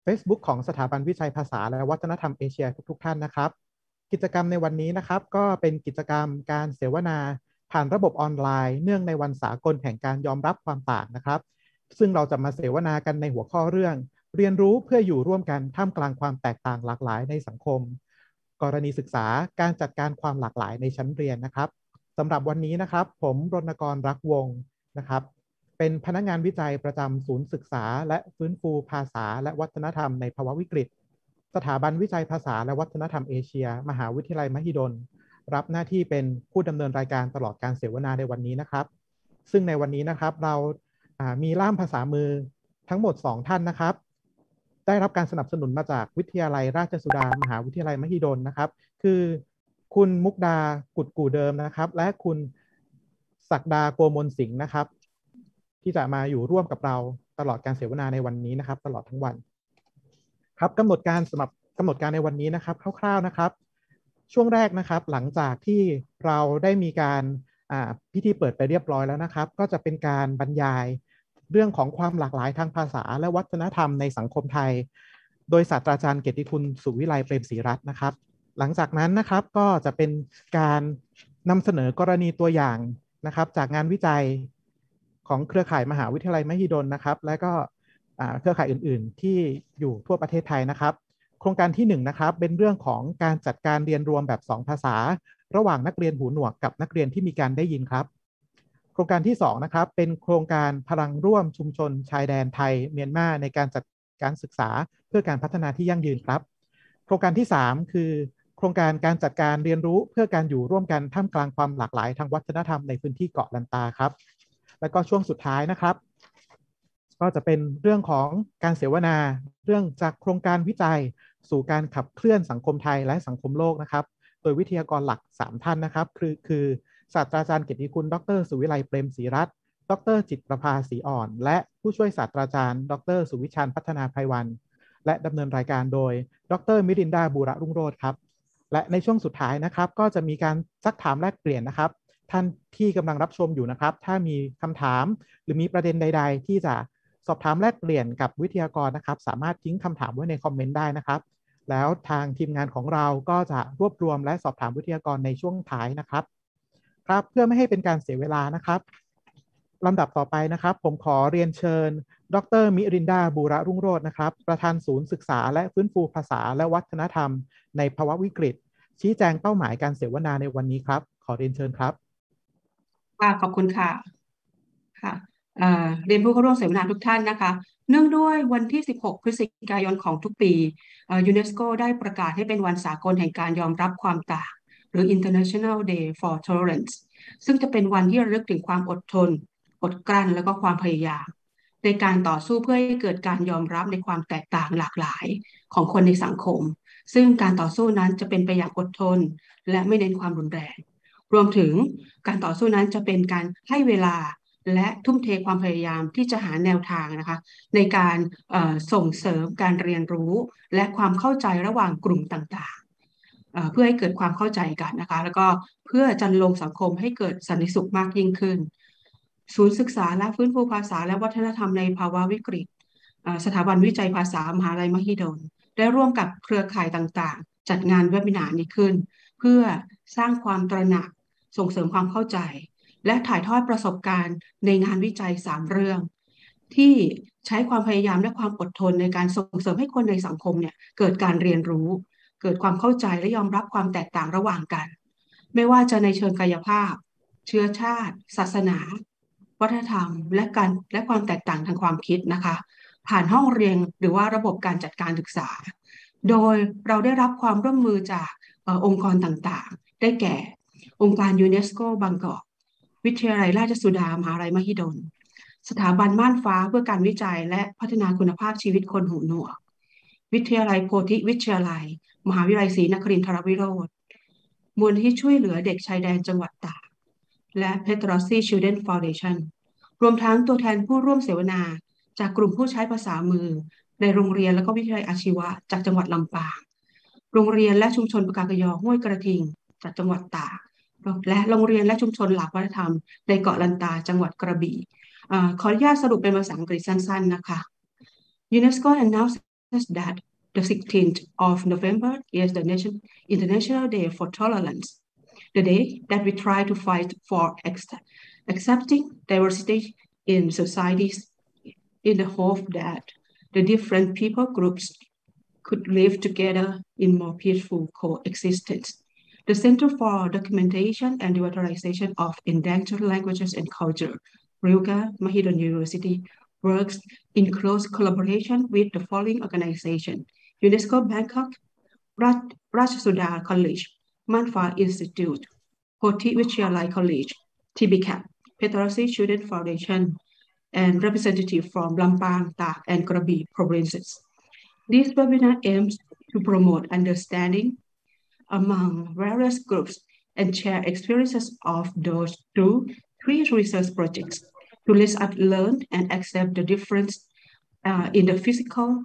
Facebook ของสถาบันวิจัยภาษาและวัฒนธรรมเอเชียทุกท่านนะครับกิจกรรมในวันนี้นะครับก็เป็นกิจกรรมการเสวนาผ่านระบบออนไลน์เนื่องในวันสากลแห่งการยอมรับความต่างนะครับซึ่งเราจะมาเสวนากันในหัวข้อเรื่องเรียนรู้เพื่ออยู่ร่วมกันท่ามกลางความแตกต่างหลากหลายในสังคมกรณีศึกษาการจัดการความหลากหลายในชั้นเรียนนะครับสำหรับวันนี้นะครับผมรณกรรักวงศ์นะครับเป็นพนักงานวิจัยประจำศูนย์ศึกษาและฟื้นฟูภาษาและวัฒนธรรมในภาวะวิกฤตสถาบันวิจัยภาษาและวัฒนธรรมเอเชียมหาวิทยาลัยมหิดลรับหน้าที่เป็นผู้ดำเนินรายการตลอดการเสวนาในวันนี้นะครับซึ่งในวันนี้นะครับเรามีล่ามภาษามือทั้งหมด2ท่านนะครับได้รับการสนับสนุนมาจากวิทยาลัยราชสุดามหาวิทยาลัยมหิดลนะครับคือคุณมุกดากุดกู่เดิมนะครับและคุณศักดาโกมลสิงห์นะครับที่จะมาอยู่ร่วมกับเราตลอดการเสวนาในวันนี้นะครับตลอดทั้งวันครับกำหนดการสำหรับกำหนดการในวันนี้นะครับคร่าวๆนะครับช่วงแรกนะครับหลังจากที่เราได้มีการพิธีเปิดไปเรียบร้อยแล้วนะครับก็จะเป็นการบรรยายเรื่องของความหลากหลายทางภาษาและวัฒนธรรมในสังคมไทยโดยศาสตราจารย์เกียรติคุณสุวิไลเปรมศรีรัตน์นะครับหลังจากนั้นนะครับก็จะเป็นการนำเสนอกรณีตัวอย่างนะครับจากงานวิจัยของเครือข่ายมหาวิทยาลัยมหิดลนะครับและก็เครือข่ายอื่นๆที่อยู่ทั่วประเทศไทยนะครับโครงการที่1นะครับเป็นเรื่องของการจัดการเรียนรวมแบบ2ภาษาระหว่างนักเรียนหูหนวกกับนักเรียนที่มีการได้ยินครับโครงการที่2นะครับเป็นโครงการพลังร่วมชุมชนชายแดนไทยเมียนมาในการจัดการศึกษาเพื่อการพัฒนาที่ยั่งยืนครับโครงการที่3คือโครงการการจัดการเรียนรู้เพื่อการอยู่ร่วมกันท่ามกลางความหลากหลายทางวัฒนธรรมในพื้นที่เกาะลันตาครับแล้วก็ช่วงสุดท้ายนะครับก็จะเป็นเรื่องของการเสวนาเรื่องจากโครงการวิจัยสู่การขับเคลื่อนสังคมไทยและสังคมโลกนะครับโดยวิทยากรหลัก3ท่านนะครับคือศาสตราจารย์เกียรติคุณดรสุวิไลเปรมศรีรัตน์ดรจิตรภาศรีอ่อนและผู้ช่วยศาสตราจารย์ดรสุวิชาญพัฒนาไพวันและดำเนินรายการโดยดรมิรินดาบูระรุ่งโรจน์ครับและในช่วงสุดท้ายนะครับก็จะมีการซักถามแลกเปลี่ยนนะครับท่านที่กำลังรับชมอยู่นะครับถ้ามีคำถามหรือมีประเด็นใดๆที่จะสอบถามแลกเปลี่ยนกับวิทยากรนะครับสามารถทิ้งคำถามไว้ในคอมเมนต์ได้นะครับแล้วทางทีมงานของเราก็จะรวบรวมและสอบถามวิทยากรในช่วงท้ายนะครับครับเพื่อไม่ให้เป็นการเสียเวลานะครับลำดับต่อไปนะครับผมขอเรียนเชิญดรมิรินดาบูระรุ่งโรจน์นะครับประธานศูนย์ศึกษาและฟื้นฟูภาษาและวัฒนธรรมในภาวะวิกฤตชี้แจงเป้าหมายการเสวนาในวันนี้ครับขอเรียนเชิญครับขอบคุณค่ะค่ะเรียนผู้เข้าร่วมเสวนาทุกท่านนะคะเนื่องด้วยวันที่ 16 พฤศจิกายนของทุกปียูเนสโกได้ประกาศให้เป็นวันสากลแห่งการยอมรับความต่างหรือ International Day for Tolerance ซึ่งจะเป็นวันที่ระลึกถึงความอดทนอดกลั้นแล้วก็ความพยายามในการต่อสู้เพื่อให้เกิดการยอมรับในความแตกต่างหลากหลายของคนในสังคมซึ่งการต่อสู้นั้นจะเป็นไปอย่างอดทนและไม่เน้นความรุนแรงรวมถึงการต่อสู้นั้นจะเป็นการให้เวลาและทุ่มเทความพยายามที่จะหาแนวทางนะคะในการส่งเสริมการเรียนรู้และความเข้าใจระหว่างกลุ่มต่างๆเพื่อให้เกิดความเข้าใจกันนะคะแล้วก็เพื่อจันลงสังคมให้เกิดสันติสุขมากยิ่งขึ้นศูนย์ศึกษาและฟื้นฟูภาษาและวัฒนธรรมในภาวะวิกฤตสถาบันวิจัยภาษามหาวิทยาลัยมหิดลได้ร่วมกับเครือข่ายต่างๆจัดงานเวบินาร์นี้ขึ้นเพื่อสร้างความตระหนักส่งเสริมความเข้าใจและถ่ายทอดประสบการณ์ในงานวิจัย3เรื่องที่ใช้ความพยายามและความอดทนในการส่งเสริมให้คนในสังคมเนี่ยเกิดการเรียนรู้เกิดความเข้าใจและยอมรับความแตกต่างระหว่างกันไม่ว่าจะในเชิงกายภาพเชื้อชาติศาสนาวัฒนธรรมและความแตกต่างทางความคิดนะคะผ่านห้องเรียนหรือว่าระบบการจัดการศึกษาโดยเราได้รับความร่วมมือจากองค์กรต่างๆได้แก่องค์การยูเนสโกบางกอกวิทยาลัยราชสุดามหาวิทยาลัยมหิดลสถาบันม่านฟ้าเพื่อการวิจัยและพัฒนาคุณภาพชีวิตคนหูหนวกวิทยาลัยโพธิวิทยาลัยมหาวิทยาลัยศรีนครินทรวิโรธมูลนิธิช่วยเหลือเด็กชายแดนจังหวัดตากและเพตรอซี่ชิลเดรนฟาวเดชั่นรวมทั้งตัวแทนผู้ร่วมเสวนาจากกลุ่มผู้ใช้ภาษามือในโรงเรียนและก็วิทยาลัยอาชีวะจากจังหวัดลำปางโรงเรียนและชุมชนปากากยอห้วยกระทิงจากจังหวัดตากและโรงเรียนและชุมชนหลากวัฒนธรรมในเกาะลันตาจังหวัดกระบี่ขออนุญาตสรุปเป็นภาษาอังกฤษสั้นๆนะคะ UNESCO announced that the 16th of November is the International Day for Tolerance, the day that we try to fight for accepting diversity in societies in the hope that the different people groups could live together in more peaceful coexistence. The Center for Documentation and Revitalization of Endangered Languages and Culture, Ryuga Mahidol University, works in close collaboration with the following organizations: UNESCO Bangkok, Rajasuda College, Manfa Institute, Poti Vichayalai College, TBCAP, Petrosi Student Foundation, and representatives from Lampang, Tak, and Krabi provinces. This webinar aims to promote understanding among various groups and share experiences of those through 3 research projects to learn and accept the difference in the physical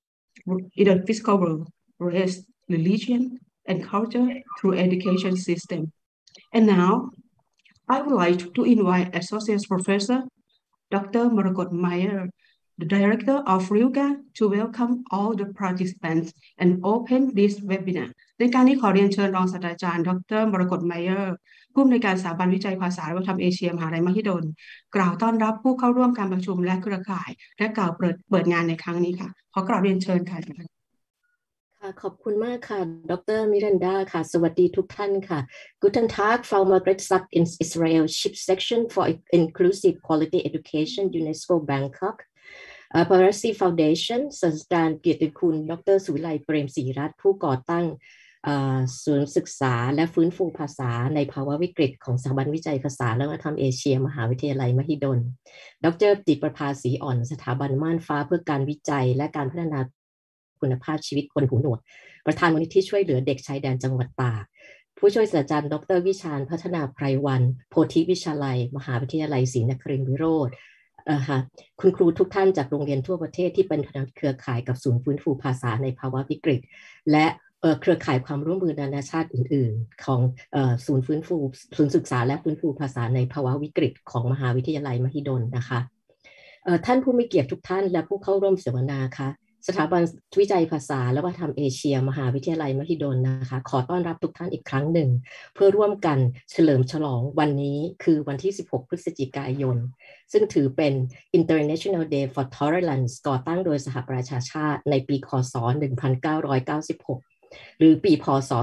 world, race, religion, and culture through education system. And now, I would like to invite Associate Professor Dr. Marakot Meyer, the Director of Ryuga, to welcome all the participants and open this webinar. ในการนี้ขอเรียนเชิญรองศาสตราจารย์ดรมรกตไมเออร์ผู้อำนวยการสถาบันวิจัยภาษาและวัฒนธรรมเอเชียมหาวิทยาลัยมหิดลกล่าวต้อนรับผู้เข้าร่วมการประชุมและเครือข่ายและกล่าวเปิดงานในครั้งนี้ค่ะขอกราบเรียนเชิญค่ะขอบคุณมากค่ะดรมิรันดาค่ะสวัสดีทุกท่านค่ะ Guten Tag Frau Margret Sack in Israel Chief Section for Inclusive Quality Education UNESCO Bangkok Parasi Foundation ศาสตราจารย์เกียรติคุณดรสุวิไลเปรมศรีรัตน์ผู้ก่อตั้งศูนย์ศึกษาและฟื้นฟูภาษาในภาวะวิกฤตของสถาบันวิจัยภาษาและวัฒนธรรมเอเชียมหาวิทยาลัยมหิดลดร.จิตรประภาศรีอ่อนสถาบันม่านฟ้าเพื่อการวิจัยและการพัฒนาคุณภาพชีวิตคนหูหนวกประธานมูลนิธิช่วยเหลือเด็กชายแดนจังหวัดตากผู้ช่วยศาสตราจารย์ดร.วิชาญพัฒนาไพรวันโพธิวิชาลัยมหาวิทยาลัยศรีนครินทรวิโรจน์คุณครูทุกท่านจากโรงเรียนทั่วประเทศที่เป็นเครือข่ายกับศูนย์ฟื้นฟูภาษาในภาวะวิกฤตและเครือข่ายความร่วมมือนานาชาติอื่นๆของศูนย์ศึกษาและฟื้นฟูภาษาในภาวะวิกฤตของมหาวิทยาลัยมหิดลนะคะท่านผู้มีเกียรติทุกท่านและผู้เข้าร่วมเสวนาค่ะสถาบันวิจัยภาษาและวัฒนธรรมเอเชียมหาวิทยาลัยมหิดลนะคะขอต้อนรับทุกท่านอีกครั้งหนึ่งเพื่อร่วมกันเฉลิมฉลองวันนี้คือวันที่16พฤศจิกายนซึ่งถือเป็น International Day for Tolerance ก่อตั้งโดยสหประชาชาติในปีค.ศ. 1996หรือปีพ.ศ.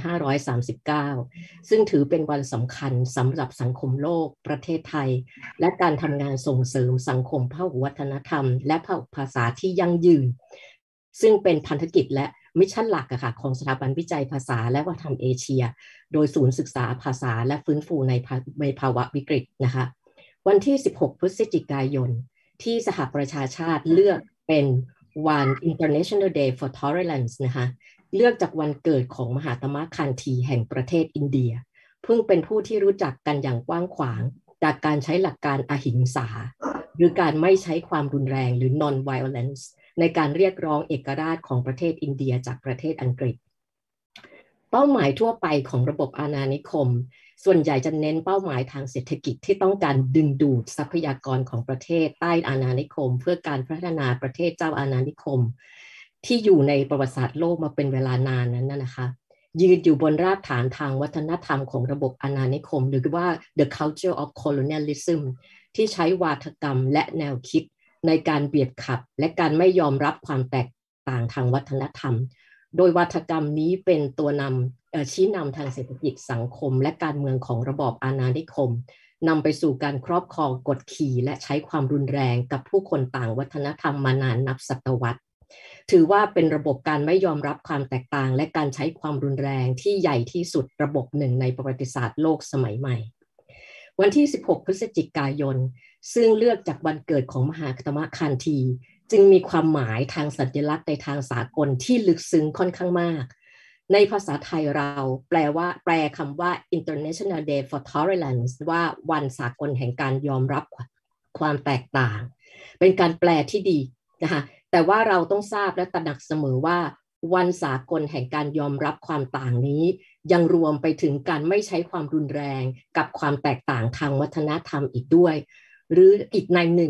2539ซึ่งถือเป็นวันสำคัญสำหรับสังคมโลกประเทศไทยและการทำงานส่งเสริมสังคมพหุวัฒนธรรมและพหุภาษาที่ยั่งยืนซึ่งเป็นพันธกิจและมิชชั่นหลักค่ะของสถาบันวิจัยภาษาและวัฒนธรรมเอเชียโดยศูนย์ศึกษาภาษาและฟื้นฟูในภาวะวิกฤตนะคะวันที่16พฤศจิกายนที่สหประชาชาติเลือกเป็นวัน International Day for Tolerance นะคะเลือกจากวันเกิดของมหาตมะคันธีแห่งประเทศอินเดียเพิ่งเป็นผู้ที่รู้จักกันอย่างกว้างขวางจากการใช้หลักการอหิงสาหรือการไม่ใช้ความรุนแรงหรือ non-violence ในการเรียกร้องเอกราชของประเทศอินเดียจากประเทศอังกฤษเป้าหมายทั่วไปของระบบอาณานิคมส่วนใหญ่จะเน้นเป้าหมายทางเศรษฐกิจที่ต้องการดึงดูดทรัพยากรของประเทศใต้อาณานิคมเพื่อการพัฒนาประเทศเจ้าอาณานิคมที่อยู่ในประวัติศาสตร์โลกมาเป็นเวลานานนั้นนะคะยืนอยู่บนรากฐานทางวัฒนธรรมของระบบอาณานิคมหรือว่า the culture of colonialism ที่ใช้วาทกรรมและแนวคิดในการเบียดขับและการไม่ยอมรับความแตกต่างทางวัฒนธรรมโดยวาทกรรมนี้เป็นตัวนำชี้นำทางเศรษฐกิจสังคมและการเมืองของระบอบอาณานิคมนำไปสู่การครอบครองกดขี่และใช้ความรุนแรงกับผู้คนต่างวัฒนธรรมมานานนับศตวรรษถือว่าเป็นระบบการไม่ยอมรับความแตกต่างและการใช้ความรุนแรงที่ใหญ่ที่สุดระบบหนึ่งในประวัติศาสตร์โลกสมัยใหม่วันที่16พฤศจิกายนซึ่งเลือกจากวันเกิดของมหาตมะคันธีจึงมีความหมายทางสัญลักษณ์ในทางสากลที่ลึกซึ้งค่อนข้างมากในภาษาไทยเราแปลคำว่า International Day for Tolerance ว่าวันสากลแห่งการยอมรับความแตกต่างเป็นการแปลที่ดีนะคะแต่ว่าเราต้องทราบและตระหนักเสมอว่าวันสากลแห่งการยอมรับความต่างนี้ยังรวมไปถึงการไม่ใช้ความรุนแรงกับความแตกต่างทางวัฒนธรรมอีกด้วยหรืออีกในหนึ่ง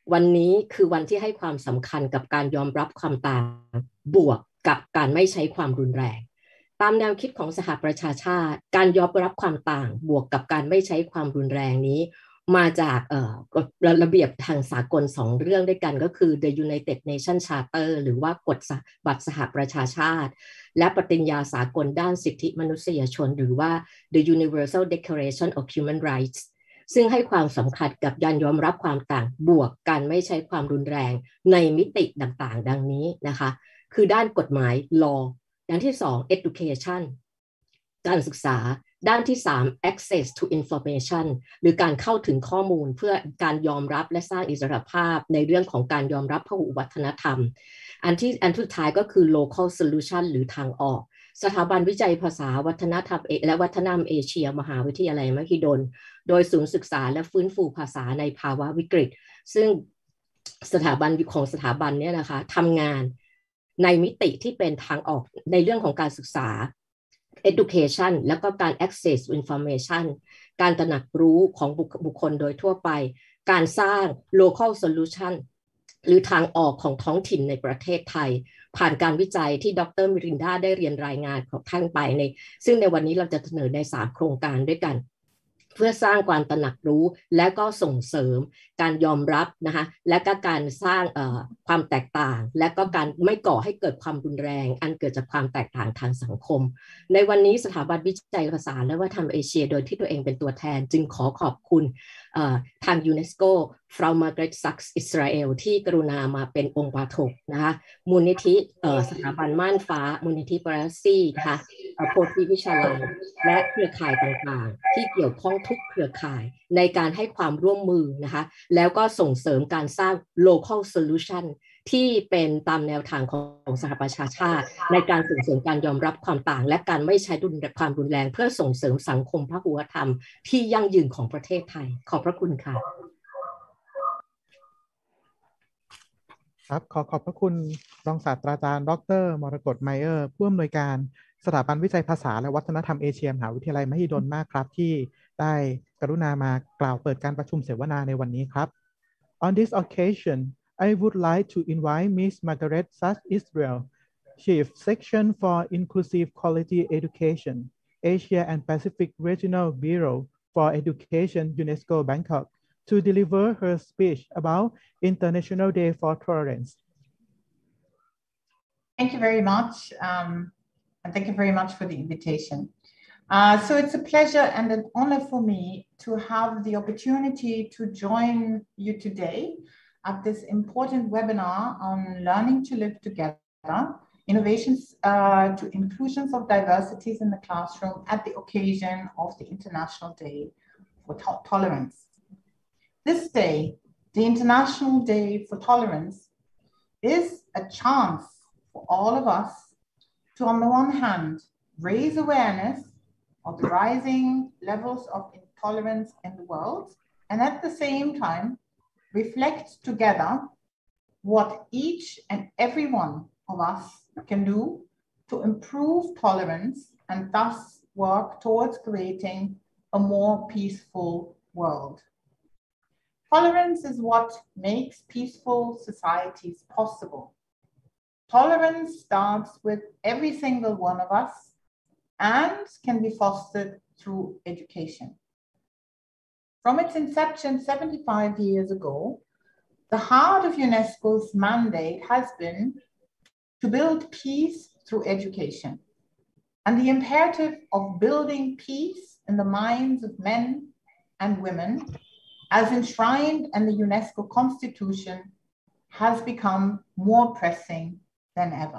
วันนี้คือวันที่ให้ความสำคัญกับการยอมรับความต่างบวกกับการไม่ใช้ความรุนแรงตามแนวคิดของสหประชาชาติการยอมรับความต่างบวกกับการไม่ใช้ความรุนแรงนี้มาจากระเบียบทางสากล2เรื่องด้วยกันก็คือ The United Nations Charter หรือว่ากฎบัตรสหประชาชาติและปฏิญญาสากลด้านสิทธิมนุษยชนหรือว่า The Universal Declaration of Human Rights ซึ่งให้ความสำคัญกับการยอมรับความต่างบวกกันไม่ใช้ความรุนแรงในมิติต่างๆดังนี้นะคะคือด้านกฎหมาย law ด้านที่2 education การศึกษาด้านที่3 access to information หรือการเข้าถึงข้อมูลเพื่อการยอมรับและสร้างอิสรภาพในเรื่องของการยอมรับพหุวัฒนธรรมอันสุดท้ายก็คือ local solution หรือทางออกสถาบันวิจัยภาษาวัฒนธรรมและวัฒนธรรมเอเชียมหาวิทยาลัยมหิดลโดยศูนย์ศึกษาและฟื้นฟูภาษาในภาวะวิกฤตซึ่งสถาบันเนี่ยนะคะทำงานในมิติที่เป็นทางออกในเรื่องของการศึกษา education แล้วก็การ access to information การตระหนักรู้ของบุคคลโดยทั่วไปการสร้าง local solution หรือทางออกของท้องถิ่นในประเทศไทยผ่านการวิจัยที่ดร.มิรินดาได้เรียนรายงานของท่านไปซึ่งในวันนี้เราจะเสนอใน3โครงการด้วยกันเพื่อสร้างความตระหนักรู้และก็ส่งเสริมการยอมรับนะคะและก็การสร้างความแตกต่างและก็การไม่ก่อให้เกิดความรุนแรงอันเกิดจากความแตกต่างทางสังคมในวันนี้สถาบันวิจัยภาษาและวัฒนธรรมเอเชียโดยที่ตัวเองเป็นตัวแทนจึงขอบคุณทางยูเนสโกฟราวมาร์เกร็ตซักส์อิสราเอลที่กรุณามาเป็นองค์ปาฐกนะคะมูลนิธิสถาบันม่านฟ้ามูลนิธิปราซี่นะคะโพธิวิชาลัยและเครือข่ายต่างๆที่เกี่ยวข้องทุกเครือข่ายในการให้ความร่วมมือนะคะแล้วก็ส่งเสริมการสร้าง local solution ที่เป็นตามแนวทางของสหประชาชาติในการส่งเสริมการยอมรับความต่างและการไม่ใช้ความรุนแรงเพื่อส่งเสริมสังคมพหุวัฒนธรรมที่ยั่งยืนของประเทศไทยขอบพระคุณค่ะครับขอบพระคุณรองศาสตราจารย์ดร.มรกตไมเออร์ผู้อำนวยการสถาบันวิจัยภาษาและวัฒนธรรมเอเชียมหาวิทยาลัยมหิดลมากครับที่ได้กรุณามากล่าวเปิดการประชุมเสวนาในวันนี้ครับ On this occasion I would like to invite Ms. Margaret Sass Israel, Chief Section for Inclusive Quality Education, Asia and Pacific Regional Bureau for Education, UNESCO Bangkok, to deliver her speech about International Day for Tolerance. Thank you very much, and thank you very much for the invitation. So it's a pleasure and an honor for me to have the opportunity to join you today at this important webinar on learning to live together, innovations to inclusions of diversities in the classroom at the occasion of the International Day for Tolerance. This day, the International Day for Tolerance, is a chance for all of us to, on the one hand, raise awareness of the rising levels of intolerance in the world, and at the same time, reflect together what each and every one of us can do to improve tolerance and thus work towards creating a more peaceful world. Tolerance is what makes peaceful societies possible. Tolerance starts with every single one of us and can be fostered through education. From its inception 75 years ago, the heart of UNESCO's mandate has been to build peace through education. And the imperative of building peace in the minds of men and women, as enshrined in the UNESCO Constitution, has become more pressing than ever.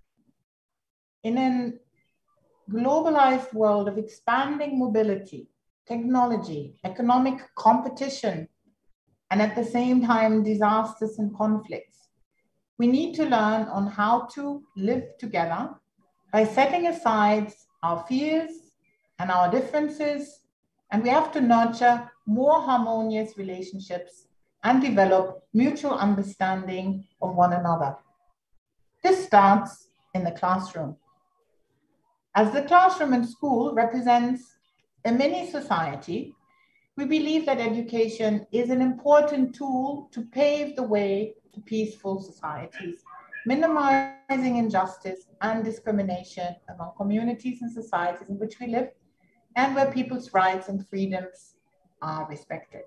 In a globalized world of expanding mobility, technology, economic competition, and at the same time, disasters and conflicts, we need to learn on how to live together by setting aside our fears and our differences, and we have to nurture more harmonious relationships and develop mutual understanding of one another. This starts in the classroom. As the classroom in school represents a mini society, we believe that education is an important tool to pave the way to peaceful societies, minimizing injustice and discrimination among communities and societies in which we live, and where people's rights and freedoms are respected.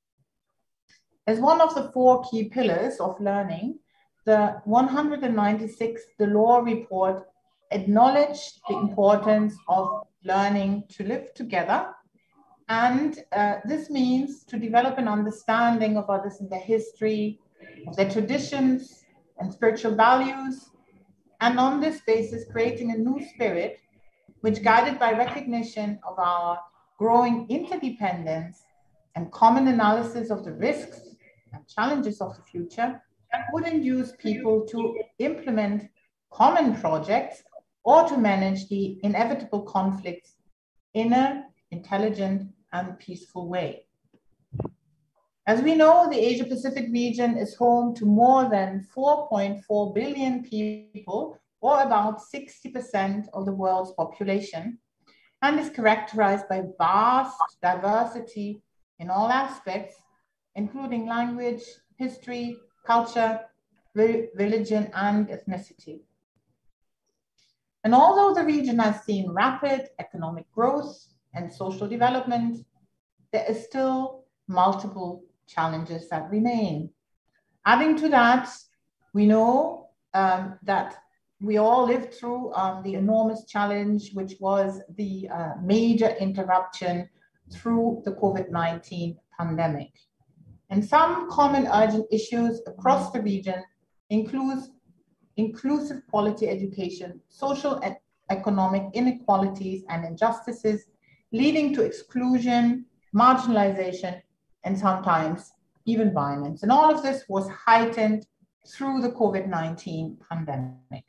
As one of the 4 key pillars of learning, the 196th Delors Report acknowledged the importance of learning to live together. And this means to develop an understanding of others and their history, of their traditions and spiritual values. And on this basis, creating a new spirit, which, guided by recognition of our growing interdependence and common analysis of the risks and challenges of the future, would induce people to implement common projects or to manage the inevitable conflicts in an intelligent and peaceful way. As we know, the Asia-Pacific region is home to more than 4.4 billion people, or about 60% of the world's population, and is characterized by vast diversity in all aspects, including language, history, culture, religion, and ethnicity. And although the region has seen rapid economic growth and social development, there are still multiple challenges that remain. Adding to that, we know that we all lived through the enormous challenge, which was the major interruption through the COVID-19 pandemic. And some common urgent issues across the region includes inclusive quality education, social and economic inequalities and injustices, leading to exclusion, marginalization, and sometimes even violence. And all of this was heightened through the COVID-19 pandemic.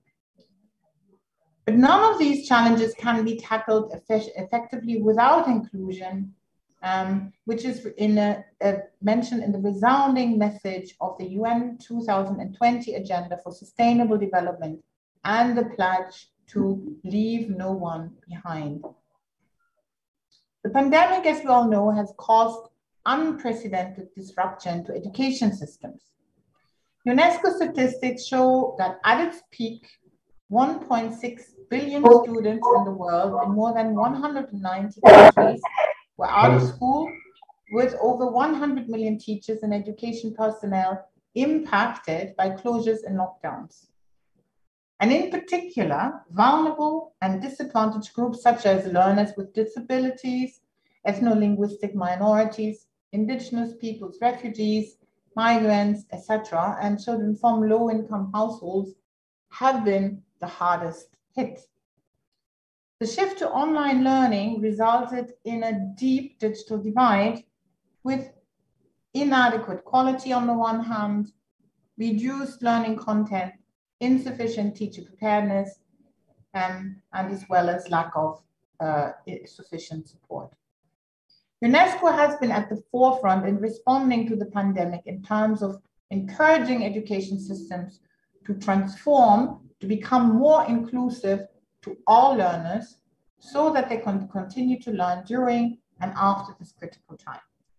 But none of these challenges can be tackled effectively without inclusion, which is mentioned in the resounding message of the UN 2020 Agenda for Sustainable Development and the pledge to leave no one behind. The pandemic, as we all know, has caused unprecedented disruption to education systems. UNESCO statistics show that at its peak, 1.6 billion students in the world in more than 190 countries were out of school, with over 100 million teachers and education personnel impacted by closures and lockdowns. And in particular, vulnerable and disadvantaged groups such as learners with disabilities, ethno-linguistic minorities, indigenous peoples, refugees, migrants, etc., and children from low-income households have been the hardest hit. The shift to online learning resulted in a deep digital divide with inadequate quality on the one hand, reduced learning content, insufficient teacher preparedness, and as well as lack of sufficient support. UNESCO has been at the forefront in responding to the pandemic in terms of encouraging education systems to transform, to become more inclusive to all learners so that they can continue to learn during and after this critical time.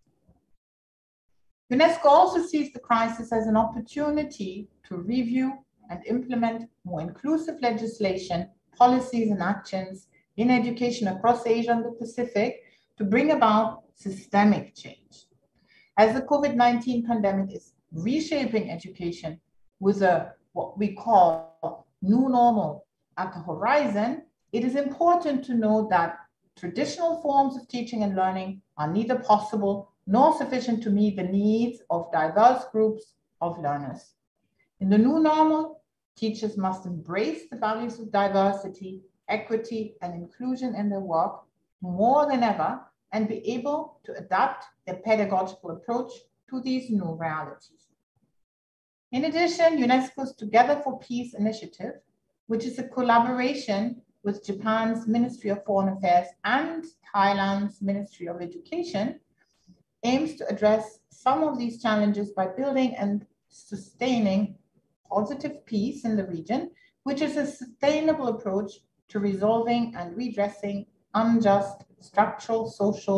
UNESCO also sees the crisis as an opportunity to review and implement more inclusive legislation, policies, and actions in education across Asia and the Pacific to bring about systemic change. As the COVID-19 pandemic is reshaping education with what we call new normal at the horizon, it is important to note that traditional forms of teaching and learning are neither possible nor sufficient to meet the needs of diverse groups of learners. In the new normal, teachers must embrace the values of diversity, equity, and inclusion in their work more than ever and be able to adapt their pedagogical approach to these new realities. In addition, UNESCO's Together for Peace initiative, which is a collaboration with Japan's Ministry of Foreign Affairs and Thailand's Ministry of Education, aims to address some of these challenges by building and sustaining positive peace in the region, which is a sustainable approach to resolving and redressing unjust structural, social,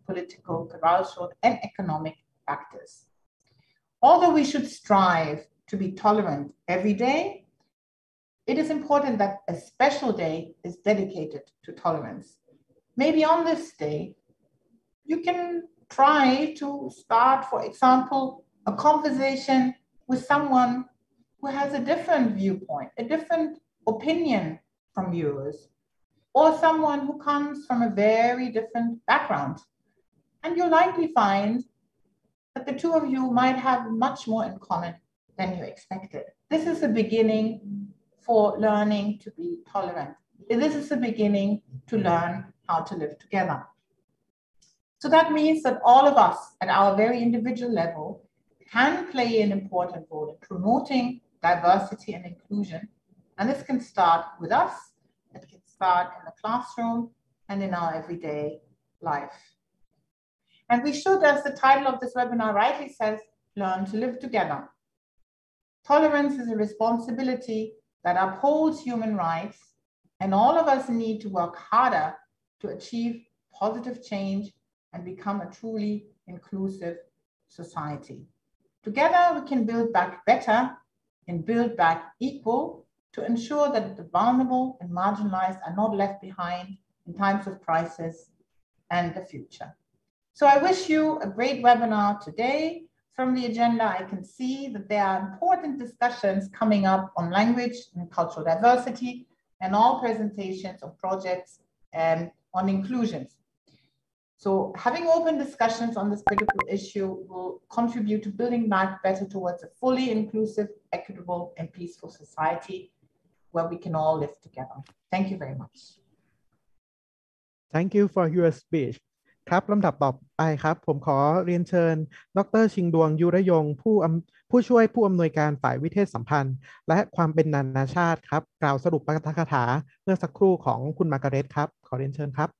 political, cultural, and economic factors. Although we should strive to be tolerant every day, it is important that a special day is dedicated to tolerance. Maybe on this day, you can try to start, for example, a conversation with someone who has a different viewpoint, a different opinion from yours, or someone who comes from a very different background. And you'll likely find that the two of you might have much more in common than you expected. This is the beginning for learning to be tolerant. This is the beginning to learn how to live together. So that means that all of us at our very individual level can play an important role in promoting diversity and inclusion. And this can start with us, it can start in the classroom and in our everyday life. And we should, as the title of this webinar rightly says, learn to live together. Tolerance is a responsibility that upholds human rights, and all of us need to work harder to achieve positive change and become a truly inclusive society. Together, we can build back better and build back equal to ensure that the vulnerable and marginalized are not left behind in times of crisis and the future. So I wish you a great webinar today. From the agenda, I can see that there are important discussions coming up on language and cultural diversity and all presentations of projects and on inclusions. So having open discussions on this critical issue will contribute to building back better towards a fully inclusive, equitable, and peaceful society where we can all live together. Thank you very much. Thank you for your speech. ครับลำดับต่อไปครับผมขอเรียนเชิญดร.ชิงดวงยุรยงผู้ช่วยผู้อำนวยการฝ่ายวิเทศสัมพันธ์และความเป็นนานาชาติครับกล่าวสรุปปาฐกถาเมื่อสักครู่ของคุณมาร์กาเร็ตครับขอเรียนเชิญครับ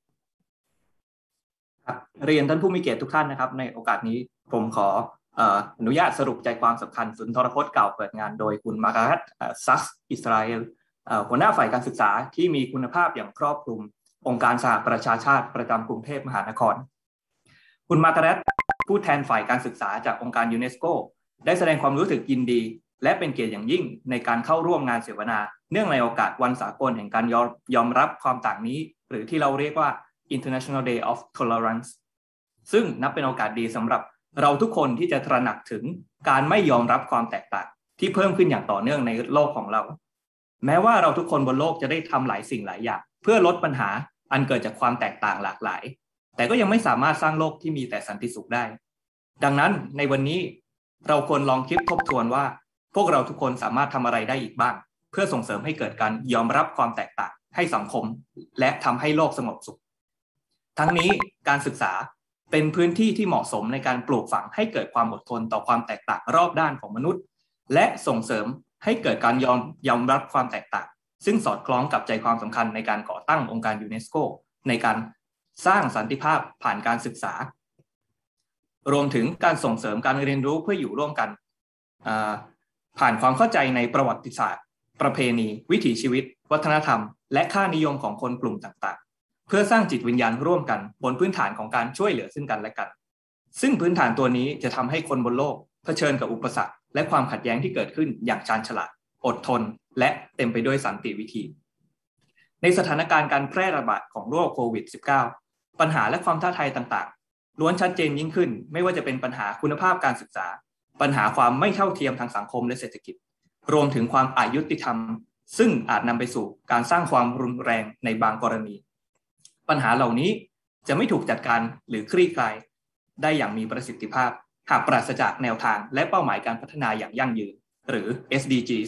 เรียนท่านผู้มีเกียรติทุกท่านนะครับในโอกาสนี้ผมขออนุญาตสรุปใจความสำคัญสุนทรพจน์กล่าวเปิดงานโดยคุณมาร์กาเร็ตซักอิสราเอลหัวหน้าฝ่ายการศึกษาที่มีคุณภาพอย่างครอบคลุมองค์การสหประชาชาติประจำกรุงเทพมหานครคุณมาร์กาเร็ตผู้แทนฝ่ายการศึกษาจากองค์การยูเนสโกได้แสดงความรู้สึกยินดีและเป็นเกียรติอย่างยิ่งในการเข้าร่วมงานเสวนาเนื่องในโอกาสวันสากลแห่งการยอมรับความต่างนี้หรือที่เราเรียกว่า International Day of Tolerance ซึ่งนับเป็นโอกาสดีสำหรับเราทุกคนที่จะตระหนักถึงการไม่ยอมรับความแตกต่างที่เพิ่มขึ้นอย่างต่อเนื่องในโลกของเราแม้ว่าเราทุกคนบนโลกจะได้ทำหลายสิ่งหลายอย่างเพื่อลดปัญหาอันเกิดจากความแตกต่างหลากหลายแต่ก็ยังไม่สามารถสร้างโลกที่มีแต่สันติสุขได้ดังนั้นในวันนี้เราควรลองคิดทบทวนว่าพวกเราทุกคนสามารถทำอะไรได้อีกบ้างเพื่อส่งเสริมให้เกิดการยอมรับความแตกต่างให้สังคมและทำให้โลกสงบสุขทั้งนี้การศึกษาเป็นพื้นที่ที่เหมาะสมในการปลูกฝังให้เกิดความอดทนต่อความแตกต่างรอบด้านของมนุษย์และส่งเสริมให้เกิดการยอมรับความแตกต่างซึ่งสอดคล้องกับใจความสำคัญในการก่อตั้งองค์การยูเนสโกในการสร้างสันติภาพผ่านการศึกษารวมถึงการส่งเสริมการเรียนรู้เพื่ออยู่ร่วมกันผ่านความเข้าใจในประวัติศาสตร์ประเพณีวิถีชีวิตวัฒนธรรมและค่านิยมของคนกลุ่มต่างๆเพื่อสร้างจิตวิญญาณร่วมกันบนพื้นฐานของการช่วยเหลือซึ่งกันและกันซึ่งพื้นฐานตัวนี้จะทำให้คนบนโลกเผชิญกับอุปสรรคและความขัดแย้งที่เกิดขึ้นอย่างชาญฉลาดอดทนและเต็มไปด้วยสันติวิธีในสถานการณ์การแพร่ระบาดของโรคโควิด -19 ปัญหาและความท้าทายต่างๆล้วนชัดเจนยิ่งขึ้นไม่ว่าจะเป็นปัญหาคุณภาพการศึกษาปัญหาความไม่เท่าเทียมทางสังคมและเศรษฐกิจรวมถึงความอยุติธรรมซึ่งอาจนำไปสู่การสร้างความรุนแรงในบางกรณีปัญหาเหล่านี้จะไม่ถูกจัดการหรือคลี่คลายได้อย่างมีประสิทธิภาพหากปราศจากแนวทางและเป้าหมายการพัฒนาอย่างยั่งยืนหรือ SDGs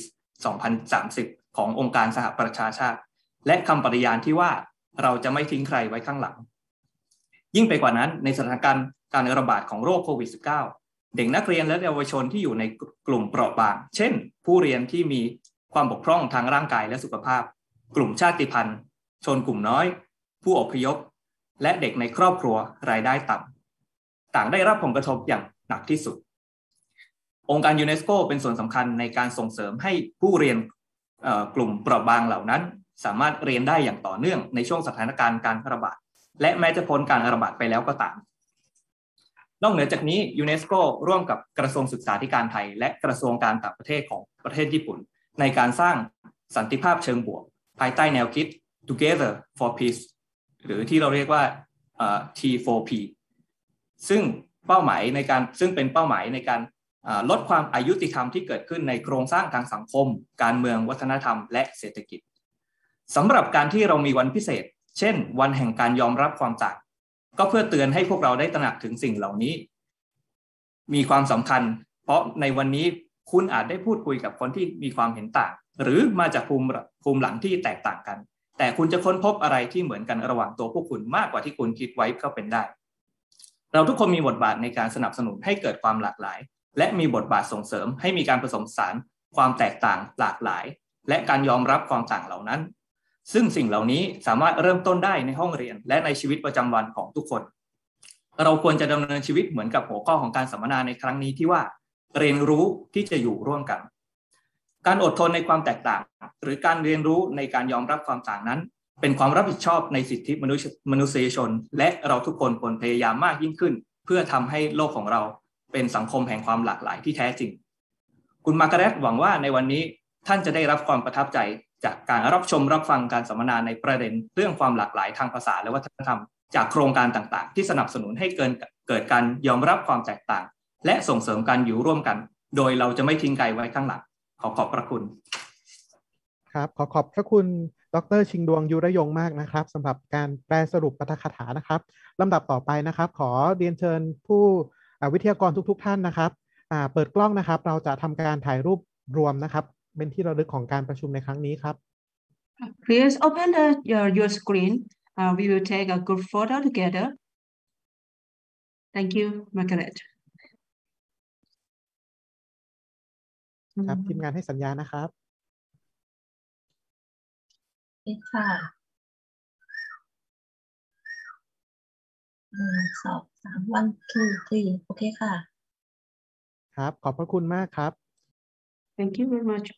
2030 ขององค์การสหประชาชาติและคำปฏิญาณที่ว่าเราจะไม่ทิ้งใครไว้ข้างหลังยิ่งไปกว่านั้นในสถานการณ์การระบาดของโรคโควิด -19 เด็กนักเรียนและเยาวชนที่อยู่ในกลุ่มเปราะบางเช่นผู้เรียนที่มีความบกพร่องทางร่างกายและสุขภาพกลุ่มชาติพันธุ์ชนกลุ่มน้อยผู้อพยพและเด็กในครอบครัวรายได้ต่ำต่างได้รับผลกระทบอย่างหนักที่สุดองค์การยูเนสโกเป็นส่วนสำคัญในการส่งเสริมให้ผู้เรียนกลุ่มเปราะบางเหล่านั้นสามารถเรียนได้อย่างต่อเนื่องในช่วงสถานการณ์การระบาดและแม้จะพ้นการระบาดไปแล้วก็ตามนอกเหนือจากนี้ยูเนสโกร่วมกับกระทรวงศึกษาธิการไทยและกระทรวงการต่างประเทศของประเทศญี่ปุ่นในการสร้างสันติภาพเชิงบวกภายใต้แนวคิด Together for Peace หรือที่เราเรียกว่าT4P ซึ่งเป็นเป้าหมายในการลดความอายุติธรรมที่เกิดขึ้นในโครงสร้างทางสังคมการเมืองวัฒนธรรมและเศรษฐกิจสำหรับการที่เรามีวันพิเศษเช่นวันแห่งการยอมรับความต่างก็เพื่อเตือนให้พวกเราได้ตระหนักถึงสิ่งเหล่านี้มีความสำคัญเพราะในวันนี้คุณอาจได้พูดคุยกับคนที่มีความเห็นต่างหรือมาจากภูมิหลังที่แตกต่างกันแต่คุณจะค้นพบอะไรที่เหมือนกันระหว่างตัวพวกคุณมากกว่าที่คุณคิดไว้ก็เป็นได้เราทุกคนมีบทบาทในการสนับสนุนให้เกิดความหลากหลายและมีบทบาทส่งเสริมให้มีการผสมผสานความแตกต่างหลากหลายและการยอมรับความต่างเหล่านั้นซึ่งสิ่งเหล่านี้สามารถเริ่มต้นได้ในห้องเรียนและในชีวิตประจำวันของทุกคนเราควรจะดำเนินชีวิตเหมือนกับหัวข้อของการสัมมนาในครั้งนี้ที่ว่าเรียนรู้ที่จะอยู่ร่วมกันการอดทนในความแตกต่างหรือการเรียนรู้ในการยอมรับความต่างนั้นเป็นความรับผิดชอบในสิทธิมนุษยชนและเราทุกคนควรพยายามมากยิ่งขึ้นเพื่อทำให้โลกของเราเป็นสังคมแห่งความหลากหลายที่แท้จริงคุณมาร์กาเร็ตหวังว่าในวันนี้ท่านจะได้รับความประทับใจจากการรับชมรับฟังการสัมมนาในประเด็นเรื่องความหลากหลายทางภาษาและวัฒนธรรมจากโครงการต่างๆที่สนับสนุนให้เกิดการยอมรับความแตกต่างและส่งเสริมการอยู่ร่วมกันโดยเราจะไม่ทิ้งใครไว้ข้างหลังขอบพระคุณครับขอบพระคุณดร.ชิงดวงยุรยงมากนะครับสำหรับการแปลสรุปปาฐกถานะครับลำดับต่อไปนะครับขอเรียนเชิญผู้วิทยากรทุกท่านนะครับเปิดกล้องนะครับเราจะทำการถ่ายรูปรวมนะครับเป็นที่ระลึกของการประชุมในครั้งนี้ครับ Please open your screen. We will take a group photo together. Thank you, Margaret. ครับทีมงานให้สัญญานะครับค่ะ1 2 3 1 2 3โอเคค่ะครับขอบพระคุณมากครับ Thank you very much.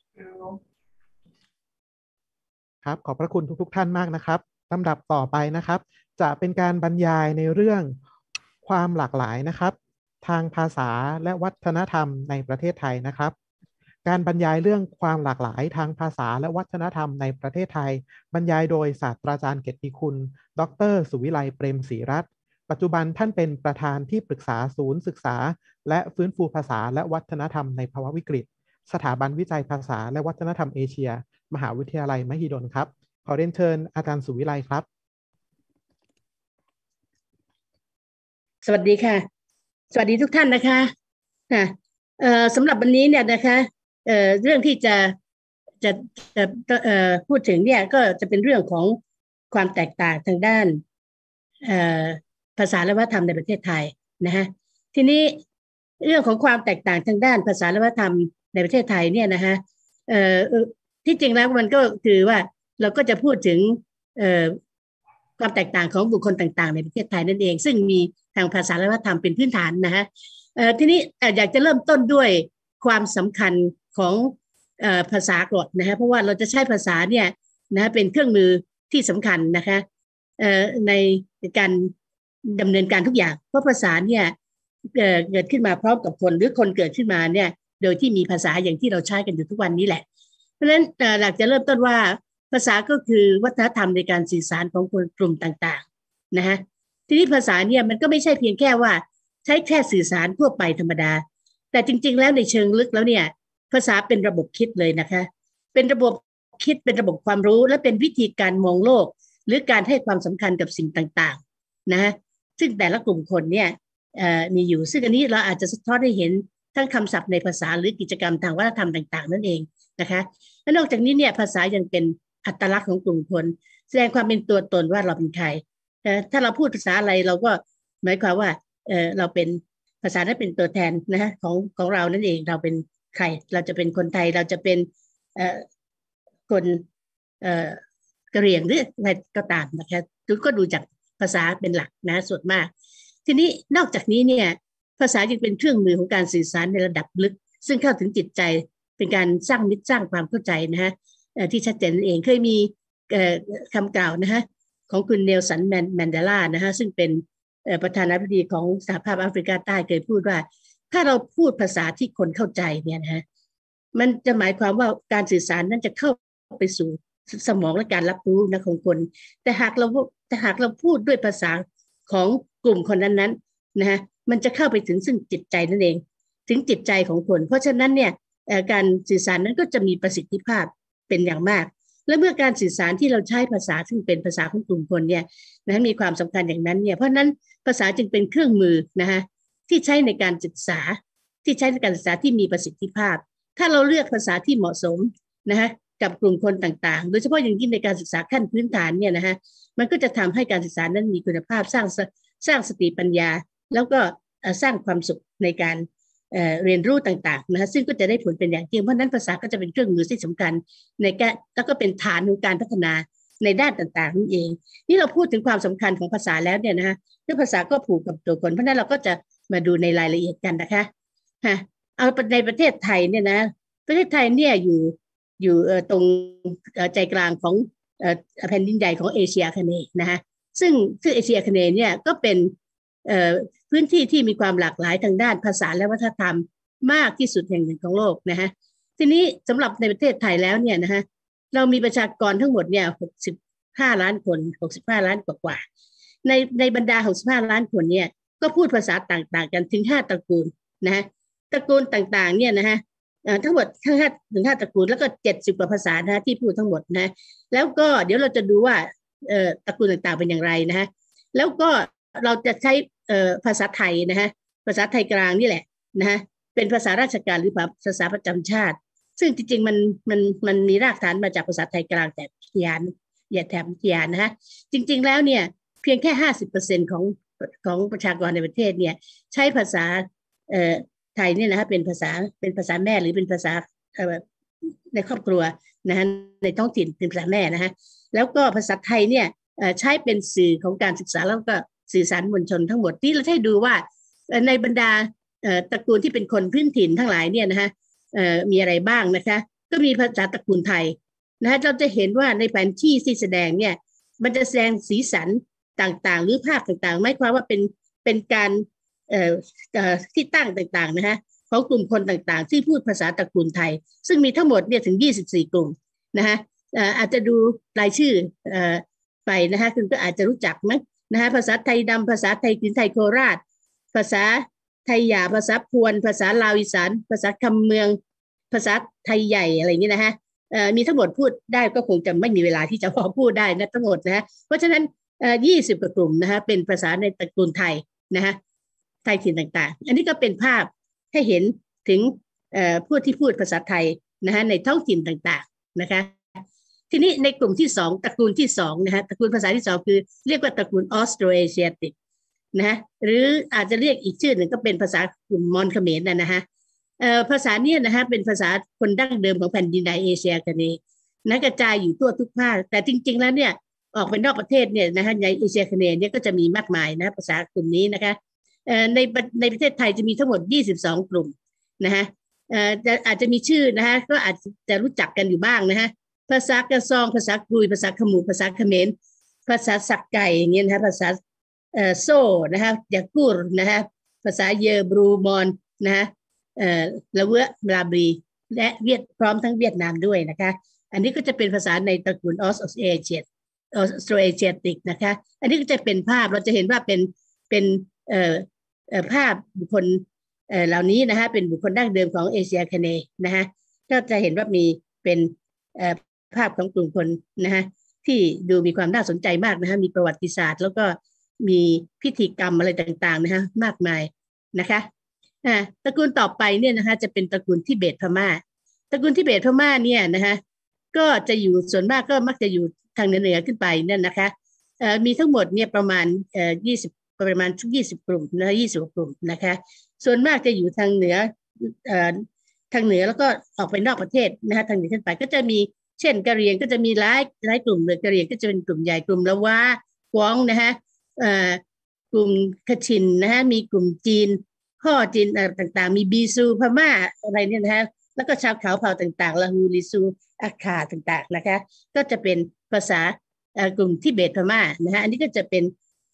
ครับขอบพระคุณทุกท่านมากนะครับลำดับต่อไปนะครับจะเป็นการบรรยายในเรื่องความหลากหลายนะครับทางภาษาและวัฒนธรรมในประเทศไทยนะครับการบรรยายเรื่องความหลากหลายทางภาษาและวัฒนธรรมในประเทศไทยบรรยายโดยศาสตราจารย์เกียรติคุณดร.สุวิไลเปรมศรีรัตน์ปัจจุบันท่านเป็นประธานที่ปรึกษาศูนย์ศึกษาและฟื้นฟูภาษาและวัฒนธรรมในภาวะวิกฤตสถาบันวิจัยภาษาและวัฒนธรรมเอเชียมหาวิทยาลัยมหิดลครับขอเรียนเชิญอาจารย์สุวิไลครับสวัสดีค่ะสวัสดีทุกท่านนะคะสำหรับวันนี้เนี่ยนะคะเรื่องที่จะพูดถึงเนี่ยก็จะเป็นเรื่องของความแตกต่างทางด้านภาษาและวัฒนธรรมในประเทศไทยนะฮะทีนี้เรื่องของความแตกต่างทางด้านภาษาและวัฒนธรรมในประเทศไทยเนี่ยนะฮะที่จริงแล้วมันก็คือว่าเราก็จะพูดถึงความแตกต่างของบุคคลต่างๆในประเทศไทยนั่นเองซึ่งมีทางภาษาและวัฒนธรรมเป็นพื้นฐานนะฮะทีนี้อยากจะเริ่มต้นด้วยความสำคัญของภาษาก่อนนะฮะเพราะว่าเราจะใช้ภาษาเนี่ยนะเป็นเครื่องมือที่สำคัญนะคะในการดำเนินการทุกอย่างเพราะภาษาเนี่ยเกิดขึ้นมาพร้อมกับคนหรือคนเกิดขึ้นมาเนี่ยโดยที่มีภาษาอย่างที่เราใช้กันอยู่ทุกวันนี้แหละเพราะฉะนั้นอยากจะเริ่มต้นว่าภาษาก็คือวัฒนธรรมในการสื่อสารของคนกลุ่มต่างๆนะฮะทีนี้ภาษาเนี่ยมันก็ไม่ใช่เพียงแค่ว่าใช้แค่สื่อสารทั่วไปธรรมดาแต่จริงๆแล้วในเชิงลึกแล้วเนี่ยภาษาเป็นระบบคิดเลยนะคะเป็นระบบคิดเป็นระบบความรู้และเป็นวิธีการมองโลกหรือการให้ความสำคัญกับสิ่งต่างๆนะซึ่งแต่ละกลุ่มคนเนี่ยมีอยู่ซึ่งอันนี้เราอาจจะสะท้อนให้เห็นทั้งคำศัพท์ในภาษาหรือกิจกรรมทางวัฒนธรรมต่างๆนั่นเองนะคะและนอกจากนี้เนี่ยภาษายังเป็นอัตลักษณ์ของกลุ่มคนแสดงความเป็นตัวตนว่าเราเป็นใครถ้าเราพูดภาษาอะไรเราก็หมายความว่าเราเป็นภาษานั้นเป็นตัวแทนนะฮะของเรานั่นเองเราเป็นใครเราจะเป็นคนไทยเราจะเป็นคนกะเหรี่ยงหรืออะไรก็ตามนะคะก็ดูจากภาษาเป็นหลักนะส่วนมากทีนี้นอกจากนี้เนี่ยภาษายังเป็นเครื่องมือของการสื่อสารในระดับลึกซึ่งเข้าถึงจิตใจเป็นการสร้างมิตรสร้างความเข้าใจนะฮะที่ชัดเจนเองเคยมีคำกล่าวนะฮะของคุณเนลสันแมนเดลานะฮะซึ่งเป็นประธานาธิบดีของสหภาพแอฟริกาใต้เคยพูดว่าถ้าเราพูดภาษาที่คนเข้าใจเนี่ยนะฮะมันจะหมายความว่าการสื่อสารนั้นจะเข้าไปสู่สมองและการรับรู้นะของคนแต่หากเราพูดด้วยภาษาของกลุ่มคนนั้นๆนะฮะมันจะเข้าไปถึงซึ่งจิตใจนั่นเองถึงจิตใจของคนเพราะฉะนั้นเนี่ยการสื่อสารนั้นก็จะมีประสิทธิภาพเป็นอย่างมากและเมื่อการสื่อสารที่เราใช้ภาษาซึ่งเป็นภาษาของกลุ่มคนเนี่ยนะมีความสำคัญอย่างนั้นเนี่ยเพราะนั้นภาษาจึงเป็นเครื่องมือนะฮะที่ใช้ในการศึกษาที่มีประสิทธิภาพถ้าเราเลือกภาษาที่เหมาะสมนะฮะกับกลุ่มคนต่างๆโดยเฉพาะอย่างยิ่งในการศึกษาขั้นพื้นฐานเนี่ยนะฮะมันก็จะทำให้การศึกษานั้นมีคุณภาพสร้างสติปัญญาแล้วก็สร้างความสุขในการเรียนรู้ต่างๆนะซึ่งก็จะได้ผลเป็นอย่างยิ่งเพราะนั้นภาษาก็จะเป็นเครื่องมือที่สำคัญในการแล้วก็เป็นฐานของการพัฒนาในด้านต่างๆนั่นเองนี่เราพูดถึงความสำคัญของภาษาแล้วเนี่ยนะฮะเรื่องภาษาก็ผูกกับตัวคนเพราะนั้นเราก็จะมาดูในรายละเอียดกันนะคะเอาในประเทศไทยเนี่ยนะประเทศไทยเนี่ยอยู่ตรงใจกลางของแผ่นดินใหญ่ของเอเชียอาคเนย์นะฮะซึ่งเอเชียอาคเนย์เนี่ยก็เป็นพื้นที่ที่มีความหลากหลายทางด้านภาษาและวัฒนธรรมมากที่สุดแห่งหนึ่งของโลกนะฮะทีนี้สำหรับในประเทศไทยแล้วเนี่ยนะฮะเรามีประชากรทั้งหมดเนี่ย65 ล้านคน65 ล้านกว่าในบรรดา65 ล้านคนเนี่ยก็พูดภาษาต่างๆกันถึง5 ตระกูลนะฮะตระกูลต่างๆเนี่ยนะฮะทั้งหมดทั้ง5 ตระกูลแล้วก็70 กว่าภาษานะที่พูดทั้งหมดนะแล้วก็เดี๋ยวเราจะดูว่าตระกูลต่างๆเป็นอย่างไรนะฮะแล้วก็เราจะใช้ภาษาไทยนะฮะภาษาไทยกลางนี่แหละนะฮะเป็นภาษาราชการหรือภาษาประจำชาติซึ่งจริงๆมันมีรากฐานมาจากภาษาไทยกลางแต่แถบวิทยานะฮะจริงๆแล้วเนี่ยเพียงแค่ 50% ของประชากรในประเทศเนี่ยใช้ภาษาไทยเนี่ยนะฮะเป็นภาษาแม่หรือเป็นภาษาในครอบครัวนะฮะในท้องถิ่นเป็นภาษาแม่นะฮะแล้วก็ภาษาไทยเนี่ยใช้เป็นสื่อของการศึกษาแล้วก็สื่อสารมวลชนทั้งหมดที่เราให้ดูว่าในบรรดาตระกูลที่เป็นคนพื้นถิ่นทั้งหลายเนี่ยนะฮะมีอะไรบ้างนะคะก็มีภาษาตระกูลไทยนะฮะเราจะเห็นว่าในแผนที่ที่แสดงเนี่ยมันจะแสดงสีสันต่างๆหรือภาพต่างๆหมายความว่าเป็นการที่ตั้งต่างๆนะฮะของกลุ่มคนต่างๆที่พูดภาษาตระกูลไทยซึ่งมีทั้งหมดเนี่ยถึง24 กลุ่มนะฮะอาจจะดูรายชื่อไปนะฮะคุณก็อาจจะรู้จักมั้ยนะฮะภาษาไทยดำภาษาไทยถิ่นไทยโคราชภาษาไทยหยาภาษาพวนภาษาลาวอีสานภาษาคำเมืองภาษาไทยใหญ่อะไรอย่างนี้นะฮะมีทั้งหมดพูดได้ก็คงจะไม่มีเวลาที่จะพอพูดได้นะทั้งหมดนะฮะเพราะฉะนั้น20 กว่ากลุ่มนะฮะเป็นภาษาในตระกูลไทยนะฮะไทยถิ่นต่างๆอันนี้ก็เป็นภาพให้เห็นถึงผู้ที่พูดภาษาไทยนะฮะในท้องถิ่นต่างๆนะคะทีนี้ในกลุ่มที่2ตระกูลที่2นะฮะตระกูลภาษาที่2คือเรียกว่าตระกูลออสโตรเอเชียติกนะฮะหรืออาจจะเรียกอีกชื่อหนึ่งก็เป็นภาษากลุ่มมอญเขมรนะฮะภาษาเนี่ยนะฮะเป็นภาษาคนดั้งเดิมของแผ่นดินเอเชียอาคเนย์นะกระจายอยู่ทั่วทุกภาคแต่จริงๆแล้วเนี่ยออกไปนอกประเทศเนี่ยนะฮะในเอเชียอาคเนย์เนี่ยก็จะมีมากมายนะภาษากลุ่มนี้นะคะในประเทศไทยจะมีทั้งหมด22 กลุ่มนะฮะอาจจะมีชื่อนะฮะก็อาจจะรู้จักกันอยู่บ้างนะฮะภาษากระซองภาษากรุยภาษาขมูภาษาเขมรภาษาสักไก่อย่างเงี้ยนะฮะภาษาโซ่นะฮะยากูรนะฮะภาษาเยบรูมอนนะฮะละเวะบลาบรีและพร้อมทั้งเวียดนามด้วยนะคะอันนี้ก็จะเป็นภาษาในตระกูลออสโตรเอเชียติกนะคะอันนี้ก็จะเป็นภาพเราจะเห็นว่าเป็นภาพบุคคลเหล่านี้นะฮะเป็นบุคคลดั้งเดิมของเอเชียอาคเนย์นะฮะก็จะเห็นว่ามีเป็นภาพของกลุ่มคนนะฮะที่ดูมีความน่าสนใจมากนะฮะมีประวัติศาสตร์แล้วก็มีพิธีกรรมอะไรต่างๆนะฮะมากมายนะคะตระกูลต่อไปเนี่ยนะคะจะเป็นตระกูลทิเบตพม่าตระกูลทิเบตพม่าเนี่ยนะคะก็จะอยู่ส่วนมากก็มักจะอยู่ทางเหนือขึ้นไปนั่นนะคะมีทั้งหมดเนี่ยประมาณ20 กลุ่มนะ20 กลุ่มนะคะส่วนมากจะอยู่ทางเหนือแล้วก็ออกไปนอกประเทศนะฮะทางเหนือขึ้นไปก็จะมีเช่นกะเหรี่ยงก็จะมีหลายกลุ่มเลยกะเหรี่ยงก็จะเป็นกลุ่มใหญ่กลุ่มละวากวางนะฮะกลุ่มคชินนะฮะมีกลุ่มจีนข้อจีนต่างๆมีบีซูพม่าอะไรเนี่ยนะฮะแล้วก็ชาวเขาเผ่าต่างๆละฮูลิซูอาคาต่างๆนะคะก็จะเป็นภาษากลุ่มทิเบตพม่านะฮะอันนี้ก็จะเป็น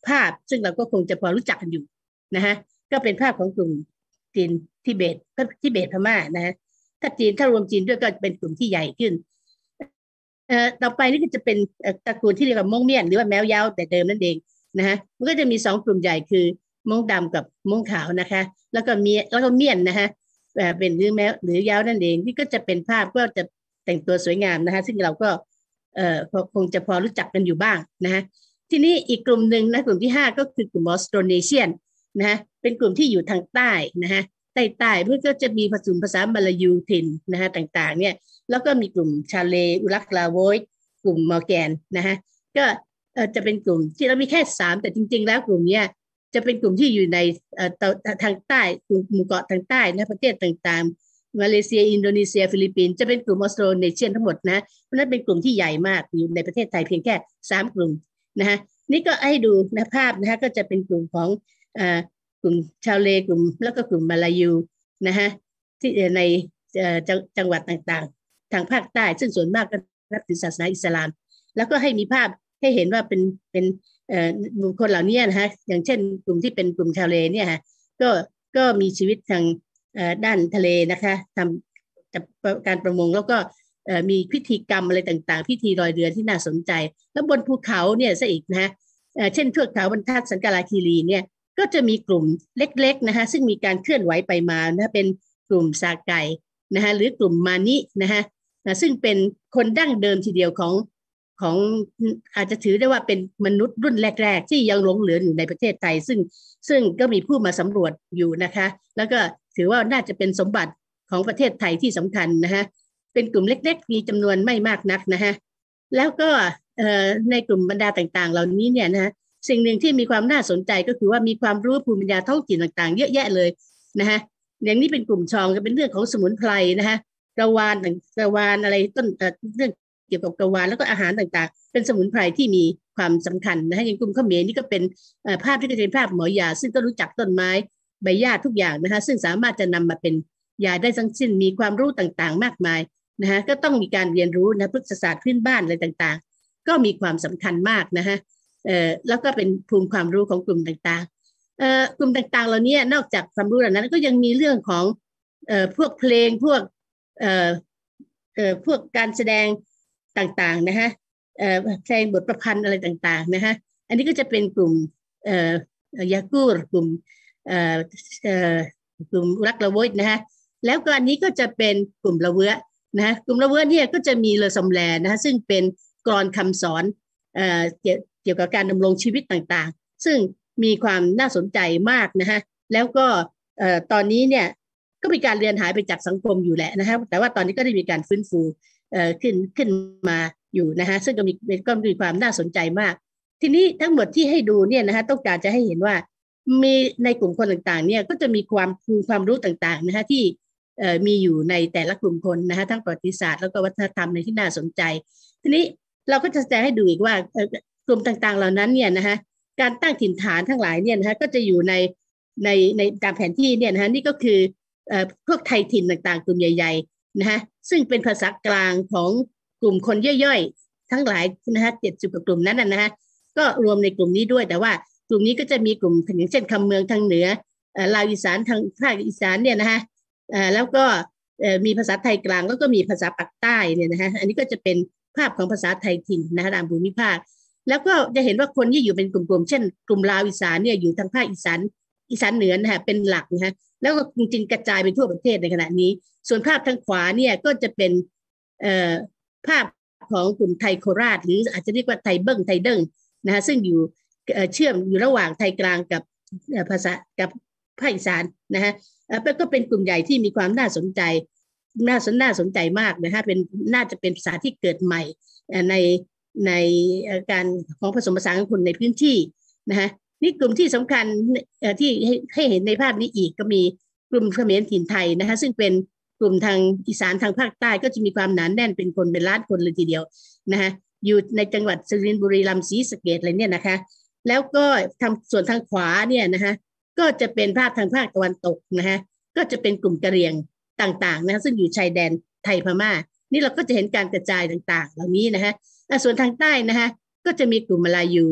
ภาพซึ่งเราก็คงจะพอรู้จักกันอยู่นะฮะก็เป็นภาพของกลุ่มจีนทิเบตพม่านะฮะถ้ารวมจีนด้วยก็เป็นกลุ่มที่ใหญ่ขึ้นต่อไปนี่ก็จะเป็นตระกูลที่เรียกว่าม้งเมี่ยนหรือว่าแมวยาวแต่เดิมนั่นเองนะฮะมันก็จะมี2กลุ่มใหญ่คือม้งดำกับม้งขาวนะคะแล้วก็เมี่ยนนะฮะเป็นหรือแมวหรือยาวนั่นเองที่ก็จะเป็นภาพก็จะแต่งตัวสวยงามนะคะซึ่งเราก็คงจะพอรู้จักกันอยู่บ้างนะฮะทีนี้อีกกลุ่มหนึ่งนะกลุ่มที่5ก็คือกลุ่มออสโตรเนเชียนนะฮะเป็นกลุ่มที่อยู่ทางใต้นะฮะใต้เพื่อก็จะมีผสมภาษามาลายูถิ่นนะฮะต่างๆเนี่ยแล้วก็มีกลุ่มชาเลอุรักลาโวยกลุ่มมอร์แกนนะฮะก็จะเป็นกลุ่มที่เรามีแค่3แต่จริงๆแล้วกลุ่มนี้จะเป็นกลุ่มที่อยู่ในทางใต้กลุ่มหมู่เกาะทางใต้นะประเทศต่างๆมาเลเซียอินโดนีเซียฟิลิปปินส์จะเป็นกลุ่มออสโตรเนเชียนทั้งหมดนะเพราะนั้นเป็นกลุ่มที่ใหญ่มากอยู่ในประเทศไทยเพียงแค่3กลุ่มนะฮะนี่ก็ให้ดูนะภาพนะฮะก็จะเป็นกลุ่มของกลุ่มชาวเลกลุ่มแล้วก็กลุ่มมาลายูนะฮะที่ในจังหวัดต่างๆทางภาคใต้ซึ่งส่วนมากก็นับถือศาสนาอิสลามแล้วก็ให้มีภาพให้เห็นว่าเป็นบุคคลเหล่านี้นะฮะอย่างเช่นกลุ่มที่เป็นกลุ่มชาวเลเนี่ยฮะก็มีชีวิตทางด้านทะเลนะคะทำการประมงแล้วก็มีพิธีกรรมอะไรต่างๆพิธีลอยเรือที่น่าสนใจแล้วบนภูเขาเนี่ยซะอีกนะฮะเช่นเทือกเขาบรรทัดสังกาลาคีรีเนี่ยก็จะมีกลุ่มเล็กๆนะฮะซึ่งมีการเคลื่อนไหวไปมานะเป็นกลุ่มซาไกนะฮะหรือกลุ่มมานินะฮะซึ่งเป็นคนดั้งเดิมทีเดียวของอาจจะถือได้ว่าเป็นมนุษย์รุ่นแรกๆที่ยังหลงเหลืออยู่ในประเทศไทยซึ่งก็มีผู้มาสำรวจอยู่นะคะแล้วก็ถือว่าน่าจะเป็นสมบัติของประเทศไทยที่สำคัญนะฮะเป็นกลุ่มเล็กๆมีจำนวนไม่มากนักนะฮะแล้วก็ในกลุ่มบรรดาต่างๆเหล่านี้เนี่ยนะฮะสิ่งหนึ่งที่มีความน่าสนใจก็คือว่ามีความรู้ภูมิปัญญาท้องถิ่นต่างๆเยอะแยะเลยนะฮะอย่างนี้เป็นกลุ่มชองก็เป็นเรื่องของสมุนไพรนะฮะกระวานอะไรต้นเรื่องเกี่ยวกับกระวานแล้วก็อาหารต่างๆเป็นสมุนไพรที่มีความสำคัญนะฮะอย่างกลุ่มเขมรนี่ก็เป็นภาพที่เป็นภาพหมอยาซึ่งก็รู้จักต้นไม้ใบหญ้าทุกอย่างนะคะซึ่งสามารถจะนำมาเป็นยาได้ทั้งสิ้นมีความรู้ต่างๆมากมายนะฮะก็ต้องมีการเรียนรู้นะพฤกษศาสตร์พื้นบ้านอะไรต่างๆก็มีความสำคัญมากนะฮะแล้วก็เป็นภูมิความรู้ของกลุ่มต่างๆกลุ่มต่างๆเหล่านี้นอกจากความรู้เหล่านั้นก็ยังมีเรื่องของพวกเพลงพวกการแสดงต่างๆนะฮะเพลงบทประพันธ์อะไรต่างๆนะฮะอันนี้ก็จะเป็นกลุ่มยากูรกลุ่มรักละเวยนะฮะแล้วก็อันนี้ก็จะเป็นกลุ่มละเวะนะฮะกลุ่มละเวะเนี่ยก็จะมีเลอซอมแลนะฮะซึ่งเป็นกลอนคำสอนเกี่ยวกับการดำรงชีวิตต่างๆซึ่งมีความน่าสนใจมากนะฮะแล้วก็ตอนนี้เนี่ยก็มีการเลือนหายไปจากสังคมอยู่แหละนะฮะแต่ว่าตอนนี้ก็ได้มีการฟื้นฟูขึ้นมาอยู่นะฮะซึ่งก็มีความน่าสนใจมากทีนี้ทั้งหมดที่ให้ดูเนี่ยนะฮะต้องการจะให้เห็นว่ามีในกลุ่มคนต่างๆเนี่ยก็จะมีความรู้ต่างๆนะฮะที่มีอยู่ในแต่ละกลุ่มคนนะฮะทั้งประวัติศาสตร์แล้วก็วัฒนธรรมในที่น่าสนใจทีนี้เราก็จะแสดงให้ดูอีกว่ากลุ่มต่างๆเหล่านั้นเนี่ยนะฮะการตั้งถิ่นฐานทั้งหลายเนี่ยนะฮะก็จะอยู่ในตามแผนที่เนี่ยนะฮะนี่ก็คือพวกไทยถิ่นต่างๆกลุ่มใหญ่ๆนะฮะซึ่งเป็นภาษากลางของกลุ่มคนย่อยๆทั้งหลายนะฮะ70 กว่ากลุ่มนั้นนะฮะก็รวมในกลุ่มนี้ด้วยแต่ว่ากลุ่มนี้ก็จะมีกลุ่มอย่างเช่นคำเมืองทางเหนือลาวอีสานทางภาคอีสานเนี่ยนะฮะแล้วก็มีภาษาไทยกลางแล้วก็มีภาษาปากใต้เนี่ยนะฮะอันนี้ก็จะเป็นภาพของภาษาไทยถิ่นนะฮะตามภูมิภาคแล้วก็จะเห็นว่าคนที่อยู่เป็นกลุ่มๆเช่นกลุ่มลาวอีสานเนี่ยอยู่ทางภาคอีสานเหนือนะฮะเป็นหลักนะฮะแล้วก็จริงๆกระจายไปทั่วประเทศในขณะนี้ส่วนภาพทางขวาเนี่ยก็จะเป็นภาพของกลุ่มไทยโคราชหรืออาจจะเรียกว่าไทยเบิ้งไทยเด้งนะฮะซึ่งอยู่เชื่อมอยู่ระหว่างไทยกลางกับภาษากับภาคอีสานนะฮะก็เป็นกลุ่มใหญ่ที่มีความน่าสนใจน่าสนใจมากนะฮะน่าจะเป็นภาษาที่เกิดใหม่ในการของผสมผสานของคนในพื้นที่นะฮะนี่กลุ่มที่สำคัญที่ให้เห็นในภาพนี้อีกก็มีกลุ่มเขมรถิ่นไทยนะฮะซึ่งเป็นกลุ่มทางอีสานทางภาคใต้ก็จะมีความหนาแน่นเป็นคนเป็นล้านคนเลยทีเดียวนะฮะอยู่ในจังหวัดสุรินทร์บุรีรัมย์ศรีสะเกษอะไรเนี่ยนะคะแล้วก็ส่วนทางขวาเนี่ยนะฮะก็จะเป็นภาพทางภาคตะวันตกนะฮะก็จะเป็นกลุ่มกะเหรี่ยงต่างๆนะซึ่งอยู่ชายแดนไทยพม่านี่เราก็จะเห็นการกระจายต่างๆเหล่านี้นะฮะส่วนทางใต้นะฮะก็จะมีกลุ่มมาลายู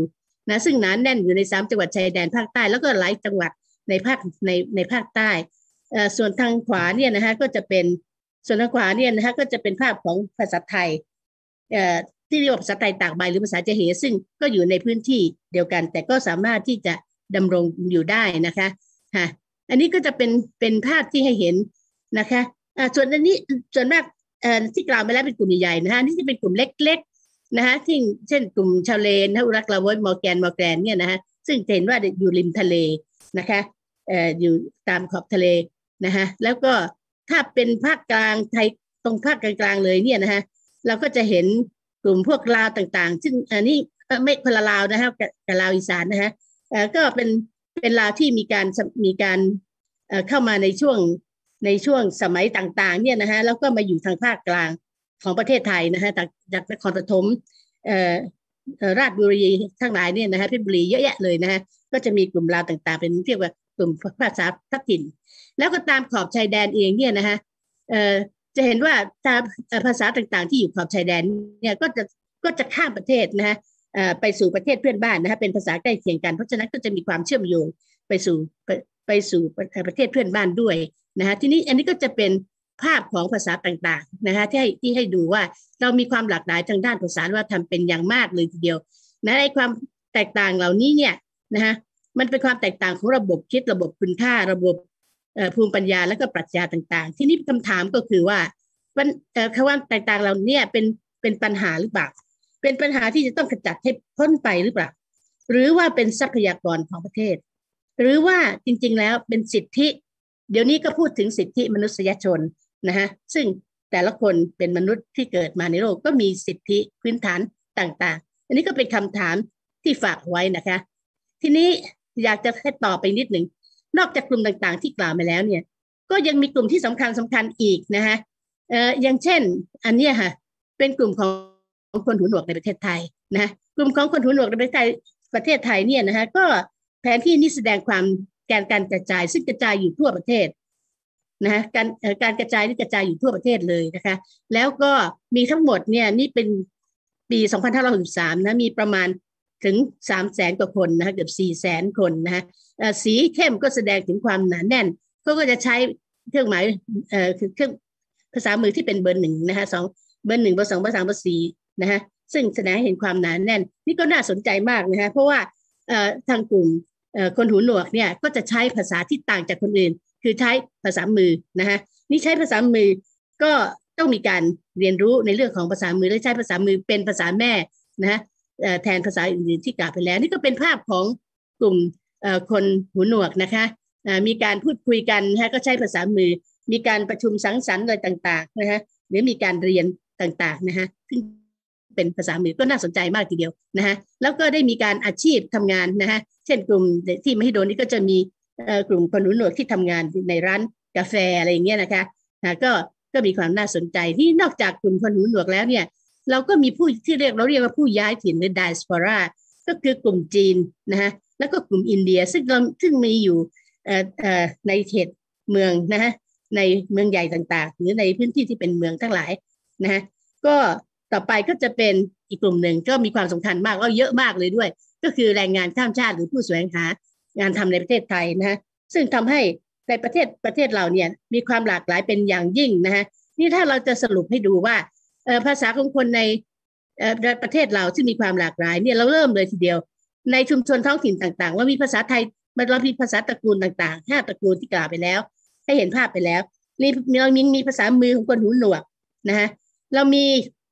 นะซึ่งหนาแน่นอยู่ใน3จังหวัดชายแดนภาคใต้แล้วก็หลายจังหวัดในภาคใต้ส่วนทางขวาเนี่ยนะคะก็จะเป็นส่วนทางขวาเนี่ยนะคะก็จะเป็นภาพของภาษาไทยที่เรียกว่าภาษาไทยตากใบหรือภาษาเจเหซึ่งก็อยู่ในพื้นที่เดียวกันแต่ก็สามารถที่จะดำรงอยู่ได้นะคะอันนี้ก็จะเป็นภาพที่ให้เห็นนะคะส่วนอันนี้ส่วนมากที่กล่าวมาแล้วเป็นกลุ่มใหญ่ๆนะคะนี่จะเป็นกลุ่มเล็กๆนะคะที่เช่นกลุ่มชาวเลนอุรักลาโวยมอร์แกนเนี่ยนะคะซึ่งเห็นว่าอยู่ริมทะเลนะคะอยู่ตามขอบทะเลนะคะแล้วก็ถ้าเป็นภาคกลางไทยตรงภาคกลางๆเลยเนี่ยนะคะเราก็จะเห็นกลุ่มพวกลาวต่างๆซึ่งอันนี้ไม่คนละลาวนะคะกับลาวอีสานนะคะก็เป็นลาวที่มีการเข้ามาในช่วงสมัยต่างๆเนี่ยนะคะแล้วก็มาอยู่ทางภาคกลางของประเทศไทยนะคะจากนครปฐมราชบุรีทั้งหลายเนี่ยนะคะเพชรบุรีเยอะแยะเลยนะคะก็จะมีกลุ่มลาวต่างๆเป็นเรียกว่ากลุ่มภาษาท้องถิ่นแล้วก็ตามขอบชายแดนเองเนี่ยนะคะจะเห็นว่าตามภาษาต่างๆที่อยู่ขอบชายแดนเนี่ยก็จะข้ามประเทศนะคะไปสู่ประเทศเพื่อนบ้านนะคะเป็นภาษาใกล้เคียงกันเพราะฉะนั้นก็จะมีความเชื่อมโยงไปสู่ประเทศเพื่อนบ้านด้วยนะคะทีนี้อันนี้ก็จะเป็นภาพของภาษาต่างๆนะคะที่ให้ดูว่าเรามีความหลากหลายทางด้านภาษาวัฒนธรรมเป็นอย่างมากเลยทีเดียวนะในความแตกต่างเหล่านี้เนี่ยนะคะมันเป็นความแตกต่างของระบบคิดระบบคุณค่าระบบภูมิปัญญาและก็ปรัชญาต่างๆที่นี้คำถามก็คือว่าคำว่าแตกต่างเหล่านี้เป็นปัญหาหรือเปล่าเป็นปัญหาที่จะต้องขจัดให้พ้นไปหรือเปล่าหรือว่าเป็นทรัพยากรของประเทศหรือว่าจริงๆแล้วเป็นสิทธิเดี๋ยวนี้ก็พูดถึงสิทธิมนุษยชนนะคะซึ่งแต่ละคนเป็นมนุษย์ที่เกิดมาในโลกก็มีสิทธิพื้นฐานต่างๆอันนี้ก็เป็นคำถามที่ฝากไว้นะคะทีนี้อยากจะให้ต่อไปนิดหนึ่งนอกจากกลุ่มต่างๆที่กล่าวมาแล้วเนี่ยก็ยังมีกลุ่มที่สำคัญอีกนะคะอย่างเช่นอันนี้ค่ะเป็นกลุ่มของคนหูหนวกในประเทศไทยนะกลุ่มของคนหูหนวกในประเทศไทยเนี่ยนะคะก็แผนที่นี้แสดงความการกระจายซึ่งกระจายอยู่ทั่วประเทศนะการกระจายนี่กระจายอยู่ทั่วประเทศเลยนะคะแล้วก็มีทั้งหมดเนี่ยนี่เป็นปี2563นะมีประมาณถึง 300,000 กว่าคนนะคะเกือบ 400,000 คนนะคะสีเข้มก็แสดงถึงความหนาแน่นเขาก็จะใช้เครื่องหมายคือเครื่องภาษามือที่เป็นเบอร์ 1นะคะ2เบอร์ 1เบอร์ 2เบอร์ 3เบอร์ 4นะคะซึ่งแสดงให้เห็นความหนาแน่นนี่ก็น่าสนใจมากนะคะเพราะว่าทางกลุ่มคนหูหนวกเนี่ยก็จะใช้ภาษาที่ต่างจากคนอื่นคือใช้ภาษามือนะคะนี่ใช้ภาษามือก็ต้องมีการเรียนรู้ในเรื่องของภาษามือและใช้ภาษามือเป็นภาษาแม่นะแทนภาษาอื่นๆที่กล่าวไปแล้วนี่ก็เป็นภาพของกลุ่มคนหูหนวกนะคะมีการพูดคุยกันนะคะก็ใช้ภาษามือมีการประชุมสังสรรค์อะไรต่างๆนะคะหรือมีการเรียนต่างๆนะคะซึ่งเป็นภาษามือก็น่าสนใจมากทีเดียวนะคะแล้วก็ได้มีการอาชีพทำงานนะคะเช่นกลุ่มที่มหิดลนี่ก็จะมีกลุ่มคนหูหนวกที่ทำงานในร้านกาแฟอะไรอย่างเงี้ยนะคะก็มีความน่าสนใจที่นอกจากกลุ่มคนหูหนวกแล้วเนี่ยเราก็มีผู้ที่เราเรียกว่าผู้ย้ายถิ่นหรือ diaspora ก็คือกลุ่มจีนนะคะแล้วก็กลุ่มอินเดียซึ่งมีอยู่ในเขตเมืองนะคะในเมืองใหญ่ต่างๆหรือในพื้นที่ที่เป็นเมืองทั้งหลายนะคะก็ต่อไปก็จะเป็นอีกกลุ่มหนึ่งก็มีความสำคัญมากก็เยอะมากเลยด้วยก็คือแรงงานข้ามชาติหรือผู้แสวงหางานทำในประเทศไทยนะคะซึ่งทำให้ในประเทศเราเนี่ยมีความหลากหลายเป็นอย่างยิ่งนะคะนี่ถ้าเราจะสรุปให้ดูว่าภาษาของคนในประเทศเราที่มีความหลากหลายเนี่ยเราเริ่มเลยทีเดียวในชุมชนท้องถิ่นต่างๆเรามีภาษาไทยเรามีภาษาตระกูลต่างๆ5ตระกูลที่กล่าวไปแล้วให้เห็นภาพไปแล้วเรามีภาษามือของคนหูหนวกนะคะเรามี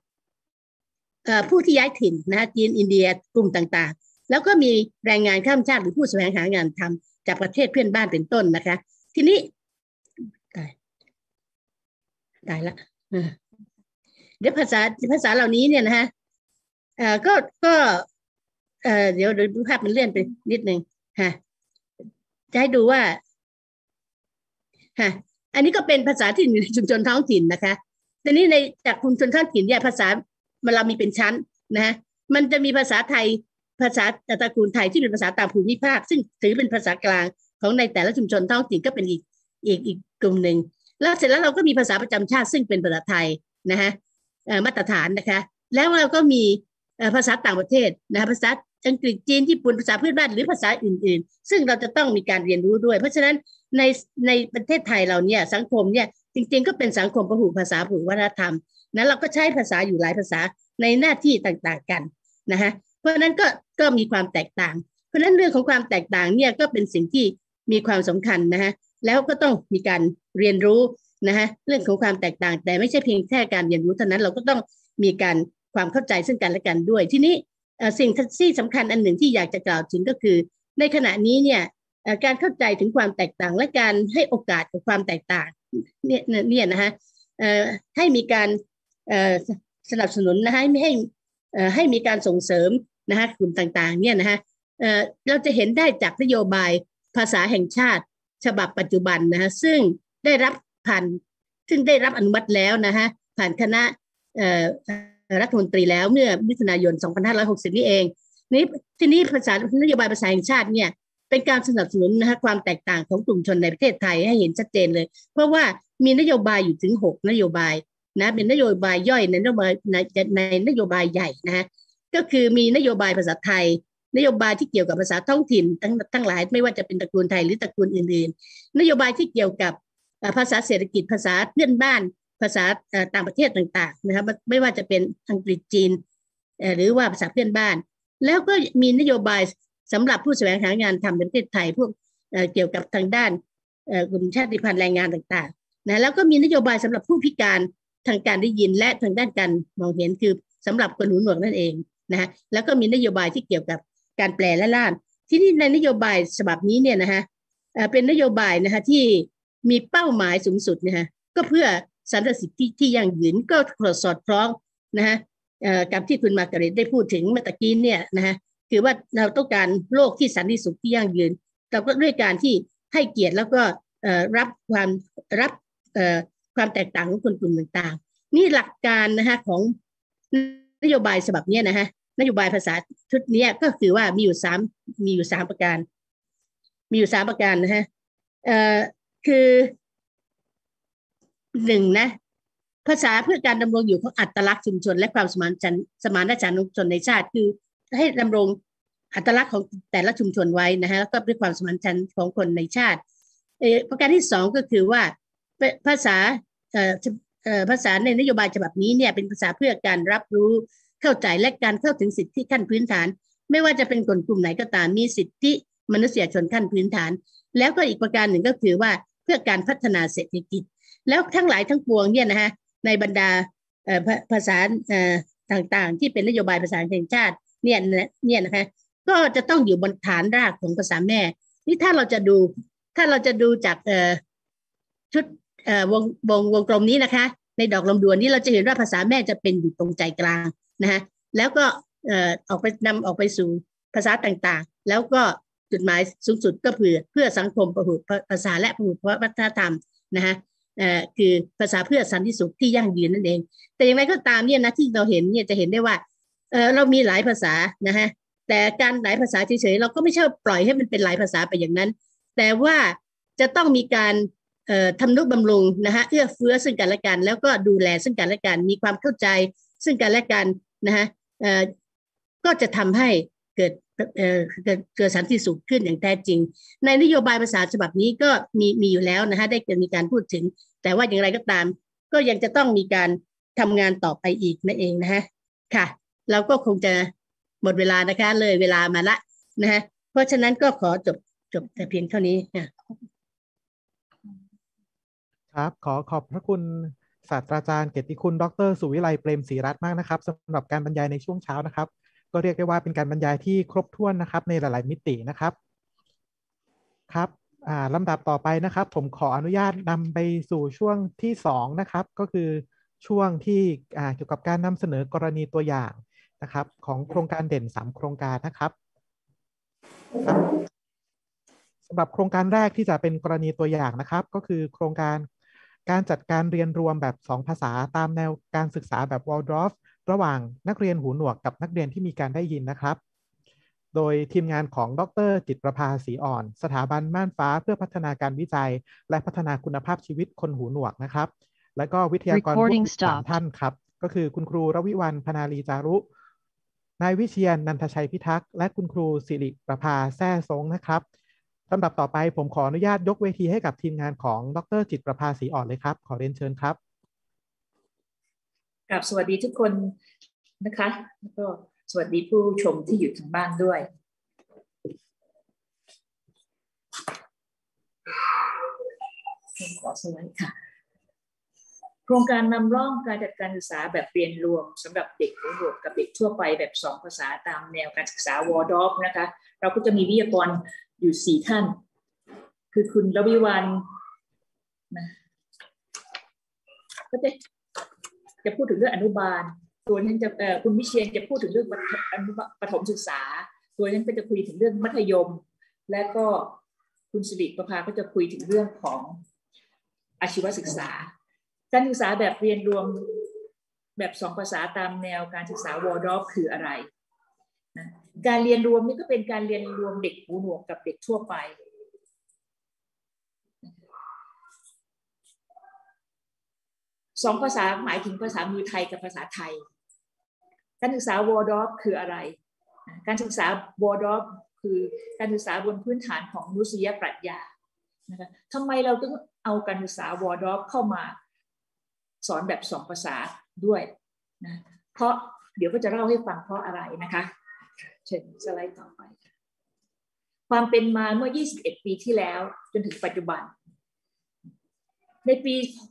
ผู้ที่ย้ายถิ่นนะจีนอินเดียกลุ่มต่างๆแล้วก็มีแรงงานข้ามชาติหรือผู้แสวงหางานทำจากประเทศเพื่อนบ้านเป็นต้นนะคะทีนี้ตายละเดี๋ยวภาษาเหล่านี้เนี่ยนะคะก็เดี๋ยวดูภาพมันเลื่อนไปนิดนึงค่ะจะให้ดูว่าค่ะอันนี้ก็เป็นภาษาที่อยู่ในชุมชนท้องถิ่นนะคะทีนี้ในจากชุมชนท้องถิ่นเนี่ยภาษาเรามีเป็นชั้นนะมันจะมีภาษาไทยภาษาตระกูลไทยที่เป็นภาษาตามภูมิภาคซึ่งถือเป็นภาษากลางของในแต่ละชุมชนท้องถิ่นก็เป็นอีกกลุ่มหนึ่งแล้วเสร็จแล้วเราก็มีภาษาประจำชาติซึ่งเป็นภาษาไทยนะคะมาตรฐานนะคะแล้วเราก็มีภาษาต่างประเทศนะคะภาษาอังกฤษจีนญี่ปุ่นภาษาพื้นบ้านหรือภาษาอื่นๆซึ่งเราจะต้องมีการเรียนรู้ด้วยเพราะฉะนั้นในประเทศไทยเราเนี่ยสังคมเนี่ยจริงๆก็เป็นสังคมพหุภาษาพหุวัฒนธรรมนั้นเราก็ใช้ภาษาอยู่หลายภาษาในหน้าที่ต่างๆกันนะฮะเพราะฉะนั้นก็มีความแตกต่างเพราะฉะนั้นเรื่องของความแตกต่างเนี่ยก็เป็นสิ่งที่มีความสำคัญนะฮะแล้วก็ต้องมีการเรียนรู้นะฮะเรื่องของความแตกต่างแต่ไม่ใช่เพียงแค่การเรียนรู้เท่านั้นเราก็ต้องมีการความเข้าใจซึ่งกันและกันด้วยทีนี้สิ่งที่สำคัญอันหนึ่งที่อยากจะกล่าวถึงก็คือในขณะนี้เนี่ยการเข้าใจถึงความแตกต่างและการให้โอกาสกับความแตกต่างเนี่ยนะฮะให้มีการสนับสนุนนะฮะไม่ให้มีการส่งเสริมนะฮะกลุ่มต่างๆเนี่ยนะฮะเราจะเห็นได้จากนโยบายภาษาแห่งชาติฉบับปัจจุบันนะฮะซึ่งได้รับอนุมัติแล้วนะฮะผ่านคณะรัฐมนตรีแล้วเมื่อมิถุนายน 2560 นี่เองทีนี้นโยบายภาษาแห่งชาติเนี่ยเป็นการสนับสนุนนะฮะความแตกต่างของกลุ่มชนในประเทศไทยให้เห็นชัดเจนเลยเพราะว่ามีนโยบายอยู่ถึง6นโยบายนะเป็นนโยบายย่อยในนโยบายใหญ่นะฮะก็คือมีนโยบายภาษาไทยนโยบายที่เกี่ยวกับภาษาท้องถิ่นทั้งหลายไม่ว่าจะเป็นตระกูลไทยหรือตระกูลอื่นๆนโยบายที่เกี่ยวกับภาษาเศรษฐกิจภาษาเพื่อนบ้านภาษาต่างประเทศต่างๆนะครับไม่ว่าจะเป็นอังกฤษจีนหรือว่าภาษาเพื่อนบ้านแล้วก็มีนโยบายสำหรับผู้แสวงหางานทำในประเทศไทยพวกเกี่ยวกับทางด้านกลุ่มชาติพันธุ์แรงงานต่างๆนะแล้วก็มีนโยบายสำหรับผู้พิการทางการได้ยินและทางด้านการมองเห็นคือสำหรับคนหูหนวกนั่นเองนะฮะแล้วก็มีนโยบายที่เกี่ยวกับการแปลและล่ามที่นี่ในนโยบายฉบับนี้เนี่ยนะฮะเป็นนโยบายนะฮะที่มีเป้าหมายสูงสุดนะฮะก็เพื่อสันติสุขที่ยั่งยืนก็สอดคล้องนะฮะกับที่คุณมาร์กาเร็ตได้พูดถึงเมื่อตะกี้เนี่ยนะฮะคือว่าเราต้องการโลกที่สันติสุขที่ยั่งยืนแต่ก็ด้วยการที่ให้เกียรติแล้วก็รับความแตกต่างของคนกลุ่มต่างๆนี่หลักการนะฮะของนโยบายฉบับนี้นะฮะนโยบายภาษาชุดนี้ก็คือว่ามีอยู่3ประการนะฮะคือ1นะภาษาเพื่อการดำรงอยู่ของอัตลักษณ์ชุมชนและความสมานฉันท์ของชนในชาติคือให้ดำรงอัตลักษณ์ของแต่ละชุมชนไว้นะฮะแล้วก็ด้วยความสมานฉันท์ของคนในชาติประการที่2ก็คือว่าภาษาในนโยบายฉบับนี้เนี่ยเป็นภาษาเพื่อการรับรู้เข้าใจและการเข้าถึงสิทธิขั้นพื้นฐานไม่ว่าจะเป็นคนกลุ่มไหนก็ตามมีสิทธิมนุษยชนขั้นพื้นฐานแล้วก็อีกประการหนึ่งก็คือว่าเพื่อการพัฒนาเศรษฐกิจแล้วทั้งหลายทั้งปวงเนี่ยนะฮะในบรรดาภาษาต่างๆที่เป็นนโยบายภาษาแห่งชาติเนี่ยนะคะก็จะต้องอยู่บนฐานรากของภาษาแม่นี่ถ้าเราจะดูจากชุดวงกลมนี้นะคะในดอกลำดวนนี้เราจะเห็นว่าภาษาแม่จะเป็นอยู่ตรงใจกลางนะฮะแล้วก็ออกไปสู่ภาษาต่างๆแล้วก็จุดหมายสูงสุดก็เพื่อสังคมพหุภาษาและพหุวัฒนธรรมนะฮะคือภาษาเพื่อสันติสุขที่ยั่งยืนนั่นเองแต่อย่างไรก็ตามเนี่ยนะที่เราเห็นเนี่ยจะเห็นได้ว่าเรามีหลายภาษานะฮะแต่การหลายภาษาเฉยๆเราก็ไม่ใช่ปล่อยให้มันเป็นหลายภาษาไปอย่างนั้นแต่ว่าจะต้องมีการทำนุบำรุงนะฮะเอื้อเฟื้อซึ่งกันและกันแล้วก็ดูแลซึ่งกันและกันมีความเข้าใจซึ่งกันและกันนะฮะก็จะทำให้เกิดสันติสุขขึ้นอย่างแท้จริงในนโยบายภาษาฉบับนี้ก็มีอยู่แล้วนะฮะได้มีการพูดถึงแต่ว่าอย่างไรก็ตามก็ยังจะต้องมีการทำงานต่อไปอีกนั่นเองนะฮะค่ะเราก็คงจะหมดเวลานะคะเลยเวลามาละนะฮะเพราะฉะนั้นก็ขอจบแต่เพียงเท่านี้ครับขอบพระคุณศาสตราจารย์เกียรติคุณดร.สุวิไลเปรมศรีรัตน์มากนะครับสำหรับการบรรยายในช่วงเช้านะครับก็เรียกได้ว่าเป็นการบรรยายที่ครบถ้วนนะครับในหลายๆมิตินะครับครับลำดับต่อไปนะครับผมขออนุญาตนำไปสู่ช่วงที่2นะครับก็คือช่วงที่เกี่ยวกับการนำเสนอกรณีตัวอย่างนะครับของโครงการเด่น3โครงการนะครับสำหรับโครงการแรกที่จะเป็นกรณีตัวอย่างนะครับก็คือโครงการจัดการเรียนรวมแบบ2ภาษาตามแนวการศึกษาแบบวอลดอร์ฟระหว่างนักเรียนหูหนวกกับนักเรียนที่มีการได้ยินนะครับโดยทีมงานของดร.จิตรภาศรีอ่อนสถาบันม่านฟ้าเพื่อพัฒนาการวิจัยและพัฒนาคุณภาพชีวิตคนหูหนวกนะครับและก็วิทยากรร่วม3ท่านครับก็คือคุณครูรวิวรรณ พนาลีจารุนายวิเชียร นันทชัยพิทักษ์และคุณครูสิริประภาแซ่ซงนะครับลำดับต่อไปผมขออนุญาตยกเวทีให้กับทีมงานของดร.จิตรประภาศรีอ่อนเลยครับขอเรียนเชิญครับกับสวัสดีทุกคนนะคะแล้วก็สวัสดีผู้ชมที่อยู่ทางบ้านด้วยขอสวัสดีค่ะโครงการนำร่องการจัดการศึกษาแบบเรียนรวมสำหรับเด็กหูหนวกกับเด็กทั่วไปแบบ2ภาษาตามแนวการศึกษาวอร์ดอฟนะคะเราก็จะมีวิทยากรอยู่4ท่านคือคุณรวิวรรณนะก็จะพูดถึงเรื่องอนุบาลตัวนั้นจะคุณวิเชียรจะพูดถึงเรื่องประถมศึกษาตัวนั้นก็จะคุยถึงเรื่องมัธยมและก็คุณสิริประภาก็จะคุยถึงเรื่องของอาชีวศึกษาการศึกษาแบบเรียนรวมแบบ2ภาษาตามแนวการศึกษาวอร์ดอฟคืออะไรนะการเรียนรวมนี่ก็เป็นการเรียนรวมเด็กหูหนวกกับเด็กทั่วไป2ภาษาหมายถึงภาษามือไทยกับภาษาไทยการศึกษาวอร์ดอฟคืออะไรการศึกษาวอร์ดอฟคือการศึกษาบนพื้นฐานของมนุษยปรัชญานะคะทำไมเราต้องเอาการศึกษาวอร์ดอฟเข้ามาสอนแบบ2ภาษาด้วยนะเพราะเดี๋ยวก็จะเล่าให้ฟังเพราะอะไรนะคะเชิญสไลด์ต่อไปความเป็นมาเมื่อ21ปีที่แล้วจนถึงปัจจุบันในปี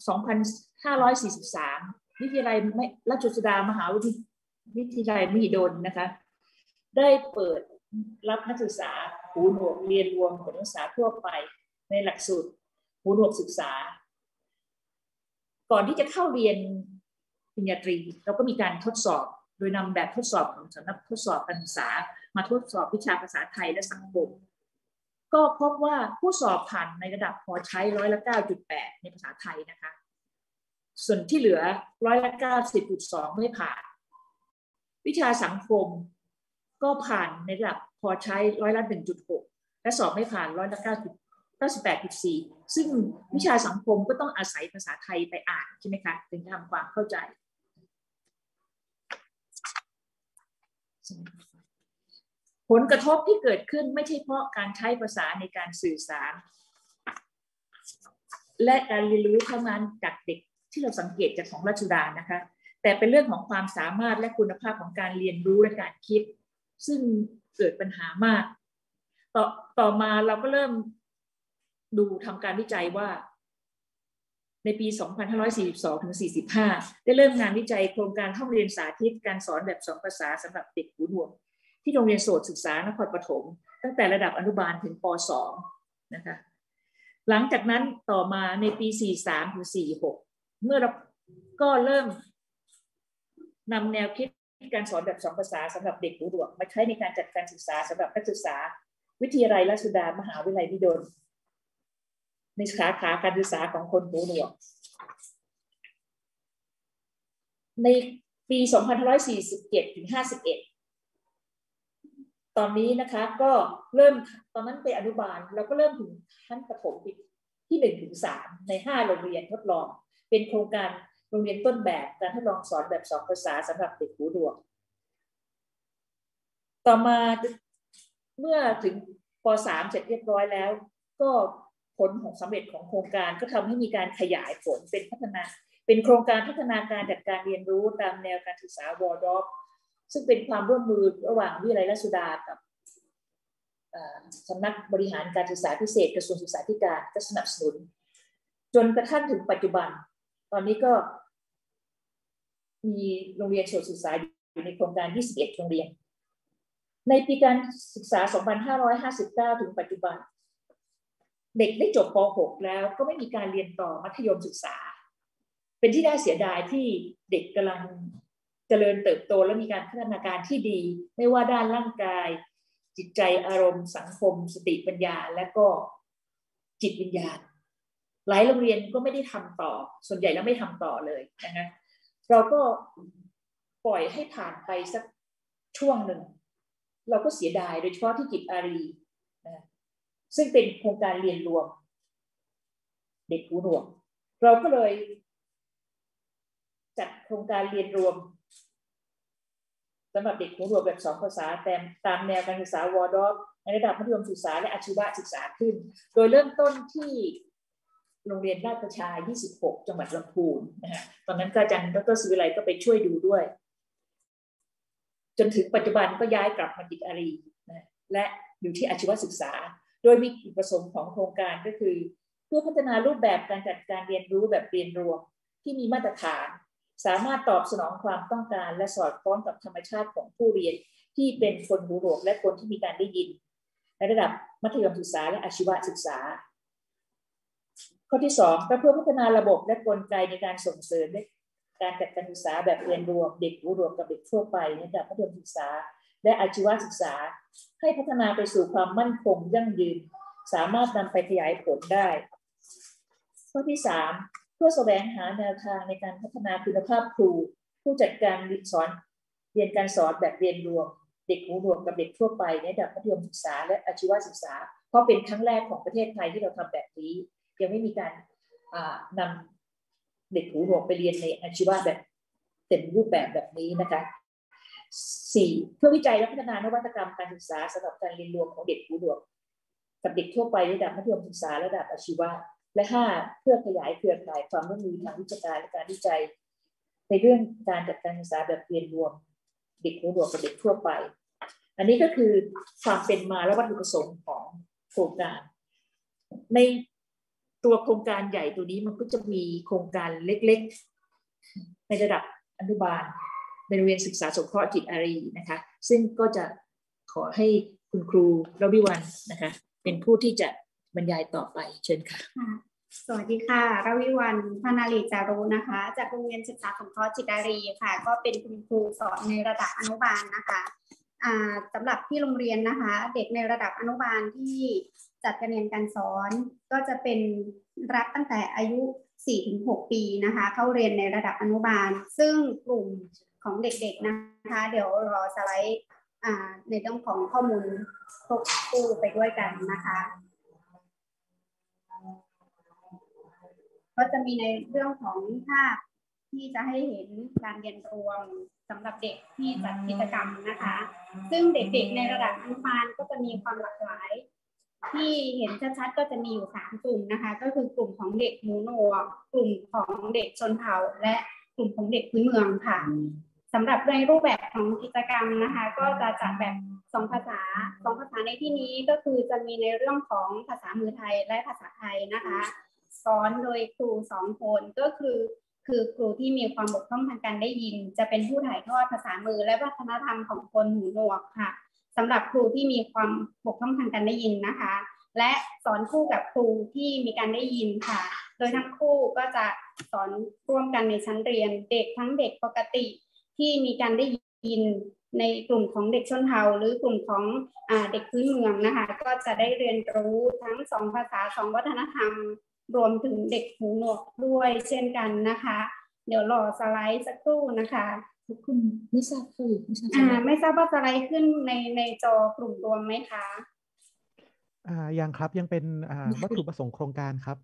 2543วิทยาลัยราชภัฏมหาวิทยาลัยมหิดลนะคะได้เปิดรับนักศึกษาหูหนวกเรียนรวมของนักศึกษาทั่วไปในหลักสูตรหูหนวกศึกษาก่อนที่จะเข้าเรียนปริญญาตรีเราก็มีการทดสอบโดยนำแบบทดสอบของสำนักทดสอบการศึกษามาทดสอบวิชาภาษาไทยและสังคมก็พบว่าผู้สอบผ่านในระดับพอใช้9.8ในภาษาไทยนะคะส่วนที่เหลือ90.2ไม่ผ่านวิชาสังคมก็ผ่านในระดับพอใช้1.6และสอบไม่ผ่าน98.4 ซึ่งวิชาสังคมก็ต้องอาศัยภาษาไทยไปอ่านใช่ไหมคะถึงจะทำความเข้าใจผลกระทบที่เกิดขึ้นไม่ใช่เพราะการใช้ภาษาในการสื่อสารและการเรียนรู้เท่านั้นจากเด็กที่เราสังเกตจากของราชดานะคะแต่เป็นเรื่องของความสามารถและคุณภาพของการเรียนรู้และการคิดซึ่งเกิดปัญหามากต่อมาเราก็เริ่มดูทำการวิจัยว่าในปี 2542 ถึง 45 ได้เริ่มงานวิจัยโครงการห้องเรียนสาธิตการสอนแบบ2ภาษาสำหรับเด็กหูหนวกที่โรงเรียนโสตศึกษานครปฐมตั้งแต่ระดับอนุบาลถึงป.2 นะคะหลังจากนั้นต่อมาในปี 43 ถึง 46 เมื่อเราก็เริ่มนำแนวคิดการสอนแบบ2ภาษาสำหรับเด็กหูหนวกมาใช้ในการจัดการศึกษาสำหรับนักศึกษาวิทยาลัยราชภัฏมหาวิทยาลัยมหิดลในสาขาการศึกษาของคนหูหนวกในปี 2547 ถึง 51 ตอนนี้นะคะก็เริ่มตอนนั้นเป็นอนุบาลเราก็เริ่มถึงชั้นประถมที่ 1 ถึง 3 ใน 5 โรงเรียนทดลองเป็นโครงการโรงเรียนต้นแบบการทดลองสอนแบบ2ภาษาสำหรับเด็กหูหนวกต่อมาเมื่อถึงป.3 เสร็จเรียบร้อยแล้วก็ผลของสำเร็จของโครงการก็ทำให้มีการขยายผลเป็นโครงการพัฒนาการจัดการเรียนรู้ตามแนวการศึกษาวอร์ดอฟซึ่งเป็นความร่วมมือระหว่างวิทยาลัยราชภัฏกับสำนักบริหารการศึกษาพิเศษกระทรวงศึกษาธิการก็สนับสนุนจนกระทั่งถึงปัจจุบันตอนนี้ก็มีโรงเรียนโสตศึกษาอยู่ในโครงการ21 โรงเรียนในปีการศึกษา 2559 ถึงปัจจุบันเด็กได้จบป.6 แล้วก็ไม่มีการเรียนต่อมัธยมศึกษาเป็นที่น่าเสียดายที่เด็กกำลังเจริญเติบโตและมีการพัฒนาการที่ดีไม่ว่าด้านร่างกายจิตใจอารมณ์สังคมสติปัญญาและก็จิตวิญญาณหลายโรงเรียนก็ไม่ได้ทำต่อส่วนใหญ่แล้วไม่ทำต่อเลยนะคะเราก็ปล่อยให้ผ่านไปสักช่วงหนึ่งเราก็เสียดายโดยเฉพาะที่จิตอารีซึ่งเป็นโครงการเรียนรวมเด็กหูหนวกเราก็เลยจัดโครงการเรียนรวมสำหรับเด็กหูหนวกแบบ2 ภาษาตามแนวการศึกษาวอร์ดอฟในระดับมัธยมศึกษาและอาชีวศึกษาขึ้นโดยเริ่มต้นที่โรงเรียนราชประชา26จังหวัดลำพูนนะฮะตอนนั้นก็อาจารย์ดร.ศิวิไลก็ไปช่วยดูด้วยจนถึงปัจจุบันก็ย้ายกลับมาจิตอารีนะและอยู่ที่อาชีวศึกษาโดยมีจุดประสงค์ของโครงการก็คือเพื่อพัฒนารูปแบบการจัดการเรียนรู้แบบเรียนรวมที่มีมาตรฐานสามารถตอบสนองความต้องการและสอดคล้องกับธรรมชาติของผู้เรียนที่เป็นคนหูหนวกและคนที่มีการได้ยินในระดับมัธยมศึกษาและอาชีวศึกษาข้อที่2ก็เพื่อพัฒนาระบบและกลไกในการส่งเสริมการจัดการศึกษาแบบเรียนรวมเด็กหูหนวกกับเด็กทั่วไปในระดับมัธยมศึกษาและอาชีวศึกษาให้พัฒนาไปสู่ความมั่นคงยั่งยืนสามารถนำไปขยายผลได้ข้อที่3เพื่อแสวงหาแนวทางในการพัฒนาคุณภาพครูผู้จัดการเรียนการสอนแบบเรียนรวมเด็กหูหนวกกับเด็กทั่วไปในระดับมัธยมศึกษาและอาชีวศึกษาเพราะเป็นครั้งแรกของประเทศไทยที่เราทำแบบนี้ยังไม่มีการนำเด็กหูหนวกไปเรียนในอาชีวะแบบเต็มรูปแบบแบบนี้นะคะ4เพื่อวิจัยและพัฒนานวัตกรรมการศึกษาสำหรับการเรียนรวมของเด็กหูหนวกกับเด็กทั่วไประดับมัธยมศึกษาระดับอาชีวะและ5เพื่อขยายเครือข่ายความร่วมมือทางวิชาการและการวิจัยในเรื่องการจัดการศึกษาแบบเรียนรวมเด็กหูหนวกกับเด็กทั่วไปอันนี้ก็คือความเป็นมาและวัตถุประสงค์ของโครงการในตัวโครงการใหญ่ตัวนี้มันก็จะมีโครงการเล็กๆในระดับอนุบาลในโรงเรียนศึกษาสงเคราะห์จิตอารีนะคะซึ่งก็จะขอให้คุณครูระวิวรรณนะคะเป็นผู้ที่จะบรรยายต่อไปเชิญค่ะสวัสดีค่ะระวิวรรณ พนาลีจารุนะคะจากโรงเรียนศึกษาสงเคราะห์จิตอารีค่ะก็เป็นคุณครูสอนในระดับอนุบาลนะคะสำหรับที่โรงเรียนนะคะเด็กในระดับอนุบาลที่จัดการเรียนการสอนก็จะเป็นรับตั้งแต่อายุ 4-6 ปีนะคะเข้าเรียนในระดับอนุบาลซึ่งกลุ่มของเด็กๆนะคะเดี๋ยวรอสไลด์ในเรื่องของข้อมูลควบคู่ไปด้วยกันนะคะก็จะมีในเรื่องของภาพที่จะให้เห็นการเรียนรวมสำหรับเด็กที่จัดกิจกรรมนะคะซึ่งเด็กๆในระดับอนุบาลก็จะมีความหลากหลายที่เห็นชัดๆก็จะมีอยู่3กลุ่มนะคะก็คือกลุ่มของเด็กหูหนวกกลุ่มของเด็กชนเผ่าและกลุ่มของเด็กพื้นเมืองค่ะสำหรับในรูปแบบของกิจกรรมนะคะก็จะจัดแบบ2 ภาษาในที่นี้ก็คือจะมีในเรื่องของภาษามือไทยและภาษาไทยนะคะสอนโดยครู2 คนก็คือครูที่มีความบกพร่องทางการได้ยินจะเป็นผู้ถ่ายทอดภาษามือและวัฒนธรรมของคนหูหนวกค่ะสำหรับครูที่มีความบกพร่องทางการได้ยินนะคะและสอนคู่กับครูที่มีการได้ยินค่ะโดยทั้งคู่ก็จะสอนร่วมกันในชั้นเรียนเด็กทั้งเด็กปกติที่มีการได้ยินในกลุ่มของเด็กชนเผ่าหรือกลุ่มของเด็กพื้นเมืองนะคะก็จะได้เรียนรู้ทั้ง2 ภาษา2 วัฒนธรรมรวมถึงเด็กหูหนวกด้วยเช่นกันนะคะเดี๋ยวรอสไลด์สักครู่นะคะคุณไม่ทราบคือไม่ทราบว่าสไลด์ขึ้นในจอกลุ่มรวมไหมคะยังครับยังเป็นวัตถุประสงค์โครงการครับ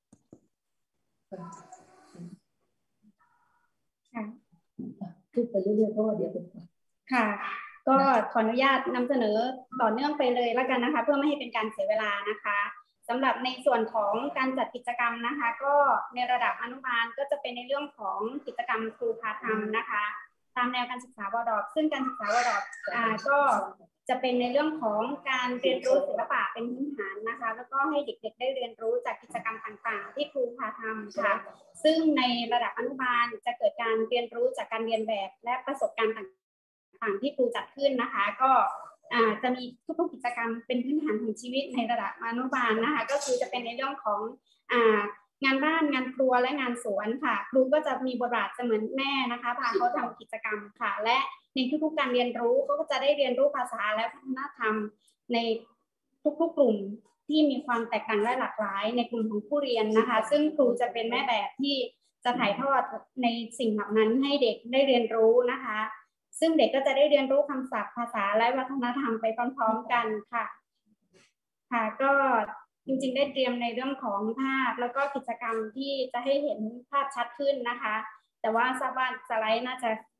ขึ้นไปเรื่อยๆเพราะว่าเดี๋ยวเป็นค่ะก็ขออนุญาตนำเสนอต่อเนื่องไปเลยแล้วกันนะคะเพื่อไม่ให้เป็นการเสียเวลานะคะสำหรับในส่วนของการจัดกิจกรรมนะคะก็ในระดับอนุบาลก็จะเป็นในเรื่องของกิจกรรมครูพาทำนะคะตามแนวการศึกษาวด.ซึ่งการศึกษาวด.ก็จะเป็นในเรื่องของการเรียนรู้ศิลปะเป็นพื้นฐานนะคะแล้วก็ให้เด็กๆได้เรียนรู้จากกิจกรรมต่างๆที่ครูพาทำค่ะซึ่งในระดับอนุบาลจะเกิดการเรียนรู้จากการเรียนแบบและประสบการณ์ต่างๆที่ครูจัดขึ้นนะคะก็จะมีทุกๆกิจกรรมเป็นพื้นฐานของชีวิตในระดับอนุบาลนะคะก็คือจะเป็นในเรื่องของงานบ้านงานครัวและงานสวนค่ะครูก็จะมีบทบาทเสมือนแม่นะคะพาเขาทำกิจกรรมค่ะและในทุกๆการเรียนรู้เขาก็จะได้เรียนรู้ภาษาและวัฒนธรรมในทุกๆกลุ่มที่มีความแตกต่างและหลากหลายในกลุ่มของผู้เรียนนะคะซึ่งครูจะเป็นแม่แบบที่จะถ่ายทอดในสิ่งเหล่านั้นให้เด็กได้เรียนรู้นะคะซึ่งเด็กก็จะได้เรียนรู้คำศัพท์ภาษาและวัฒนธรรมไปพร้อมๆกันค่ะก็จริงๆได้เตรียมในเรื่องของภาพแล้วก็กิจกรรมที่จะให้เห็นภาพชัดขึ้นนะคะแต่ว่าทราบว่าสไลด์น่าจะ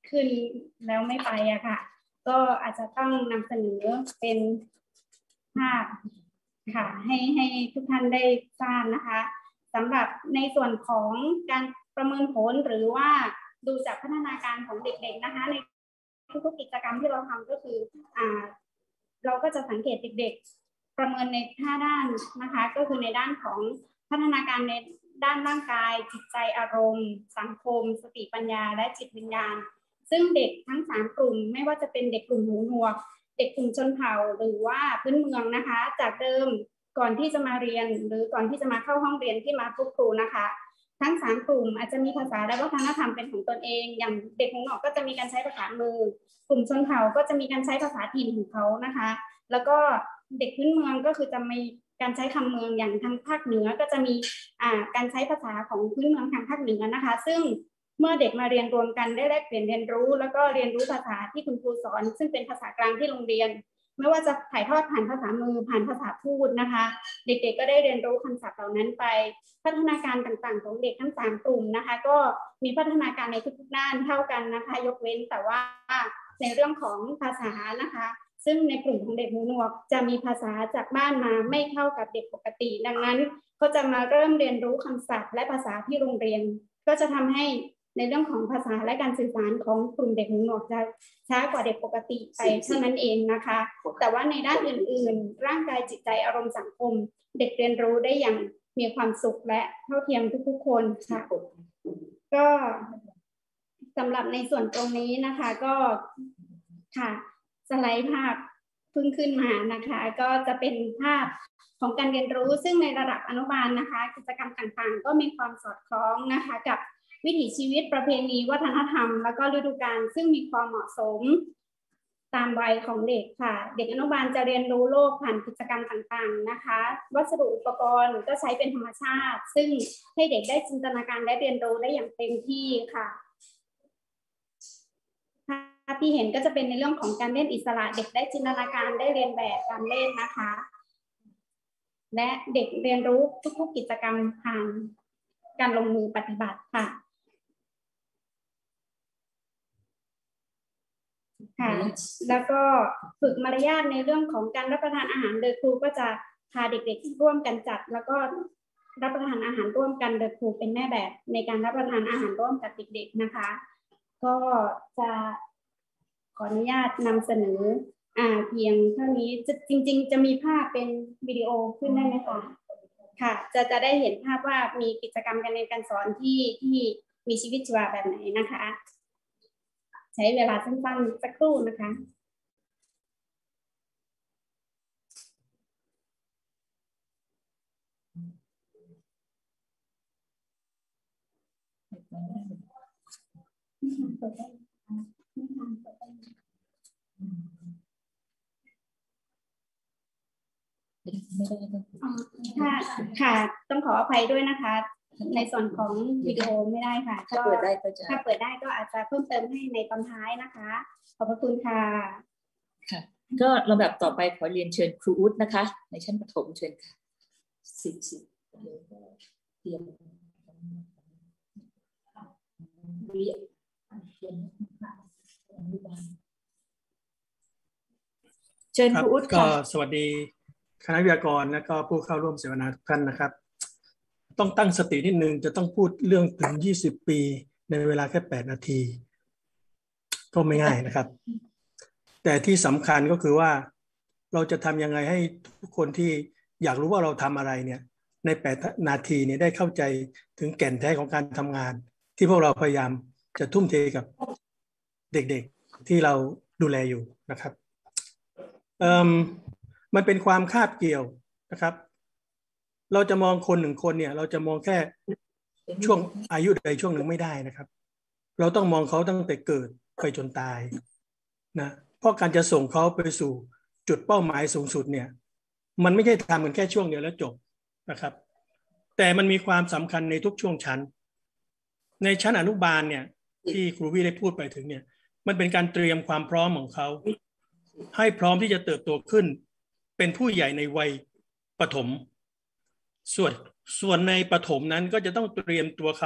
ขึ้นแล้วไม่ไปอะค่ะก็อาจจะต้องนำเสนอเป็นภาพค่ะให้ทุกท่านได้ทราบนะคะสำหรับในส่วนของการประเมินผลหรือว่าดูจากพัฒนาการของเด็กๆนะคะในทุกๆกิจกรรมที่เราทำก็คือเราก็จะสังเกตเด็กๆประเมินใน5 ด้านนะคะก็คือในด้านของพัฒนาการในด้านร่างกายจิตใจอารมณ์สังคมสติปัญญาและจิตวิญญาณซึ่งเด็กทั้ง3กลุ่มไม่ว่าจะเป็นเด็กกลุ่มหูหนวกเด็กกลุ่มชนเผ่าหรือว่าพื้นเมืองนะคะจากเดิมก่อนที่จะมาเรียนหรือก่อนที่จะมาเข้าห้องเรียนที่มาพบครูนะคะทั้ง3กลุ่มอาจจะมีภาษาและวัฒนธรรมเป็นของตนเองอย่างเด็กหูหนวกก็จะมีการใช้ภาษามือกลุ่มชนเผ่าก็จะมีการใช้ภาษาถิ่นของเขานะคะแล้วก็เด็กพื้นเมืองก็คือจะมีการใช้คำเมืองอย่างทางภาคเหนือก็จะมีการใช้ภาษาของพื้นเมืองทางภาคเหนือนะคะซึ่งเมื่อเด็กมาเรียนรวมกันได้แลกเปลี่ยนเรียนรู้แล้วก็เรียนรู้ภาษาที่คุณครูสอนซึ่งเป็นภาษากลางที่โรงเรียนไม่ว่าจะถ่ายทอดผ่านภาษามือผ่านภาษาพูดนะคะเด็กๆก็ได้เรียนรู้คำศัพท์เหล่านั้นไปพัฒนาการต่างๆของเด็กทั้ง3กลุ่มนะคะก็มีพัฒนาการในทุกๆด้านเท่ากันนะคะยกเว้นแต่ว่าในเรื่องของภาษานะคะซึ่งในกลุ่มของเด็กหูหนวกจะมีภาษาจากบ้านมาไม่เท่ากับเด็กปกติดังนั้นเขาจะมาเริ่มเรียนรู้คำศัพท์และภาษาที่โรงเรียนก็จะทำให้ในเรื่องของภาษาและการสื่อสารของกลุ่มเด็กหูหนวกจะช้ากว่าเด็กปกติไปเท่านั้นเองนะคะแต่ว่าในด้านอื่นๆร่างกายจิตใจอารมณ์สังคมเด็กเรียนรู้ได้อย่างมีความสุขและเท่าเทียมทุกๆคนค่ะก็สำหรับในส่วนตรงนี้นะคะก็ค่ะสไลด์ภาพเพิ่งขึ้นมานะคะก็จะเป็นภาพของการเรียนรู้ซึ่งในระดับอนุบาลนะคะกิจกรรมต่างๆก็มีความสอดคล้องนะคะกับวิถีชีวิตประเพณีวัฒนธรรมแล้วก็ฤดูกาลซึ่งมีความเหมาะสมตามวัยของเด็กค่ะเด็กอนุบาลจะเรียนรู้โลกผ่านกิจกรรมต่างๆนะคะวัสดุอุปกรณ์ก็ใช้เป็นธรรมชาติซึ่งให้เด็กได้จินตนาการและเรียนรู้ได้อย่างเต็มที่ค่ะที่เห็นก็จะเป็นในเรื่องของการเล่นอิสระเด็กได้จินตนาการได้เรียนแบบการเล่นนะคะและเด็กเรียนรู้ทุกๆกิจกรรมผ่านการลงมือปฏิบัติค่ะค่ะแล้วก็ฝึกมารยาทในเรื่องของการรับประทานอาหารโดยครูก็จะพาเด็กๆร่วมกันจัดแล้วก็รับประทานอาหารร่วมกันโดยครูเป็นแม่แบบในการรับประทานอาหารร่วมกับเด็กๆนะคะก็จะขออนุญาตนำเสนอเพียงเท่านี้จริงๆจะมีภาพเป็นวิดีโอขึ้นได้ไหมคะค่ะจะได้เห็นภาพว่ามีกิจกรรมการเรียนการสอนที่มีชีวิตชีวาแบบไหนนะคะใช้เวลาสั้นๆสักครู่นะคะค่ะต้องขออภัยด้วยนะคะในส่วนของวิดีโอไม่ได้ค่ะถ้าเปิดได้ก็อาจจะเพิ่มเติมให้ในตอนท้ายนะคะขอบพระคุณค่ะค่ะก็ลำดับต่อไปขอเรียนเชิญครูอุ๊ดนะคะในชั้นประถมเชิญค่ะเตรียมเชิญครูอุ๊ดค่ะสวัสดีคณะวิทยากรและก็ผู้เข้าร่วมเสวนาทุกท่านนะครับต้องตั้งสตินิดนึงจะต้องพูดเรื่องถึง20 ปีในเวลาแค่8 นาทีก็ไม่ง่ายนะครับแต่ที่สำคัญก็คือว่าเราจะทำยังไงให้ทุกคนที่อยากรู้ว่าเราทำอะไรเนี่ยใน8 นาทีเนี่ยได้เข้าใจถึงแก่นแท้ของการทำงานที่พวกเราพยายามจะทุ่มเทกับเด็กๆที่เราดูแลอยู่นะครับมันเป็นความคาบเกี่ยวนะครับเราจะมองคน1 คนเนี่ยเราจะมองแค่ช่วงอายุใดช่วงหนึ่งไม่ได้นะครับเราต้องมองเขาตั้งแต่เกิดไปจนตายนะเพราะการจะส่งเขาไปสู่จุดเป้าหมายสูงสุดเนี่ยมันไม่ใช่ทำกันแค่ช่วงเดียวแล้วจบนะครับแต่มันมีความสำคัญในทุกช่วงชั้นในชั้นอนุบาลเนี่ยที่ครูวิได้พูดไปถึงเนี่ยมันเป็นการเตรียมความพร้อมของเขาให้พร้อมที่จะเติบโตขึ้นเป็นผู้ใหญ่ในวัยประถมส่วนในประถมนั้นก็จะต้องเตรียมตัวเขา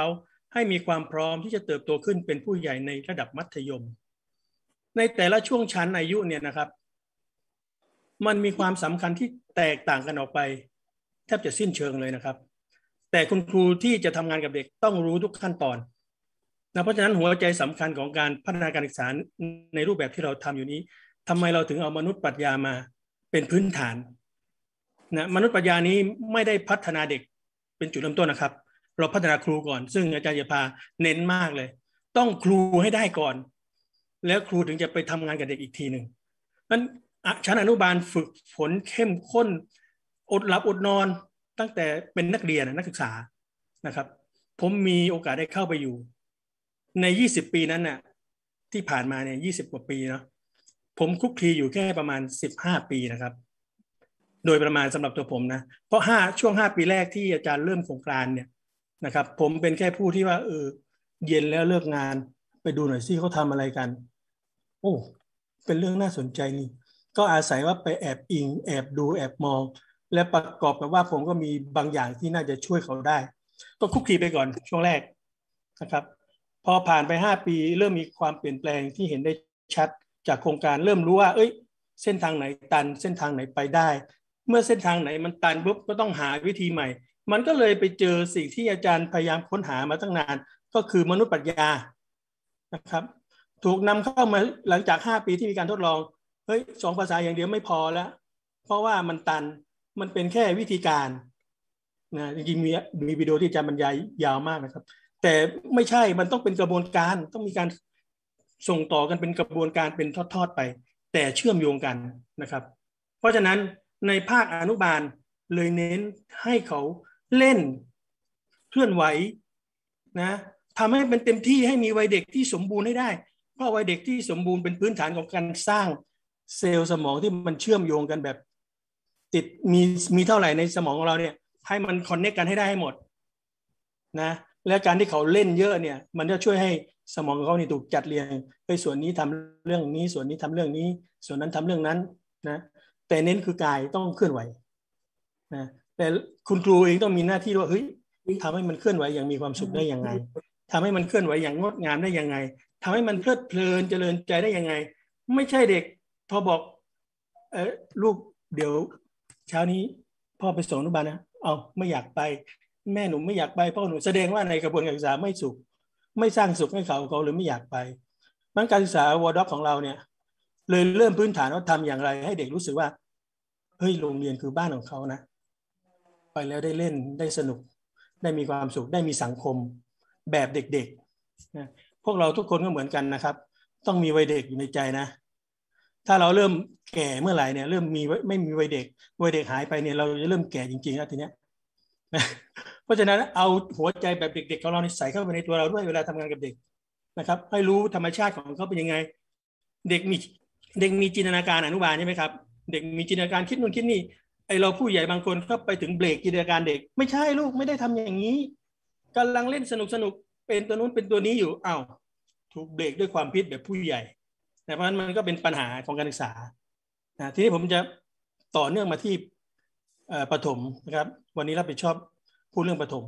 ให้มีความพร้อมที่จะเติบโตขึ้นเป็นผู้ใหญ่ในระดับมัธยมในแต่ละช่วงชั้นอายุเนี่ยนะครับมันมีความสำคัญที่แตกต่างกันออกไปแทบจะสิ้นเชิงเลยนะครับแต่คุณครูที่จะทำงานกับเด็กต้องรู้ทุกขั้นตอนนะเพราะฉะนั้นหัวใจสำคัญของการพัฒนาการศึกษาในรูปแบบที่เราทำอยู่นี้ทำไมเราถึงเอามนุษย์ปรัชญามาเป็นพื้นฐานนะมนุษย์ปรัชญานี้ไม่ได้พัฒนาเด็กเป็นจุดเริ่มต้นนะครับเราพัฒนาครูก่อนซึ่งอาจารย์ยภาเน้นมากเลยต้องครูให้ได้ก่อนแล้วครูถึงจะไปทำงานกับเด็กอีกทีหนึ่งนั้นชั้นอนุบาลฝึกฝนเข้มข้นอดหลับอดนอนตั้งแต่เป็นนักเรียนนักศึกษานะครับผมมีโอกาสได้เข้าไปอยู่ใน20ปีนั้นน่ะที่ผ่านมาเนี่ย20กว่าปีเนาะผมคลุกคลีอยู่แค่ประมาณ15ปีนะครับโดยประมาณสำหรับตัวผมนะเพราะช่วง5ปีแรกที่อาจารย์เริ่มโครงการเนี่ยนะครับผมเป็นแค่ผู้ที่ว่าเย็นแล้วเลิกงานไปดูหน่อยสิเขาทำอะไรกันโอ้เป็นเรื่องน่าสนใจนี่ก็อาศัยว่าไปแอบอิงแอบดูแอบมองและประกอบกับว่าผมก็มีบางอย่างที่น่าจะช่วยเขาได้ก็คลุกคลีไปก่อนช่วงแรกนะครับพอผ่านไป5ปีเริ่มมีความเปลี่ยนแปลงที่เห็นได้ชัดจากโครงการเริ่มรู้ว่าเส้นทางไหนตันเส้นทางไหนไปได้เมื่อเส้นทางไหนมันตันปุ๊บก็ต้องหาวิธีใหม่มันก็เลยไปเจอสิ่งที่อาจารย์พยายามค้นหามาตั้งนานก็คือมนุษยปรัชญานะครับถูกนำเข้ามาหลังจาก5ปีที่มีการทดลอง2 ภาษาอย่างเดียวไม่พอแล้วเพราะว่ามันตันมันเป็นแค่วิธีการนะจริงๆมีวิดีโอที่อาจารย์บรรยายยาวมากนะครับแต่ไม่ใช่มันต้องเป็นกระบวนการต้องมีการส่งต่อกันเป็นกระบวนการเป็นทอดๆไปแต่เชื่อมโยงกันนะครับเพราะฉะนั้นในภาคอนุบาลเลยเน้นให้เขาเล่นเคลื่อนไหวนะทำให้เป็นเต็มที่ให้มีวัยเด็กที่สมบูรณ์ให้ได้เพราะวัยเด็กที่สมบูรณ์เป็นพื้นฐานของการสร้างเซลล์สมองที่มันเชื่อมโยงกันแบบติดมีเท่าไหร่ในสมองของเราเนี่ยให้มันคอนเนคกันให้ได้ให้หมดนะและการที่เขาเล่นเยอะเนี่ยมันจะช่วยให้สมองของเขานี่ถูกจัดเรียงไปส่วนนี้ทำเรื่องนี้ส่วนนี้ทำเรื่องนี้ส่วนนั้นทำเรื่องนั้นนะแต่เน้นคือกายต้องเคลื่อนไหวนะแต่คุณครูเองต้องมีหน้าที่ว่าทำให้มันเคลื่อนไหวอย่างมีความสุขได้ยังไงทำให้มันเคลื่อนไหวอย่างงดงามได้ยังไงทำให้มันเพลิดเพลินเจริญใจได้ยังไงไม่ใช่เด็กพอบอกลูกเดี๋ยวเช้านี้พ่อไปส่งอนุบาลนะไม่อยากไปแม่หนูไม่อยากไปพ่อหนูแสดงว่าในกระบวนการศึกษาไม่สุขไม่สร้างสุขให้เขาหรือไม่อยากไปมันการศึกษาวอร์ด็อกของเราเนี่ยเลยเริ่มพื้นฐานว่าทำอย่างไรให้เด็กรู้สึกว่าโรงเรียนคือบ้านของเขานะไปแล้วได้เล่นได้สนุกได้มีความสุขได้มีสังคมแบบเด็กๆนะพวกเราทุกคนก็เหมือนกันนะครับต้องมีวัยเด็กอยู่ในใจนะถ้าเราเริ่มแก่เมื่อไหร่เนี่ยเริ่มไม่มีวัยเด็กหายไปเนี่ยเราจะเริ่มแก่จริงๆแล้วทีเนี้ยนะเพราะฉะนั้นเอาหัวใจแบบเด็กๆของเราใส่เข้าไปในตัวเราด้วยเวลาทำงานกับเด็กนะครับให้รู้ธรรมชาติของเขาเป็นยังไงเด็กมีจินตนาการอนุบาลใช่ไหมครับเด็กมีจินตนาการคิดนู่นคิดนี่เราผู้ใหญ่บางคนเข้าไปถึงเบรกจินตนาการเด็กไม่ใช่ลูกไม่ได้ทำอย่างนี้กำลังเล่นสนุกเป็นตัวนู้นเป็นตัวนี้อยู่ถูกเบรกด้วยความคิดแบบผู้ใหญ่แต่เพราะฉะนั้นมันก็เป็นปัญหาของการศึกษาทีนี้ผมจะต่อเนื่องมาที่ประถมนะครับวันนี้รับผิดชอบพูดเรื่องประถม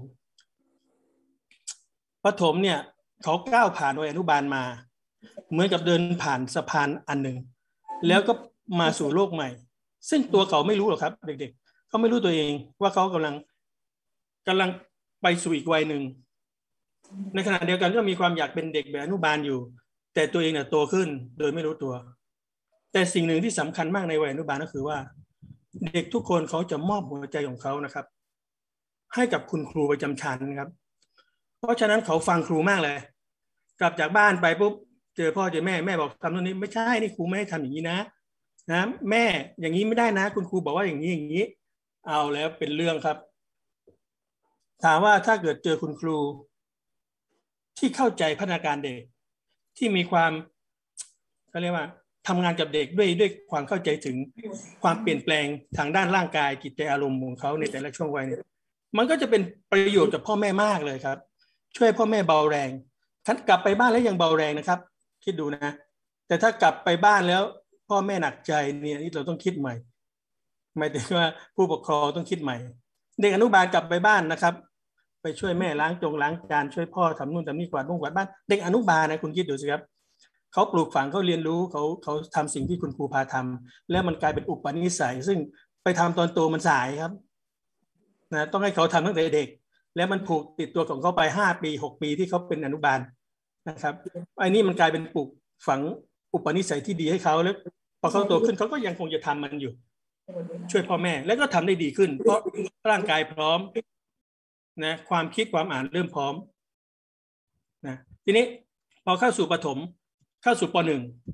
เนี่ยเขาก้าวผ่านวัยอนุบาลมาเหมือนกับเดินผ่านสะพานอันหนึ่งแล้วก็มาสู่โลกใหม่ซึ่งตัวเขาไม่รู้หรอกครับเด็กๆเขาไม่รู้ตัวเองว่าเขากำลังไปสู่อีกวัยหนึ่งในขณะเดียวกันก็มีความอยากเป็นเด็กแบบอนุบาลอยู่แต่ตัวเองเนี่ยโตขึ้นโดยไม่รู้ตัวแต่สิ่งหนึ่งที่สำคัญมากในวัยอนุบาลก็คือว่าเด็กทุกคนเขาจะมอบหัวใจของเขานะครับให้กับคุณครูประจำชั้นนะครับเพราะฉะนั้นเขาฟังครูมากเลยกลับจากบ้านไปปุ๊บเจอพ่อเจอแม่บอกทำตรงนี้ไม่ใช่นี่ครูไม่ให้ทำอย่างนี้นะแม่อย่างนี้ไม่ได้นะคุณครูบอกว่าอย่างนี้เอาแล้วเป็นเรื่องครับถามว่าถ้าเกิดเจอคุณครูที่เข้าใจพัฒนาการเด็กที่มีความเขาเรียกว่าทำงานกับเด็กด้วยความเข้าใจถึงความเปลี่ยนแปลงทางด้านร่างกายจิตใจอารมณ์ของเขาในแต่ละช่วงวัยเนี่ยมันก็จะเป็นประโยชน์กับพ่อแม่มากเลยครับช่วยพ่อแม่เบาแรงกลับไปบ้านแล้วยังเบาแรงนะครับคิดดูนะแต่ถ้ากลับไปบ้านแล้วพ่อแม่หนักใจเนี่ยนี่เราต้องคิดใหม่หมายถึงว่าผู้ปกครองต้องคิดใหม่เด็กอนุบาลกลับไปบ้านนะครับไปช่วยแม่ล้างจานช่วยพ่อทำนู่นทำนี่กวาดบ้านเด็กอนุบาลนะคุณคิดดูสิครับเขาปลูกฝังเขาเรียนรู้เขาทำสิ่งที่คุณครูพาทำแล้วมันกลายเป็นอุปนิสัยซึ่งไปทำตอนโตมันสายครับนะต้องให้เขาทำตั้งแต่เด็กแล้วมันผูกติดตัวของเขาไป5 ปี 6 ปีที่เขาเป็นอนุบาลนะครับไอ้นี่มันกลายเป็นปลูกฝังอุปนิสัยที่ดีให้เขาแล้วพอเขาโตขึ้นเขาก็ยังคงจะทำมันอยู่ช่วยพ่อแม่แล้วก็ทำได้ดีขึ้นเพราะร่างกายพร้อมนะความคิดความอ่านเริ่มพร้อมนะทีนี้พอเข้าสู่ประถมเข้าสู่ป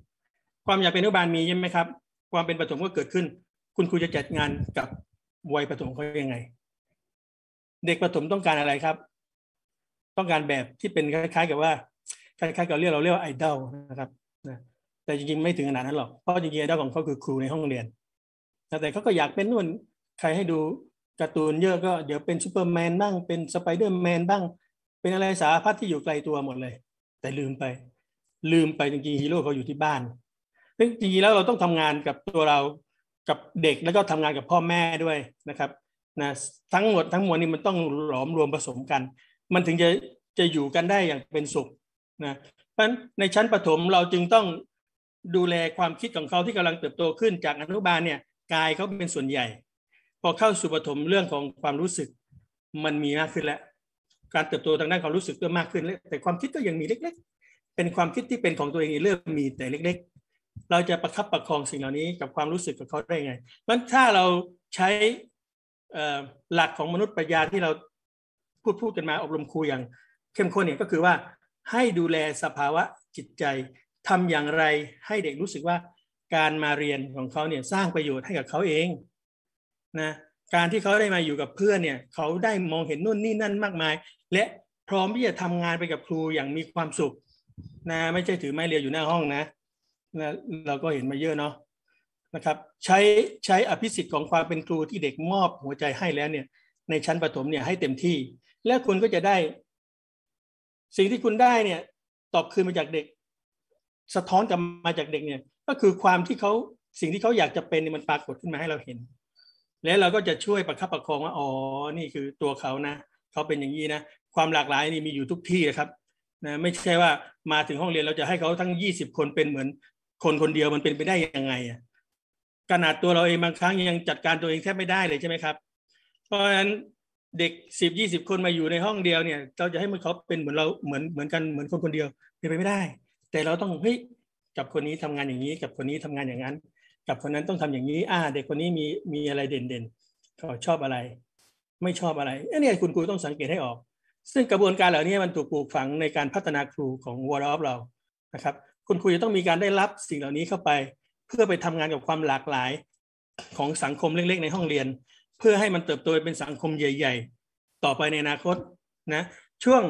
.1 ความอยากเป็นอนุบาลมีใช่ไหมครับความเป็นประถมก็เกิดขึ้นคุณครูจะจัดงานกับวัยประถมเขายังไงเด็กประถมต้องการอะไรครับต้องการแบบที่เป็นคล้ายๆกับว่าคล้ายๆกับเราเรียกว่าไอดอลนะครับนะแต่จริงๆไม่ถึงขนาดนั้นหรอกเพราะจริงๆไอดอลของเขาคือครูในห้องเรียนแต่เขาก็อยากเป็นนู่นใครให้ดูการ์ตูนเยอะก็เดี๋ยวเป็นซูเปอร์แมนบ้างเป็นสไปเดอร์แมนบ้างเป็นอะไรสารพัดที่อยู่ไกลตัวหมดเลยแต่ลืมไปจริงๆฮีโร่เขาอยู่ที่บ้านซึ่งจริงๆแล้วเราต้องทำงานกับตัวเรากับเด็กแล้วก็ทำงานกับพ่อแม่ด้วยนะครับนะทั้งหมดทั้งมวลนี่มันต้องหลอมรวมผสมกันมันถึงจะอยู่กันได้อย่างเป็นสุขนะเพราะฉะนั้นในชั้นประถมเราจึงต้องดูแลความคิดของเขาที่กำลังเติบโตขึ้นจากอนุบาลเนี่ยกายเขาเป็นส่วนใหญ่พอเข้าสู่ประถมเรื่องของความรู้สึกมันมีมากขึ้นแล้วการเติบโตทางด้านความรู้สึกก็มากขึ้นแต่ความคิดก็ยังมีเล็กๆเป็นความคิดที่เป็นของตัวเองเริ่มมีแต่เล็กๆเราจะประคับประคองสิ่งเหล่านี้กับความรู้สึกของเขาได้ไงเพราะถ้าเราใช้หลักของมนุษยปรัชญาที่เราพูดกันมาอบรมครูอย่างเข้มข้นเนี่ยก็คือว่าให้ดูแลสภาวะจิตใจทำอย่างไรให้เด็กรู้สึกว่าการมาเรียนของเขาเนี่ยสร้างประโยชน์ให้กับเขาเองนะการที่เขาได้มาอยู่กับเพื่อนเนี่ยเขาได้มองเห็นนู่นนี่นั่นมากมายและพร้อมที่จะทำงานไปกับครูอย่างมีความสุขนะไม่ใช่ถือไม้เรียวอยู่หน้าห้องนะเราก็เห็นมาเยอะเนาะนะครับใช้อภิสิทธิ์ของความเป็นครูที่เด็กมอบหัวใจให้แล้วเนี่ยในชั้นประถมเนี่ยให้เต็มที่และคุณก็จะได้สิ่งที่คุณได้เนี่ยตอบคืนมาจากเด็กสะท้อนกลับมาจากเด็กเนี่ยก็คือความที่เขาสิ่งที่เขาอยากจะเป็นเนี่ยมันปรากฏขึ้นมาให้เราเห็นแล้วเราก็จะช่วยประคับประคองว่าอ๋อนี่คือตัวเขานะเขาเป็นอย่างนี้นะความหลากหลายนี่มีอยู่ทุกที่นะครับนะไม่ใช่ว่ามาถึงห้องเรียนเราจะให้เขาทั้ง20 คนเป็นเหมือนคนเดียวมันเป็นไปได้ยังไงอ่ะขนาดตัวเราเองบางครั้งยังจัดการตัวเองแทบไม่ได้เลยใช่ไหมครับเพราะฉะนั้นเด็ก10-20 คนมาอยู่ในห้องเดียวเนี่ยเราจะให้มันเขาเป็นเหมือนเราเหมือนกันเหมือนคนเดียวเป็นไปไม่ได้แต่เราต้องเฮ้ยกับคนนี้ทำงานอย่างนี้กับคนนี้ทำงานอย่างนั้นกับคนนั้นต้องทำอย่างนี้เด็กคนนี้มีอะไรเด่นเขาชอบอะไรไม่ชอบอะไรเนี่ยคุณครูต้องสังเกตให้ออกซึ่งกระบวนการเหล่านี้มันถูกปลูกฝังในการพัฒนาครูของ World of เรานะครับคุณครูจะต้องมีการได้รับสิ่งเหล่านี้เข้าไปเพื่อไปทำงานกับความหลากหลายของสังคมเล็กๆในห้องเรียนเพื่อให้มันเติบโตเป็นสังคมใหญ่ๆต่อไปในอนาคตนะช่วง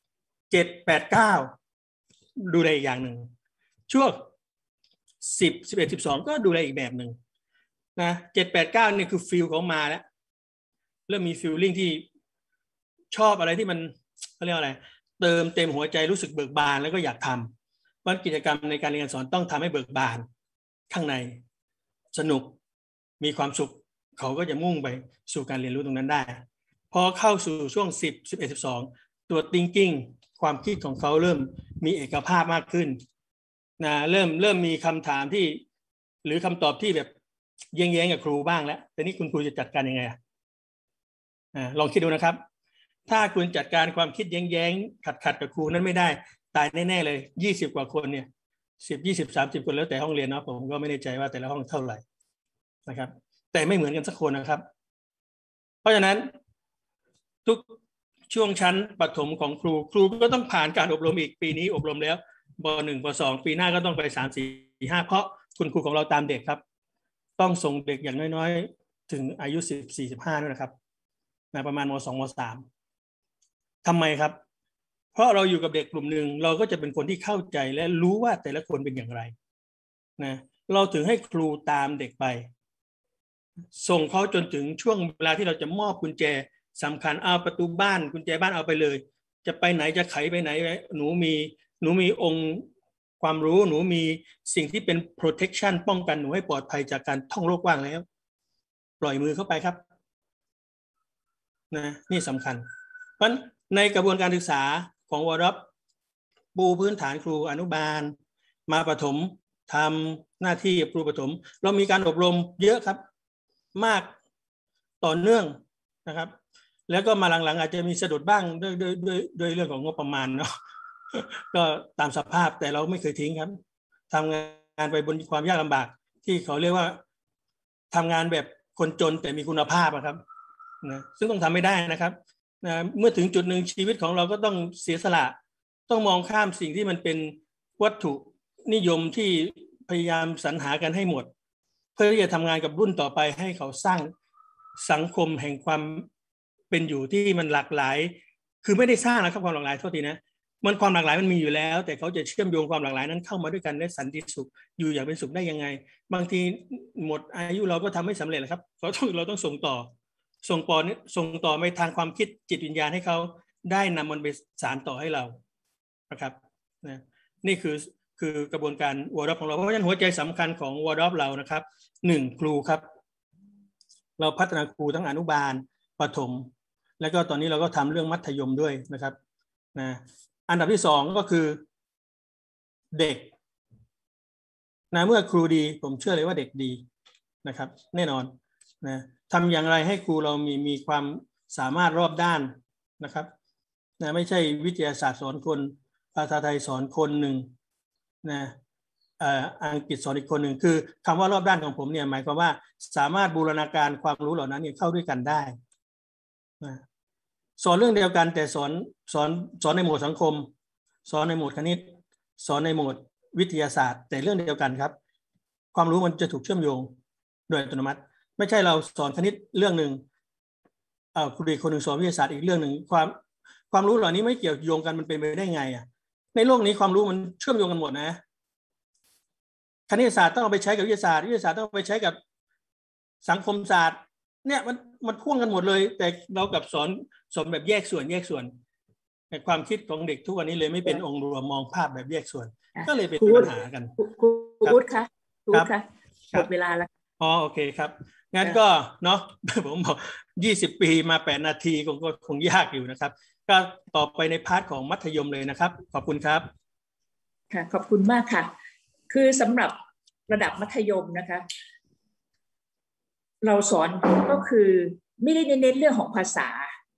7 8 9ดูแลอีกอย่างหนึ่งช่วง10 11 12ก็ดูแลอีกแบบหนึ่งนะ7 8 9นี่คือฟีลของมาแล้วเริ่มมีฟีลลิ่งที่ชอบอะไรที่มันเขาเรียกอะไรเติมเต็มหัวใจรู้สึกเบิกบานแล้วก็อยากทำเพราะกิจกรรมในการเรียนสอนต้องทำให้เบิกบานข้างในสนุกมีความสุขเขาก็จะมุ่งไปสู่การเรียนรู้ตรงนั้นได้พอเข้าสู่ช่วง10 11 12ตัว thinking ความคิดของเขาเริ่มมีเอกภาพมากขึ้นนะเริ่มมีคำถามที่หรือคำตอบที่แบบแย้งกับครูบ้างแล้วแต่นี่คุณครูจะจัดการยังไงลองคิดดูนะครับถ้าคุณจัดการความคิดแย้งขัดกับครูนั้นไม่ได้ตายแน่ๆเลย20 กว่าคนเนี่ย10 20 30 คนแล้วแต่ห้องเรียนเนาะผมก็ไม่แน่ใจว่าแต่ละห้องเท่าไหร่นะครับแต่ไม่เหมือนกันสักคนนะครับเพราะฉะนั้นทุกช่วงชั้นประถมของครูก็ต้องผ่านการอบรมอีกปีนี้อบรมแล้วป.1 ป.2 ปีหน้าก็ต้องไป3 4 5เพราะคุณครูของเราตามเด็กครับต้องส่งเด็กอย่างน้อยๆถึงอายุ14 15ด้วยนะครับประมาณม.2 ม.3 ทำไมครับเพราะเราอยู่กับเด็กกลุ่มหนึ่งเราก็จะเป็นคนที่เข้าใจและรู้ว่าแต่ละคนเป็นอย่างไรนะเราถึงให้ครูตามเด็กไปส่งเขาจนถึงช่วงเวลาที่เราจะมอบกุญแจสำคัญเอาประตูบ้านกุญแจบ้านเอาไปเลยจะไปไหนจะไขไปไหนหนูมีองค์ความรู้หนูมีสิ่งที่เป็น protection ป้องกันหนูให้ปลอดภัยจากการท่องโลกกว้างแล้วปล่อยมือเข้าไปครับนะนี่สำคัญเพราะในกระบวนการศึกษาของวอร์ดอปปูพื้นฐานครูอนุบาลมาประถมทำหน้าที่ครูประถมเรามีการอบรมเยอะครับมากต่อเนื่องนะครับแล้วก็มาหลังๆอาจจะมีสะดุดบ้างด้วยเรื่องของงบประมาณเนาะก็ตามสภาพแต่เราไม่เคยทิ้งครับทำงานไปบนความยากลำบากที่เขาเรียกว่าทำงานแบบคนจนแต่มีคุณภาพครับนะซึ่งต้องทำไม่ได้นะครับนะเมื่อถึงจุดหนึ่งชีวิตของเราก็ต้องเสียสละต้องมองข้ามสิ่งที่มันเป็นวัตถุนิยมที่พยายามสรรหากันให้หมดเพื่อที่จะทำงานกับรุ่นต่อไปให้เขาสร้างสังคมแห่งความเป็นอยู่ที่มันหลากหลายคือไม่ได้สร้างนะครับความหลากหลายโทษทีนะมันความหลากหลายมันมีอยู่แล้วแต่เขาจะเชื่อมโยงความหลากหลายนั้นเข้ามาด้วยกันได้สันติสุขอยู่อย่างเป็นสุขได้ยังไงบางทีหมดอายุเราก็ทำไม่สำเร็จครับเราต้องส่งต่อไปทางความคิดจิตวิญญาณให้เขาได้นำมันไปสานต่อให้เรานะครับนะนี่คือกระบวนการวอร์ดอปของเราเพราะฉะนั้นหัวใจสำคัญของวอร์ดอปเรานะครับ1ครูครับเราพัฒนาครูทั้งอนุบาลประถมแล้วก็ตอนนี้เราก็ทำเรื่องมัธยมด้วยนะครับนะอันดับที่2ก็คือเด็กนะเมื่อครูดีผมเชื่อเลยว่าเด็กดีนะครับแน่นอนนะทำอย่างไรให้ครูเรามีความสามารถรอบด้านนะครับนะไม่ใช่วิทยาศาสตร์สอนคนภาษาไทยสอนคนหนึ่งนะอังกฤษสอนอีกคนหนึ่งคือคำว่ารอบด้านของผมเนี่ยหมายความว่าสามารถบูรณาการความรู้เหล่านั้นเนี่ยเข้าด้วยกันได้นะสอนเรื่องเดียวกันแต่สอนในโหมดสังคมสอนในโหมดคณิตสอนในโหมดวิทยาศาสตร์แต่เรื่องเดียวกันครับความรู้มันจะถูกเชื่อมโยงโดยอัตโนมัติไม่ใช่เราสอนคณิตเรื่องหนึ่งครูอีกคนหนึ่งสอนวิทยาศาสตร์อีกเรื่องหนึ่งความรู้เหล่านี้ไม่เกี่ยวโยงกันมันเป็นไปได้ไงอ่ะในโลกนี้ความรู้มันเชื่อมโยงกันหมดนะคณิตศาสตร์ต้องเอาไปใช้กับวิทยาศาสตร์วิทยาศาสตร์ต้องเอาไปใช้กับสังคมศาสตร์เนี่ยมันพ่วงกันหมดเลยแต่เรากับสอนแบบแยกส่วนแต่ความคิดของเด็กทุกวันนี้เลยไม่เป็นองค์รวมมองภาพแบบแยกส่วนก็เลยเป็นปัญหากันครูอุ๊ดคะหมดเวลาแล้วโอเคครับงั้นก็เนาะผมบอก20 ปีมา8 นาทีคงยากอยู่นะครับก็ต่อไปในพาร์ทของมัธยมเลยนะครับขอบคุณครับค่ะขอบคุณมากค่ะคือสำหรับระดับมัธยมนะคะเราสอนก็คือไม่ได้เน้นเรื่องของภาษา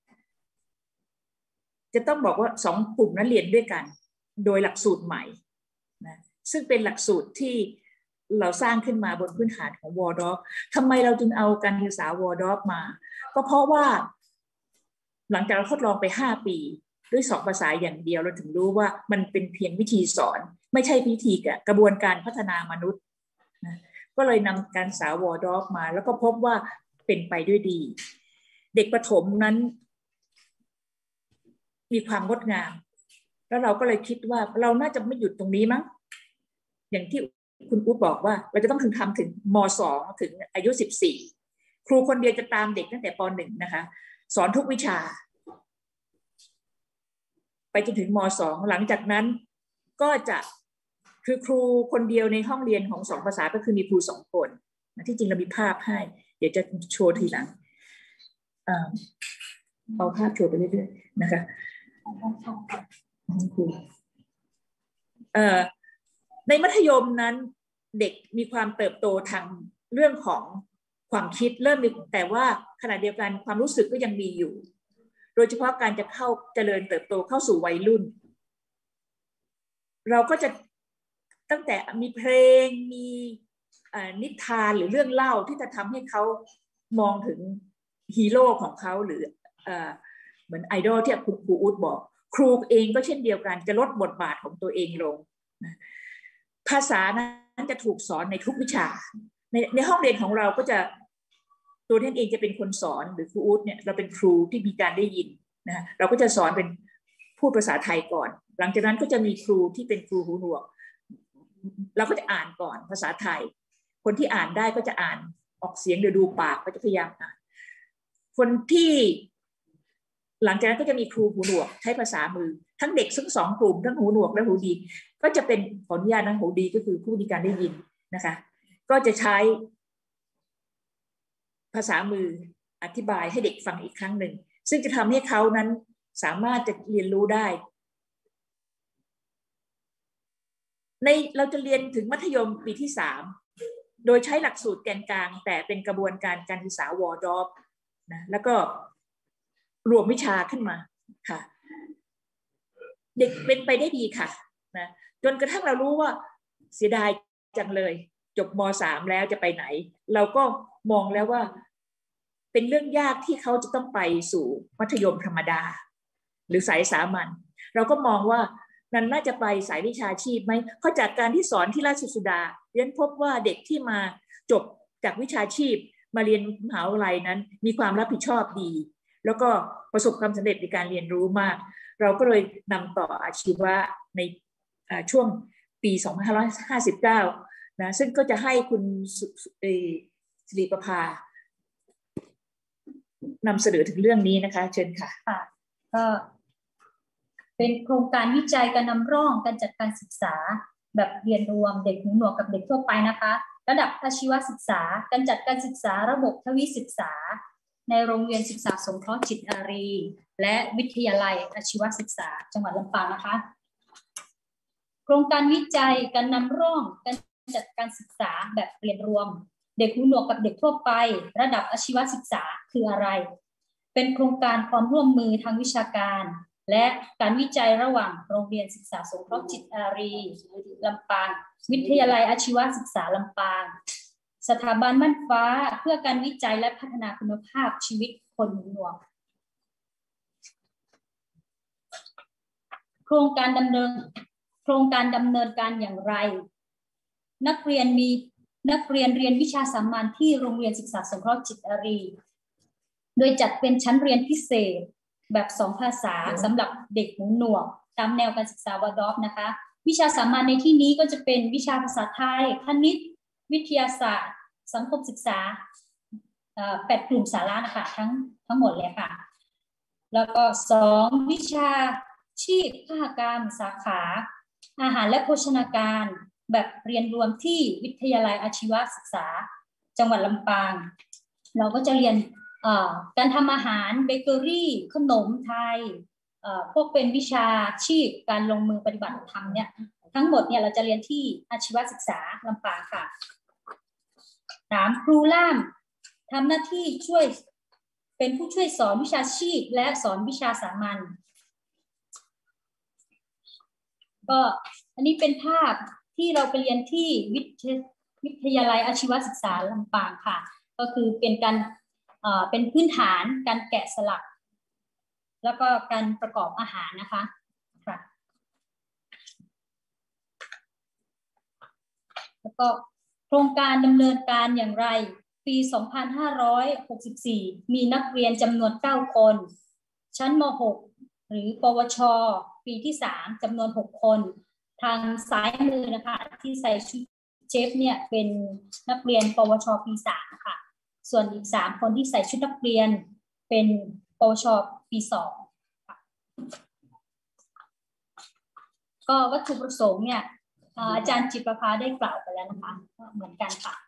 จะต้องบอกว่า2 กลุ่มนั้นเรียนด้วยกันโดยหลักสูตรใหม่นะซึ่งเป็นหลักสูตรที่เราสร้างขึ้นมาบนพื้นฐานของวอร์ดอปทำไมเราจึงเอาการศึกษาวอร์ดอปมาก็เพราะว่าหลังจากเราทดลองไป5 ปีด้วย2 ภาษาอย่างเดียวเราถึงรู้ว่ามันเป็นเพียงวิธีสอนไม่ใช่วิธีกระบวนการพัฒนามนุษย์นะก็เลยนำการศึกษาวอร์ดอปมาแล้วก็พบว่าเป็นไปด้วยดีเด็กประถมนั้นมีความงดงามแล้วเราก็เลยคิดว่าเราน่าจะไม่หยุดตรงนี้มั้งอย่างที่คุณอุ๊ดบอกว่าเราจะต้องทำถึงม.2 ถึงอายุ14ครูคนเดียวจะตามเด็กตั้งแต่ป.1 นะคะสอนทุกวิชาไปจนถึงม.2 หลังจากนั้นก็จะคือครูคนเดียวในห้องเรียนของ2 ภาษาก็คือมีครู2 คนที่จริงเรามีภาพให้เดี๋ยวจะโชว์ทีหลังเอาภาพโชว์ไปเรื่อยๆนะคะครูในมัธยมนั้นเด็กมีความเติบโตทางเรื่องของความคิดเริ่มมีแต่ว่าขณะเดียวกันความรู้สึกก็ยังมีอยู่โดยเฉพาะการจะเข้าเจริญเติบโตเข้าสู่วัยรุ่นเราก็จะตั้งแต่มีเพลงมีนิทานหรือเรื่องเล่าที่จะทำให้เขามองถึงฮีโร่ของเขาหรือเหมือนไอดอลที่คุณครูอุ๊ดบอกครูเองก็เช่นเดียวกันจะลดบทบาทของตัวเองลงภาษานั้นจะถูกสอนในทุกวิชาในห้องเรียนของเราก็จะตัวท่านเองจะเป็นคนสอนหรือครูอุ๊ดเนี่ยเราเป็นครูที่มีการได้ยินนะเราก็จะสอนเป็นพูดภาษาไทยก่อนหลังจากนั้นก็จะมีครูที่เป็นครูหูหนวกเราก็จะอ่านก่อนภาษาไทยคนที่อ่านได้ก็จะอ่านออกเสียงหรือดูปากก็จะพยายามอ่านคนที่หลังจากนั้นก็จะมีครูหูหนวกใช้ภาษามือทั้งเด็กทั้ง2 กลุ่มทั้งหูหนวกและหูดีก็จะเป็นขออนุญาตนะหูดีก็คือผู้มีการได้ยินนะคะก็จะใช้ภาษามืออธิบายให้เด็กฟังอีกครั้งหนึ่งซึ่งจะทำให้เขานั้นสามารถจะเรียนรู้ได้เราจะเรียนถึงมัธยมปีที่3โดยใช้หลักสูตรแกนกลางแต่เป็นกระบวนการการศึกษาวอร์ดอฟนะแล้วก็รวมวิชาขึ้นมาค่ะเด็กเป็นไปได้ดีค่ะนะจนกระทั่งเรารู้ว่าเสียดายจังเลยจบม.3 แล้วจะไปไหนเราก็มองแล้วว่าเป็นเรื่องยากที่เขาจะต้องไปสู่มัธยมธรรมดาหรือสายสามัญเราก็มองว่านั้นน่าจะไปสายวิชาชีพไหมเพราะจากการที่สอนที่ราชสุดาเรียนพบว่าเด็กที่มาจบจากวิชาชีพมาเรียนมหาวิทยาลัยนั้นมีความรับผิดชอบดีแล้วก็ประสบความสำเร็จในการเรียนรู้มากเราก็เลยนำต่ออาชีวะในช่วงปี2559นะซึ่งก็จะให้คุณศิริประภานำเสนอถึงเรื่องนี้นะคะเชิญค่ะก็เป็นโครงการวิจัยการนำร่องการจัดการศึกษาแบบเรียนรวมเด็กหูหนวกกับเด็กทั่วไปนะคะระดับอาชีวศึกษาการจัดการศึกษาระบบทวีศึกษาในโรงเรียนศึกษาสงเคราะห์จิตอารีและวิทยาลัยอาชีวศึกษาจังหวัดลำปางนะคะโครงการวิจัยการนำร่องการจัดการศึกษาแบบเรียนรวมเด็กหูหนวกกับเด็กทั่วไประดับอาชีวศึกษาคืออะไรเป็นโครงการความร่วมมือทางวิชาการและการวิจัยระหว่างโรงเรียนศึกษาสงเคราะห์จิตอารีลำปางวิทยาลัยอาชีวศึกษาลำปางสถาบันม่านฟ้าเพื่อการวิจัยและพัฒนาคุณภาพชีวิตคนหูหนวกโครงการดำเนินการอย่างไรนักเรียนเรียนวิชาสามัญที่โรงเรียนศึกษาสงเคราะห์จิตอารีโดยจัดเป็นชั้นเรียนพิเศษแบบ2ภาษาสำหรับเด็กหูหนวกตามแนวการศึกษาวอร์ดอฟนะคะวิชาสามัญในที่นี้ก็จะเป็นวิชาภาษาไทยคณิตวิทยาศาสตร์สังคมศึกษา8 กลุ่มสาระนะคะทั้งหมดเลยค่ะแล้วก็2วิชาชีพคหกรรมสาขาอาหารและโภชนาการแบบเรียนรวมที่วิทยาลัยอาชีวศึกษาจังหวัดลำปางเราก็จะเรียนการทำอาหารเบเกอรี่ขนมไทยพวกเป็นวิชาชีพการลงมือปฏิบัติธรรมเนี่ยทั้งหมดเนี่ยเราจะเรียนที่อาชีวศึกษาลำปางค่ะ3ครูล่ามทำหน้าที่เป็นผู้ช่วยสอนวิชาชีพและสอนวิชาสามัญก็อันนี้เป็นภาพที่เราไปเรียนที่วิทยาลัยอาชีวศึกษาลำปางค่ะก็คือเป็นพื้นฐานการแกะสลักแล้วก็การประกอบอาหารนะคะค่ะแล้วก็โครงการดำเนินการอย่างไรปี2564มีนักเรียนจำนวน9คนชั้นม.6 หรือปวช.ปีที่3จำนวน6คนทางซ้ายมือนะคะที่ใส่ชุดเชฟเนี่ยเป็นนักเรียนปวช.ปี3ค่ะส่วนอีก3คนที่ใส่ชุดนักเรียนเป็นปวช.ปี2ค่ะก็วัตถุประสงค์เนี่ยอาจารย์จิตประภาได้กล่าวไปแล้วนะคะเหมือนกันค่ะ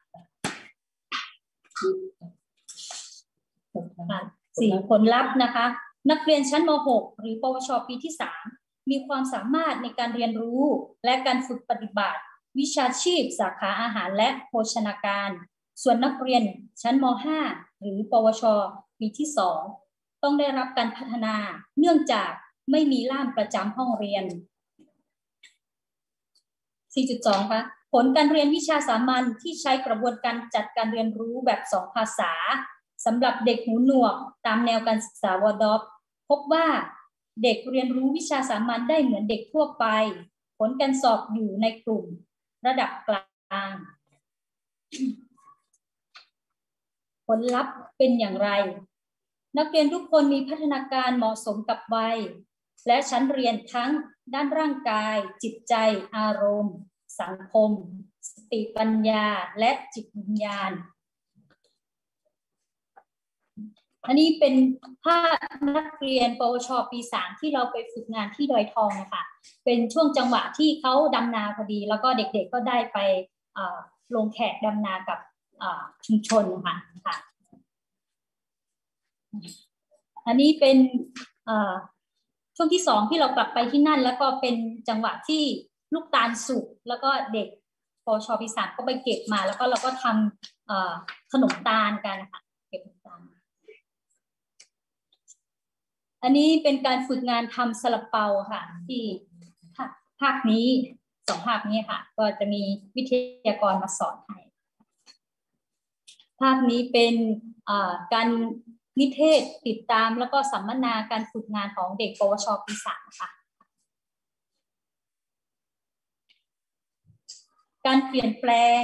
4ผลลัพธ์นะคะนักเรียนชั้นม.6 หรือปวช.ปีที่3มีความสามารถในการเรียนรู้และการฝึกปฏิบัติวิชาชีพสาขาอาหารและโภชนาการส่วนนักเรียนชั้นม.5 หรือปวช.ปีที่2ต้องได้รับการพัฒนาเนื่องจากไม่มีล่ามประจำห้องเรียน 4.2 ค่ะผลการเรียนวิชาสามัญที่ใช้กระบวนการจัดการเรียนรู้แบบ2ภาษาสำหรับเด็กหูหนวกตามแนวการศึกษาวอร์ดอฟพบว่าเด็กเรียนรู้วิชาสามัญได้เหมือนเด็กทั่วไปผลการสอบอยู่ในกลุ่มระดับกลางผลลัพธ์เป็นอย่างไรนักเรียนทุกคนมีพัฒนาการเหมาะสมกับวัยและชั้นเรียนทั้งด้านร่างกายจิตใจอารมณ์สังคมสติปัญญาและจิตวิญญาณอันนี้เป็นภาพนักเรียนปวช.ปี3ที่เราไปฝึกงานที่ดอยทองนะคะเป็นช่วงจังหวะที่เขาดำนาพอดีแล้วก็เด็กๆก็ได้ไปลงแขกดำนากับชุมชนค่ะอันนี้เป็นช่วงที่2ที่เรากลับไปที่นั่นแล้วก็เป็นจังหวะที่ลูกตาลสุกแล้วก็เด็กปชปี3ก็ไปเก็บมาแล้วก็เราก็ทำขนมตาลกันค่ะเก็บขนมตาลอันนี้เป็นการฝึกงานทำซาลาเปาค่ะที่ภาคนี้2ภาคนี้ค่ะก็จะมีวิทยากรมาสอนให้ภาคนี้เป็นการนิเทศติดตามแล้วก็สัมมนาการฝึกงานของเด็กปวชปี3ค่ะการเปลี่ยนแปลง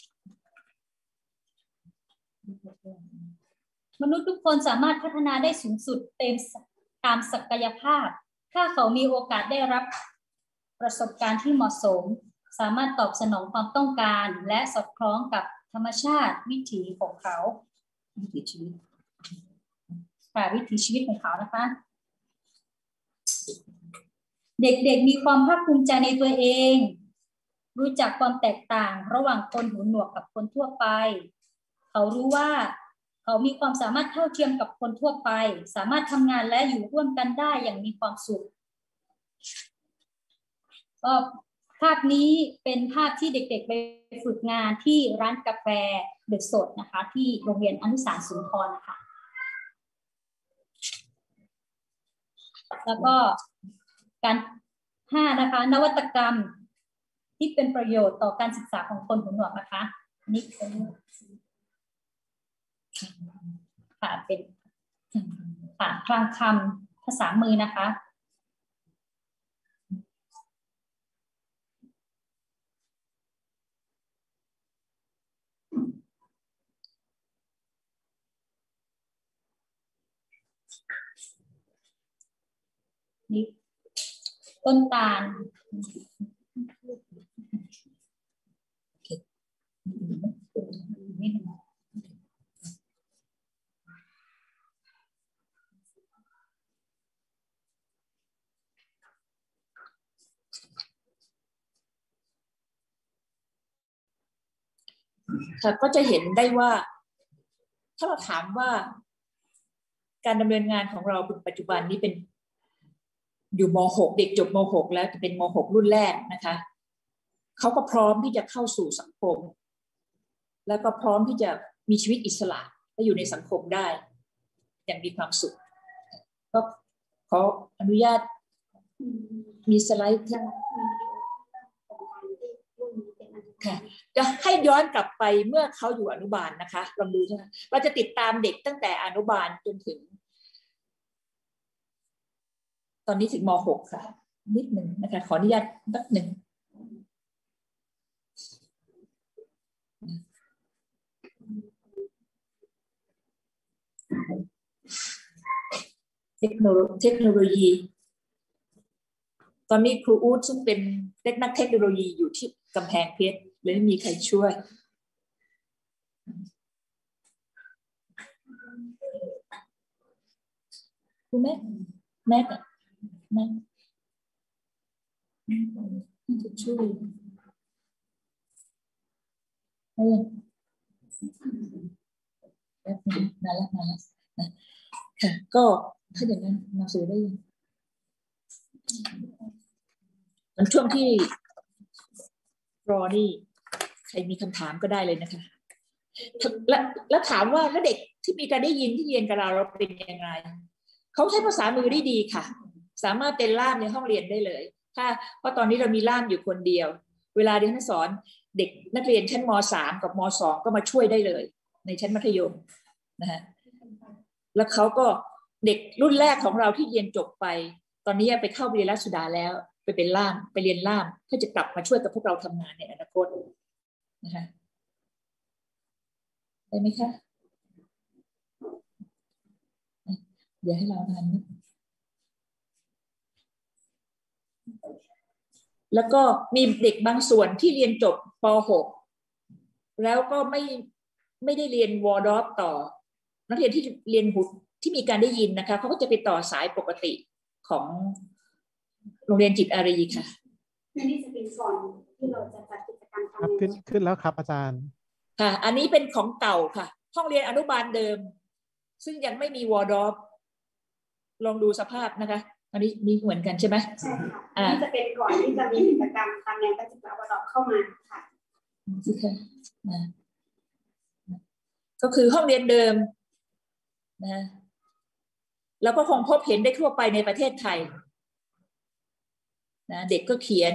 มนุษย์ทุกคนสามารถพัฒนาได้สูงสุดตามศักยภาพถ้าเขามีโอกาสได้รับประสบการณ์ที่เหมาะสมสามารถตอบสนองความต้องการและสอดคล้องกับธรรมชาติวิถีของเขาวิถีชีวิตของเขานะคะเด็กๆมีความภาคภูมิใจในตัวเองรู้จักความแตกต่างระหว่างคนหูหนวกกับคนทั่วไปเขารู้ว่าเขามีความสามารถเท่าเทียมกับคนทั่วไปสามารถทำงานและอยู่ร่วมกันได้อย่างมีความสุขก็ภาพนี้เป็นภาพที่เด็กๆไปฝึกงานที่ร้านกาแฟเดอะสดนะคะที่โรงเรียนอนุสารสุนทรนะคะแล้วก็การ5นะคะนวัตกรรมที่เป็นประโยชน์ต่อการศึกษาของคนหูหนวกนะคะนี่เป็นค่ะเป็นค่ะคลังคำภาษามือนะคะนี่ต้นตาลค่ะก็จะเห็นได้ว่าถ้าเราถามว่าการดำเนินงานของเราปัจจุบันนี้เป็นอยู่ม.6 เด็กจบม.6 แล้วจะเป็นม.6 รุ่นแรกนะคะเขาก็พร้อมที่จะเข้าสู่สังคมแล้วก็พร้อมที่จะมีชีวิตอิสระและอยู่ในสังคมได้อย่างมีความสุขก็ขออนุญาตมีสไลด์ค่ะจะให้ย้อนกลับไปเมื่อเขาอยู่อนุบาลนะคะลองดูใช่ไหมเราจะติดตามเด็กตั้งแต่อนุบาลจนถึงตอนนี้ถึงม.6 ค่ะนิดหนึ่งนะคะขออนุญาตนิดหนึ่งเทคโนโลยีตอนนี้ครูอู๊ดซึ่งเป็นนักเทคโนโลยีอยู่ที่กำแพงเพชรเลยไม่มีใครช่วยครูแม่จะช่วยแบบนี้นั่นแหละค่ะก็ถ้าอย่างนั้นมาสู่ได้ยังมันช่วงที่รอนี่ใครมีคำถามก็ได้เลยนะคะแล้วถามว่าแล้วเด็กที่มีการได้ยินที่เรียนกับเราเป็นยังไงเขาใช้ภาษามือได้ดีค่ะสามารถเป็นล่ามในห้องเรียนได้เลยเพราะตอนนี้เรามีล่ามอยู่คนเดียวเวลาเรียนสอนเด็กนักเรียนชั้นม.3 กับม.2 ก็มาช่วยได้เลยในชั้นมัธยมนะฮะแล้วเขาก็เด็กรุ่นแรกของเราที่เรียนจบไปตอนนี้ไปเข้าเรียนรัชสุดาแล้วไปเป็นล่ามไปเรียนล่ามเพื่อจะกลับมาช่วยกับพวกเราทำงานในอนาคตนะคะได้ไหมคะเดี๋ยวให้เราทำแล้วก็มีเด็กบางส่วนที่เรียนจบป.6 แล้วก็ไม่ได้เรียนวอร์ดอฟต่อนักเรียนที่เรียนบุตรที่มีการได้ยินนะคะเขาก็จะไปต่อสายปกติของโรงเรียนจิตอารีค่ะนี่จะเป็นส่วนที่เราจะจัดกิจกรรมครับขึ้นแล้วครับอาจารย์ค่ะอันนี้เป็นของเก่าค่ะห้องเรียนอนุบาลเดิมซึ่งยังไม่มีวอร์ดอฟลองดูสภาพนะคะอันนี้มีเหมือนกันใช่ไหมใช่ค่ะนี่จะเป็นก่อนที่จะมีกิจกรรมตามแนวการศึกษาวดเข้ามาค่ะก็คือห้องเรียนเดิมนะแล้วก็คงพบเห็นได้ทั่วไปในประเทศไทยนะเด็กก็เขียน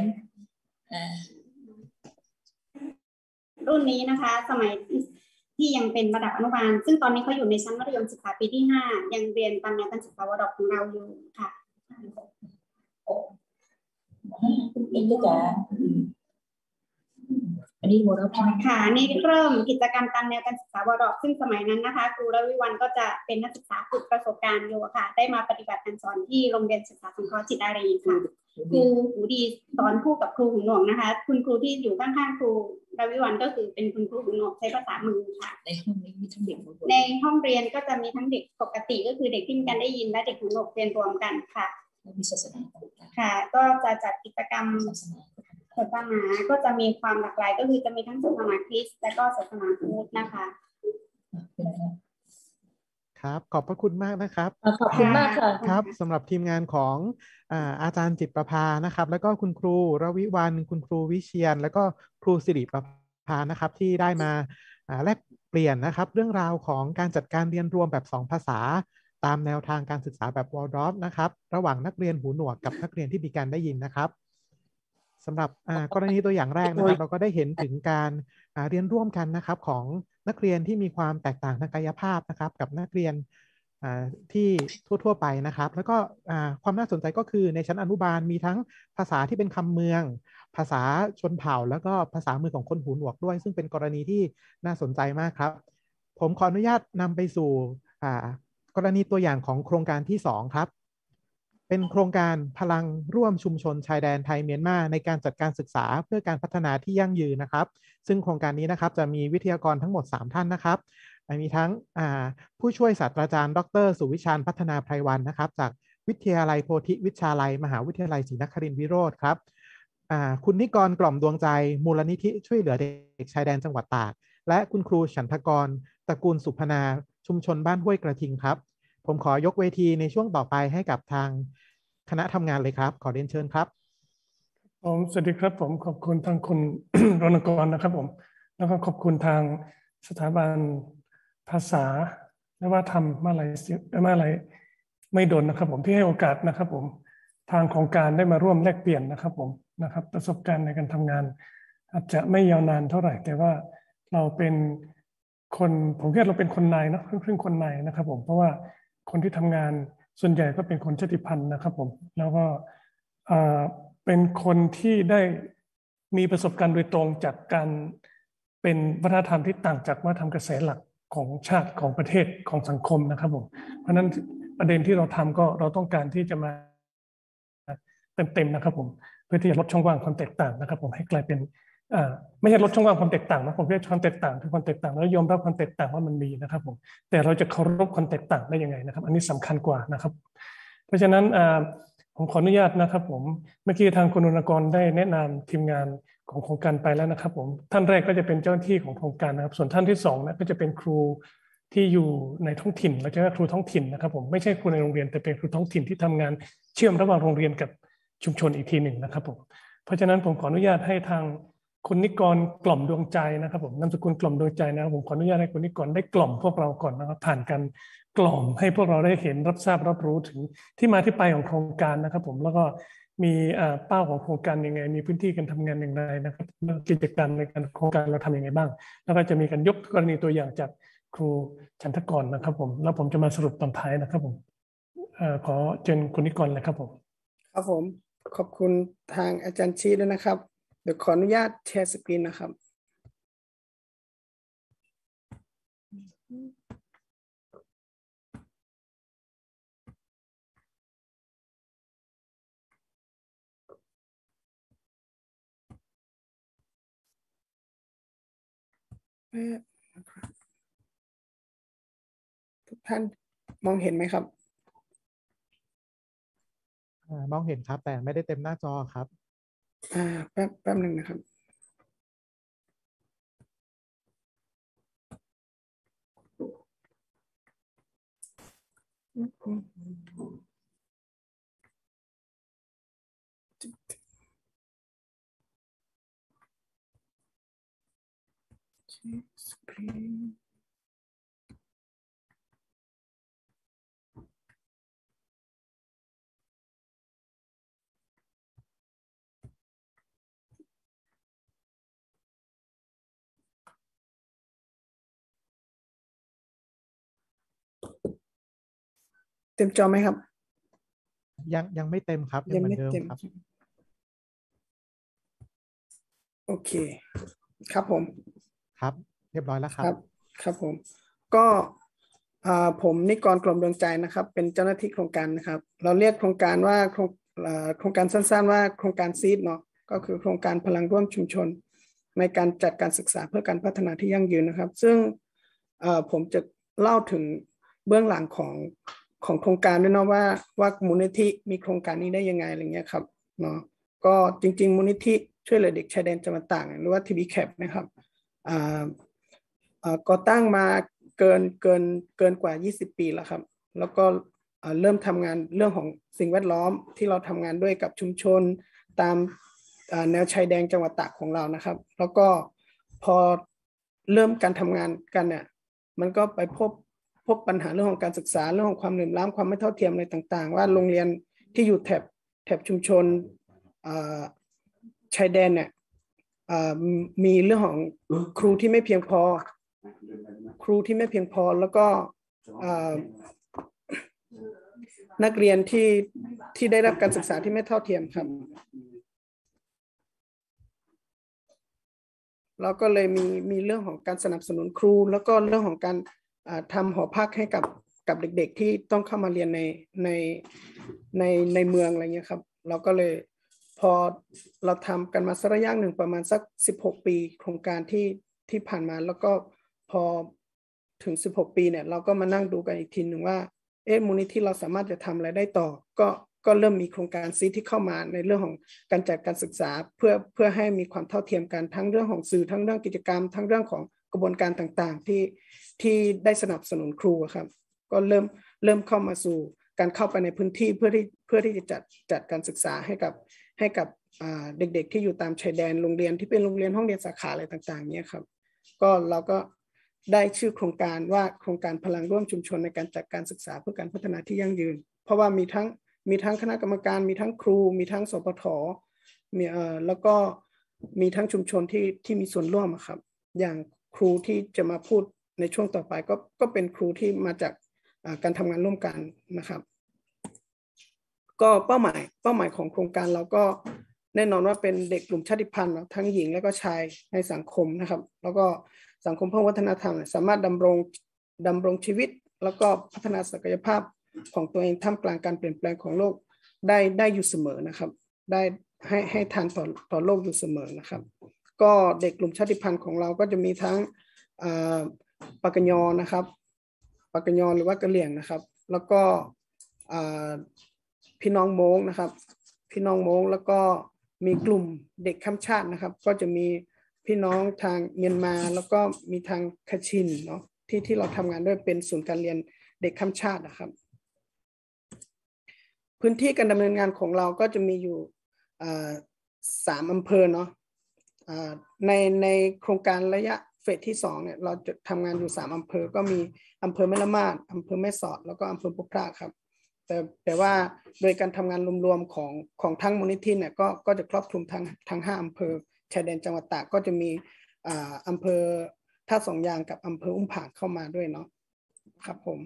รุ่นนี้นะคะสมัยที่ยังเป็นระดับอนุบาลซึ่งตอนนี้เขาอยู่ในชั้นมัธยมศึกษาปีที่5ยังเรียนตามแนวการศึกษาวดของเราอยู่ค่ะนี่ก็จะอันนี้โมเดลค่ะนี่เริ่มกิจกรรมตามแนวการศึกษาวดซึ่งสมัยนั้นนะคะครูระวิวันก็จะเป็นนักศึกษาฝึกประสบการณ์อยู่ค่ะได้มาปฏิบัติการสอนที่โรงเรียนศึกษาสงเคราะห์จิตอารีค่ะครูหูดีสอนคู่กับครูหูหนวกนะคะคุณครูที่อยู่ข้างๆครูระวิวันก็คือเป็นคุณครูหูหนวกใช้ภาษามือค่ะในห้องนี้มีทั้งเด็กในห้องเรียนก็จะมีทั้งเด็กปกติก็คือเด็กที่มีการได้ยินและเด็กหูหนวกเรียนรวมกันค่ะมีศาสนาค่ะก็จะจัดกิจกรรมศาสนาก็จะมีความหลากหลายก็คือจะมีทั้งศาสนาคริสต์และก็ศาสนาพุทธนะคะครับขอบพระคุณมากนะครับขอบคุณมากค่ะครับสำหรับทีมงานของอาจารย์จิตประภานะครับแล้วก็คุณครูรวิวรรณคุณครูวิเชียรแล้วก็ครูสิริประภานะครับที่ได้มาแลกเปลี่ยนนะครับเรื่องราวของการจัดการเรียนรวมแบบ2ภาษาตามแนวทางการศึกษาแบบวอลดอฟนะครับระหว่างนักเรียนหูหนวกกับนักเรียนที่มีการได้ยินนะครับสำหรับกรณีตัวอย่างแรกนะครับเราก็ได้เห็นถึงการเรียนร่วมกันนะครับของนักเรียนที่มีความแตกต่างทางกายภาพนะครับกับนักเรียนที่ทั่วๆไปนะครับแล้วก็ความน่าสนใจก็คือในชั้นอนุบาลมีทั้งภาษาที่เป็นคำเมืองภาษาชนเผ่าแล้วก็ภาษามือของคนหูหนวกด้วยซึ่งเป็นกรณีที่น่าสนใจมากครับผมขออนุญาตนำไปสู่กรณีตัวอย่างของโครงการที่2ครับเป็นโครงการพลังร่วมชุมชนชายแดนไทยเมียนมาในการจัดการศึกษาเพื่อการพัฒนาที่ยั่งยืนนะครับซึ่งโครงการนี้นะครับจะมีวิทยากรทั้งหมด3ท่านนะครับมีทั้งผู้ช่วยศาสตราจารย์ดร.สุวิชาญพัฒนาไพรวรรณนะครับจากวิทยาลัยโพธิวิชาลัยมหาวิทยาลัยศรีนครินทรวิโรธครับคุณนิกรกล่อมดวงใจมูลนิธิช่วยเหลือเด็กชายแดนจังหวัดตากและคุณครูฉันทกรตระกูลสุพนาชุมชนบ้านห้วยกระทิงครับผมขอยกเวทีในช่วงต่อไปให้กับทางคณะทำงานเลยครับขอเรียนเชิญครับสวัสดีครับผมขอบคุณทางคุณ รณกรนะครับผมแล้วก็ขอบคุณทางสถาบันภาษาและวัฒนธรรมมหาลัยไม่ดนนะครับผมที่ให้โอกาสนะครับผมทางโครงการได้มาร่วมแลกเปลี่ยนนะครับผมนะครับประสบการณ์ในการทำงานอาจจะไม่ยาวนานเท่าไหร่แต่ว่าเราเป็นคนผมคิดเราเป็นคนในเนาะครึ่งคนในนะครับผมเพราะว่าคนที่ทำงานส่วนใหญ่ก็เป็นคนชาติพันธุ์นะครับผมแล้วก็เป็นคนที่ได้มีประสบการณ์โดยตรงจากการเป็นวัฒนธรรมที่ต่างจากวัฒนธรรมกระแสหลักของชาติของประเทศของสังคมนะครับผมเพราะฉะนั้นประเด็นที่เราทำก็เราต้องการที่จะมาเต็มนะครับผมเพื่อที่จะลดช่องว่างความแตกต่างนะครับผมให้กลายเป็นไม่ใช่ลดช่องว่างความแตกต่างนะผมเรียกความแตกต่างคือความแตกต่างแล้วยอมรับความแตกต่างว่ามันมีนะครับผมแต่เราจะเคารพความแตกต่างได้ยังไงนะครับอันนี้สำคัญกว่านะครับเพราะฉะนั้นผมขออนุญาตนะครับผมเมื่อกี้ทางคุณนนกรได้แนะนำทีมงานของโครงการไปแล้วนะครับผมท่านแรกก็จะเป็นเจ้าหน้าที่ของโครงการนะครับส่วนท่านที่2นะก็จะเป็นครูที่อยู่ในท้องถิ่นเราจะเรียกครูท้องถิ่นนะครับผมไม่ใช่ครูในโรงเรียนแต่เป็นครูท้องถิ่นที่ทำงานเชื่อมระหว่างโรงเรียนกับชุมชนอีกทีหนึ่งนะครับผมเพราะฉะนั้นผมขออนุญาตให้ทางคุณนิกรกล่อมดวงใจนะครับผมนามสกุลกล่อมดวงใจนะครับผมขออนุญาตให้คุณนิกรได้กล่อมพวกเราก่อนนะครับผ่านการกล่อมให้พวกเราได้เห็นรับทราบรับรู้ถึงที่มาที่ไปของโครงการนะครับผมแล้วก็มีเป้าของโครงการยังไงมีพื้นที่การทำงานอย่างไรนะครับกิจกรรมในการโครงการเราทำยังไงบ้างแล้วก็จะมีการยกกรณีตัวอย่างจากครูฉันทกรนะครับผมแล้วผมจะมาสรุปตอนท้ายนะครับผมขอเชิญคุณนิกรเลยครับผมครับผมขอบคุณทางอาจารย์ชีด้วยนะครับเดี๋ยวขออนุญาตแชร์สกรีนนะครับทุกท่านมองเห็นไหมครับมองเห็นครับแต่ไม่ได้เต็มหน้าจอครับแป๊บหนึ่งนะครับเต็มจอไหมครับยังไม่เต็มครับยังเหมือนเดิมครับโอเคครับผมครับเรียบร้อยแล้วครับครับผมก็ผมนิกรกลมดวงใจนะครับเป็นเจ้าหน้าที่โครงการนะครับเราเรียกโครงการว่าโครงการสั้นๆว่าโครงการซีดเนาะก็คือโครงการพลังร่วมชุมชนในการจัดการศึกษาเพื่อการพัฒนาที่ยั่งยืนนะครับซึ่งผมจะเล่าถึงเบื้องหลังของโครงการด้วยเนาะว่ามูลนิธิมีโครงการนี้ได้ยังไงอะไรเงี้ยครับเนาะก็จริงๆมูลนิธิช่วยเหลือเด็กชายแดนจังหวัดตากหรือว่า TBCAP นะครับก่อตั้งมาเกินกว่า20ปีแล้วครับแล้วก็เริ่มทำงานเรื่องของสิ่งแวดล้อมที่เราทำงานด้วยกับชุมชนตามแนวชายแดนจังหวัดตากของเรานะครับแล้วก็พอเริ่มการทำงานกันเนี่ยมันก็ไปพบปัญหาเรื่องของการศึกษาเรื่องของความเหลื่อมล้ำความไม่เท่าเทียมอะไรต่างๆว่าโรงเรียนที่อยู่แถบชุมชนชายแดนเนี่ยมีเรื่องของครูที่ไม่เพียงพอแล้วก็นักเรียนที่ได้รับการศึกษาที่ไม่เท่าเทียมครับเราก็เลยมีเรื่องของการสนับสนุนครูแล้วก็เรื่องของการทำหอพักให้กับเด็กๆที่ต้องเข้ามาเรียนในเมืองอะไรเงี้ยครับเราก็เลยพอเราทำกันมาสักระยะหนึ่งประมาณสัก16ปีโครงการที่ผ่านมาแล้วก็พอถึง16ปีเนี่ยเราก็มานั่งดูกันอีกทีหนึ่งว่ามูลนิธิเราสามารถจะทำอะไรได้ต่อก็เริ่มมีโครงการซีที่เข้ามาในเรื่องของการจัดการศึกษาเพื่อให้มีความเท่าเทียมกันทั้งเรื่องของสื่อทั้งเรื่องกิจกรรมทั้งเรื่องของกระบวนการต่างๆที่ได้สนับสนุนครูครับก็เริ่มเข้ามาสู่การเข้าไปในพื้นที่เพื่อที่จะจัดการศึกษาให้กับเด็กๆที่อยู่ตามชายแดนโรงเรียนที่เป็นโรงเรียนห้องเรียนสาขาอะไรต่างๆเนี่ยครับก็เราก็ได้ชื่อโครงการว่าโครงการพลังร่วมชุมชนในการจัดการศึกษาเพื่อการพัฒนาที่ยั่งยืนเพราะว่ามีทั้งคณะกรรมการมีทั้งครูมีทั้งสปท.มีแล้วก็มีทั้งชุมชนที่มีส่วนร่วมครับอย่างครูที่จะมาพูดในช่วงต่อไปก็เป็นครูที่มาจากการทำงานร่วมกันนะครับก็เป้าหมายของโครงการเราก็แน่นอนว่าเป็นเด็กกลุ่มชาติพันธุ์ทั้งหญิงและก็ชายในสังคมนะครับแล้วก็สังคมเพื่อวัฒนธรรมสามารถดำรงชีวิตแล้วก็พัฒนาศักยภาพของตัวเองท่ามกลางการเปลี่ยนแปลงของโลกได้อยู่เสมอนะครับได้ให้ทันต่อโลกอยู่เสมอนะครับก็เด็กกลุ่มชาติพันธุ์ของเราก็จะมีทั้งปากกยอนะครับปากกยอหรือว่ากะเหรี่ยงนะครับแล้วก็พี่น้องโม้งนะครับพี่น้องโม้งแล้วก็มีกลุ่มเด็กข้ามชาตินะครับก็จะมีพี่น้องทางเมียนมาแล้วก็มีทางคาชินเนาะที่เราทำงานด้วยเป็นศูนย์การเรียนเด็กข้ามชาตินะครับพื้นที่การดำเนินงานของเราก็จะมีอยู่3อำเภอเนาะในโครงการระยะเฟสที่2เนี่ยเราจะทำงานอยู่3อำเภอก็มีอำเภอแม่ละมาดอำเภอแม่สอดแล้วก็อำเภอพบพระครับแต่ว่าโดยการทำงานรวมๆของทั้งมูลนิธิเนี่ยก็จะครอบคลุมทั้ง5อำเภอชายแดนจังหวัดตากก็จะมีอำเภอท่าสองยางกับอำเภออุ้มผางเข้ามาด้วยเนาะครับผม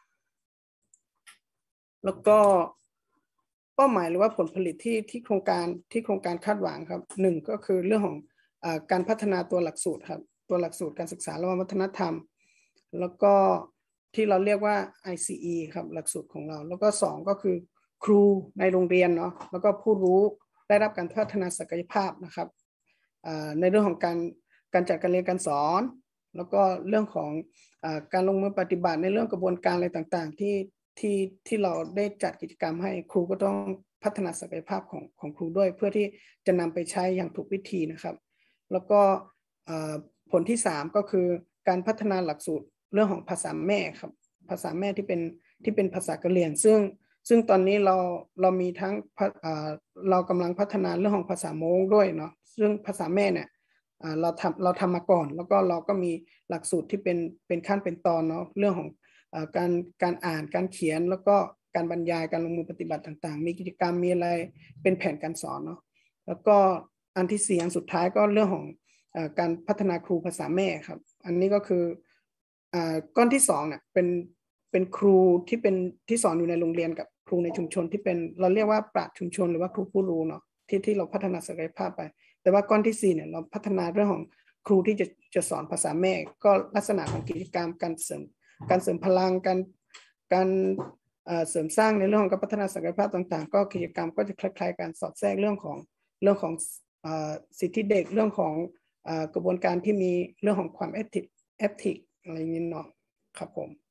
แล้วก็เป้าหมายหรือว่าผลผลิตที่โครงการคาดหวังครับ1ก็คือเรื่องของการพัฒนาตัวหลักสูตรครับตัวหลักสูตรการศึกษาและวัฒนธรรมแล้วก็ที่เราเรียกว่า ICE ครับหลักสูตรของเราแล้วก็2ก็คือครูในโรงเรียนเนาะแล้วก็ผู้รู้ได้รับการพัฒนาศักยภาพนะครับในเรื่องของการจัดการเรียนการสอนแล้วก็เรื่องของการลงมือปฏิบัติในเรื่องกระบวนการอะไรต่างๆที่เราได้จัดกิจกรรมให้ครูก็ต้องพัฒนาศักยภาพของครูด้วยเพื่อที่จะนำไปใช้อย่างถูกวิธีนะครับแล้วก็ผลที่3ก็คือการพัฒนาหลักสูตรเรื่องของภาษาแม่ครับภาษาแม่ที่เป็นภาษากะเหรี่ยงซึ่งตอนนี้เรามีทั้งเรากำลังพัฒนาเรื่องของภาษาโม้งด้วยเนาะซึ่งภาษาแม่เนี่ยเราทำมาก่อนแล้วก็เราก็มีหลักสูตรที่เป็นขั้นเป็นตอนเนาะเรื่องของการอ่านการเขียนแล้วก็การบรรยายการลงมือปฏิบัติต่างๆมีกิจกรรมมีอะไรเป็นแผนการสอนเนาะแล้วก็อันที่4อันสุดท้ายก็เรื่องของการพัฒนาครูภาษาแม่ครับอันนี้ก็คือก้อนที่2เนี่ยเป็นครูที่สอนอยู่ในโรงเรียนกับครูในชุมชนที่เป็นเราเรียกว่าปราชญ์ชุมชนหรือว่าครูผู้รู้เนาะที่เราพัฒนาศักยภาพไปแต่ว่าก้อนที่4เนี่ยเราพัฒนาเรื่องของครูที่จะสอนภาษาแม่ก็ลักษณะของกิจกรรมการเสริมพลังการเสริมสร้างในเรื่องของการพัฒนาศักยภาพต่างๆก็กิจกรรมก็จะคล้ายๆการสอดแทรกเรื่องของสิทธิเด็กเรื่องของกระบวนการที่มีเรื่องของความแอคทีฟอะไรอย่างนี้เนาะครับ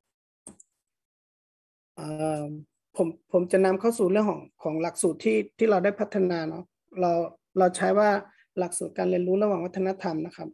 ผมจะนำเข้าสู่เรื่องของหลักสูตรที่เราได้พัฒนาเนาะเราใช้ว่าหลักสูตรการเรียนรู้ระหว่างวัฒนธรรมนะครับ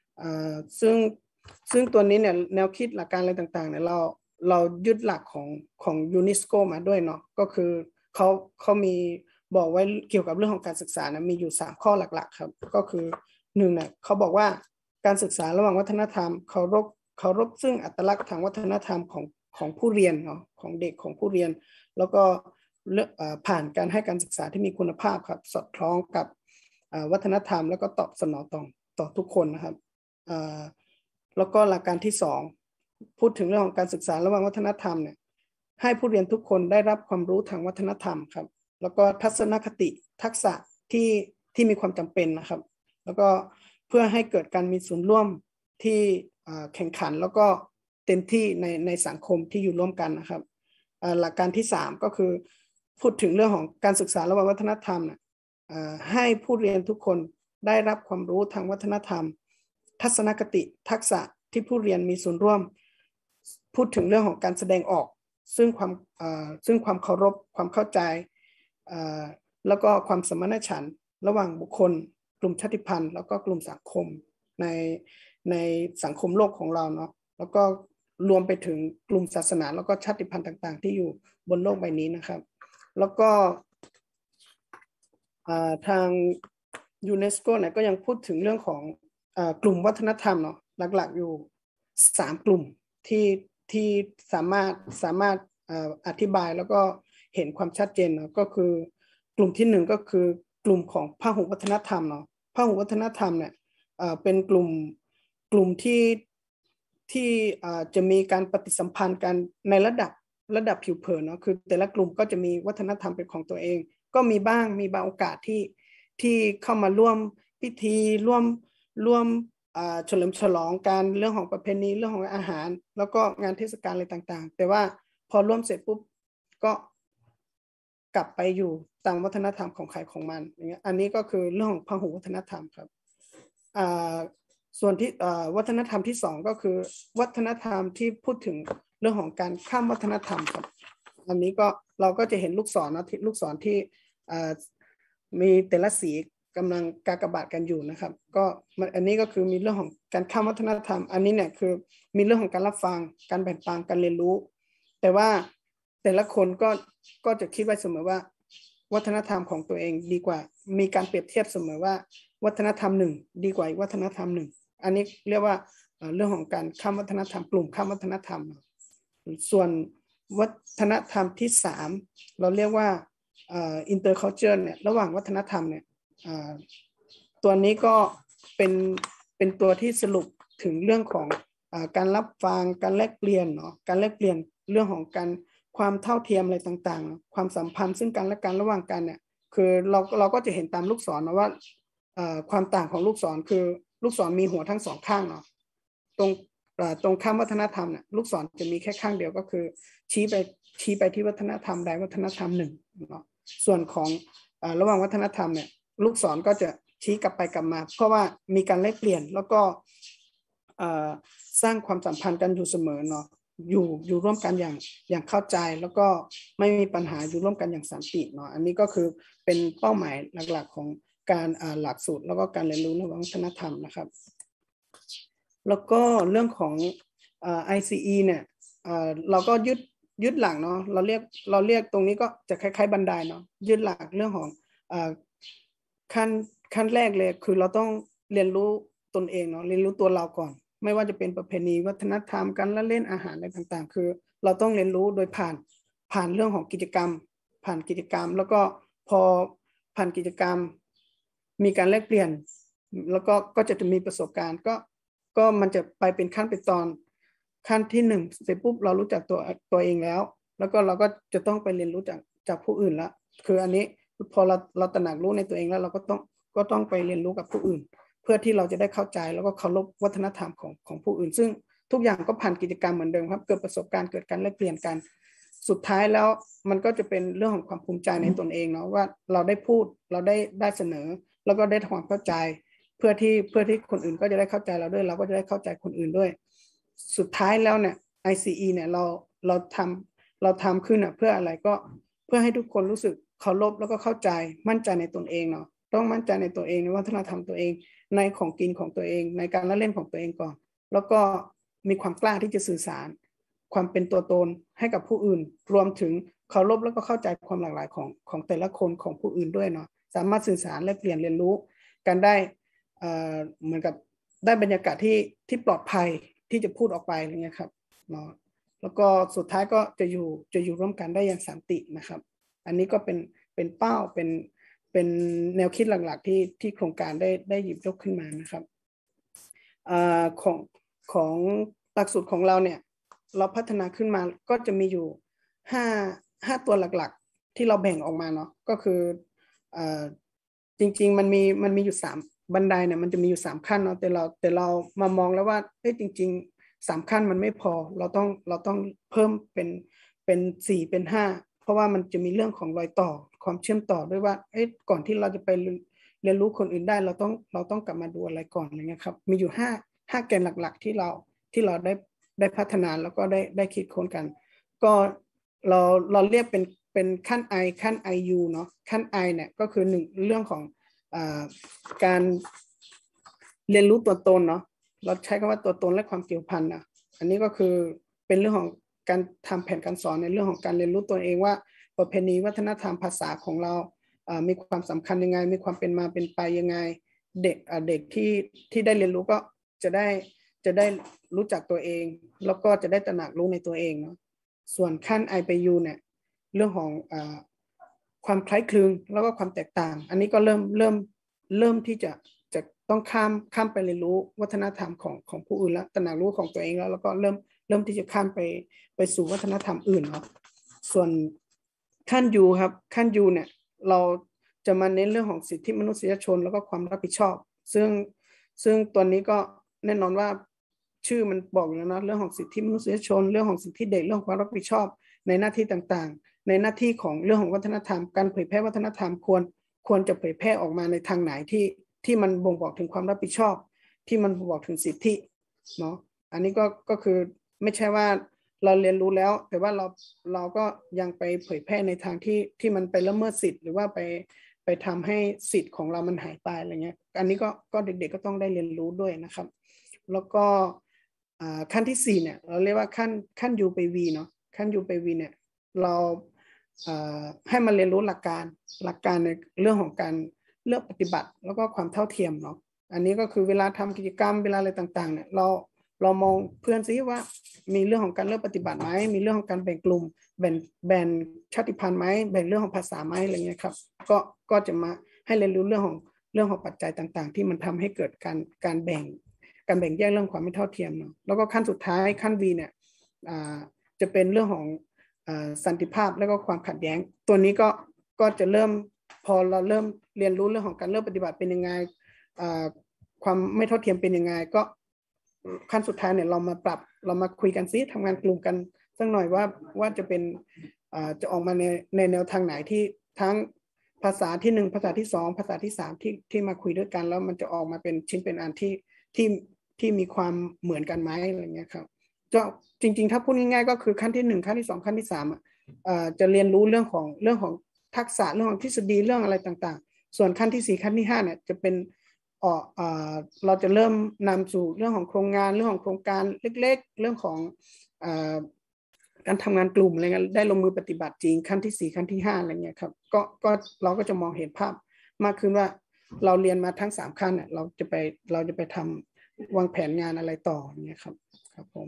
ซึ่งตัวนี้เนี่ยแนวคิดหลักการอะไรต่างๆเนี่ยเรายึดหลักของยูเนสโกมาด้วยเนาะก็คือเขามีบอกไว้เกี่ยวกับเรื่องของการศึกษานะมีอยู่3ข้อหลักๆครับก็คือ1เนี่ยเขาบอกว่าการศึกษาระหว่างวัฒนธรรมเคารพซึ่งอัตลักษณ์ทางวัฒนธรรมของผู้เรียนเนาะของเด็กของผู้เรียนแล้วก็ผ่านการให้การศึกษาที่มีคุณภาพครับสอดคล้องกับวัฒนธรรมแล้วก็ตอบสนองต่อทุกคนนะครับแล้วก็หลักการที่2พูดถึงเรื่องของการศึกษาระหว่างวัฒนธรรมเนี่ยให้ผู้เรียนทุกคนได้รับความรู้ทางวัฒนธรรมครับแล้วก็ทัศนคติทักษะที่มีความจำเป็นนะครับแล้วก็เพื่อให้เกิดการมีส่วนร่วมที่แข่งขันแล้วก็เต็มที่ในสังคมที่อยู่ร่วมกันนะครับหลักการที่3ก็คือพูดถึงเรื่องของการศึกษาระหว่างวัฒนธรรมนะให้ผู้เรียนทุกคนได้รับความรู้ทางวัฒนธรรมทัศนคติทักษะที่ผู้เรียนมีส่วนร่วมพูดถึงเรื่องของการแสดงออกซึ่งความเคารพความเข้าใจแล้วก็ความสมานฉันท์ระหว่างบุคคลกลุ่มชาติพันธุ์แล้วก็กลุ่มสังคมในสังคมโลกของเราเนาะแล้วก็รวมไปถึงกลุ่มศาสนาแล้วก็ชาติพันธุ์ต่างๆที่อยู่บนโลกใบนี้นะครับแล้วก็ทางยูเนสโกเนี่ยก็ยังพูดถึงเรื่องของกลุ่มวัฒนธรรมเนาะหลักๆอยู่3กลุ่มที่สามารถอธิบายแล้วก็เห็นความชัดเจนเนาะก็คือกลุ่มที่1ก็คือกลุ่มของพหุวัฒนธรรมเนาะพหุวัฒนธรรมเนี่ยเป็นกลุ่มที่จะมีการปฏิสัมพันธ์กันในระดับผิวเผินเนาะคือแต่ละกลุ่มก็จะมีวัฒนธรรมเป็นของตัวเองก็มีบางโอกาสที่เข้ามาร่วมพิธีร่วมเฉลิมฉลองการเรื่องของประเพณีเรื่องของอาหารแล้วก็งานเทศกาลอะไรต่างๆแต่ว่าพอร่วมเสร็จปุ๊บก็กลับไปอยู่ตามวัฒนธรรมของใครของมันอย่างเงี้ยอันนี้ก็คือเรื่องของพหุวัฒนธรรมครับส่วนที่วัฒนธรรมที่2ก็คือวัฒนธรรมที่พูดถึงเรื่องของการข้ามวัฒนธรรมครับอันนี้ก็เราก็จะเห็นลูกศรนะลูกศรที่มีแต่ละสีกำลังกากบาทกันอยู่นะครับก็อันนี้ก็คือมีเรื่องของการข้ามวัฒนธรรมอันนี้เนี่ยคือมีเรื่องของการรับฟังการแบ่งปันการเรียนรู้แต่ว่าแต่ละคนก็จะคิดไว้เสมอว่าวัฒนธรรมของตัวเองดีกว่ามีการเปรียบเทียบเสมอว่าวัฒนธรรมหนึ่งดีกว่าอีกวัฒนธรรมหนึ่งอันนี้เรียกว่าเรื่องของการข้ามวัฒนธรรมกลุ่มข้ามวัฒนธรรมส่วนวัฒนธรรมที่3เราเรียกว่าinterculture เนี่ยระหว่างวัฒนธรรมเนี่ยตัวนี้ก็เป็นตัวที่สรุปถึงเรื่องของการรับฟังการแลกเปลี่ยนเนาะการแลกเปลี่ยนเรื่องของการความเท่าเทียมอะไรต่างๆความสัมพันธ์ซึ่งกันและกันระหว่างกันเนี่ยคือเราก็จะเห็นตามลูกศรนะว่าความต่างของลูกศรคือลูกศรมีหัวทั้ง2ข้างเนาะตรงข้ามวัฒนธรรมเนี่ยลูกศรจะมีแค่ข้างเดียวก็คือชี้ไปที่วัฒนธรรมใดวัฒนธรรมหนึ่งเนาะส่วนของระหว่างวัฒนธรรมเนี่ยลูกศรก็จะชี้กลับไปกลับมาเพราะว่ามีการแลกเปลี่ยนแล้วก็สร้างความสัมพันธ์กันอยู่เสมอเนาะอยู่ร่วมกันอย่างเข้าใจแล้วก็ไม่มีปัญหาอยู่ร่วมกันอย่างสันติเนาะอันนี้ก็คือเป็นเป้าหมายหลักๆของการหลักสูตรแล้วก็การเรียนรู้ระหว่างวัฒนธรรมนะครับแล้วก็เรื่องของICE เนี่ยเราก็ยึดหลักเนาะเราเรียกตรงนี้ก็จะคล้ายๆบันไดเนาะยึดหลักเรื่องของขั้นแรกเลยคือเราต้องเรียนรู้ตนเองเนาะเรียนรู้ตัวเราก่อนไม่ว่าจะเป็นประเพณีวัฒนธรรมการละเล่นอาหารอะไรต่างๆคือเราต้องเรียนรู้โดยผ่านเรื่องของกิจกรรมแล้วก็พอผ่านกิจกรรมมีการแลกเปลี่ยนแล้วก็จะมีประสบการณ์ก็มันจะไปเป็นขั้นเป็นตอนขั้นที่1เสร็จปุ๊บเรารู้จักตัวเองแล้วก็เราก็จะต้องไปเรียนรู้จากผู้อื่นละคืออันนี้พอเราตระหนักรู้ในตัวเองแล้วเราก็ต้องไปเรียนรู้กับผู้อื่นเพื่อที่เราจะได้เข้าใจแล้วก็เคารพวัฒนธรรมของผู้อื่นซึ่งทุกอย่างก็ผ่านกิจกรรมเหมือนเดิมครับเกิดประสบการณ์เกิดการแลกเปลี่ยนกันสุดท้ายแล้วมันก็จะเป็นเรื่องของความภูมิใจในตนเองเนาะว่าเราได้พูดเราได้เสนอแล้วก็ได้ทำความเข้าใจเพื่อที่คนอื่นก็จะได้เข้าใจเราด้วยเราก็จะได้เข้าใจคนอื่นด้วยสุดท้ายแล้วเนี่ย ICE เนี่ยเราทำขึ้นเพื่ออะไรก็เพื่อให้ทุกคนรู้สึกเคารพแล้วก็เข้าใจมั่นใจในตนเองเนาะต้องมั่นใจในตัวเองในวัฒนธรรมตัวเองในของกินของตัวเองในการละเล่นของตัวเองก่อนแล้วก็มีความกล้าที่จะสื่อสารความเป็นตัวตนให้กับผู้อื่นรวมถึงเคารพแล้วก็เข้าใจความหลากหลายของแต่ละคนของผู้อื่นด้วยเนาะสามารถสื่อสารและเปลี่ยนเรียนรู้กันได้เหมือนกับได้บรรยากาศที่ปลอดภัยที่จะพูดออกไปอะไรเงี้ยครับเนาะแล้วก็สุดท้ายก็จะอยู่ร่วมกันได้อย่างสันตินะครับอันนี้ก็เป็นเป้าเป็นแนวคิดหลักๆที่โครงการได้หยิบยกขึ้นมานะครับของหลักสูตรของเราเนี่ยเราพัฒนาขึ้นมาก็จะมีอยู่5ตัวหลักๆที่เราแบ่งออกมาเนาะก็คือจริงๆมันมีอยู่3บันไดเนี่ยมันจะมีอยู่3ขั้นเนาะแต่เรามามองแล้วว่าจริงๆ3ขั้นมันไม่พอเราต้องเพิ่มเป็น4เป็น5เพราะว่ามันจะมีเรื่องของรอยต่อความเชื่อมต่อด้วยว่าก่อนที่เราจะไปเรียนรู้คนอื่นได้เราต้องกลับมาดูอะไรก่อนอะไรเงี้ยครับมีอยู่5แกนหลักๆที่เราได้พัฒนาแล้วก็ได้คิดค้นกันก็เราเรียกเป็นขั้น I ขั้น IU เนาะขั้น I เนี่ยก็คือ1เรื่องของการเรียนรู้ตัวตนเนาะเราใช้คำว่าตัวตนและความเกี่ยวพันนะอันนี้ก็คือเป็นเรื่องของการทำแผนการสอนในเรื่องของการเรียนรู้ตัวเองว่าประเพณีวัฒนธรรมภาษาของเรามีความสำคัญยังไงมีความเป็นมาเป็นไปยังไงเด็กที่ได้เรียนรู้ก็จะได้รู้จักตัวเองแล้วก็จะได้ตระหนักรู้ในตัวเองเนาะส่วนขั้น I ไป U เนี่ยเรื่องของความคล้ายคลึงแล้วก็ความแตกต่างอันนี้ก็เริ่มที่จะต้องข้ามไปเรียนรู้วัฒนธรรมของผู้อื่นแล้วตระหนักรู้ของตัวเองแล้วก็เริ่มที่จะข้ามไปสู่วัฒนธรรมอื่นเนาะส่วนขั้น U ครับขั้น U เนี่ยเราจะมาเน้นเรื่องของสิทธิมนุษยชนแล้วก็ความรับผิดชอบซึ่งตัวนี้ก็แน่นอนว่าชื่อมันบอกอยู่แล้วนะเรื่องของสิทธิมนุษยชนเรื่องของสิทธิเด็กเรื่องความรับผิดชอบในหน้าที่ต่างๆในหน้าที่ของเรื่องของวัฒนธรรมการเผยแพร่วัฒนธรรมควรจะเผยแพร่ออกมาในทางไหนที่มันบ่งบอกถึงความรับผิดชอบที่มันบ่งบอกถึงสิทธิเนาะอันนี้ก็คือไม่ใช่ว่าเราเรียนรู้แล้วแต่ว่าเราก็ยังไปเผยแพร่ในทางที่มันไปละเมิดสิทธิ์หรือว่าไปทำให้สิทธิ์ของเรามันหายไปอะไรเงี้ยอันนี้ก็เด็กๆก็ต้องได้เรียนรู้ด้วยนะครับแล้วก็ขั้นที่4เนี่ยเราเรียกว่าขั้น U ไป V เนาะขั้น U ไป V เนี่ยเราให้มาเรียนรู้หลักการในเรื่องของการเลือกปฏิบัติแล้วก็ความเท่าเทียมเนาะอันนี้ก็คือเวลาทำกิจกรรมเวลาอะไรต่างๆเนี่ยเรามองเพื่อนซิว่ามีเรื่องของการเลือกปฏิบัติไหมมีเรื่องของการแบ่งกลุ่มแบ่งชาติพันธุ์ไหมแบ่งเรื่องของภาษาไหมอะไรเงี้ยครับก็จะมาให้เรียนรู้เรื่องของปัจจัยต่างๆที่มันทำให้เกิดการแบ่งแยกเรื่องความไม่เท่าเทียมเนาะแล้วก็ขั้นสุดท้ายขั้น V เนี่ยจะเป็นเรื่องของสันติภาพและก็ความขัดแย้งตัวนี้ก็จะเริ่มพอเราเริ่มเรียนรู้เรื่องของการเลือกปฏิบัติเป็นยังไงความไม่เท่าเทียมเป็นยังไงก็ขั้นสุดท้ายเนี่ยเรามาคุยกันซิทำงานกลุ่มกันสักหน่อยว่าจะเป็นจะออกมาในแนวทางไหนที่ทั้งภาษาที่1ภาษาที่2ภาษาที่3ที่มาคุยด้วยกันแล้วมันจะออกมาเป็นชิ้นเป็นอันที่มีความเหมือนกันไหมอะไรเงี้ยครับก็จริงๆถ้าพูดง่ายๆก็คือขั้นที่1ขั้นที่2ขั้นที่3จะเรียนรู้เรื่องของทักษะเรื่องของทฤษฎีเรื่องอะไรต่างๆส่วนขั้นที่4ขั้นที่5เนี่ยจะเป็นเราจะเริ่มนำสู่เรื่องของโครงงานเรื่องของโครงการเล็กๆเรื่องของการทำงานกลุ่มอะไรเงี้ยได้ลงมือปฏิบัติจริงขั้นที่4ขั้นที่5อะไรเงี้ยครับก็เราก็จะมองเห็นภาพมากขึ้นว่าเราเรียนมาทั้ง3ขั้นเนี่ยเราจะไปทำวางแผนงานอะไรต่อเนี่ยครับครับผม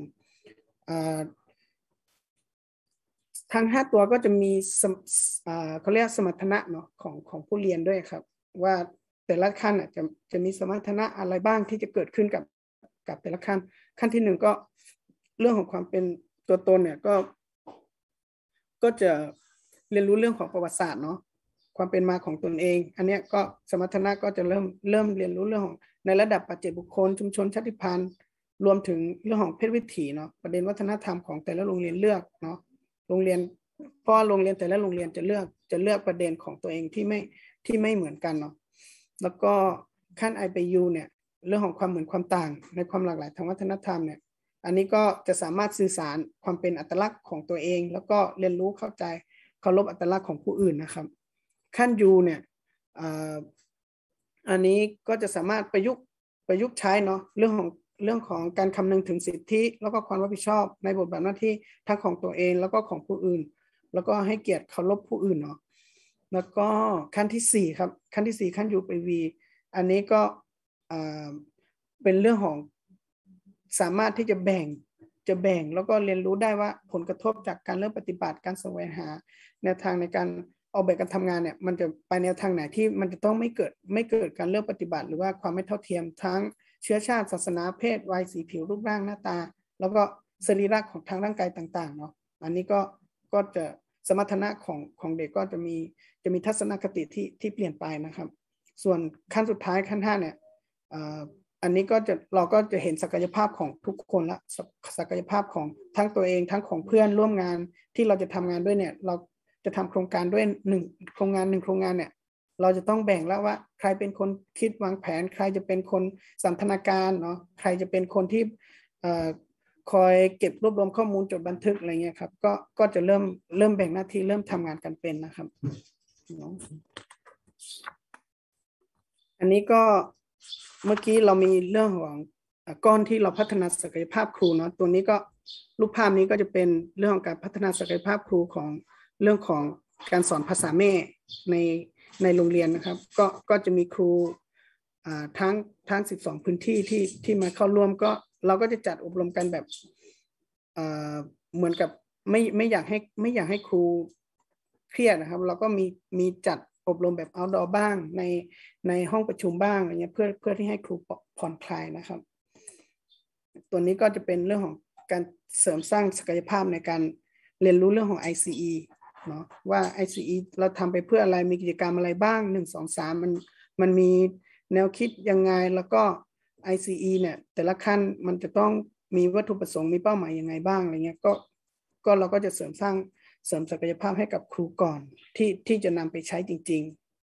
ทั้ง5ตัวก็จะมีเขาเรียกสมรรถนะเนาะของผู้เรียนด้วยครับว่าแต่ละขั้นจะมีสมรรถนะอะไรบ้างที่จะเกิดขึ้นกับแต่ละขั้นที่1ก็เรื่องของความเป็นตัวตนเนี่ยก็จะเรียนรู้เรื่องของประวัติศาสตร์เนาะความเป็นมาของตนเองอันเนี้ยก็สมรรถนะก็จะเริ่มเรียนรู้เรื่องของในระดับปัจเจกบุคคลชุมชนชาติพันธุ์รวมถึงเรื่องของเพศวิถีเนาะประเด็นวัฒนธรรมของแต่ละโรงเรียนเลือกเนาะโรงเรียนเพราะโรงเรียนแต่ละโรงเรียนจะเลือกประเด็นของตัวเองที่ไม่เหมือนกันเนาะแล้วก็ขั้น IPU เนี่ยเรื่องของความเหมือนความต่างในความหลากหลายทางวัฒนธรรมเนี่ยอันนี้ก็จะสามารถสื่อสารความเป็นอัตลักษณ์ของตัวเองแล้วก็เรียนรู้เข้าใจเคารพอัตลักษณ์ของผู้อื่นนะครับขั้น U เนี่ยอันนี้ก็จะสามารถประยุกต์ใช้เนาะเรื่องของการคำนึงถึงสิทธิแล้วก็ความรับผิดชอบในบทบาทหน้าที่ทั้งของตัวเองแล้วก็ของผู้อื่นแล้วก็ให้เกียรติเคารพผู้อื่นเนาะแล้วก็ขั้นที่4ครับขั้นที่4ขั้น UPV อันนี้ก็เป็นเรื่องของสามารถที่จะแบ่งแล้วก็เรียนรู้ได้ว่าผลกระทบจากการเริ่มปฏิบัติการแสวงหาแนวทางในการออกแบบการทำงานเนี่ยมันจะไปแนวทางไหนที่มันจะต้องไม่เกิดการเริ่มปฏิบัติหรือว่าความไม่เท่าเทียมทั้งเชื้อชาติศาสนาเพศวัยสีผิวรูปร่างหน้าตาแล้วก็สรีระของทางร่างกายต่างๆเนาะอันนี้ก็จะสมรรถนะของเด็กก็จะมีทัศนคติที่เปลี่ยนไปนะครับส่วนขั้นสุดท้ายขั้น5เนี่ยอันนี้เราก็จะเห็นศักยภาพของทุกคนละศักยภาพของทั้งตัวเองทั้งของเพื่อนร่วมงานที่เราจะทำงานด้วยเนี่ยเราจะทำโครงการด้วย1โครงงานเนี่ยเราจะต้องแบ่งแล้วว่าใครเป็นคนคิดวางแผนใครจะเป็นคนสันทนาการเนาะใครจะเป็นคนที่คอยเก็บรวบรวมข้อมูลจดบันทึกอะไรเงี้ยครับก็จะเริ่มแบ่งหน้าที่เริ่มทำงานกันเป็นนะครับอันนี้ก็เมื่อกี้เรามีเรื่องของก้อนที่เราพัฒนาศักยภาพครูเนาะตัวนี้ก็รูปภาพนี้ก็จะเป็นเรื่องของการพัฒนาศักยภาพครูของเรื่องของการสอนภาษาแม่ในโรงเรียนนะครับก็จะมีครูทั้ง12พื้นที่ที่มาเข้าร่วมก็เราก็จะจัดอบรมกันแบบเหมือนกับไม่อยากให้ครูเครียดนะครับเราก็มีจัดอบรมแบบ outdoor บ้างในห้องประชุมบ้างอะไรเงี้ยเพื่อที่ให้ครูผ่อนคลายนะครับตัวนี้ก็จะเป็นเรื่องของการเสริมสร้างศักยภาพในการเรียนรู้เรื่องของ ICE เนาะว่า ICE เราทำไปเพื่ออะไรมีกิจกรรมอะไรบ้าง1 2 3มันมีแนวคิดยังไงแล้วก็ ICE เนี่ยแต่ละขั้นมันจะต้องมีวัตถุประสงค์มีเป้าหมายยังไงบ้างอะไรเงี้ยก็เราก็จะเสริมศักยภาพให้กับครูก่อนที่จะนำไปใช้จริง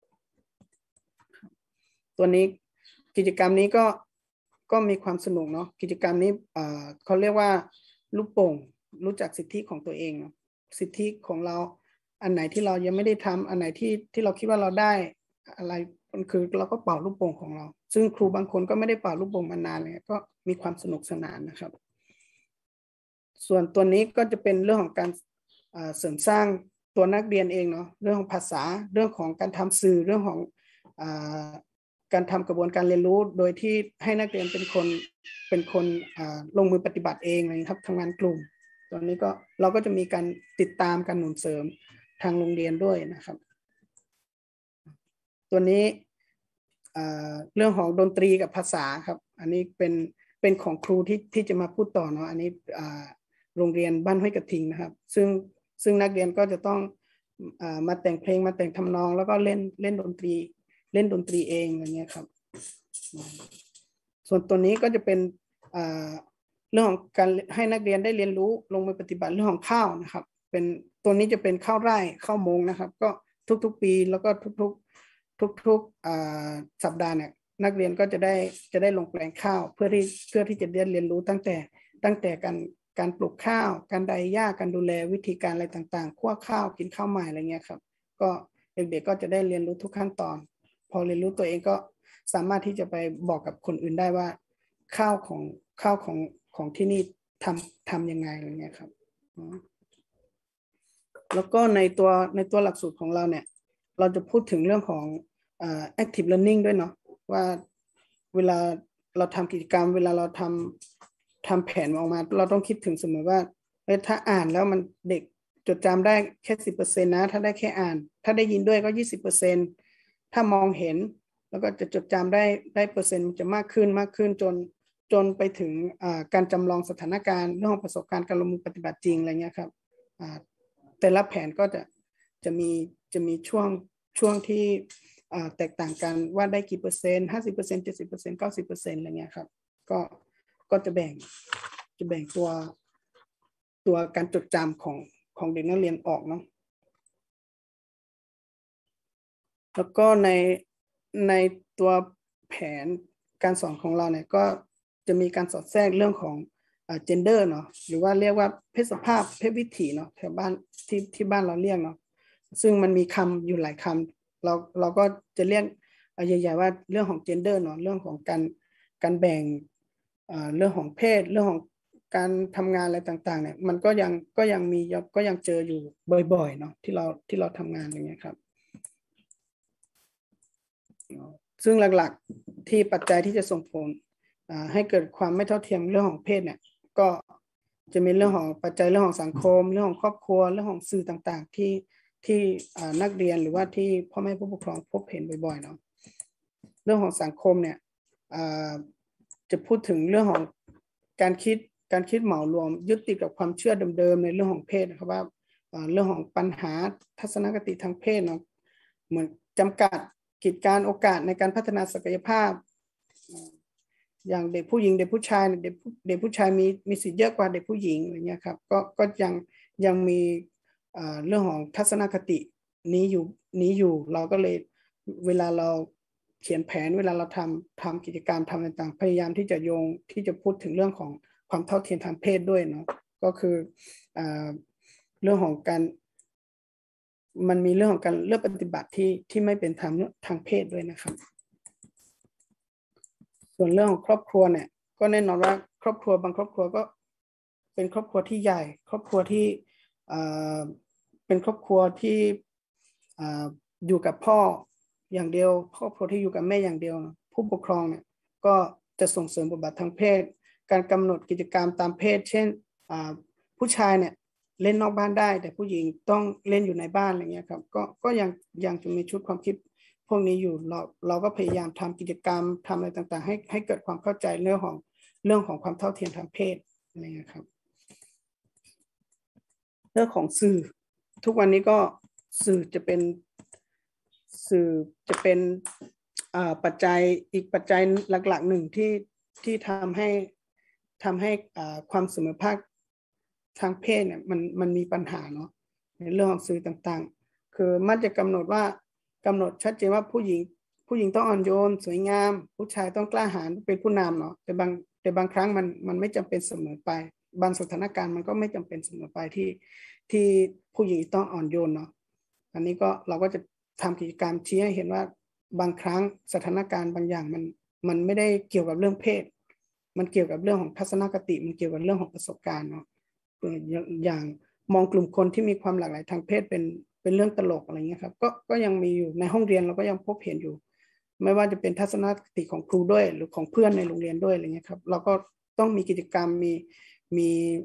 ๆตัวนี้กิจกรรมนี้ก็มีความสนุกเนาะกิจกรรมนี้เขาเรียกว่าลูกโป่งรู้จักสิทธิของตัวเองเนาะสิทธิของเราอันไหนที่เรายังไม่ได้ทำอันไหนที่เราคิดว่าเราได้อะไรคือเราก็เป่าลูกโป่งของเราซึ่งครูบางคนก็ไม่ได้เป่าลูกโป่งมานานเลยก็มีความสนุกสนานนะครับส่วนตัวนี้ก็จะเป็นเรื่องของการเสริมสร้างตัวนักเรียนเองเนาะเรื่องของภาษาเรื่องของการทำสื่อเรื่องของการทำกระบวนการเรียนรู้โดยที่ให้นักเรียนเป็นคนลงมือปฏิบัติเองเลยครับทำงานกลุ่มตัวนี้ก็เราก็จะมีการติดตามการหนุนเสริมทางโรงเรียนด้วยนะครับตัวนี้เรื่องของดนตรีกับภาษาครับอันนี้เป็นของครูที่จะมาพูดต่อเนาะอันนี้โรงเรียนบ้านห้วยกระทิงนะครับซึ่งนักเรียนก็จะต้องมาแต่งเพลงมาแต่งทำนองแล้วก็เล่นดนตรีเองอะไรเงี้ยครับส่วนตัวนี้ก็จะเป็นเรื่องของการให้นักเรียนได้เรียนรู้ลงมือปฏิบัติเรื่องของข้าวนะครับเป็นตัวนี้จะเป็นข้าวไร่ข้าวมงนะครับก็ทุกๆปีแล้วก็ทุกสัปดาห์เนี่ยนักเรียนก็จะได้ลงแปลงข้าวเพื่อที่จะเรียนรู้ตั้งแต่การปลูกข้าวการไดหญ้าการดูแลวิธีการอะไรต่างๆคั่วข้าวกินข้าวใหม่อะไรเงี้ยครับก็เด็กๆก็จะได้เรียนรู้ทุกขั้นตอนพอเรียนรู้ตัวเองก็สามารถที่จะไปบอกกับคนอื่นได้ว่าข้าวของที่นี่ทำยังไงอะไรเงี้ยครับแล้วก็ในตัวหลักสูตรของเราเนี่ยเราจะพูดถึงเรื่องของ active learning ด้วยเนาะว่าเวลาเราทำกิจกรรมเวลาเราทำแผนออกมาเราต้องคิดถึงเสมอว่าถ้าอ่านแล้วมันเด็กจดจำได้แค่ 10% นะถ้าได้แค่อ่านถ้าได้ยินด้วยก็ 20% ถ้ามองเห็นแล้วก็จะจดจำได้เปอร์เซ็นต์มันจะมากขึ้นจนไปถึงการจำลองสถานการณ์เรื่องของประสบการณ์การลงมือปฏิบัติจริงอะไรเงี้ยครับแต่ละแผนก็จะมีช่วงที่แตกต่างกันว่าได้กี่เปอร์เซ็นต์ 50% 70% 90% อะไรเงี้ยครับก็จะแบ่งตัวการจดจำของเด็กนักเรียนออกเนาะแล้วก็ในตัวแผนการสอนของเราเนี่ยก็จะมีการสอดแทรกเรื่องของgender เนาะหรือว่าเรียกว่าเพศสภาพเพศวิถีเนาะแถวบ้านที่บ้านเราเรียกเนาะซึ่งมันมีคำอยู่หลายคำเราก็จะเรียกใหญ่ๆว่าเรื่องของ gender เนาะเรื่องของการแบ่งเรื่องของเพศเรื่องของการทำงานอะไรต่างๆเนี่ยมันก็ยังเจออยู่บ่อยๆเนาะที่เราทำงานอย่างเงี้ยครับซึ่งหลักๆที่ปัจจัยที่จะส่งผลให้เกิดความไม่เท่าเทียมเรื่องของเพศเนี่ยก็จะมีเรื่องของปัจจัยเรื่องของสังคมเรื่องของครอบครัวเรื่องของสื่อต่างๆที่นักเรียนหรือว่าที่พ่อแม่ผู้ปกครองพบเห็นบ่อยๆเนาะเรื่องของสังคมเนี่ยจะพูดถึงเรื่องของการคิดเหมารวมยึดติดกับความเชื่อเดิมๆในเรื่องของเพศนะครับว่าเรื่องของปัญหาทัศนคติทางเพศเนาะเหมือนจำกัดกิจการโอกาสในการพัฒนาศักยภาพอย่างเด็กผู้หญิงเด็กผู้ชายเด็กผู้ชายมีสิทธิ์เยอะกว่าเด็กผู้หญิงอะไรเงี้ยครับก็ยังมีเรื่องของทัศนคตินี้อยู่เราก็เลยเวลาเราเขียนแผนเวลาเราทำกิจกรรมทำต่างๆพยายามที่จะโยงที่จะพูดถึงเรื่องของความเท่าเทียมทางเพศด้วยเนาะก็คือเรื่องของการมันมีเรื่องของการเลือกปฏิบัติที่ไม่เป็นธรรมทางเพศด้วยนะครับส่วนเรื่องของครอบครัวเนี่ยก็แน่นอนว่าครอบครัวบางครอบครัวก็เป็นครอบครัวที่ใหญ่ครอบครัวที่เป็นครอบครัวที่อยู่กับพ่ออย่างเดียวครอบครัวที่อยู่กับแม่อย่างเดียวผู้ปกครองเนี่ยก็จะส่งเสริมบทบาททางเพศการกำหนดกิจกรรมตามเพศเช่นผู้ชายเนี่ยเล่นนอกบ้านได้แต่ผู้หญิงต้องเล่นอยู่ในบ้านอะไรเงี้ยครับก็ยังจะมีชุดความคิดพวกนี้อยู่เราก็พยายามทำกิจกรรมทำอะไรต่างๆให้เกิดความเข้าใจเรื่องของความเท่าเทียมทางเพศอะไรเงี้ยครับเรื่องของสื่อทุกวันนี้ก็สื่อจะเป็นปัจจัยอีกปัจจัยหลักๆหนึ่งที่ทำให้ความเสมอภาคทางเพศเนี่ยมันมีปัญหาเนาะในเรื่องของสื่อต่างๆคือมันจะกำหนดชัดเจนว่าผู้หญิงต้องอ่อนโยนสวยงามผู้ชายต้องกล้าหาญเป็นผู้นำเนาะแต่บางครั้งมันไม่จำเป็นเสมอไปบางสถานการณ์มันก็ไม่จำเป็นเสมอไปที่ผู้หญิงต้องอ่อนโยนเนาะอันนี้ก็เราก็จะทำกิจกรรมชี้ให้เห็นว่าบางครั้งสถานการณ์บางอย่างมันไม่ได้เกี่ยวกับเรื่องเพศมันเกี่ยวกับเรื่องของทัศนคติมันเกี่ยวกับเรื่องของประสบการณ์เนาะอย่างมองกลุ่มคนที่มีความหลากหลายทางเพศเป็นเรื่องตลกอะไรเงี้ยครับก็ยังมีอยู่ในห้องเรียนเราก็ยังพบเห็นอยู่ไม่ว่าจะเป็นทัศนคติของครูด้วยหรือของเพื่อนในโรงเรียนด้วยอะไรเงี้ยครับเราก็ต้องมีกิจกรรมมี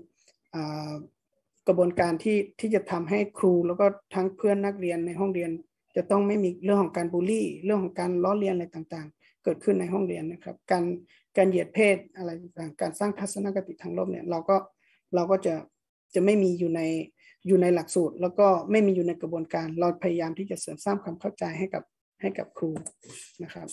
กระบวนการที่จะทำให้ครูแล้วก็ทั้งเพื่อนนักเรียนในห้องเรียนจะต้องไม่มีเรื่องของการบูลลี่เรื่องของการล้อเลียนอะไรต่างๆเกิดขึ้นในห้องเรียนนะครับการเหยียดเพศอะไรต่างๆการสร้างทัศนคติทางลบเนี่ยเราก็จะไม่มีอยู่ในหลักสูตรแล้วก็ไม่มีอยู่ในกระบวนการเราพยายามที่จะเสริมสร้างความเข้าใจให้กับครูนะครับ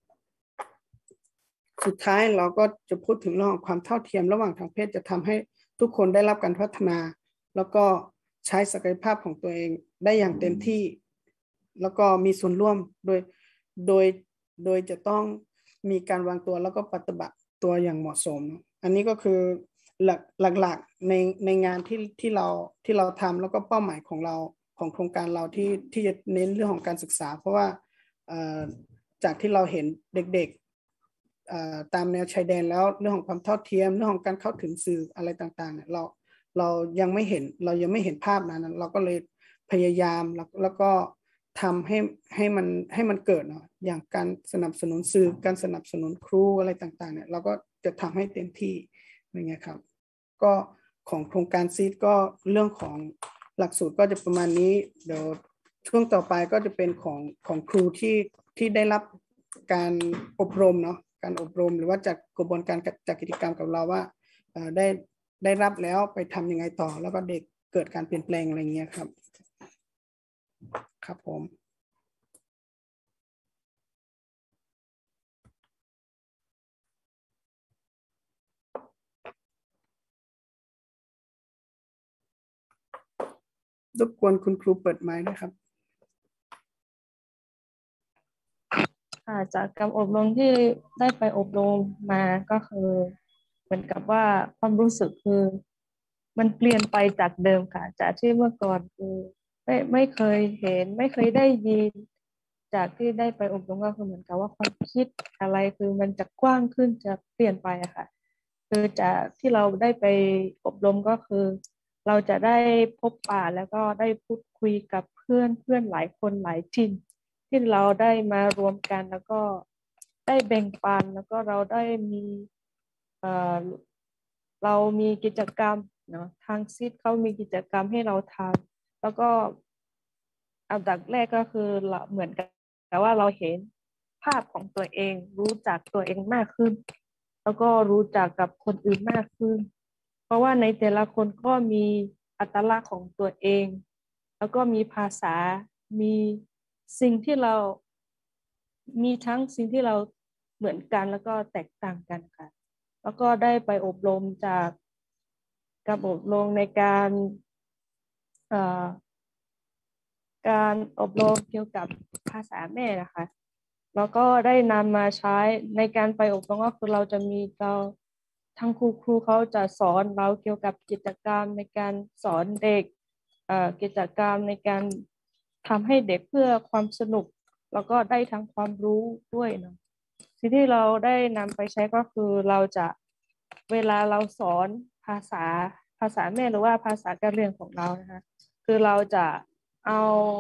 สุดท้ายเราก็จะพูดถึงเรื่องของความเท่าเทียมระหว่างทางเพศจะทำให้ทุกคนได้รับการพัฒนาแล้วก็ใช้ศักยภาพของตัวเองได้อย่างเต็มที่แล้วก็มีส่วนร่วมโดยจะต้องมีการวางตัวแล้วก็ปฏิบัติตัวอย่างเหมาะสมอันนี้ก็คือหลักในงานที่เราทำแล้วก็เป้าหมายของเราของโครงการเราที่จะเน้นเรื่องของการศึกษาเพราะว่าจากที่เราเห็นเด็กๆตามแนวชายแดนแล้วเรื่องของความเท่าเทียมเรื่องของการเข้าถึงสื่ออะไรต่างๆเนี่ยเรายังไม่เห็นภาพนั้นเราก็เลยพยายามแล้วก็ทำให้มันเกิดเนาะอย่างการสนับสนุนสื่อการสนับสนุนครูอะไรต่างๆเนี่ยเราก็จะทำให้เต็มที่อย่างเงี้ยครับก็ของโครงการซีดก็เรื่องของหลักสูตรก็จะประมาณนี้เดี๋ยวช่วงต่อไปก็จะเป็นของครูที่ได้รับการอบรมเนาะการอบรมหรือว่าจากกระบวนการจัดกิจกรรมกับเราว่าได้รับแล้วไปทำยังไงต่อแล้วก็เด็กเกิดการเปลี่ยนแปลงอะไรเงี้ยครับครับผมรบกวนคุณครูเปิดไมค์นะครับจากการอบรมที่ได้ไปอบรมมาก็คือเหมือนกับว่าความรู้สึกคือมันเปลี่ยนไปจากเดิมค่ะจากที่เมื่อก่อนคือไม่เคยเห็นไม่เคยได้ยินจากที่ได้ไปอบรมก็คือเหมือนกับว่าความคิดอะไรคือมันจะกว้างขึ้นจะเปลี่ยนไปอะค่ะคือจากที่เราได้ไปอบรมก็คือเราจะได้พบปะแล้วก็ได้พูดคุยกับเพื่อนหลายคนหลายทีมที่เราได้มารวมกันแล้วก็ได้แบ่งปันแล้วก็เราได้มีเรามีกิจกรรมเนาะทางซีดเขามีกิจกรรมให้เราทำแล้วก็อันดับแรกก็คือเราเหมือนกันแต่ว่าเราเห็นภาพของตัวเองรู้จักตัวเองมากขึ้นแล้วก็รู้จักกับคนอื่นมากขึ้นเพราะว่าในแต่ละคนก็มีอัตลักษณ์ของตัวเองแล้วก็มีภาษามีสิ่งที่เรามีทั้งสิ่งที่เราเหมือนกันแล้วก็แตกต่างกันค่ะแล้วก็ได้ไปอบรมจากการอบรมในการอบรมเกี่ยวกับภาษาแม่นะคะแล้วก็ได้นำมาใช้ในการไปอบรมก็คือเราจะมีทั้งครูเขาจะสอนเราเกี่ยวกับกิจกรรมในการสอนเด็กกิจกรรมในการทำให้เด็กเพื่อความสนุกแล้วก็ได้ทั้งความรู้ด้วยเนาะสิ่งที่เราได้นำไปใช้ก็คือเราจะเวลาเราสอนภาษาแม่หรือว่าภาษาการเรียนของเรานะคะคือเราจะเอา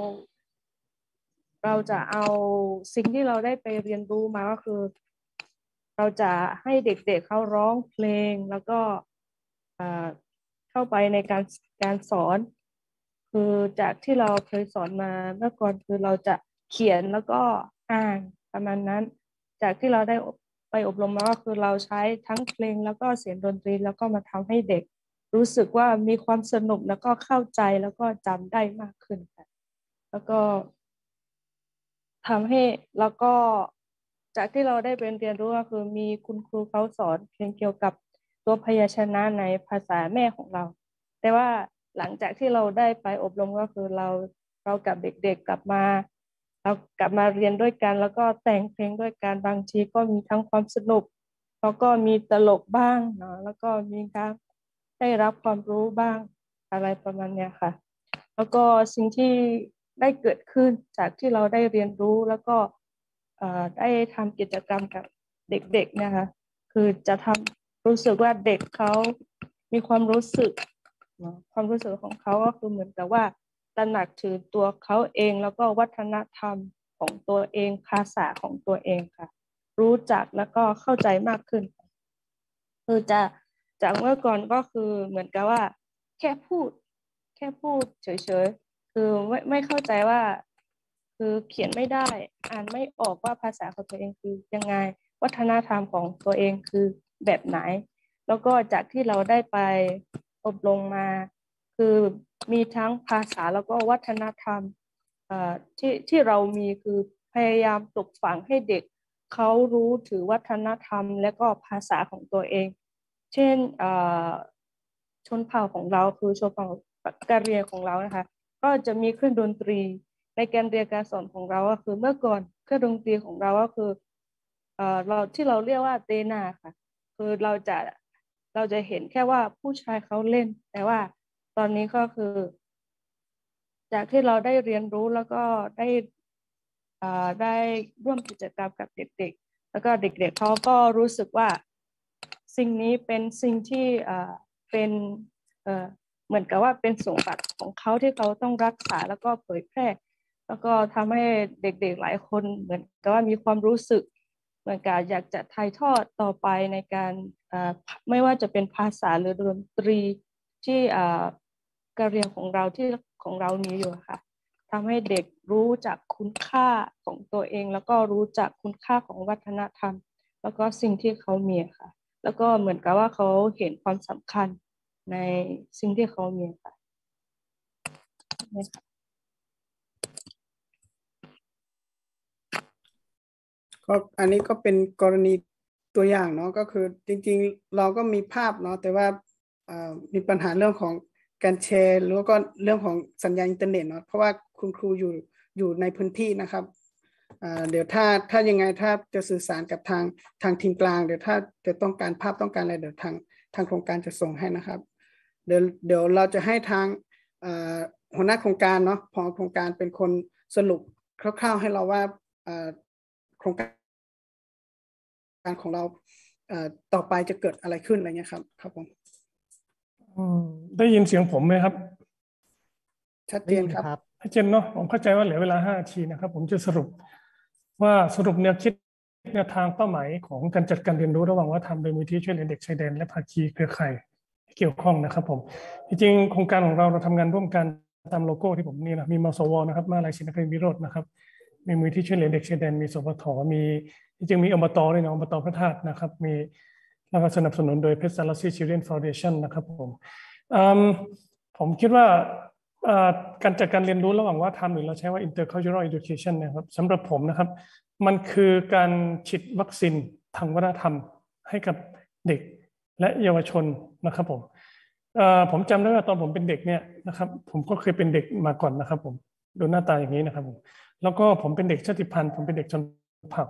สิ่งที่เราได้ไปเรียนรู้มาก็คือเราจะให้เด็กๆเขาร้องเพลงแล้วก็เข้าไปในการสอนคือจากที่เราเคยสอนมาเมื่อก่อนคือเราจะเขียนแล้วก็อ่านประมาณนั้นจากที่เราได้ไปอบรมมาก็คือเราใช้ทั้งเพลงแล้วก็เสียงดนตรีแล้วก็มาทำให้เด็กรู้สึกว่ามีความสนุกแล้วก็เข้าใจแล้วก็จำได้มากขึ้นค่ะแล้วก็ทำให้แล้วก็จากที่เราได้เรียนรู้ก็คือมีคุณครูเขาสอนเพลงเกี่ยวกับตัวพยัญชนะในภาษาแม่ของเราแต่ว่าหลังจากที่เราได้ไปอบรมก็คือเรากับเด็กๆกลับมาเรียนด้วยกันแล้วก็แต่งเพลงด้วยกันบางทีก็มีทั้งความสนุกแล้วก็มีตลกบ้างเนาะแล้วก็มีการได้รับความรู้บ้างอะไรประมาณเนี้ยค่ะแล้วก็สิ่งที่ได้เกิดขึ้นจากที่เราได้เรียนรู้แล้วก็ได้ทำกิจกรรมกับเด็กๆนะคะคือจะรู้สึกว่าเด็กเขามีความรู้สึกความรู้สึกของเขาก็คือเหมือนกับว่าตระหนักถึงตัวเขาเองแล้วก็วัฒนธรรมของตัวเองภาษาของตัวเองค่ะรู้จักแล้วก็เข้าใจมากขึ้นคือจากเมื่อก่อนก็คือเหมือนกับว่าแค่พูดเฉยๆคือไม่เข้าใจว่าคือเขียนไม่ได้อ่านไม่ออกว่าภาษาของตัวเองคือยังไงวัฒนธรรมของตัวเองคือแบบไหนแล้วก็จากที่เราได้ไปอบรมมาคือมีทั้งภาษาแล้วก็วัฒนธรรมที่เรามีคือพยายามปลูกฝังให้เด็กเขารู้ถึงวัฒนธรรมและก็ภาษาของตัวเองเช่นชนเผ่าของเราคือชนเผ่าการเรียนของเรานะคะก็จะมีเครื่องดนตรีในการเรียนการสอนของเราก็คือเมื่อก่อนเครื่องดนตรีของเราก็คือเราเรียกว่าเตนาค่ะคือเราจะเห็นแค่ว่าผู้ชายเขาเล่นแต่ว่าตอนนี้ก็คือจากที่เราได้เรียนรู้แล้วก็ได้ร่วมกิจกรรมกับเด็กๆแล้วก็เด็กๆเขาก็รู้สึกว่าสิ่งนี้เป็นสิ่งที่เป็นเหมือนกับว่าเป็นสมบัติของเขาที่เขาต้องรักษาแล้วก็เผยแพร่แล้วก็ทำให้เด็กๆหลายคนเหมือนกับว่ามีความรู้สึกเหมือนกับอยากจะถ่ายทอดต่อไปในการไม่ว่าจะเป็นภาษาหรือดนตรีที่การเรียนของเรามีอยู่ค่ะทำให้เด็กรู้จักคุณค่าของตัวเองแล้วก็รู้จักคุณค่าของวัฒนธรรมแล้วก็สิ่งที่เขามีค่ะแล้วก็เหมือนกับว่าเขาเห็นความสำคัญในสิ่งที่เขามีค่ะก็อันนี้ก็เป็นกรณีตัวอย่างเนาะก็คือจริงๆเราก็มีภาพเนาะแต่ว่ามีปัญหาเรื่องของการแชร์แล้วก็เรื่องของสัญญาณอินเทอร์เน็ตเนาะเพราะว่าคุณครูอยู่ในพื้นที่นะครับเดี๋ยวถ้ายังไงถ้าจะสื่อสารกับทางทีมกลางเดี๋ยวถ้าจะต้องการภาพต้องการอะไรเดี๋ยวทางโครงการจะส่งให้นะครับเดี๋ยวเราจะให้ทางหัวหน้าโครงการเนาะพอโครงการเป็นคนสรุปคร่าวๆให้เราว่าโครงการของเราต่อไปจะเกิดอะไรขึ้นอะไรเงี้ยครับผมได้ยินเสียงผมไหมครับชัดเจนครับชัดเจนเนาะผมเข้าใจว่าเหลือเวลา5 นาทีนะครับผมจะสรุปแนวคิดแนวทางเป้าหมายของการจัดการเรียนรู้ระหว่างวัฒนธรรมโดยมูลที่ช่วยเหลือเด็กชายแดนและภาคีเครือข่ายที่เกี่ยวข้องนะครับผมจริงๆโครงการของเราทำงานร่วมกันตามโลโก้ที่ผมนี่นะมีมสวนะครับมหาวิทยาลัยศรีนครินทร์วิโรจน์นะครับมีมูลที่ช่วยเหลือเด็กชายแดนมีสพทมีจริงๆมีอบตด้วยนะอบตพระธาตุนะครับมีแล้วก็สนับสนุนโดยเพชรซาลาซีชิลเดรนฟาวเดชั่นนะครับผมคิดว่าการจัดการเรียนรู้ระหว่างวัฒนธรรมหรือเราใช้ว่า intercultural education นะครับสำหรับผมนะครับมันคือการฉีดวัคซีนทางวัฒนธรรมให้กับเด็กและเยาวชนนะครับผมจำได้ว่าตอนผมเป็นเด็กเนี่ยนะครับผมก็เคยเป็นเด็กมาก่อนนะครับผมดูหน้าตาอย่างนี้นะครับผมแล้วก็ผมเป็นเด็กชาติพันธุ์ผมเป็นเด็กชนเผ่า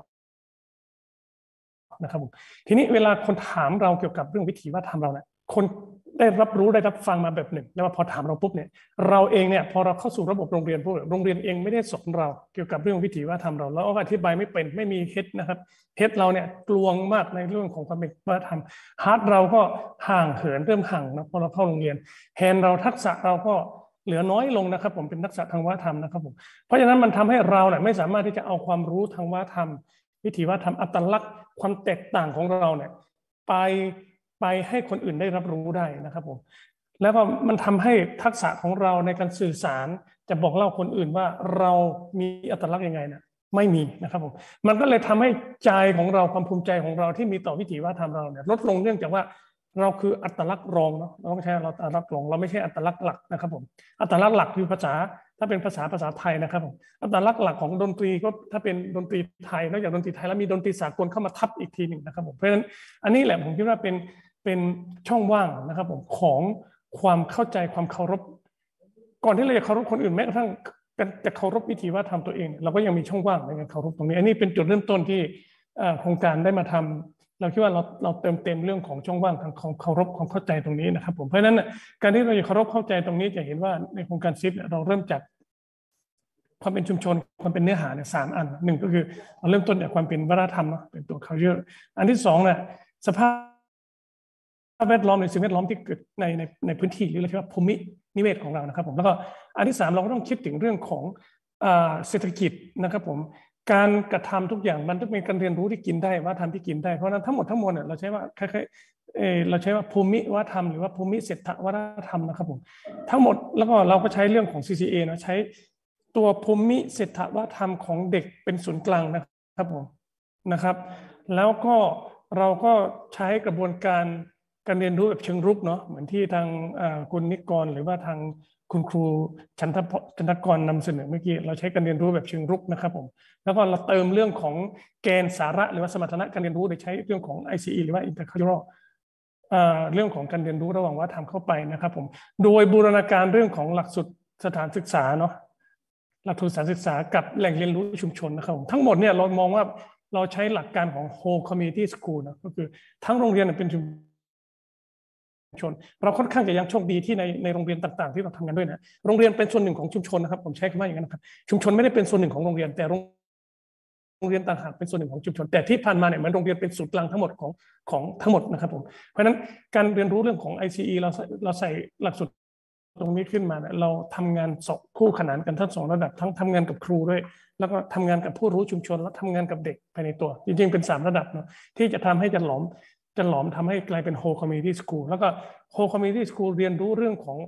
นะครับผมทีนี้เวลาคนถามเราเกี่ยวกับเรื่องวิถีวัฒนธรรมเราเนี่ยคนได้รับรู้ได้รับฟังมาแบบหนึ่งแล้วพอถามเราปุ๊บเนี่ยเราเองเนี่ยพอเราเข้าสู่ระบบโรงเรียนพวกโรงเรียนเองไม่ได้สอนเราเกี่ยวกับเรื่องวิถีวัฒนธรรมเราแล้วอธิบายไม่เป็นไม่มีเฮดนะครับเฮดเราเนี่ยกลวงมากในเรื่องของความเป็นวัฒนธรรมฮาร์ดเราก็ห่างเหินเริ่มห่างนะพอเราเข้าโรงเรียนแฮนเราทักษะเราก็เหลือน้อยลงนะครับผมเป็นทักษะทางวัฒนธรรมนะครับผมเพราะฉะนั้นมันทำให้เราเนี่ยไม่สามารถที่จะเอาความรู้ทางวัฒนธรรมวิถีวัฒนธรรมอัตลักษณ์ความแตกต่างของเราเนี่ยไปให้คนอื่นได้รับรู้ได้นะครับผมแล้วก็มันทำให้ทักษะของเราในการสื่อสารจะบอกเล่าคนอื่นว่าเรามีอัตลักษณ์ยังไงนะไม่มีนะครับผมมันก็เลยทำให้ใจของเราความภูมิใจของเราที่มีต่อวิถีวัฒนธรรมเราเนี่ยลดลงเนื่องจากว่าเราคืออัตลักษณ์รองเนาะเราต้องใช้เราอัตลักษณ์รองเราไม่ใช่อัตลักษณ์หลักนะครับผมอัตลักษณ์หลักคือภาษาถ้าเป็นภาษาไทยนะครับผมอัตลักษณ์หลักของดนตรีก็ถ้าเป็นดนตรีไทยนอกจากดนตรีไทยแล้วมีดนตรีสากลเข้ามาทับอีกทีหนึ่งนะครับผมเพราะฉะนั้นอันนี้แหละผมคิดว่าเป็นช่องว่างนะครับผมของความเข้าใจความเคารพก่อนที่เราจะเคารพคนอื่นแม้กระทั่งจะเคารพวิถีวัฒนธรรมตัวเองเราก็ยังมีช่องว่างในการเคารพตรงนี้อันนี้เป็นจุดเริ่มต้นที่โครงการได้มาทำเราคิดว่าเราเติมเต็มเรื่องของช่องว่างทางของเคารพความเข้าใจตรงนี้นะครับผมเพราะฉะนั้นการที่เราจะเคารพเข้าใจตรงนี้จะเห็นว่าในโครงการซิปเราเริ่มจากความเป็นชุมชนความเป็นเนื้อหาเนี่ย3 อันหนึ่งก็คือเราเริ่มต้นจากความเป็นวัฒนธรรมเนาะเป็นตัว culture อันที่2เนี่ยสภาพแวดล้อมหรือสิ่งแวดล้อมที่เกิดในพื้นที่หรือเราเรียกว่าภูมินิเวศของเรานะครับผมแล้วก็อันที่3เราก็ต้องคิดถึงเรื่องของเศรษฐกิจนะครับผมการกระทำทุกอย่างมันต้องเป็นการเรียนรู้ที่กินได้วัฒนธรรมที่กินได้เพราะนั้นทั้งหมดทั้งมวลเนี่ยเราใช้ว่าคล้ายๆเราใช้ว่าภูมิวัฒนธรรมหรือว่าภูมิเศรษฐวัฒนธรรมนะครับผมทั้งหมดแล้วก็เราก็ใช้เรื่องของ CCA นะใช้ตัวภูมิเศรษฐวัฒนธรรมของเด็กเป็นศูนย์กลางนะครับผมนะครับแล้วก็เราก็ใช้กระบวนการเรียนรู้แบบเชิงรุกเนาะเหมือนที่ทางคุณนิกรหรือว่าทางคุณครูชันทกรนำเสนอเมื่อกี้เราใช้การเรียนรู้แบบเชิงรุกนะครับผมแล้วก็เราเติมเรื่องของแกนสาระหรือว่าสมรรถนะการเรียนรู้โดยใช้เรื่องของ ICE หรือว่า intercultural เรื่องของการเรียนรู้ระหว่างวัฒนธรรมเข้าไปนะครับผมโดยบูรณาการเรื่องของหลักสูตรสถานศึกษาเนาะหลักสูตรสถานศึกษากับแหล่งเรียนรู้ชุมชนนะครับผมทั้งหมดเนี่ยเรามองว่าเราใช้หลักการของ whole community school นะก็คือทั้งโรงเรียนเป็นชุมชนเราค่อนข้างจะยังโชคดีที่ในโรงเรียนต่างๆที่เราทำงานด้วยนะโรงเรียนเป็นส่วนหนึ่งของชุมชนนะครับผมใช้คำว่าอย่างนั้นนะครับชุมชนไม่ได้เป็นส่วนหนึ่งของโรงเรียนแต่โรงเรียนต่างหากเป็นส่วนหนึ่งของชุมชนแต่ที่ผ่านมาเนี่ยเหมือนโรงเรียนเป็นศูนย์กลางทั้งหมดของทั้งหมดนะครับผมเพราะฉะนั้นการเรียนรู้เรื่องของ ICE เราใส่หลักสูตรตรงนี้ขึ้นมาเนี่ยเราทำงานคู่ขนานกันทั้ง2ระดับทั้งทำงานกับครูด้วยแล้วก็ทำงานกับผู้รู้ชุมชนแล้วทำงานกับเด็กภายในตัวจริงๆเป็น3ระดับเนาะที่จะทำให้จันหลอมทำให้กลายเป็น whole community school แล้วก็ whole community school เรียนรู้เรื่องของ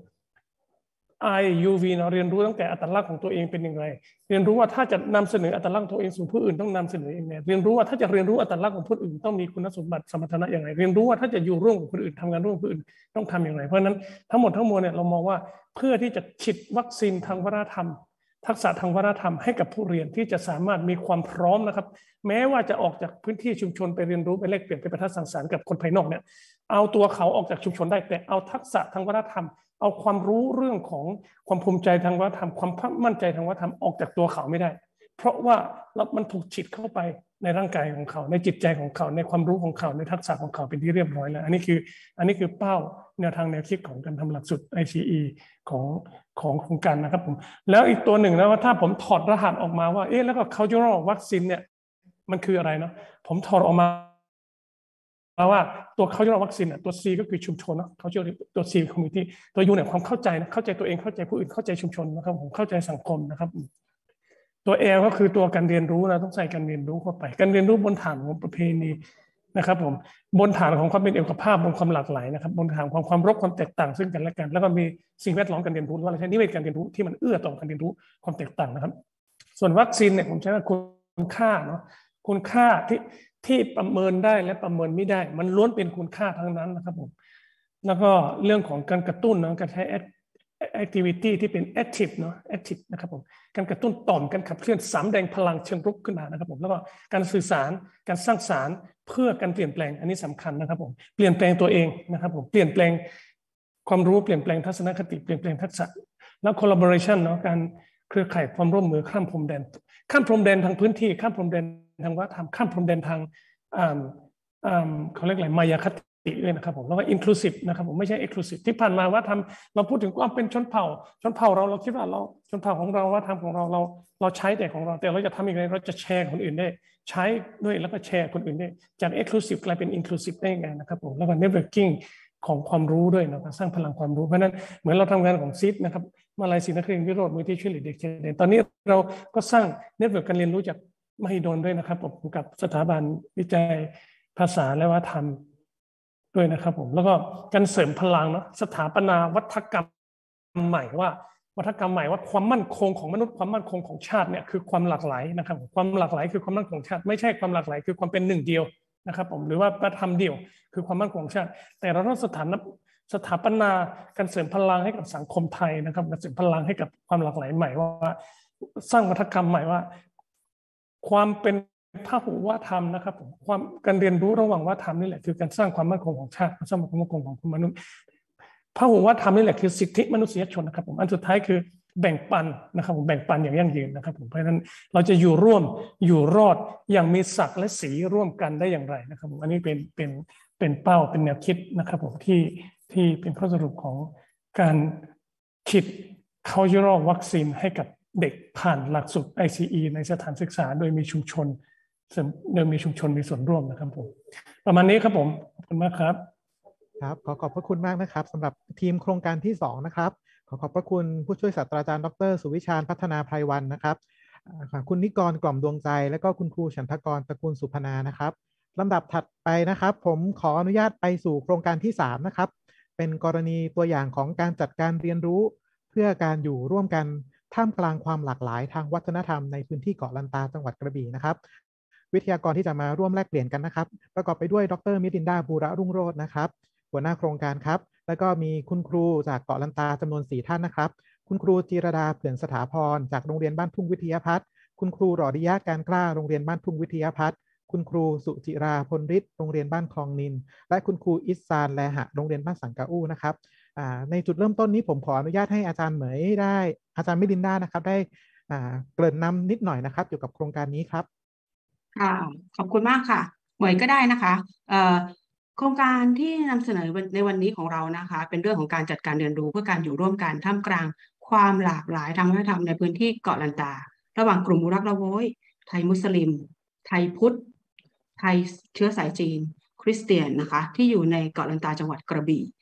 IUV เรียนรู้ตั้งแต่อัตลักษณ์ของตัวเองเป็นอย่างไรเรียนรู้ว่าถ้าจะนำเสนออัตลักษณ์ตัวเองสู่ผู้อื่นต้องนำเสนออย่างไรเรียนรู้ว่าถ้าจะเรียนรู้อัตลักษณ์ของผู้อื่นต้องมีคุณสมบัติสมรรถนะอย่างไรเรียนรู้ว่าถ้าจะอยู่ร่วมกับคนอื่นทำงานร่วมกับคนอื่นต้องทำอย่างไรเพราะฉะนั้นทั้งหมดทั้งมวลเนี่ยเรามองว่าเพื่อที่จะฉีดวัคซีนทางวัฒนธรรมทักษะทางวัฒนธรรมให้กับผู้เรียนที่จะสามารถมีความพร้อมนะครับแม้ว่าจะออกจากพื้นที่ชุมชนไปเรียนรู้ไปแลกเปลี่ยนไปประทับสังสรรค์กับคนภายนอกเนี่ยเอาตัวเขาออกจากชุมชนได้แต่เอาทักษะทางวัฒนธรรมเอาความรู้เรื่องของความภูมิใจทางวัฒนธรรมความมั่นใจทางวัฒนธรรมออกจากตัวเขาไม่ได้เพราะว่ามันถูกฉีดเข้าไปในร่างกายของเขาในจิตใจของเขาในความรู้ของเขาในทักษะของเขาเป็นที่เรียบร้อยแล้วอันนี้คือเป้าแนวทางแนวคิดของการทำหลักสูตร ICE ของโครงการนะครับผมแล้วอีกตัวหนึ่งนะว่าถ้าผมถอดรหัสออกมาว่าแล้วก็ cultural vaccine เนี่ยมันคืออะไรเนาะผมถอดออกมาว่าตัว cultural vaccine ตัว C ก็คือชุมชนเนาะ cultural ตัว C community ตัว U เนี่ยความเข้าใจนะเข้าใจตัวเองเข้าใจผู้อื่นเข้าใจชุมชนนะครับผมเข้าใจสังคมนะครับตัว L ก็คือตัวการเรียนรู้นะต้องใส่การเรียนรู้เข้าไปการเรียนรู้บนฐานของประเพณีนะครับผมบนฐานของความเป็นเอกภาพบนความหลากหลายนะครับบนฐานของความรบความแตกต่างซึ่งกันและกันแล้วก็มีสิ่งแวดล้อมการเรียนรู้ว่าเราใช้นิเวศการเรียนรู้ที่มันเอื้อต่อการเรียนรู้ความแตกต่างนะครับส่วนวัคซีนเนี่ยผมใช้ว่าคุณค่าเนาะคุณค่าที่ประเมินได้และประเมินไม่ได้มันล้วนเป็นคุณค่าทั้งนั้นนะครับผมแล้วก็เรื่องของการกระตุ้นนะการใช้activity ที่เป็น active เนาะ active นะครับผมการกระตุ้นต่อมการขับเคลื่อนสำแดงพลังเชิงรุกขึ้นมานะครับผมแล้วก็การสื่อสารการสร้างสรรค์เพื่อการเปลี่ยนแปลงอันนี้สำคัญนะครับผมเปลี่ยนแปลงตัวเองนะครับผมเปลี่ยนแปลงความรู้เปลี่ยนแปลงทัศนคติเปลี่ยนแปลงทักษะแล้ว collaboration เนาะการเครือข่ายความร่วมมือข้ามพรมแดนทางพื้นที่ข้ามพรมแดนทางวัฒนธรรมข้ามพรมแดนทางเขาเรียกอะไรมายาคติด้วยนะครับผมแล้วก็ inclusive นะครับผมไม่ใช่ exclusive ที่ผ่านมาว่าทำเราพูดถึงความเป็นชนเผ่าเราคิดว่าเราชนเผ่าของเราว่าทำของเราใช้แต่ของเราแต่เราจะทำยังไงเราจะแชร์คนอื่นได้ใช้ด้วยแล้วก็แชร์คนอื่นได้จาก exclusive กลายเป็น inclusive ได้ยังไงนะครับผมแล้วก็ networking ของความรู้ด้วยนะครับสร้างพลังความรู้เพราะนั้นเหมือนเราทำงานของซิดนะครับมาลัยศรีนครินทร์วิโรจน์มูลที่ช่วยเหลือเด็กชายแดนตอนนี้เราก็สร้าง network การเรียนรู้จากมหิดลด้วยนะครับผมกับสถาบันวิจัยภาษาและวัฒนธรรมด้วยนะครับผมแล้วก็การเสริมพลังเนาะสถาปนาวัฒกรรมใหม่ว่าความมั่นคงของมนุษย์ความมั่นคงของชาติเนี่ยคือความหลากหลายนะครับความหลากหลายคือความมั่นคงของชาติไม่ใช่ความหลากหลายคือความเป็นหนึ่งเดียวนะครับผมหรือว่าวัฒนธรรมเดียวคือความมั่นคงของชาติแต่เราต้องสถาปนาการเสริมพลังให้กับสังคมไทยนะครับการเสริมพลังให้กับความหลากหลายใหม่ว่าสร้างวัฒกรรมใหม่ว่าความเป็นพหุวัฒนธรรมนะครับผมความการเรียนรู้ระหว่างวัฒนธรรมนี่แหละคือการสร้างความมั่นคงของชาติสร้างความมั่นคงของมนุษย์พหุวัฒนธรรมนี่แหละคือสิทธิมนุษยชนนะครับผมอันสุดท้ายคือแบ่งปันนะครับผมแบ่งปันอย่างยั่งยืนนะครับผมเพราะฉะนั้นเราจะอยู่ร่วมอยู่รอดอย่างมีศักดิ์และศรีร่วมกันได้อย่างไรนะครับผมอันนี้เป็นเป้าเป็นแนวคิดนะครับผมที่เป็นข้อสรุปของการฉีด cultural vaccine ให้กับเด็กผ่านหลักสูตร ICE ในสถานศึกษาโดยมีชุมชนมีส่วนร่วมนะครับผมประมาณนี้ครับผมขอบคุณมากครับครับขอบพระคุณมากนะครับสำหรับทีมโครงการที่2นะครับขอบพระคุณผู้ช่วยศาสตราจารย์ดร.สุวิชาญพัฒนาไพรวันนะครับคุณนิกรกล่อมดวงใจและก็คุณครูฉันทกรตระกูลสุพนานะครับลำดับถัดไปนะครับผมขออนุญาตไปสู่โครงการที่3นะครับเป็นกรณีตัวอย่างของการจัดการเรียนรู้เพื่อการอยู่ร่วมกันท่ามกลางความหลากหลายทางวัฒนธรรมในพื้นที่เกาะลันตาจังหวัดกระบี่นะครับวิทยากรที่จะมาร่วมแลกเปลี่ยนกันนะครับประกอบไปด้วยดร.มิลินดาบูระรุ่งโรจน์นะครับหัวหน้าโครงการครับแล้วก็มีคุณครูจากเกาะลันตาจำนวน4ท่านนะครับคุณครูจิรดาเผื่อนสถาพรจากโรงเรียนบ้านทุ่งวิทยาพัฒน์คุณครูรอดิยะการกล้าโรงเรียนบ้านทุ่งวิทยาพัฒน์คุณครูสุจิราพลฤทธิ์โรงเรียนบ้านคลองนินและคุณครูอิสซานแลหะโรงเรียนบ้านสังกะอู้นะครับในจุดเริ่มต้นนี้ผมขออนุญาตให้อาจารย์เหมยได้อาจารย์มิลินดานะครับได้เกริ่นนำนิดหน่อยนะครับเกี่ยวกับโครงการนี้ครับค่ะขอบคุณมากค่ะเหมยก็ได้นะคะโครงการที่นำเสนอในวันนี้ของเรานะคะเป็นเรื่องของการจัดการเรียนรู้เพื่อการอยู่ร่วมกันท่ามกลางความหลากหลายทางวัฒนธรรมในพื้นที่เกาะลันตาระหว่างกลุ่มอุรักละโว้ยไทยมุสลิมไทยพุทธไทยเชื้อสายจีนคริสเตียนนะคะที่อยู่ในเกาะลันตาจังหวัดกระบี่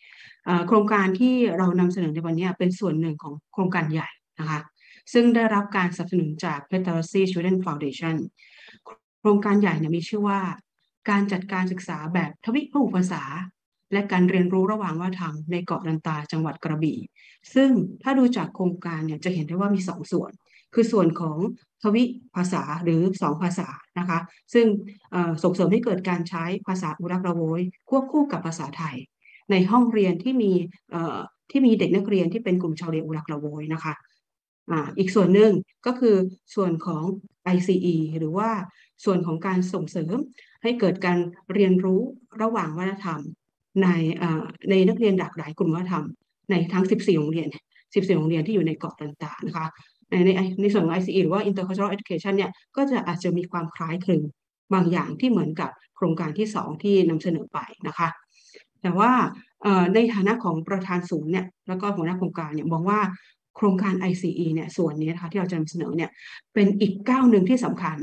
โครงการที่เรานำเสนอในวันนี้เป็นส่วนหนึ่งของโครงการใหญ่นะคะซึ่งได้รับการสนับสนุนจาก Petersi Children Foundation โครงการใหญ่เนี่ยมีชื่อว่าการจัดการศึกษาแบบทวิพหุภาษาและการเรียนรู้ระหว่างวัฒนธรรมในเกาะลันตาจังหวัดกระบี่ซึ่งถ้าดูจากโครงการเนี่ยจะเห็นได้ว่ามี2ส่วนคือส่วนของทวิภาษาหรือ2ภาษานะคะซึ่งส่งเสริมให้เกิดการใช้ภาษาอุรักระโวยควบคู่กับภาษาไทยในห้องเรียนที่มีเด็กนักเรียนที่เป็นกลุ่มชาวเลอุรักระโวยนะคะอีกส่วนหนึ่งก็คือส่วนของ ICE หรือว่าส่วนของการส่งเสริมให้เกิดการเรียนรู้ระหว่างวัฒนธรรมในนักเรียนหลากหลายกลุ่มวัฒนธรรมในทั้ง14โรงเรียนที่อยู่ในเกาะต่างๆนะคะในส่วนของ ICE หรือว่า Intercultural Education เนี่ยก็จะอาจจะมีความคล้ายคลึงบางอย่างที่เหมือนกับโครงการที่2ที่นำเสนอไปนะคะแต่ว่าในฐานะของประธานศูนย์เนี่ยแล้วก็หัวหน้าโครงการเนี่ยมองว่าโครงการ ICE เนี่ยส่วนนี้นะคะที่เราจะนำเสนอเนี่ยเป็นอีกก้าวหนึ่งที่สำคัญ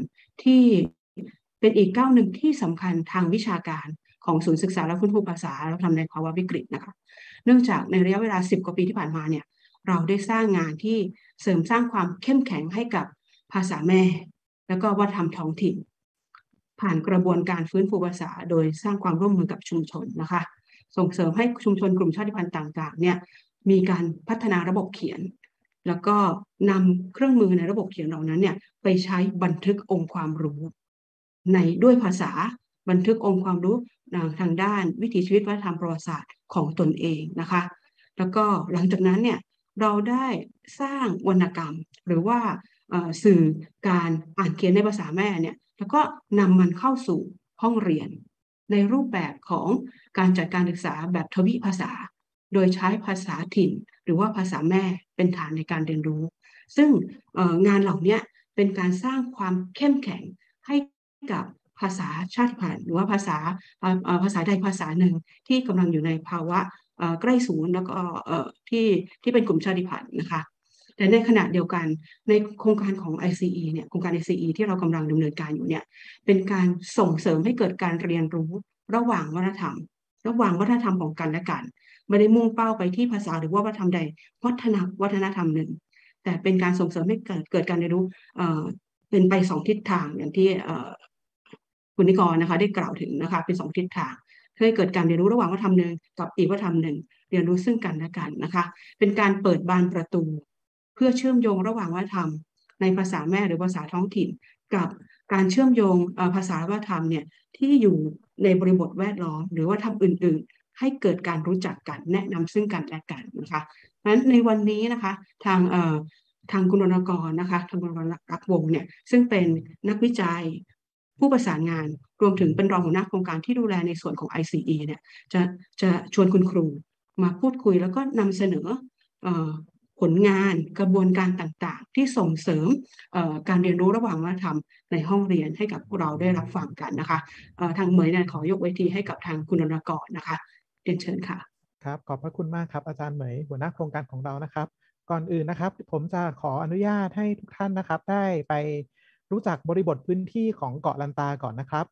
ทางวิชาการของศูนย์ศึกษาและฟื้นฟูภาษาและทำในภาวะวิกฤตนะคะเนื่องจากในระยะเวลา10 กว่าปีที่ผ่านมาเนี่ยเราได้สร้างงานที่เสริมสร้างความเข้มแข็งให้กับภาษาแม่แล้วก็วัฒนธรรมท้องถิ่นผ่านกระบวนการฟื้นฟูภาษาโดยสร้างความร่วมมือกับชุมชนนะคะส่งเสริมให้ชุมชนกลุ่มชาติพันธุ์ต่างๆเนี่ยมีการพัฒนาระบบเขียนแล้วก็นำเครื่องมือในระบบเขียนเหล่านั้นเนี่ยไปใช้บันทึกองค์ความรู้ด้วยภาษาบันทึกองค์ความรู้ทางด้านวิถีชีวิตวัฒนธรรมประวัติศาสตร์ของตนเองนะคะแล้วก็หลังจากนั้นเนี่ยเราได้สร้างวรรณกรรมหรือว่าสื่อการอ่านเขียนในภาษาแม่เนี่ยแล้วก็นำมันเข้าสู่ห้องเรียนในรูปแบบของการจัดการศึกษาแบบทวิภาษาโดยใช้ภาษาถิ่นหรือว่าภาษาแม่เป็นฐานในการเรียนรู้ซึ่งงานเหล่านี้เป็นการสร้างความเข้มแข็งให้กับภาษาชาติพันธุ์หรือว่าภาษาใดภาษาหนึ่งที่กำลังอยู่ในภาวะใกล้ศูนย์แล้วก็ที่เป็นกลุ่มชาติพันธุ์นะคะแต่ในขณะเดียวกันในโครงการของ ICE เนี่ยโครงการ ICE ที่เรากำลังดำเนินการอยู่เนี่ยเป็นการส่งเสริมให้เกิดการเรียนรู้ระหว่างวัฒนธรรมของกันและกันไม่ได้มุ่งเป้าไปที่ภาษาหรือว่าวัฒนธรรมใดวัฒนธรรมหนึ่งแต่เป็นการส่งเสริมให้เกิดการเรียนรู้เป็นไป2 ทิศทางอย่างที่คุณนิกรนะคะได้กล่าวถึงนะคะเป็น2 ทิศทางเพื่อให้เกิดการเรียนรู้ระหว่างวัฒนธรรมหนึ่งกับอีกวัฒนธรรมหนึ่งเรียนรู้ซึ่งกันและกันนะคะเป็นการเปิดบานประตูเพื่อเชื่อมโยงระหว่างวัฒนธรรมในภาษาแม่หรือภาษาท้องถิ่นกับการเชื่อมโยงภาษาวัฒนธรรมเนี่ยที่อยู่ในบริบทแวดล้อมหรือว่าทำอื่นๆให้เกิดการรู้จักกันแนะนำซึ่งกันและกันนะคะนั้นในวันนี้นะคะทางคุณรณกรนะคะทางคุณรณรักษ์วงศ์เนี่ยซึ่งเป็นนักวิจัยผู้ประสานงานรวมถึงเป็นรองหัวหน้าโครงการที่ดูแลในส่วนของ ICE เนี่ยจะชวนคุณครูมาพูดคุยแล้วก็นำเสนอผลงานกระบวนการต่างๆที่ส่งเสริมการเรียนรู้ระหว่างวัฒนธรรมในห้องเรียนให้กับพวกเราได้รับฟังกันนะคะทางเหมยเนี่ยขอยกเวทีให้กับทางคุณรณกรนะคะเรียนเชิญค่ะครับขอบพระคุณมากครับอาจารย์เหมยหัวหน้าโครงการของเรานะครับก่อนอื่นนะครับผมจะขออนุญาตให้ทุกท่านนะครับได้ไปรู้จักบริบทพื้นที่ของเกาะลันตาก่อนนะครับ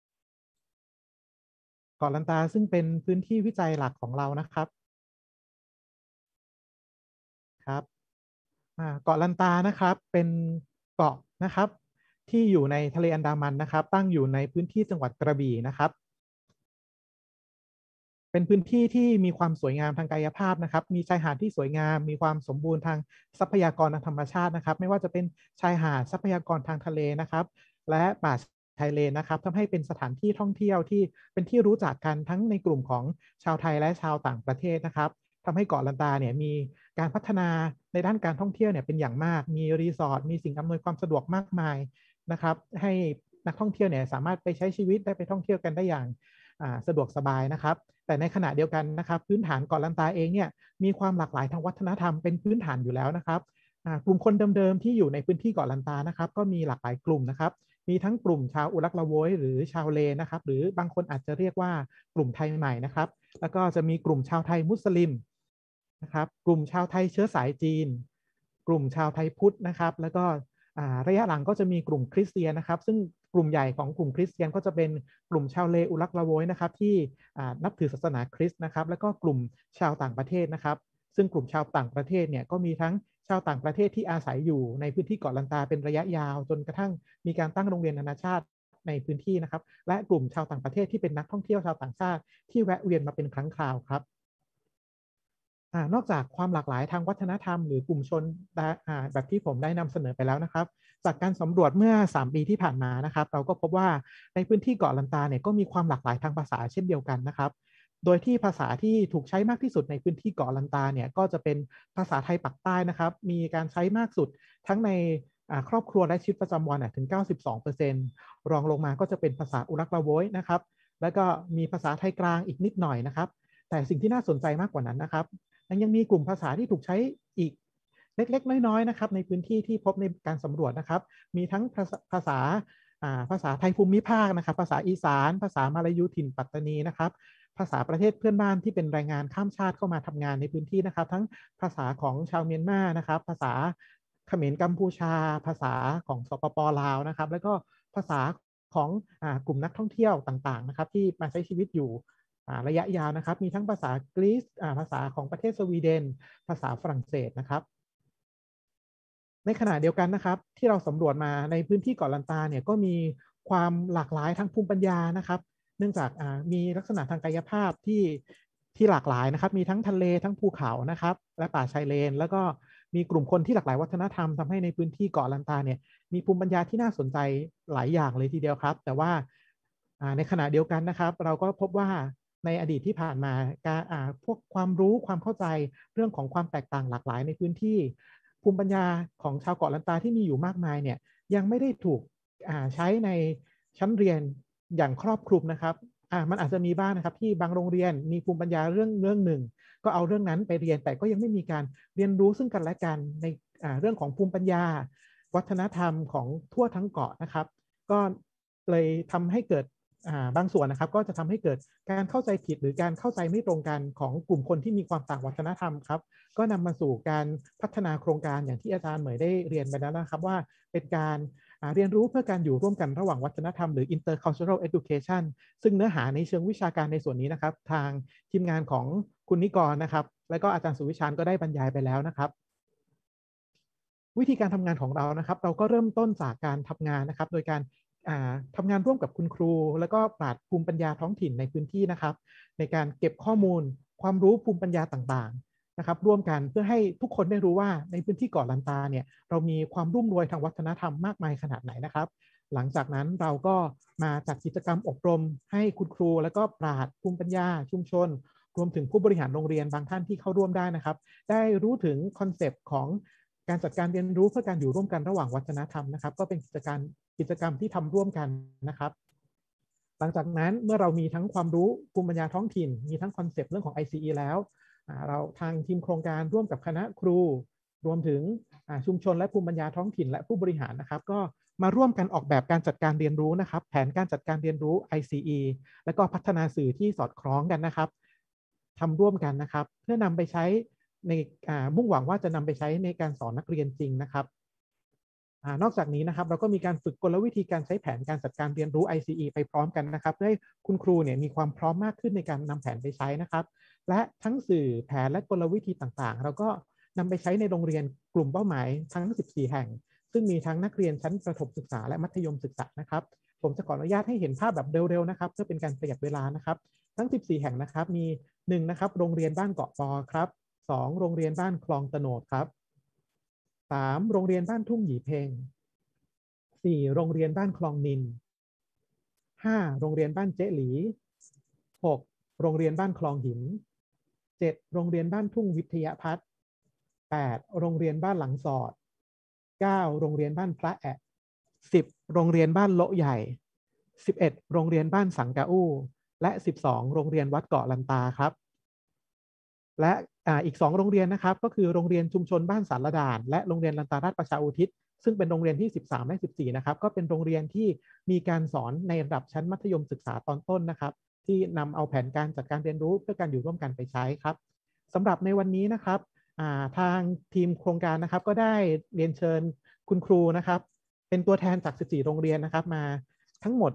เกาะลันตาซึ่งเป็นพื้นที่วิจัยหลักของเรานะครับครับเกาะลันตานะครับเป็นเกาะนะครับที่อยู่ในทะเลอันดามันนะครับตั้งอยู่ในพื้นที่จังหวัดกระบี่นะครับเป็นพื้นที่ที่มีความสวยงามทางกายภาพนะครับมีชายหาดที่สวยงามมีความสมบูรณ์ทางทรัพยากรทางธรรมชาตินะครับไม่ว่าจะเป็นชายหาดทรัพยากรทางทะเลนะครับและป่าชายเลนนะครับทำให้เป็นสถานที่ท่องเที่ยวที่เป็นที่รู้จักกันทั้งในกลุ่มของชาวไทยและชาวต่างประเทศนะครับทำให้เกาะลันตาเนี่ยมีการพัฒนาในด้านการท่องเที่ยวเนี่ยเป็นอย่างมากมีรีสอร์ทมีสิ่งอำนวยความสะดวกมากมายนะครับให้นักท่องเที่ยวเนี่ยสามารถไปใช้ชีวิตได้ไปท่องเที่ยวกันได้อย่างสะดวกสบายนะครับแต่ในขณะเดียวกันนะครับพื้นฐานเกาะลันตาเองเนี่ยมีความหลากหลายทางวัฒนธรรมเป็นพื้นฐานอยู่แล้วนะครับกลุ่มคนเดิมๆที่อยู่ในพื้นที่เกาะลันตานะครับก็มีหลากหลายกลุ่มนะครับมีทั้งกลุ่มชาวอุรักละโวยหรือชาวเลนะครับหรือบางคนอาจจะเรียกว่ากลุ่มไทยใหม่นะครับแล้วก็จะมีกลุ่มชาวไทยมุสลิมนะครับกลุ่มชาวไทยเชื้อสายจีนกลุ่มชาวไทยพุทธนะครับแล้วก็ระยะหลังก็จะมีกลุ่มคริสเตียนนะครับซึ่งกลุ่มใหญ่ของกลุ่มคริสเตียนก็จะเป็นกลุ่มชาวเลอุลักลาโวยนะครับที่นับถือศาสนาคริสต์นะครับแล้วก็กลุ่มชาวต่างประเทศนะครับซึ่งกลุ่มชาวต่างประเทศเนี่ยก็มีทั้งชาวต่างประเทศที่อาศัยอยู่ในพื้นที่เกาะลันตาเป็นระยะยาวจนกระทั่งมีการตั้งโรงเรียนนานาชาติในพื้นที่นะครับและกลุ่มชาวต่างประเทศที่เป็นนักท่องเที่ยวชาวต่างชาติที่แวะเวียนมาเป็นครั้งคราวครับนอกจากความหลากหลายทางวัฒนธรรมหรือกลุ่มชนแบบที่ผมได้นำเสนอไปแล้วนะครับจากการสำรวจเมื่อ3 ปีที่ผ่านมานะครับเราก็พบว่าในพื้นที่เกาะลันตาเนี่ยก็มีความหลากหลายทางภาษาเช่นเดียวกันนะครับโดยที่ภาษาที่ถูกใช้มากที่สุดในพื้นที่เกาะลันตาเนี่ยก็จะเป็นภาษาไทยปักใต้นะครับมีการใช้มากสุดทั้งในครอบครัวและชีวิตประจำวันถึง 92% รองลงมาก็จะเป็นภาษาอุรักลาโวยนะครับแล้วก็มีภาษาไทยกลางอีกนิดหน่อยนะครับแต่สิ่งที่น่าสนใจมากกว่านั้นนะครับยังมีกลุ่มภาษาที่ถูกใช้อีกเล็กๆน้อยๆนะครับในพื้นที่ที่พบในการสำรวจนะครับมีทั้งภาษาไทยภูมิภาคนะครับภาษาอีสานภาษามาลายูถิ่นปัตตานีนะครับภาษาประเทศเพื่อนบ้านที่เป็นแรงงานข้ามชาติเข้ามาทำงานในพื้นที่นะครับทั้งภาษาของชาวเมียนมานะครับภาษาเขมรกัมพูชาภาษาของสปป.ลาวนะครับแล้วก็ภาษาของกลุ่มนักท่องเที่ยวต่างๆนะครับที่มาใช้ชีวิตอยู่ระยะยาวนะครับมีทั้งภาษากรีซภาษาของประเทศสวีเดนภาษาฝรั่งเศสนะครับในขณะเดียวกันนะครับที่เราสำรวจมาในพื้นที่เกาะลันตาเนี่ยก็มีความหลากหลายทางภูมิปัญญานะครับเนื่องจากมีลักษณะทางกายภาพที่หลากหลายนะครับมีทั้งทะเลทั้งภูเขานะครับและป่าชายเลนแล้วก็มีกลุ่มคนที่หลากหลายวัฒนธรรมทำให้ในพื้นที่เกาะลันตาเนี่ยมีภูมิปัญญาที่น่าสนใจหลายอย่างเลยทีเดียวครับแต่ว่าในขณะเดียวกันนะครับเราก็พบว่าในอดีตที่ผ่านมาการพวกความรู้ความเข้าใจเรื่องของความแตกต่างหลากหลายในพื้นที่ภูมิปัญญาของชาวเกาะลันตาที่มีอยู่มากมายเนี่ยยังไม่ได้ถูกใช้ในชั้นเรียนอย่างครอบคลุมนะครับมันอาจจะมีบ้างนะครับที่บางโรงเรียนมีภูมิปัญญาเรื่องหนึ่งก็เอาเรื่องนั้นไปเรียนแต่ก็ยังไม่มีการเรียนรู้ซึ่งกันและกันในเรื่องของภูมิปัญญาวัฒนธรรมของทั่วทั้งเกาะนะครับก็เลยทำให้เกิดบางส่วนนะครับก็จะทำให้เกิดการเข้าใจผิดหรือการเข้าใจไม่ตรงกันของกลุ่มคนที่มีความต่างวัฒนธรรมครับก็นำมาสู่การพัฒนาโครงการอย่างที่อาจารย์เหมยได้เรียนไปแล้วนะครับว่าเป็นการเรียนรู้เพื่อการอยู่ร่วมกันระหว่างวัฒนธรรมหรือ intercultural education ซึ่งเนื้อหาในเชิงวิชาการในส่วนนี้นะครับทางทีมงานของคุณนิกรนะครับและก็อาจารย์สุวิชาญก็ได้บรรยายไปแล้วนะครับวิธีการทำงานของเรานะครับเราก็เริ่มต้นจากการทำงานนะครับโดยการทำงานร่วมกับคุณครูแล้วก็ปราชญ์ภูมิปัญญาท้องถิ่นในพื้นที่นะครับในการเก็บข้อมูลความรู้ภูมิปัญญาต่างๆนะครับร่วมกันเพื่อให้ทุกคนได้รู้ว่าในพื้นที่เกาะลันตาเนี่ยเรามีความรุ่มรวยทางวัฒนธรรมมากมายขนาดไหนนะครับหลังจากนั้นเราก็มาจัดกิจกรรมอบรมให้คุณครูแล้วก็ปราชญ์ภูมิปัญญาชุมชนรวมถึงผู้บริหารโรงเรียนบางท่านที่เข้าร่วมได้นะครับได้รู้ถึงคอนเซปต์ของการจัดการเรียนรู้เพื่อการอยู่ร่วมกันระหว่างวัฒนธรรมนะครับก็เป็นกิจกรรมที่ทำร่วมกันนะครับหลังจากนั้นเมื่อเรามีทั้งความรู้ภูมิปัญญาท้องถิ่นมีทั้งคอนเซปต์เรื่องของ ICE แล้วเราทางทีมโครงการร่วมกับคณะครูรวมถึงชุมชนและภูมิปัญญาท้องถิ่นและผู้บริหารนะครับก็มาร่วมกันออกแบบการจัดการเรียนรู้นะครับแผนการจัดการเรียนรู้ ICE และก็พัฒนาสื่อที่สอดคล้องกันนะครับทำร่วมกันนะครับเพื่อนำไปใช้ในมุ่งหวังว่าจะนำไปใช้ในการสอนนักเรียนจริงนะครับนอกจากนี้นะครับเราก็มีการฝึกกลวิธีการใช้แผนการจัดการเรียนรู้ ICE ไปพร้อมกันนะครับเพื่อให้คุณครูเนี่ยมีความพร้อมมากขึ้นในการนำแผนไปใช้นะครับและทั้งสื่อแผนและกลวิธีต่างๆเราก็นำไปใช้ในโรงเรียนกลุ่มเป้าหมายทั้ง14แห่งซึ่งมีทั้งนักเรียนชั้นประถมศึกษาและมัธยมศึกษานะครับผมจะขออนุญาตให้เห็นภาพแบบเร็วๆนะครับเพื่อเป็นการประหยัดเวลานะครับทั้ง14แห่งนะครับมี1นะครับโรงเรียนบ้านเกาะปอครับ2โรงเรียนบ้านคลองตโนดครับ3โรงเรียนบ้านทุ่งหยีเพง4โรงเรียนบ้านคลองนิน5โรงเรียนบ้านเจ๊หลี6โรงเรียนบ้านคลองหิน7โรงเรียนบ้านทุ่งวิทยาพัฒน์8โรงเรียนบ้านหลังสอด9โรงเรียนบ้านพระแอะ10โรงเรียนบ้านโละใหญ่11โรงเรียนบ้านสังกะอู้และ12โรงเรียนวัดเกาะลันตาครับและอีก2โรงเรียนนะครับก็คือโรงเรียนชุมชนบ้านสารด่านและโรงเรียนลันตาราชประชาอุทิศซึ่งเป็นโรงเรียนที่13และ14นะครับก็เป็นโรงเรียนที่มีการสอนในระดับชั้นมัธยมศึกษาตอนต้นนะครับที่นำเอาแผนการจัดการเรียนรู้เพื่อการอยู่ร่วมกันไปใช้ครับสำหรับในวันนี้นะครับทางทีมโครงการนะครับก็ได้เรียนเชิญคุณครูนะครับเป็นตัวแทนจาก14โรงเรียนนะครับมาทั้งหมด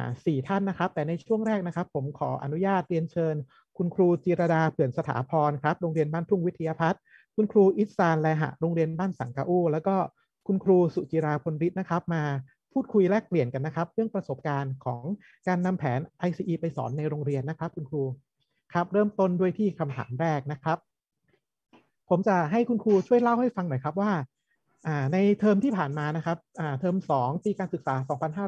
4 ท่านนะครับแต่ในช่วงแรกนะครับผมขออนุญาตเรียนเชิญคุณครูจิรดาเผื่อนสถาพรครับโรงเรียนบ้านทุ่งวิทยาพัฒน์คุณครูอิสซานแลหะโรงเรียนบ้านสังกะอู้แล้วก็คุณครูสุจิราพลฤทธิ์นะครับมาพูดคุยแลกเปลี่ยนกันนะครับเรื่องประสบการณ์ของการนำแผน ICE ไปสอนในโรงเรียนนะครับคุณครูครับเริ่มต้นด้วยที่คำถามแรกนะครับผมจะให้คุณครูช่วยเล่าให้ฟังหน่อยครับว่าในเทอมที่ผ่านมานะครับเทอม2ปีการศึกษา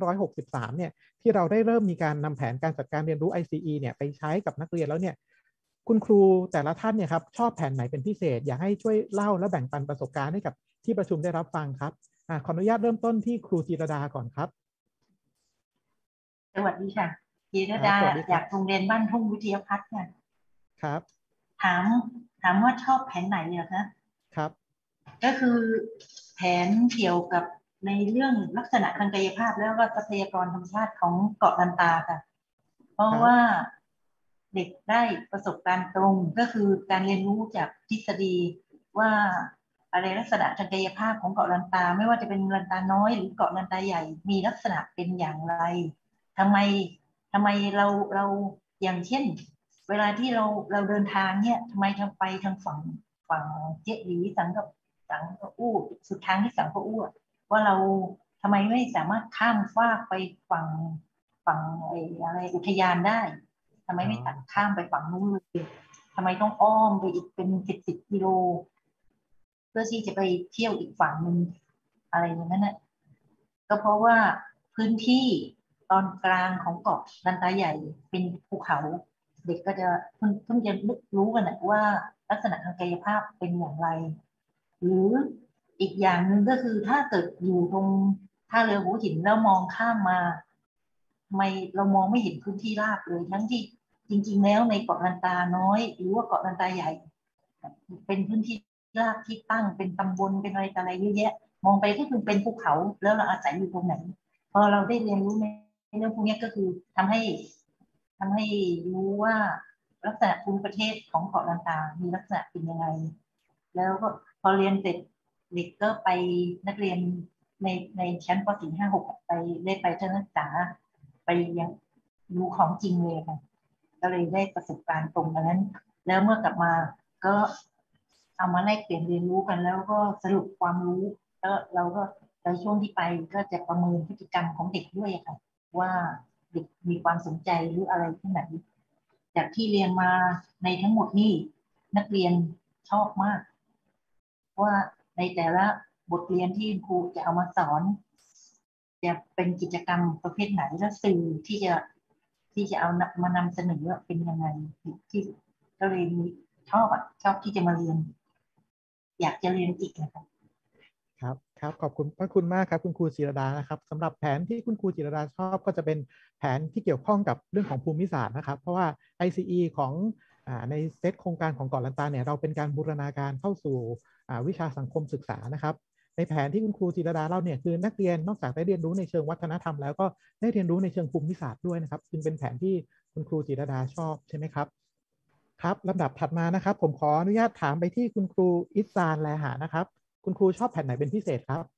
2563 เนี่ยที่เราได้เริ่มมีการนำแผนการจัดการเรียนรู้ ICE เนี่ยไปใช้กับนักเรียนแล้วเนี่ยคุณครูแต่ละท่านเนี่ยครับชอบแผนไหนเป็นพิเศษอยากให้ช่วยเล่าและแบ่งปันประสบการณ์ให้กับที่ประชุมได้รับฟังครับขออนุญาตเริ่มต้นที่ครูจิรดาก่อนครับสวัสดีค่ะจิรดาจากโรงเรียนบ้านทุ่งวิทยาพัฒน์ค่ะครับถามว่าชอบแผนไหนเหรอคะครับก็คือแผนเกี่ยวกับในเรื่องลักษณะทางกายภาพแล้วก็ทรัพยากรธรรมชาติของเกาะลันตาค่ะเพราะว่าเด็กได้ประสบการณ์ตรงก็คือการเรียนรู้จากทฤษฎีว่าอะไรลักษณะทางกายภาพของเกาะลันตาไม่ว่าจะเป็นลันตาน้อยหรือเกาะลันตาใหญ่มีลักษณะเป็นอย่างไรทำไมเราอย่างเช่นเวลาที่เราเดินทางเนี่ยทำไมไปทางฝั่งเจ๊หลีสังกะอู้สุดทางที่สังกะอู้ว่าเราทำไมไม่สามารถข้ามฟากไปฝั่งอะไรอุทยานได้ทำไมไม่ตัดข้ามไปฝั่งนู้นเลยทำไมต้องอ้อมไปอีกเป็น10 กิโลเพื่อที่จะไปเที่ยวอีกฝั่งนึงอะไรอย่างนั้นนะก็เพราะว่าพื้นที่ตอนกลางของเกาะลันตาใหญ่เป็นภูเขาเด็กก็จะเพิ่งจะรู้กันนะว่าลักษณะทางกายภาพเป็นอย่างไรหรืออีกอย่างหนึ่งก็คือถ้าเกิดอยู่ตรงท่าเรือหัวหินแล้วมองข้ามมาทำไมเรามองไม่เห็นพื้นที่ราบเลยทั้งที่จริงๆแล้วในเกาะลันตาน้อยหรือว่าเกาะลันตาใหญ่เป็นพื้นที่ราบที่ตั้งเป็นตำบลเป็นอะไรเยอะแยะมองไปก็คือเป็นภูเขาแล้วเราอาศัยอยู่ตรงไหนพอเราได้เรียนรู้ในเรื่องพวกนี้ก็คือทำให้รู้ว่าลักษณะภูมิประเทศของเกาะลันตามีลักษณะเป็นยังไงแล้วก็พอเรียนเสร็จเด็กก็ไปนักเรียนในชั้นป .4 5 6 ได้ไปทัศนศึกษาไปยังดูของจริงเลยค่ะก็เลยได้ประสบการณ์ตรงนั้นแล้วเมื่อกลับมาก็เอามาแลกเปลี่ยนเรียนรู้กันแล้วก็สรุปความรู้แล้วเราก็ในช่วงที่ไปก็จะประเมินพฤติกรรมของเด็กด้วยค่ะว่าเด็กมีความสนใจหรืออะไรที่ไหนจากที่เรียนมาในทั้งหมดนี่นักเรียนชอบมากว่าในแต่ละบทเรียนที่ครูจะเอามาสอนจะเป็นกิจกรรมประเภทไหนและสื่อที่จะเอามานำเสนอเป็นยังไงที่ก็เลยชอบที่จะมาเรียนอยากจะเรียนอีกนะครับครับขอบคุณพระคุณมากครับคุณครูจิรดานะครับสำหรับแผนที่คุณครูจิรดาชอบก็จะเป็นแผนที่เกี่ยวข้องกับเรื่องของภูมิศาสตร์นะครับเพราะว่า ICE ของในเซตโครงการของเกาะลันตาเนี่ยเราเป็นการบูรณาการเข้าสู่วิชาสังคมศึกษานะครับในแผนที่คุณครูจิรดาเล่าเนี่ยคือนักเรียนนอกจากได้เรียนรู้ในเชิงวัฒนธรรมแล้วก็ได้เรียนรู้ในเชิงภูมิศาสตร์ด้วยนะครับจึงเป็นแผนที่คุณครูจิรดาชอบใช่ไหมครับครับลำดับถัดมานะครับผมขออนุญาตถามไปที่คุณครูอิสซานแลหะนะครับคุณครูชอบแผนไหนเป็นพิเศษครับ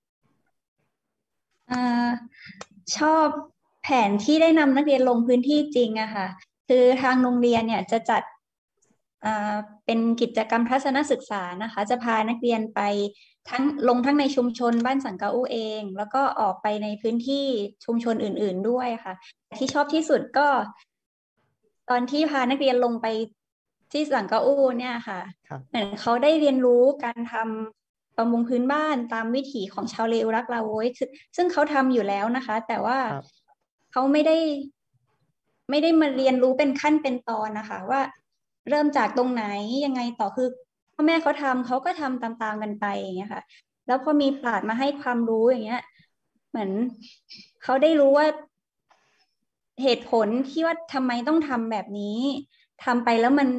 ชอบแผนที่ได้นำนักเรียนลงพื้นที่จริงอะค่ะคือทางโรงเรียนเนี่ยจะจัดเป็นกิจกรรมทัศนศึกษานะคะจะพานักเรียนไปลงทั้งในชุมชนบ้านสังกะอู้เองแล้วก็ออกไปในพื้นที่ชุมชนอื่นๆด้วยค่ะที่ชอบที่สุดก็ตอนที่พานักเรียนลงไปที่สังกะอู้เนี่ยค่ะเหมือนเขาได้เรียนรู้การทำประมงพื้นบ้านตามวิถีของชาวเลวรักลาโวยซึ่งเขาทำอยู่แล้วนะคะแต่ว่าเขาไม่ได้มาเรียนรู้เป็นขั้นเป็นตอนนะคะว่าเริ่มจากตรงไหนยังไงต่อคือพ่อแม่เขาทำเขาก็ทำตามๆกันไปอย่างเงี้ยค่ะแล้วพอมีปราชญ์มาให้ความรู้อย่างเงี้ยเหมือนเขาได้รู้ว่าเหตุผลที่ว่าทำไมต้องทำแบบนี้ทำไปแล้วมัน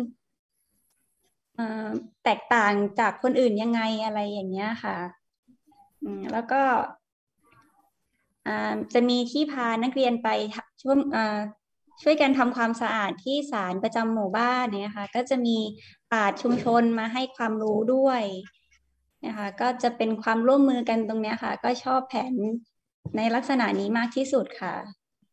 แตกต่างจากคนอื่นยังไงอะไรอย่างเงี้ยค่ะแล้วก็จะมีที่พานักเรียนไปช่วยกันทำความสะอาดที่ศาลประจำหมู่บ้านเนี่ยค่ะก็จะมีปราชญ์ชุมชนมาให้ความรู้ด้วยนะคะก็จะเป็นความร่วมมือกันตรงเนี้ยค่ะก็ชอบแผนในลักษณะนี้มากที่สุดค่ะ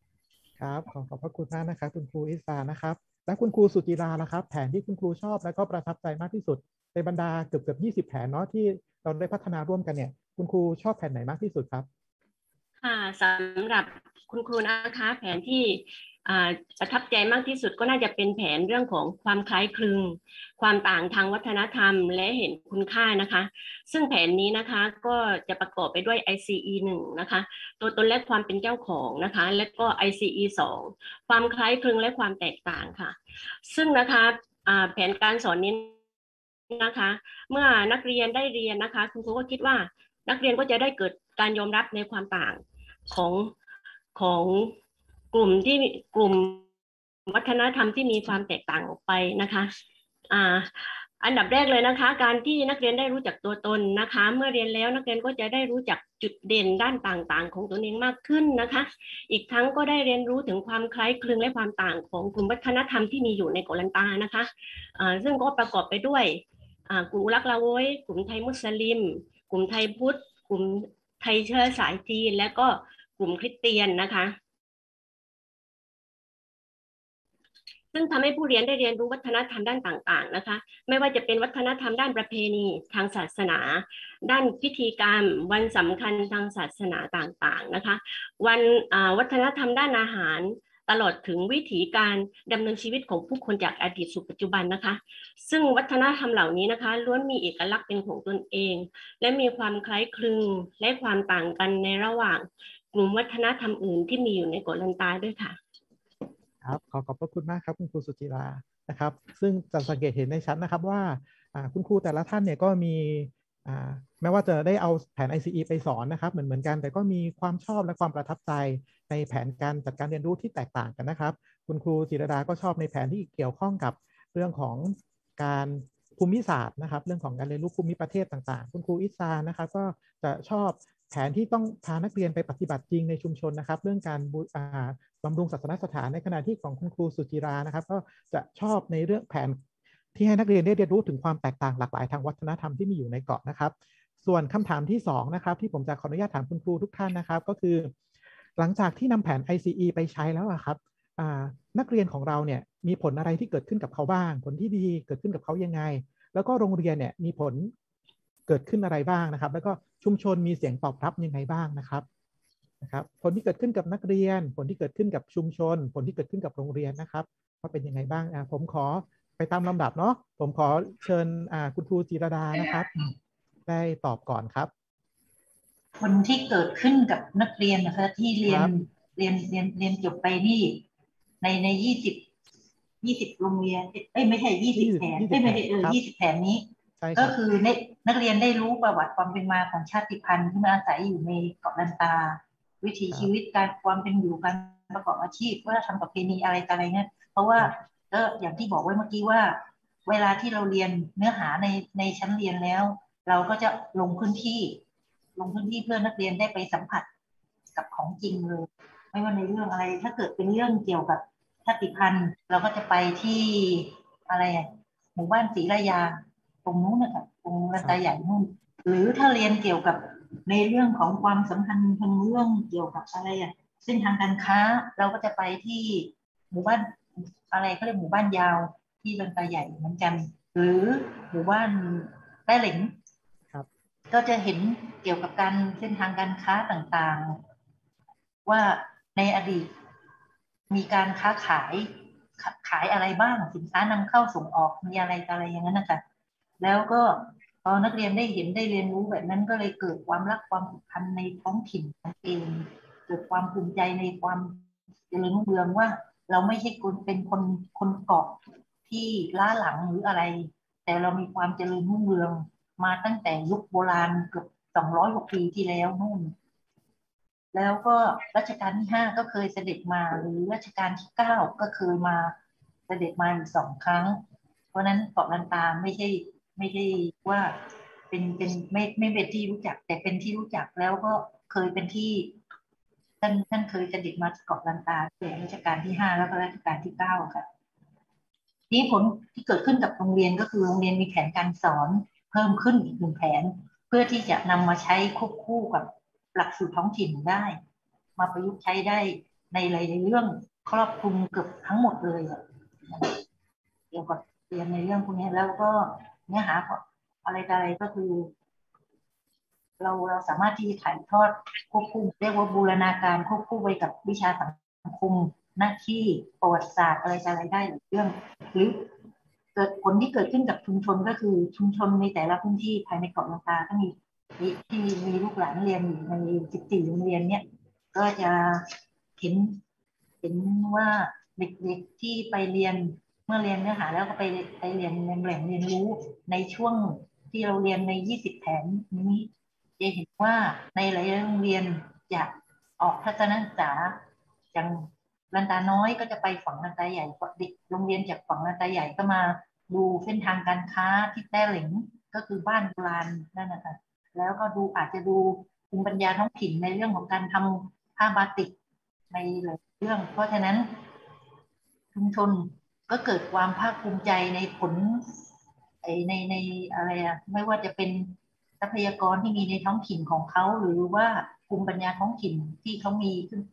ครับขอบพระคุณมากนะครับคุณครูอิสานะครับและคุณครูสุจิราล่ะครับแผนที่คุณครูชอบและก็ประทับใจมากที่สุดในบรรดาเกือบ20แผนเนาะที่เราได้พัฒนาร่วมกันเนี่ยคุณครูชอบแผนไหนมากที่สุดครับค่ะสำหรับคุณครูนะคะแผนที่ประทับใจมากที่สุดก็น่าจะเป็นแผนเรื่องของความคล้ายคลึงความต่างทางวัฒนธรรมและเห็นคุณค่านะคะซึ่งแผนนี้นะคะก็จะประกอบไปด้วย ICE 1นะคะตัวตนและความเป็นเจ้าของนะคะและก็ ICE 2ความคล้ายคลึงและความแตกต่างค่ะซึ่งนะคะแผนการสอนนี้นะคะเมื่อนักเรียนได้เรียนนะคะคุณครูก็คิดว่านักเรียนก็จะได้เกิดการยอมรับในความต่างของกลุ่มวัฒนธรรมที่มีความแตกต่างออกไปนะคะอันดับแรกเลยนะคะการที่นักเรียนได้รู้จักตัวตนนะคะเมื่อเรียนแล้วนักเรียนก็จะได้รู้จักจุดเด่นด้านต่างๆของตัวเองมากขึ้นนะคะอีกทั้งก็ได้เรียนรู้ถึงความคล้ายคลึงและความต่างของกลุ่มวัฒนธรรมที่มีอยู่ในเกาะลันตานะคะซึ่งก็ประกอบไปด้วยกลุ่มอุรักลาโวยกลุ่มไทยมุสลิมกลุ่มไทยพุทธกลุ่มไทยเชื้อสายจีนและก็กลุ่มคริสเตียนนะคะซึ่งทำให้ผู้เรียนได้เรียนรู้วัฒนธรรมด้านต่างๆนะคะไม่ว่าจะเป็นวัฒนธรรมด้านประเพณีทางศาสนาด้านพิธีกรรมวันสำคัญทางศาสนาต่างๆนะคะวันวัฒนธรรมด้านอาหารตลอดถึงวิถีการดำเนินชีวิตของผู้คนจากอดีตสู่ปัจจุบันนะคะซึ่งวัฒนธรรมเหล่านี้นะคะล้วนมีเอกลักษณ์เป็นของตนเองและมีความคล้ายคลึงและความต่างกันในระหว่างกลุ่มวัฒนธรรมอื่นที่มีอยู่ในเกาะลันตาด้วยค่ะครับขอบพระคุณมากครับคุณครูสุจิรานะครับซึ่งจะสังเกตเห็นในชั้นนะครับว่าคุณครูแต่ละท่านเนี่ยก็มีแม้ว่าจะได้เอาแผน ICE ไปสอนนะครับเหมือนกันแต่ก็มีความชอบและความประทับใจในแผนการจัดการเรียนรู้ที่แตกต่างกันนะครับคุณครูจิรดาก็ชอบในแผนที่เกี่ยวข้องกับเรื่องของการภูมิศาสตร์นะครับเรื่องของการเรียนรู้ภูมิประเทศต่างๆคุณครูอิสานะครับก็จะชอบแผนที่ต้องพานักเรียนไปปฏิบัติจริงในชุมชนนะครับเรื่องการบำรุงศาสนสถานในขณะที่ของคุณครูสุจิรานะครับก็จะชอบในเรื่องแผนที่ให้นักเรียนได้เรียนรู้ถึงความแตกต่างหลากหลายทางวัฒนธรรมที่มีอยู่ในเกาะนะครับส่วนคำถามที่2นะครับที่ผมจะขออนุญาตถามคุณครูทุกท่านนะครับก็คือหลังจากที่นำแผน ICE ไปใช้แล้วครับนักเรียนของเราเนี่ยมีผลอะไรที่เกิดขึ้นกับเขาบ้างผลที่ดีเกิดขึ้นกับเขายังไงแล้วก็โรงเรียนเนี่ยมีผลเกิดขึ้นอะไรบ้างนะครับแล้วก็ชุมชนมีเสียงตอบรับยังไงบ้างนะครับผลที่เกิดขึ้นกับนักเรียนผลที่เกิดขึ้นกับชุมชนผลที่เกิดขึ้นกับโรงเรียนนะครับว่าเป็นยังไงบ้างผมขอไปตามลำดับเนาะผมขอเชิญคุณครูจิรดานะครับได้ตอบก่อนครับผลที่เกิดขึ้นกับนักเรียนนะคะที่เรียนจบไปนี่ใน20โรงเรียนไม่ใช่20แผนไม่ใช่20แผนนี้ก็คือนักเรียนได้รู้ประวัติความเป็นมาของชาติพันธุ์ที่มาอาศัยอยู่ในเกาะลันตาวิถีชีวิตการความเป็นอยู่การประกอบอาชีพวัฒนธรรมประเพณีอะไรเนี่ยเพราะว่าก็อย่างที่บอกไว้เมื่อกี้ว่าเวลาที่เราเรียนเนื้อหาในชั้นเรียนแล้วเราก็จะลงพื้นที่เพื่อนักเรียนได้ไปสัมผัสกับของจริงเลยไม่ว่าในเรื่องอะไรถ้าเกิดเป็นเรื่องเกี่ยวกับชาติพันธุ์เราก็จะไปที่อะไรหมู่บ้านศรีราชาตรงนู้นนะคะตรงลันตาใหญ่นู่นหรือถ้าเรียนเกี่ยวกับในเรื่องของความสัมพันธ์ทางเรื่องเกี่ยวกับอะไรเส้นทางการค้าเราก็จะไปที่หมู่บ้านอะไรเขาเรียกหมู่บ้านยาวที่ลันตาใหญ่เหมือนกันหรือหมู่บ้านแต้เหล็งก็จะเห็นเกี่ยวกับการเส้นทางการค้าต่างๆว่าในอดีตมีการค้าขายอะไรบ้างสินค้านำเข้าส่งออกมีอะไรอย่างนั้นนะคะแล้วก็พอนักเรียนได้เห็นได้เรียนรู้แบบนั้นก็เลยเกิดความรักความผูกพันในท้องถิ่นเองเกิดความภูมิใจในความเจริญรุ่งเรืองว่าเราไม่ใช่เป็นคนเกาะที่ล้าหลังหรืออะไรแต่เรามีความเจริญรุ่งเรืองมาตั้งแต่ยุคโบราณเกือบ200 ปีที่แล้วนู่นแล้วก็รัชกาลที่5ก็เคยเสด็จมาหรือรัชกาลที่9ก็เคยมาเสด็จมาอีก2 ครั้งเพราะนั้นเกาะลันตาไม่ใช่ว่าเป็นไม่เป็นที่รู้จักแต่เป็นที่รู้จักแล้วก็เคยเป็นที่ท่านเคยเสด็จมาเกาะลันตาในรัชกาลที่5แล้วก็รัชกาลที่9ค่ะนี่ผลที่เกิดขึ้นกับโรงเรียนก็คือโรงเรียนมีแผนการสอนเพิ่มขึ้นอีก1 แผนเพื่อที่จะนำมาใช้ควบคู่กับหลักสูตรท้องถิ่นได้มาประยุกต์ใช้ได้ในหลายเรื่องครอบคลุมเกือบทั้งหมดเลยเกี่ยวกับเรียนในเรื่องพวกนี้แล้วก็เนื้อหาอะไรก็คือเราสามารถที่จะถ่ายทอดควบคู่เรียกว่าบูรณาการควบคู่ไปกับวิชาสังคมหน้าที่ประวัติศาสตร์อะไรได้เรื่องหรือเกิดผลที่เกิดขึ้นกับชุมชนก็คือชุมชนในแต่ละพื้นที่ภายในเกาะลันตาก็มีที่มีลูกหลานเรียนอยู่ใน14โรงเรียนเนี่ยก็จะเห็นว่าเด็กๆที่ไปเรียนเมื่อเรียนเนื้อหาแล้วก็ไปเรียนในแหล่งเรียนรู้ในช่วงที่เราเรียนใน20แผนนี้จะเห็นว่าในหลายโรงเรียนจะออกทัศนศึกษาอย่างลันตาน้อยก็จะไปฝั่งลันตาใหญ่เด็กโรงเรียนจากฝั่งลันตาใหญ่ก็มาดูเส้นทางการค้าที่แต้เหลงก็คือบ้านโบราณนั่นนะคะแล้วก็อาจจะดูภูมิปัญญาท้องถิ่นในเรื่องของการทำผ้าบาติกในหลายเรื่องเพราะฉะนั้นชุมชนก็เกิดความภาคภูมิใจในผลในอะไรไม่ว่าจะเป็นทรัพยากรที่มีในท้องถิ่นของเขาหรือว่าภูมิปัญญาท้องถิ่นที่เขามี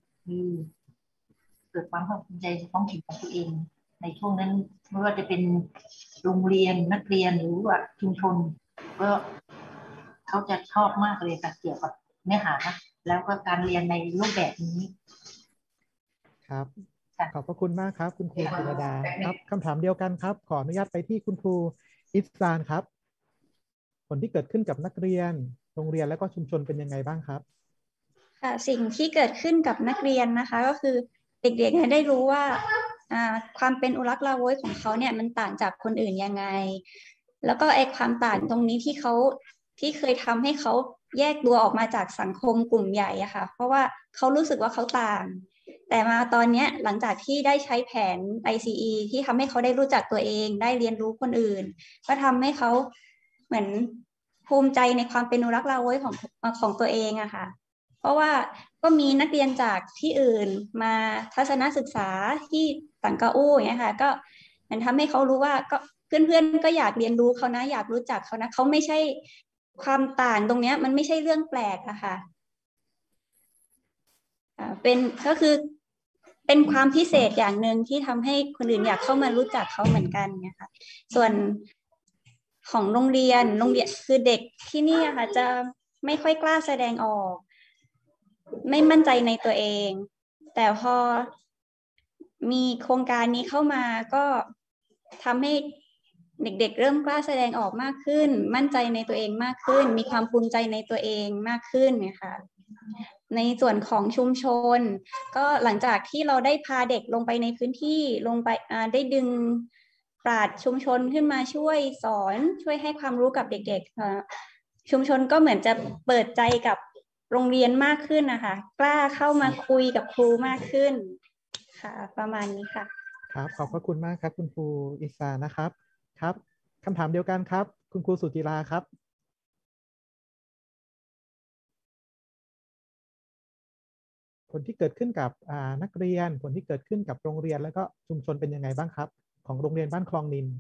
เกิดความภาคภูมิใจในท้องถิ่นของตัวเองในช่วงนั้นไม่ว่าจะเป็นโรงเรียนนักเรียนหรือว่าชุมชนก็เขาจะชอบมากเลยเกี่ยวกับเนื้อหาแล้วก็การเรียนในรูปแบบนี้ครับขอบพระคุณมากครับคุณครูจิรดาครับคำถามเดียวกันครับขออนุญาตไปที่คุณครูอิสซานครับผลที่เกิดขึ้นกับนักเรียนโรงเรียนและก็ชุมชนเป็นยังไงบ้างครับค่ะสิ่งที่เกิดขึ้นกับนักเรียนนะคะก็คือเด็กๆได้รู้ว่าความเป็นอุรักลาโวยของเขาเนี่ยมันต่างจากคนอื่นยังไงแล้วก็ความต่างตรงนี้ที่เคยทำให้เขาแยกตัวออกมาจากสังคมกลุ่มใหญ่อะค่ะเพราะว่าเขารู้สึกว่าเขาต่างแต่มาตอนนี้หลังจากที่ได้ใช้แผน ICE ที่ทำให้เขาได้รู้จักตัวเองได้เรียนรู้คนอื่นก็ทำให้เขาเหมือนภูมิใจในความเป็นอุรักลาโวยของตัวเองอะค่ะเพราะว่าก็มีนักเรียนจากที่อื่นมาทัศนศึกษาที่สังกะอู้อย่างเงี้ยค่ะก็มันทำให้เขารู้ว่าก็เพื่อนๆก็อยากเรียนรู้เขานะอยากรู้จักเขานะเขาไม่ใช่ความต่างตรงเนี้ยมันไม่ใช่เรื่องแปลกอะค่ะก็คือเป็นความพิเศษอย่างหนึ่งที่ทำให้คนอื่นอยากเข้ามารู้จักเขาเหมือนกันนะคะส่วนของโรงเรียนคือเด็กที่นี่ค่ะจะไม่ค่อยกล้าแสดงออกไม่มั่นใจในตัวเองแต่พอมีโครงการนี้เข้ามาก็ทำให้เด็กๆเริ่มกล้าแสดงออกมากขึ้นมั่นใจในตัวเองมากขึ้นมีความภูมิใจในตัวเองมากขึ้นนะคะในส่วนของชุมชนก็หลังจากที่เราได้พาเด็กลงไปในพื้นที่ลงไปได้ดึงปราชญ์ชุมชนขึ้นมาช่วยสอนช่วยให้ความรู้กับเด็กๆชุมชนก็เหมือนจะเปิดใจกับโรงเรียนมากขึ้นนะคะกล้าเข้ามาคุยกับครูมากขึ้นค่ะประมาณนี้ค่ะครับขอบพระคุณมากครับคุณครูอิสานะครับครับคำถามเดียวกันครับคุณครูสุจิราครับผลที่เกิดขึ้นกับนักเรียนผลที่เกิดขึ้นกับโรงเรียนแล้วก็ชุมชนเป็นยังไงบ้างครับของโรงเรียนบ้านคลองนิน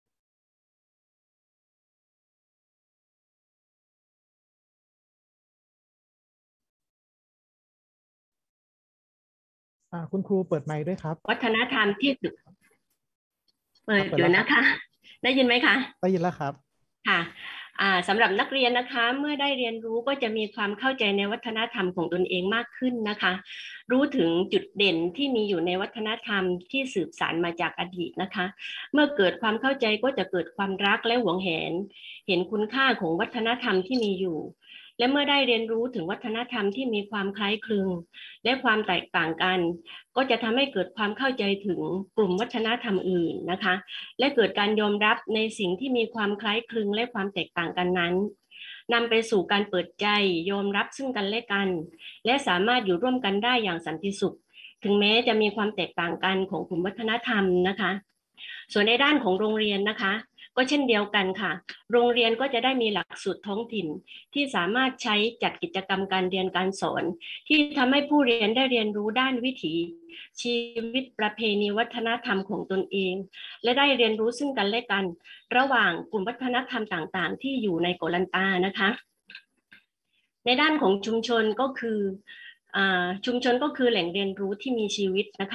คุณครูเปิดไมค์ด้วยครับวัฒนธรรมที่เปิดอยู่นะคะได้ยินไหมคะได้ยินแล้วครับค่ะสำหรับนักเรียนนะคะเมื่อได้เรียนรู้ก็จะมีความเข้าใจในวัฒนธรรมของตนเองมากขึ้นนะคะรู้ถึงจุดเด่นที่มีอยู่ในวัฒนธรรมที่สืบสานมาจากอดีตนะคะเมื่อเกิดความเข้าใจก็จะเกิดความรักและหวงแหนเห็นคุณค่าของวัฒนธรรมที่มีอยู่และเมื่อได้เรียนรู้ถึงวัฒนธรรมที่มีความคล้ายคลึงและความแตกต่างกันก็จะทำให้เกิดความเข้าใจถึงกลุ่มวัฒนธรรมอื่นนะคะและเกิดการยอมรับในสิ่งที่มีความคล้ายคลึงและความแตกต่างกันนั้นนำไปสู่การเปิดใจยอมรับซึ่งกันและกันและสามารถอยู่ร่วมกันได้อย่างสันติสุขถึงแม้จะมีความแตกต่างกันของกลุ่มวัฒนธรรมนะคะส่วนในด้านของโรงเรียนนะคะก็เช่นเดียวกันค่ะโรงเรียนก็จะได้มีหลักสูตรท้องถิ่นที่สามารถใช้จัดกิจกรรมการเรียนการสอนที่ทำให้ผู้เรียนได้เรียนรู้ด้านวิถีชีวิตประเพณีวัฒนธรรมของตนเองและได้เรียนรู้ซึ่งกันและกันระหว่างกลุ่มวัฒนธรรมต่างๆที่อยู่ในเกาะลันตานะคะในด้านของชุมชนก็คือชุมชนก็คือแหล่งเรียนรู้ที่มีชีวิตนะคะ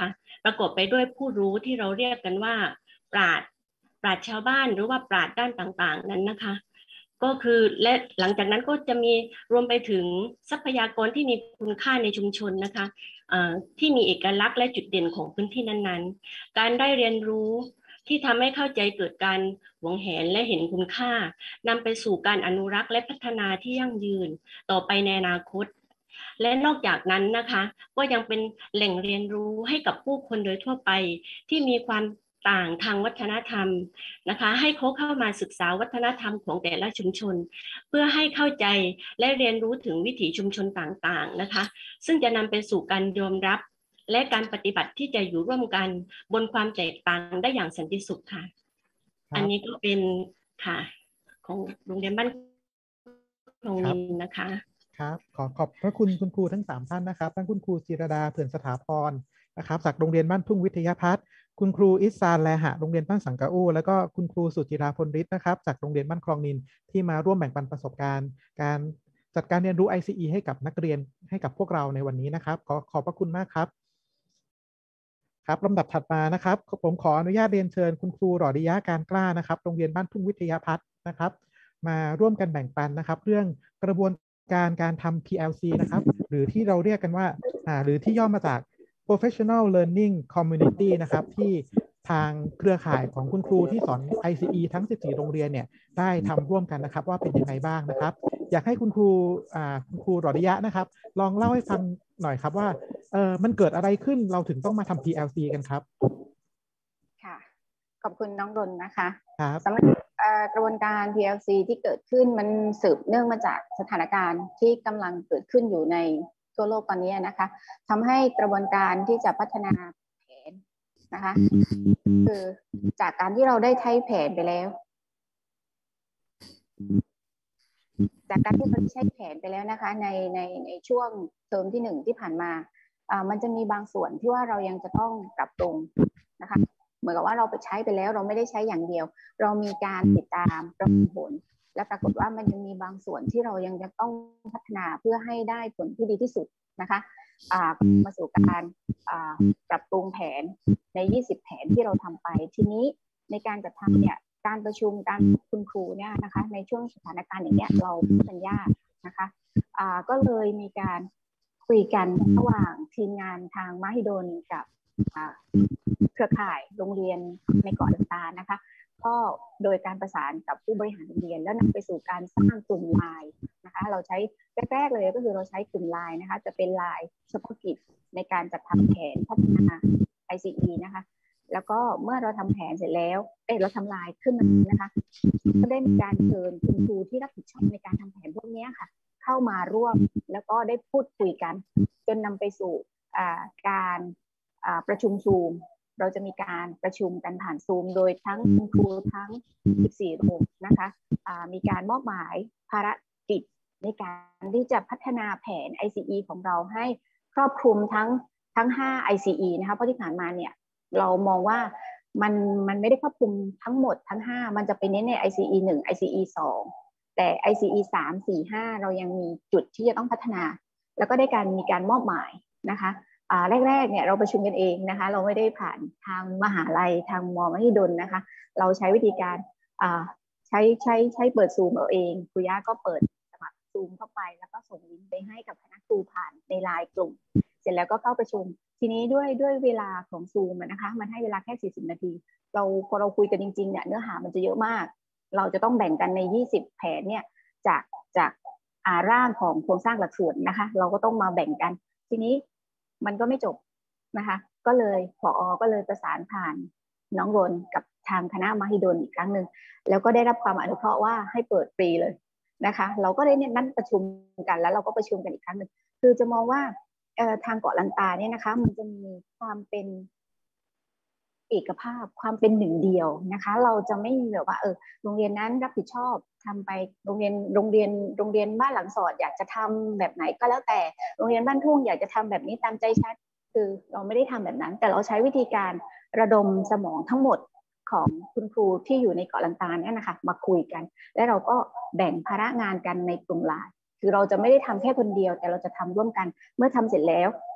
ประกอบไปด้วยผู้รู้ที่เราเรียกกันว่าปราชญ์ชาวบ้านหรือว่าปราชญ์ด้านต่างๆนั้นนะคะก็คือและหลังจากนั้นก็จะมีรวมไปถึงทรัพยากรที่มีคุณค่าในชุมชนนะคะที่มีเอกลักษณ์และจุดเด่นของพื้นที่นั้นๆการได้เรียนรู้ที่ทำให้เข้าใจเกิดการหวงแหนและเห็นคุณค่านำไปสู่การอนุรักษ์และพัฒนาที่ยั่งยืนต่อไปในอนาคตและนอกจากนั้นนะคะก็ยังเป็นแหล่งเรียนรู้ให้กับผู้คนโดยทั่วไปที่มีความต่างทางวัฒนธรรมนะคะให้เขาเข้ามาศึกษาวัฒนธรรมของแต่ละชุมชนเพื่อให้เข้าใจและเรียนรู้ถึงวิถีชุมชนต่างๆนะคะซึ่งจะนำไปสู่การยอมรับและการปฏิบัติที่จะอยู่ร่วมกันบนความแตกต่างได้อย่างสันติสุขค่ะอันนี้ก็เป็นค่ะของโรงเรียนบ้านคลองนินนะคะครับขอบพระคุณคุณครูทั้ง3ท่านนะครับทั้งคุณครูจิรดาเผื่อนสถาพรนะครับจากโรงเรียนบ้านทุ่งวิทยาพัฒน์คุณครูอิสานแลหะโรงเรียนบ้านสังกะอู้แล้วก็คุณครูสุจิราพลฤทธิ์นะครับจากโรงเรียนบ้านคลองนินที่มาร่วมแบ่งปันประสบการณ์การจัดการเรียนรู้ ICE ให้กับนักเรียนให้กับพวกเราในวันนี้นะครับขอบพระคุณมากครับครับลำดับถัดมานะครับผมขออนุญาตเรียนเชิญคุณครูหรอดิยะการกล้านะครับโรงเรียนบ้านทุ่งวิทยาพัฒน์นะครับมาร่วมกันแบ่งปันนะครับเรื่องกระบวนการทำ PLC นะครับหรือที่เราเรียกกันว่าหรือที่ย่อมาจาก Professional Learning Community นะครับที่ทางเครือข่ายของคุณครูที่สอน ICE ทั้ง14โรงเรียนเนี่ยได้ทำร่วมกันนะครับว่าเป็นยังไงบ้างนะครับอยากให้คุณครูหรอดิยะนะครับลองเล่าให้ฟังหน่อยครับว่ามันเกิดอะไรขึ้นเราถึงต้องมาทำ PLC กันครับค่ะขอบคุณน้องรนนะคะสำหรับกระบวนการ PLC ที่เกิดขึ้นมันสืบเนื่องมาจากสถานการณ์ที่กำลังเกิดขึ้นอยู่ในทั่วโลกตอนนี้นะคะทำให้กระบวนการที่จะพัฒนาแผนนะคะคือจากการที่เราได้ใช้แผนไปแล้วนะคะในช่วงเทอมที่1ที่ผ่านมามันจะมีบางส่วนที่ว่าเรายังจะต้องปรับปรุงนะคะเหมือนกับว่าเราไปใช้ไปแล้วเราไม่ได้ใช้อย่างเดียวเรามีการติดตามประเมินผลและปรากฏว่ามันยังมีบางส่วนที่เรายังจะต้องพัฒนาเพื่อให้ได้ผลที่ดีที่สุดนะคะมาสู่การปรับปรุงแผนใน20แผนที่เราทำไปทีนี้ในการจัดทำเนี่ยการประชุมการคุณครูเนี่ยนะคะในช่วงสถานการณ์อย่างเนี้ยเราเป็นยากนะคะก็เลยมีการคุยกันระหว่างทีมงานทางมหิดลกับเครือข่ายโรงเรียนในเกาะลันตานะคะก็โดยการประสานกับผู้บริหารโรงเรียนแล้วนำไปสู่การสร้างกลุ่มไลน์นะคะเราใช้แรกๆเลยก็คือเราใช้กลุ่มไลน์นะคะจะเป็นไลน์เฉพาะกิจในการจัดทำแผนพัฒนา ICE นะคะแล้วก็เมื่อเราทำแผนเสร็จแล้วเราทำลายขึ้นมานะคะก็ได้มีการเชิญคุณครูที่รับผิดชอบในการทำแผนพวกนี้ค่ะเข้ามาร่วมแล้วก็ได้พูดคุยกันจนนำไปสู่การประชุมซูมเราจะมีการประชุมกันผ่านซูมโดยทั้งคุณครูทั้ง14โรงนะคะมีการมอบหมายภารกิจในการที่จะพัฒนาแผน ICE ของเราให้ครอบคลุมทั้ง5 ICE นะคะเพราะที่ผ่านมาเนี่ยเรามองว่ามันไม่ได้ครอบคลุมทั้งหมดทั้ง5มันจะไปเน้นใน ICE 1 ICE 2แต่ ICE 3 4 5เรายังมีจุดที่จะต้องพัฒนาแล้วก็ได้มีการมอบหมายนะคะแรกๆเนี่ยเราประชุมกันเองนะคะเราไม่ได้ผ่านทางมหาลัยทางม.มหิดลนะคะเราใช้วิธีการใช้เปิดซูมเอาเองครูย่าก็เปิดสมัครซูมเข้าไปแล้วก็ส่งลิงก์ไปให้กับคณะครูผ่านในไลน์กลุ่มเสร็จแล้วก็เข้าประชุมทีนี้ด้วยเวลาของซูมนะคะมันให้เวลาแค่40นาทีพอเราคุยกันจริงๆเนี่ยเนื้อหามันจะเยอะมากเราจะต้องแบ่งกันใน20แผนเนี่ยจากร่างของโครงสร้างหลักสูตรนะคะเราก็ต้องมาแบ่งกันทีนี้มันก็ไม่จบนะคะก็เลยผอ.ก็เลยประสานผ่านน้องรนกับทางคณะมหิดลอีกครั้งหนึ่งแล้วก็ได้รับความอนุเคราะห์ว่าให้เปิดฟรีเลยนะคะเราก็ได้นั่งประชุมกันแล้วเราก็ประชุมกันอีกครั้งหนึ่งคือจะมองว่าทางเกาะลันตาเนี่ยนะคะมันจะมีความเป็นเอกภาพความเป็นหนึ่งเดียวนะคะเราจะไม่มีแบบว่าโรงเรียนนั้นรับผิดชอบทำไปโรงเรียนบ้านหลังสอดอยากจะทำแบบไหนก็แล้วแต่โรงเรียนบ้านทุ่งอยากจะทำแบบนี้ตามใจชัดคือเราไม่ได้ทำแบบนั้นแต่เราใช้วิธีการระดมสมองทั้งหมดของคุณครูที่อยู่ในเกาะลันตาเนี่ยนะคะมาคุยกันและเราก็แบ่งภาระงานกันในกลุ่มไลน์คือเราจะไม่ได้ทำแค่คนเดียวแต่เราจะทำร่วมกันเมื่อทำเสร็จแล้วพ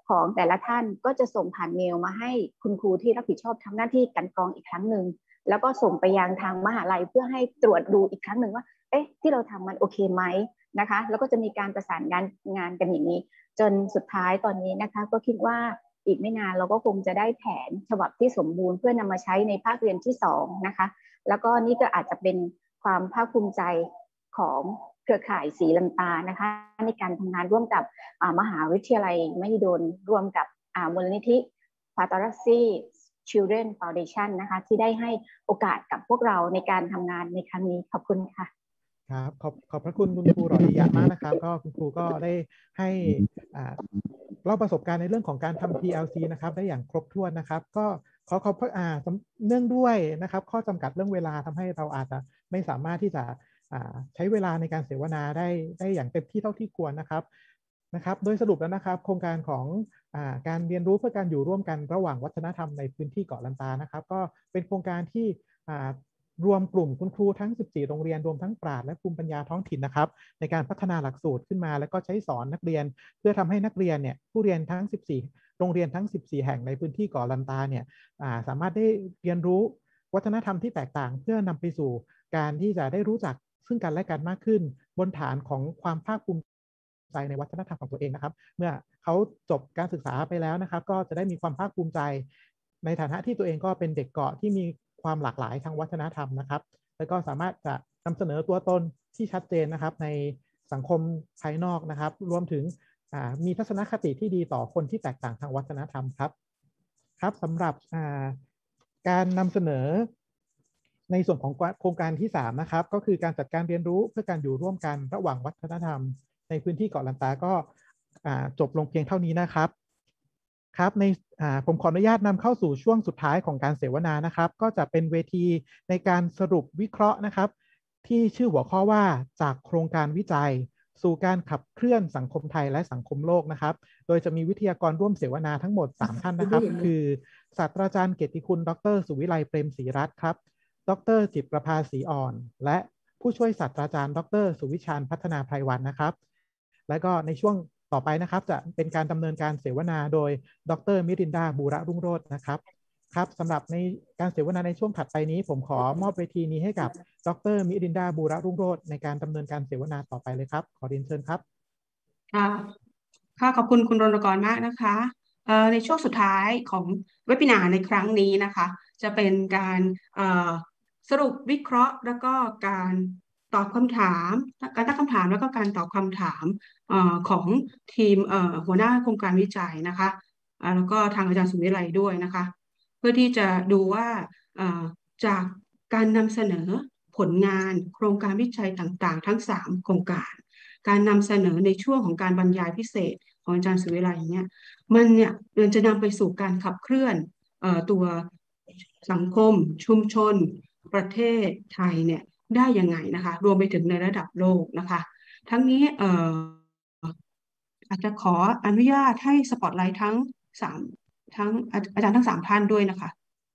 ของแต่ละท่านก็จะส่งผ่านเมลมาให้คุณครูที่รับผิดชอบทำหน้าที่กันกรองอีกครั้งหนึ่งแล้วก็ส่งไปยังทางมหาลัยเพื่อให้ตรวจดูอีกครั้งหนึ่งว่าที่เราทำมันโอเคไหมนะคะแล้วก็จะมีการประสานงานกันอย่างนี้จนสุดท้ายตอนนี้นะคะก็คิดว่าอีกไม่นานเราก็คงจะได้แผนฉบับที่สมบูรณ์เพื่อนำมาใช้ในภาคเรียนที่2นะคะแล้วก็นี่ก็อาจจะเป็นความภาคภูมิใจของเครือข่ายศรีลันตานะคะในการทำงานร่วมกับมหาวิทยาลัยมหิดลร่วมกับมูลนิธิ Pathology Children Foundation นะคะที่ได้ให้โอกาสกับพวกเราในการทำงานในครั้งนี้ขอบคุณค่ะครับขอบพระคุณคุณครูรอดียะมากนะครับก็คุณครูก็ได้ให้เล่าประสบการณ์ในเรื่องของการทำ PLC นะครับได้อย่างครบถ้วนนะครับก็ขอเนื่องด้วยนะครับข้อจำกัดเรื่องเวลาทำให้เราอาจจะไม่สามารถที่จะใช้เวลาในการเสวนาได้อย่างเต็มที่เท่าที่ควรนะครับโดยสรุปแล้วนะครับโครงการของการเรียนรู้เพื่อการอยู่ร่วมกันระหว่างวัฒนธรรมในพื้นที่เกาะลันตานะครับก็เป็นโครงการที่รวมกลุ่มคุณครูทั้ง14โรงเรียนรวมทั้งปราชญ์และภูมิปัญญาท้องถิ่นนะครับในการพัฒนาหลักสูตรขึ้นมาแล้วก็ใช้สอนนักเรียนเพื่อทำให้นักเรียนเนี่ยผู้เรียนทั้ง14โรงเรียนทั้ง14แห่งในพื้นที่เกาะลันตาเนี่ยสามารถได้เรียนรู้วัฒนธรรมที่แตกต่างเพื่อนำไปสู่การที่จะได้รู้จักซึ่งกันและกันมากขึ้นบนฐานของความภาคภูมิใจในวัฒนธรรมของตัวเองนะครับเมื่อเขาจบการศึกษาไปแล้วนะครับก็จะได้มีความภาคภูมิใจในฐานะที่ตัวเองก็เป็นเด็กเกาะที่มีความหลากหลายทางวัฒนธรรมนะครับแล้วก็สามารถจะนำเสนอตัวตนที่ชัดเจนนะครับในสังคมภายนอกนะครับรวมถึงมีทัศนคติที่ดีต่อคนที่แตกต่างทางวัฒนธรรมครับสำหรับการนำเสนอในส่วนของโครงการที่3นะครับก็คือการจัดการเรียนรู้เพื่อการอยู่ร่วมกันระหว่างวัฒนธรรมในพื้นที่เกาะลันตาก็จบลงเพียงเท่านี้นะครับผมขออนุญาตนำเข้าสู่ช่วงสุดท้ายของการเสวนานะครับก็จะเป็นเวทีในการสรุปวิเคราะห์นะครับที่ชื่อหัวข้อว่าจากโครงการวิจัยสู่การขับเคลื่อนสังคมไทยและสังคมโลกนะครับโดยจะมีวิทยากรร่วมเสวนาทั้งหมด3ท่านนะครับคือศาสตราจารย์เกียรติคุณดร.สุวิไลเปรมศรีรัตน์ครับดร.จิตรประภาศรีอ่อนและผู้ช่วยศาสตราจารย์ดร.สุวิชาญพัฒนาไพรวันนะครับและก็ในช่วงต่อไปนะครับจะเป็นการดำเนินการเสวนาโดยดร.มิรินดาบูระรุ่งโรจน์นะครับสำหรับในการเสวนาในช่วงถัดไปนี้ผมขอมอบเวทีนี้ให้กับดร.มิรินดาบูระรุ่งโรจน์ในการดำเนินการเสวนาต่อไปเลยครับขอเรียนเชิญครับค่ะขอบคุณคุณรณกรมากนะคะในช่วงสุดท้ายของเวบินาร์ในครั้งนี้นะคะจะเป็นการสรุปวิเคราะห์แล้วก็การตอบคำถามการตั้งคำถามแล้วก็การตอบคำถามของทีมหัวหน้าโครงการวิจัยนะคะแล้วก็ทางอาจารย์สุวิไลด้วยนะคะเพื่อที่จะดูว่าจากการนำเสนอผลงานโครงการวิจัยต่างๆทั้ง3โครงการนำเสนอในช่วงของการบรรยายพิเศษของอาจารย์สุวิไลเนี่ยมันจะนำไปสู่การขับเคลื่อนตัวสังคมชุมชนประเทศไทยเนี่ยได้ยังไงนะคะรวมไปถึงในระดับโลกนะคะทั้งนี้อาจจะขออนุญาตให้สปอตไลท์ทั้งอาจารย์ทั้ง3ท่านด้วยนะคะ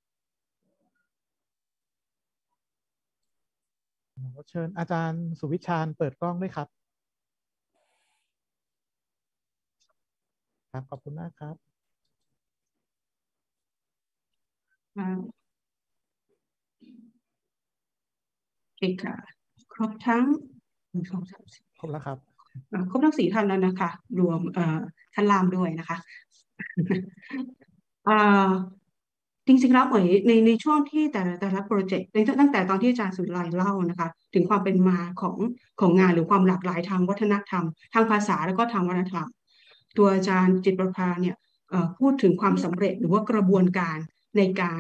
เชิญอาจารย์สุวิชาญเปิดกล้องด้วยครับขอบคุณมากครับค่ะครบทั้งครบแล้วครับครบทั้ง4ท่านแล้วนะคะรวมท่านล่ามด้วยนะคะจริงๆแล้วในช่วงที่แต่ละโปรเจกต์ตั้งแต่ตอนที่อาจารย์สุวิไลเล่านะคะถึงความเป็นมาของงานหรือความหลากหลายทางวัฒนธรรมทางภาษาแล้วก็ทางวัฒนธรรมตัวอาจารย์จิตรประภาเนี่ยพูดถึงความสำเร็จหรือว่ากระบวนการในการ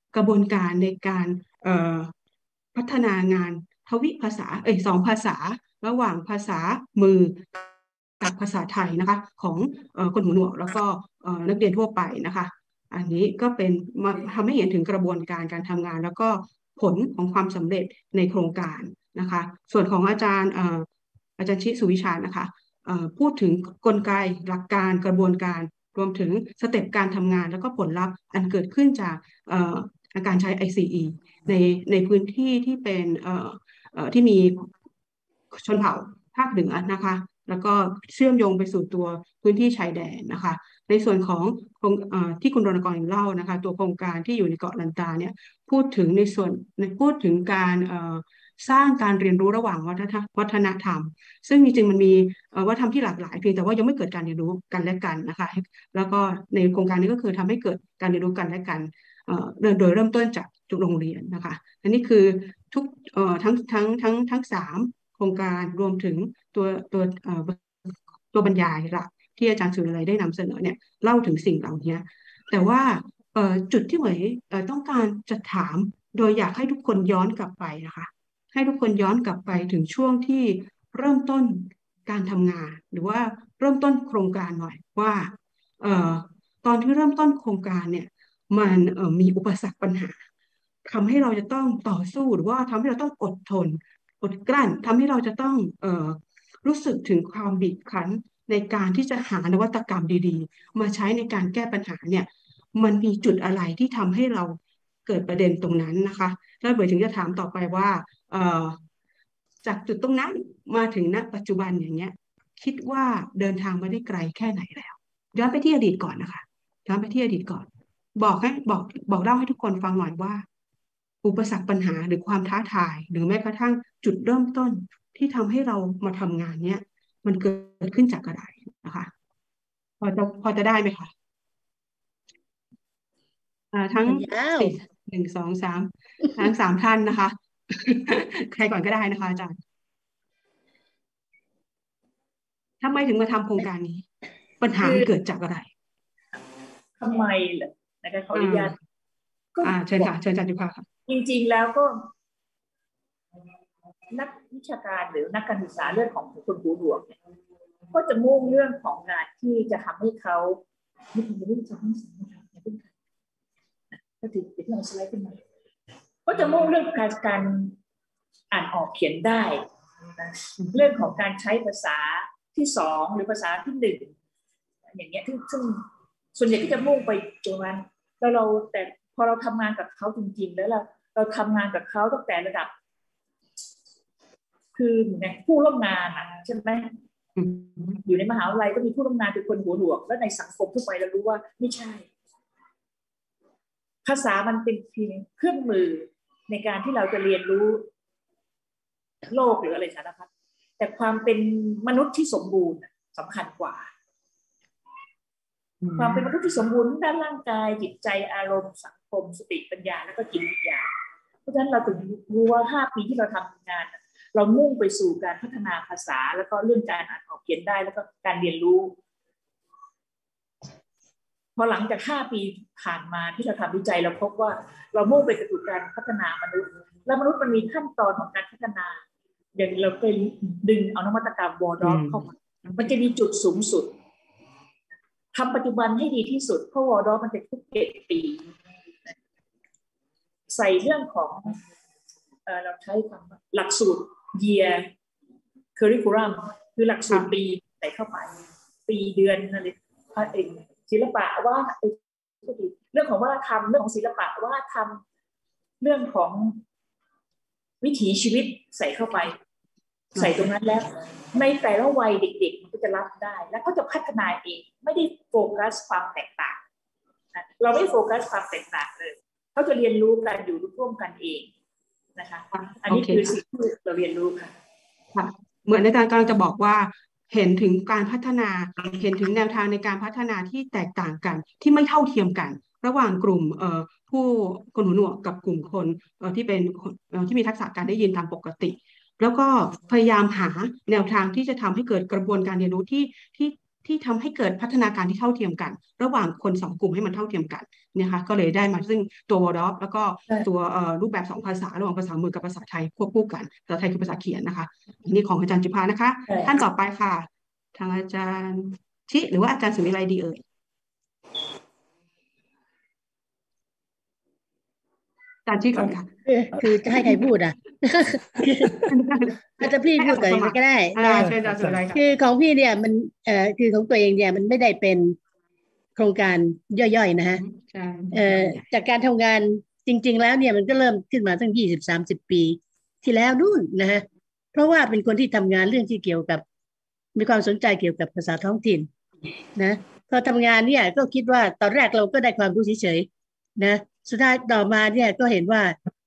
พัฒนางานทวิภาษา2 ภาษาระหว่างภาษามือกับภาษาไทยนะคะของคนหูหนวกแล้วก็นักเรียนทั่วไปนะคะอันนี้ก็เป็นทำให้เห็นถึงกระบวนการการทำงานแล้วก็ผลของความสำเร็จในโครงการนะคะส่วนของอาจารย์ชิสุวิชานะคะพูดถึงกลไกหลักการกระบวนการรวมถึงสเต็ปการทำงานแล้วก็ผลลัพธ์อันเกิดขึ้นจากการใช้ ICE ในพื้นที่ที่เป็นที่มีชนเผ่าภาคเหนือนะคะแล้วก็เชื่อมโยงไปสู่ตัวพื้นที่ชายแดนนะคะในส่วนของที่คุณรณกรเล่านะคะตัวโครงการที่อยู่ในเกาะลันตาเนี่ยพูดถึงพูดถึงการสร้างการเรียนรู้ระหว่างวัฒนธรรมซึ่งจริงๆมันมีวัฒนธรรมที่หลากหลายเพียงแต่ว่ายังไม่เกิดการเรียนรู้กันและกันนะคะแล้วก็ในโครงการนี้ก็คือทำให้เกิดการเรียนรู้กันและกันโดยเริ่มต้นจากทุกโรงเรียนนะคะอันนี้คือทุกทั้ง3โครงการรวมถึงตัวบรรยายหลักที่อาจารย์สุริไลได้นำเสนอเนี่ยเล่าถึงสิ่งเหล่านี้แต่ว่าจุดที่เหมยต้องการจะถามโดยอยากให้ทุกคนย้อนกลับไปนะคะให้ทุกคนย้อนกลับไปถึงช่วงที่เริ่มต้นการทำงานหรือว่าเริ่มต้นโครงการหน่อยว่าตอนที่เริ่มต้นโครงการเนี่ยมันมีอุปสรรคปัญหาทำให้เราจะต้องต่อสู้หรือว่าทำให้เราต้องอดทนอดกลั้นทำให้เราจะต้องรู้สึกถึงความบีบคั้นในการที่จะหานวัตกรรมดีๆมาใช้ในการแก้ปัญหาเนี่ยมันมีจุดอะไรที่ทำให้เราเกิดประเด็นตรงนั้นนะคะแล้วเดี๋ยวถึงจะถามต่อไปว่าจากจุดตรงนั้นมาถึงณปัจจุบันอย่างเงี้ยคิดว่าเดินทางมาได้ไกลแค่ไหนแล้วย้อนไปที่อดีตก่อนนะคะย้อนไปที่อดีตก่อนบอกเล่าให้ทุกคนฟังหน่อยว่าอุปสรรคปัญหาหรือความท้าทายหรือแม้กระทั่งจุดเริ่มต้นที่ทำให้เรามาทำงานเนี้ยมันเกิดขึ้นจากอะไรนะคะพอจะได้ไหมคะทั้ง1 2 3ทั้ง3ท่านนะคะ ใครก่อนก็ได้นะคะอาจารย์ทำไมถึงมาทำโครงการนี้ปัญหาเกิดจากอะไรทำไมล่ะนะคะขออนุญาตเชิญค่ะเชิญอาจารย์จุฬาค่ะจริงๆแล้วก็นักวิชาการหรือนักการศึกษาเรื่องของคนหูหนวกเนี่ยก็จะมุ่งเรื่องของงานที่จะทำให้เขาไม่ถึงเรื่องจะต้องสอนก็ถือเป็นเราสไลด์ขึ้นมาก็จะมุ่งเรื่องการอ่านออกเขียนได้เรื่องของการใช้ภาษาที่2หรือภาษาที่1อย่างเงี้ยซึ่งส่วนใหญ่ที่จะมุ่งไปตรงนั้นแล้วแต่พอเราทำงานกับเขาจริงๆแล้วเราทำงานกับเขาตั้งแต่ระดับคือไงผู้ร่วมงานใช่ไหมอยู่ในมหาวิทยาลัยก็มีผู้ร่วมงานเป็นคนหูหนวกแล้วในสังคมทั่วไปเรารู้ว่าไม่ใช่ภาษามันเป็นเพียงเครื่องมือในการที่เราจะเรียนรู้โลกหรืออะไรสารพัดแต่ความเป็นมนุษย์ที่สมบูรณ์สำคัญกว่าความเป็นมนุษย์ที่สมบูรณ์ด้านร่างกายจิตใจอารมณ์สังคมสติปัญญาแล้วก็จิตวิญญาณเพราะฉะนั้นเราถึงรู้ว่า5 ปีที่เราทำงานเรามุ่งไปสู่การพัฒนาภาษาแล้วก็เรื่องการอ่านออกเขียนได้แล้วก็การเรียนรู้พอหลังจาก5 ปีผ่านมาที่เราทำวิจัยเราพบว่าเรามุ่งไปสู่การพัฒนามนุษย์และมนุษย์มันมีขั้นตอนของการพัฒนาอย่างเราเคยดึงเอานวัตกรรมวอร์ดอฟเข้ามามันจะมีจุดสูงสุดทำปัจจุบันให้ดีที่สุดเพราะวอร์ดอฟมันเป็นทุก7 ปีใส่เรื่องของเราใช้คำหลักสูตร year curriculum คือหลักสูตรปีใส่เข้าไปปีเดือนอะไรศิลปะว่าเรื่องของวัฒนธรรมเรื่องของศิลปะว่าทำเรื่องของวิถีชีวิตใส่เข้าไปใส่ตรงนั้นแล้วในแต่ละวัยเด็กๆมันก็จะรับได้แล้วก็จะพัฒนาเองไม่ได้โฟกัสความแตกต่างเราไม่โฟกัสความแตกต่างเลยเขาจะเรียนรู้การอยู่ร่วมกันเองนะคะอันนี้คือสิ่งที่เราเรียนรู้ค่ะเหมือนอาจารย์กำลังจะบอกว่าเห็นถึงการพัฒนาเห็นถึงแนวทางในการพัฒนาที่แตกต่างกันที่ไม่เท่าเทียมกันระหว่างกลุ่มผู้คนหูหนวกกับกลุ่มคนที่เป็นที่มีทักษะการได้ยินตามปกติแล้วก็พยายามหาแนวทางที่จะทำให้เกิดกระบวนการเรียนรู้ที่ทำให้เกิดพัฒนาการที่เท่าเทียมกันระหว่างคน2 กลุ่มให้มันเท่าเทียมกันนะคะก็เลยได้มาซึ่งตัววอร์ดอฟแล้วก็ตัวรูปแบบ2 ภาษาระหว่างภาษามือกับภาษาไทยควบคู่กันภาษาไทยคือภาษาเขียนนะคะอันนี้ของอาจารย์จิภานะคะท่านต่อไปค่ะทางอาจารย์ชิหรือว่าอาจารย์สุวิไลดีเอ่ยอาจารย์ชิก่อนค่ะคือจะให้ใครพูดอาจจะพี่พูดก่อนก็ได้คือของพี่เนี่ยมันคือของตัวเองเนี่ยมันไม่ได้เป็นโครงการย่อยๆนะฮะจากการทำงานจริงๆแล้วเนี่ยมันก็เริ่มขึ้นมาตั้ง20-30 ปีที่แล้วนู่นนะฮะเพราะว่าเป็นคนที่ทำงานเรื่องที่เกี่ยวกับมีความสนใจเกี่ยวกับภาษาท้องถิ่นนะพอทำงานเนี่ยก็คิดว่าตอนแรกเราก็ได้ความรู้เฉยๆนะสุดท้ายต่อมาเนี่ยก็เห็นว่า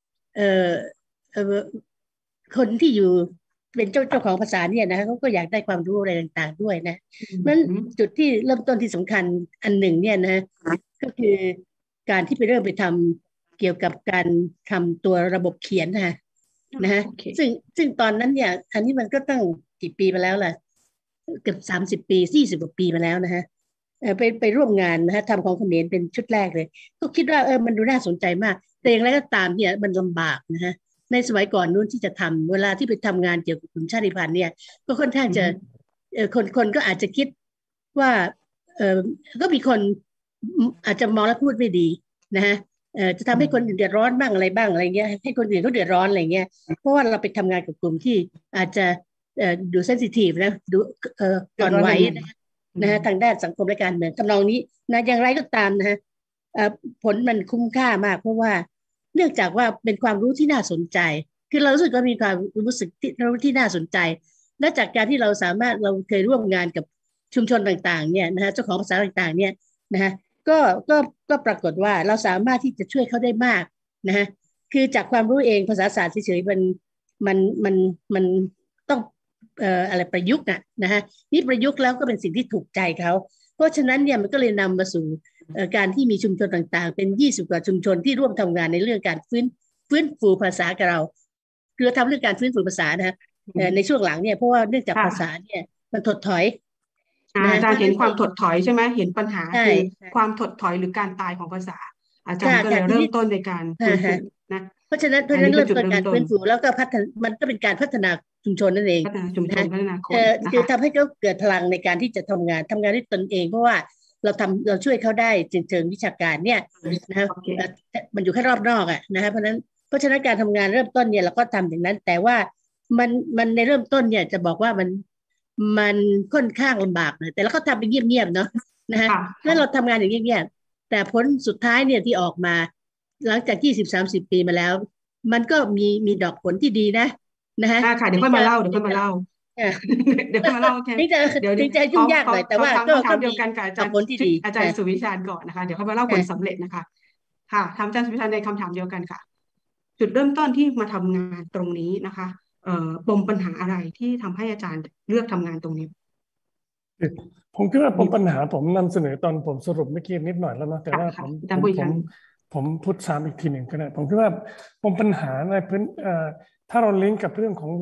คนที่อยู่เป็นเจ้าของภาษาเนี่ยนะเขาก็อยากได้ความรู้อะไรต่างๆด้วยนะมันจุดที่เริ่มต้นที่สำคัญอันหนึ่งเนี่ยนะก็คือการที่ไปเริ่มไปทำเกี่ยวกับการทำตัวระบบเขียนนะฮะซึ่งตอนนั้นเนี่ยอันนี้มันก็ตั้งกี่ปีมาแล้วล่ะเกือบ30 ปี40 กว่าปีมาแล้วนะฮะไปร่วมงานนะฮะทำของเขมรเป็นชุดแรกเลยก็คิดว่ามันดูน่าสนใจมากแต่อย่างไรก็ตามเนี่ยมันลำบากนะฮะในสมัยก่อนนู้นที่จะทำเวลาที่ไปทำงานเกี่ยวกับกลุ่มชาติพันธุ์เนี่ยก็ค่อนข้างจะคนก็อาจจะคิดว่าก็มีคนอาจจะมองและพูดไม่ดีนะฮะจะทำให้คนอื่นเดือดร้อนบ้างอะไรบ้างอะไรเงี้ยให้คนอื่นเขาเดือดร้อนอะไรเงี้ยเพราะว่าเราไปทำงานกับกลุ่มที่อาจจะดูเซนซิทีฟนะดูอ่อนไหวนะฮะทางด้านสังคมและการเมืองทำนองนี้นะอย่างไรก็ตามนะฮะผลมันคุ้มค่ามากเพราะว่าเนื่องจากว่าเป็นความรู้ที่น่าสนใจคือเรารู้สึกว่ามีความรู้สึกที่น่าสนใจและจากการที่เราเคยร่วมงานกับชุมชนต่างๆเนี่ยนะฮะเจ้าของภาษาต่างๆเนี่ยนะฮะก็ปรากฏว่าเราสามารถที่จะช่วยเขาได้มากนะฮะคือจากความรู้เองภาษาศาสตร์เฉยๆมันต้องอะไรประยุกต์นะฮะนี่ประยุกต์แล้วก็เป็นสิ่งที่ถูกใจเขาเพราะฉะนั้นเนี่ยมันก็เลยนำมาสู่การที่มีชุมชนต่างๆเป็น20 กว่าชุมชนที่ร่วมทำงานในเรื่องการฟื้นฟูภาษากับเราคือทำเรื่องการฟื้นฟูภาษานะฮะในช่วงหลังเนี่ยเพราะว่าเนื่องจากภาษาเนี่ยมันถดถอยอาจารย์เห็นความถดถอยใช่ไหมเห็นปัญหาคือความถดถอยหรือการตายของภาษาอาจารย์ก็เลยเริ่มต้นในการฟื้นฟูนะเพราะฉะนั้นเริ่มต้นการฟื้นฟูแล้วก็มันก็เป็นการพัฒนาชุมชนนั่นเองชุมชนพัฒนาคนคือทำให้เขาเกิดพลังในการที่จะทำงานด้วยตนเองเพราะว่าเราช่วยเขาได้เชิงวิชาการเนี่ยนะครับมันอยู่แค่รอบนอกนะเพราะฉะนั้นการทำงานเริ่มต้นเนี่ยเราก็ทำอย่างนั้นแต่ว่ามันในเริ่มต้นเนี่ยจะบอกว่ามันค่อนข้างลำบากเลยแต่เราก็ทำเป็นเงียบๆเนาะนะฮะแล้วเราทำงานอย่างเงียบๆแต่ผลสุดท้ายเนี่ยที่ออกมาหลังจาก20-30 ปีมาแล้วมันก็มีดอกผลที่ดีนะฮะค่ะเดี๋ยวค่อยมาเล่าค่อยมาเล่าแค่เดี๋ยวจะยุ่งยากหน่อยแต่ว่าก็เดียวกันกับอาจารย์สุวิชาญก่อนนะคะเดี๋ยวค่อยมาเล่าผลสำเร็จนะคะค่ะทำอาจารย์สุวิชาญในคำถามเดียวกันค่ะจุดเริ่มต้นที่มาทำงานตรงนี้นะคะปมปัญหาอะไรที่ทำให้อาจารย์เลือกทำงานตรงนี้ผมคิดว่าปมปัญหาผมนำเสนอตอนผมสรุปเมื่อกี้นิดหน่อยแล้วนะแต่ว่าผมพูดซ้ำอีกทีหนึ่งก็ได้ผมคิดว่าปมปัญหาในพื้นถ้าเราลิงก์กับเรื่องของ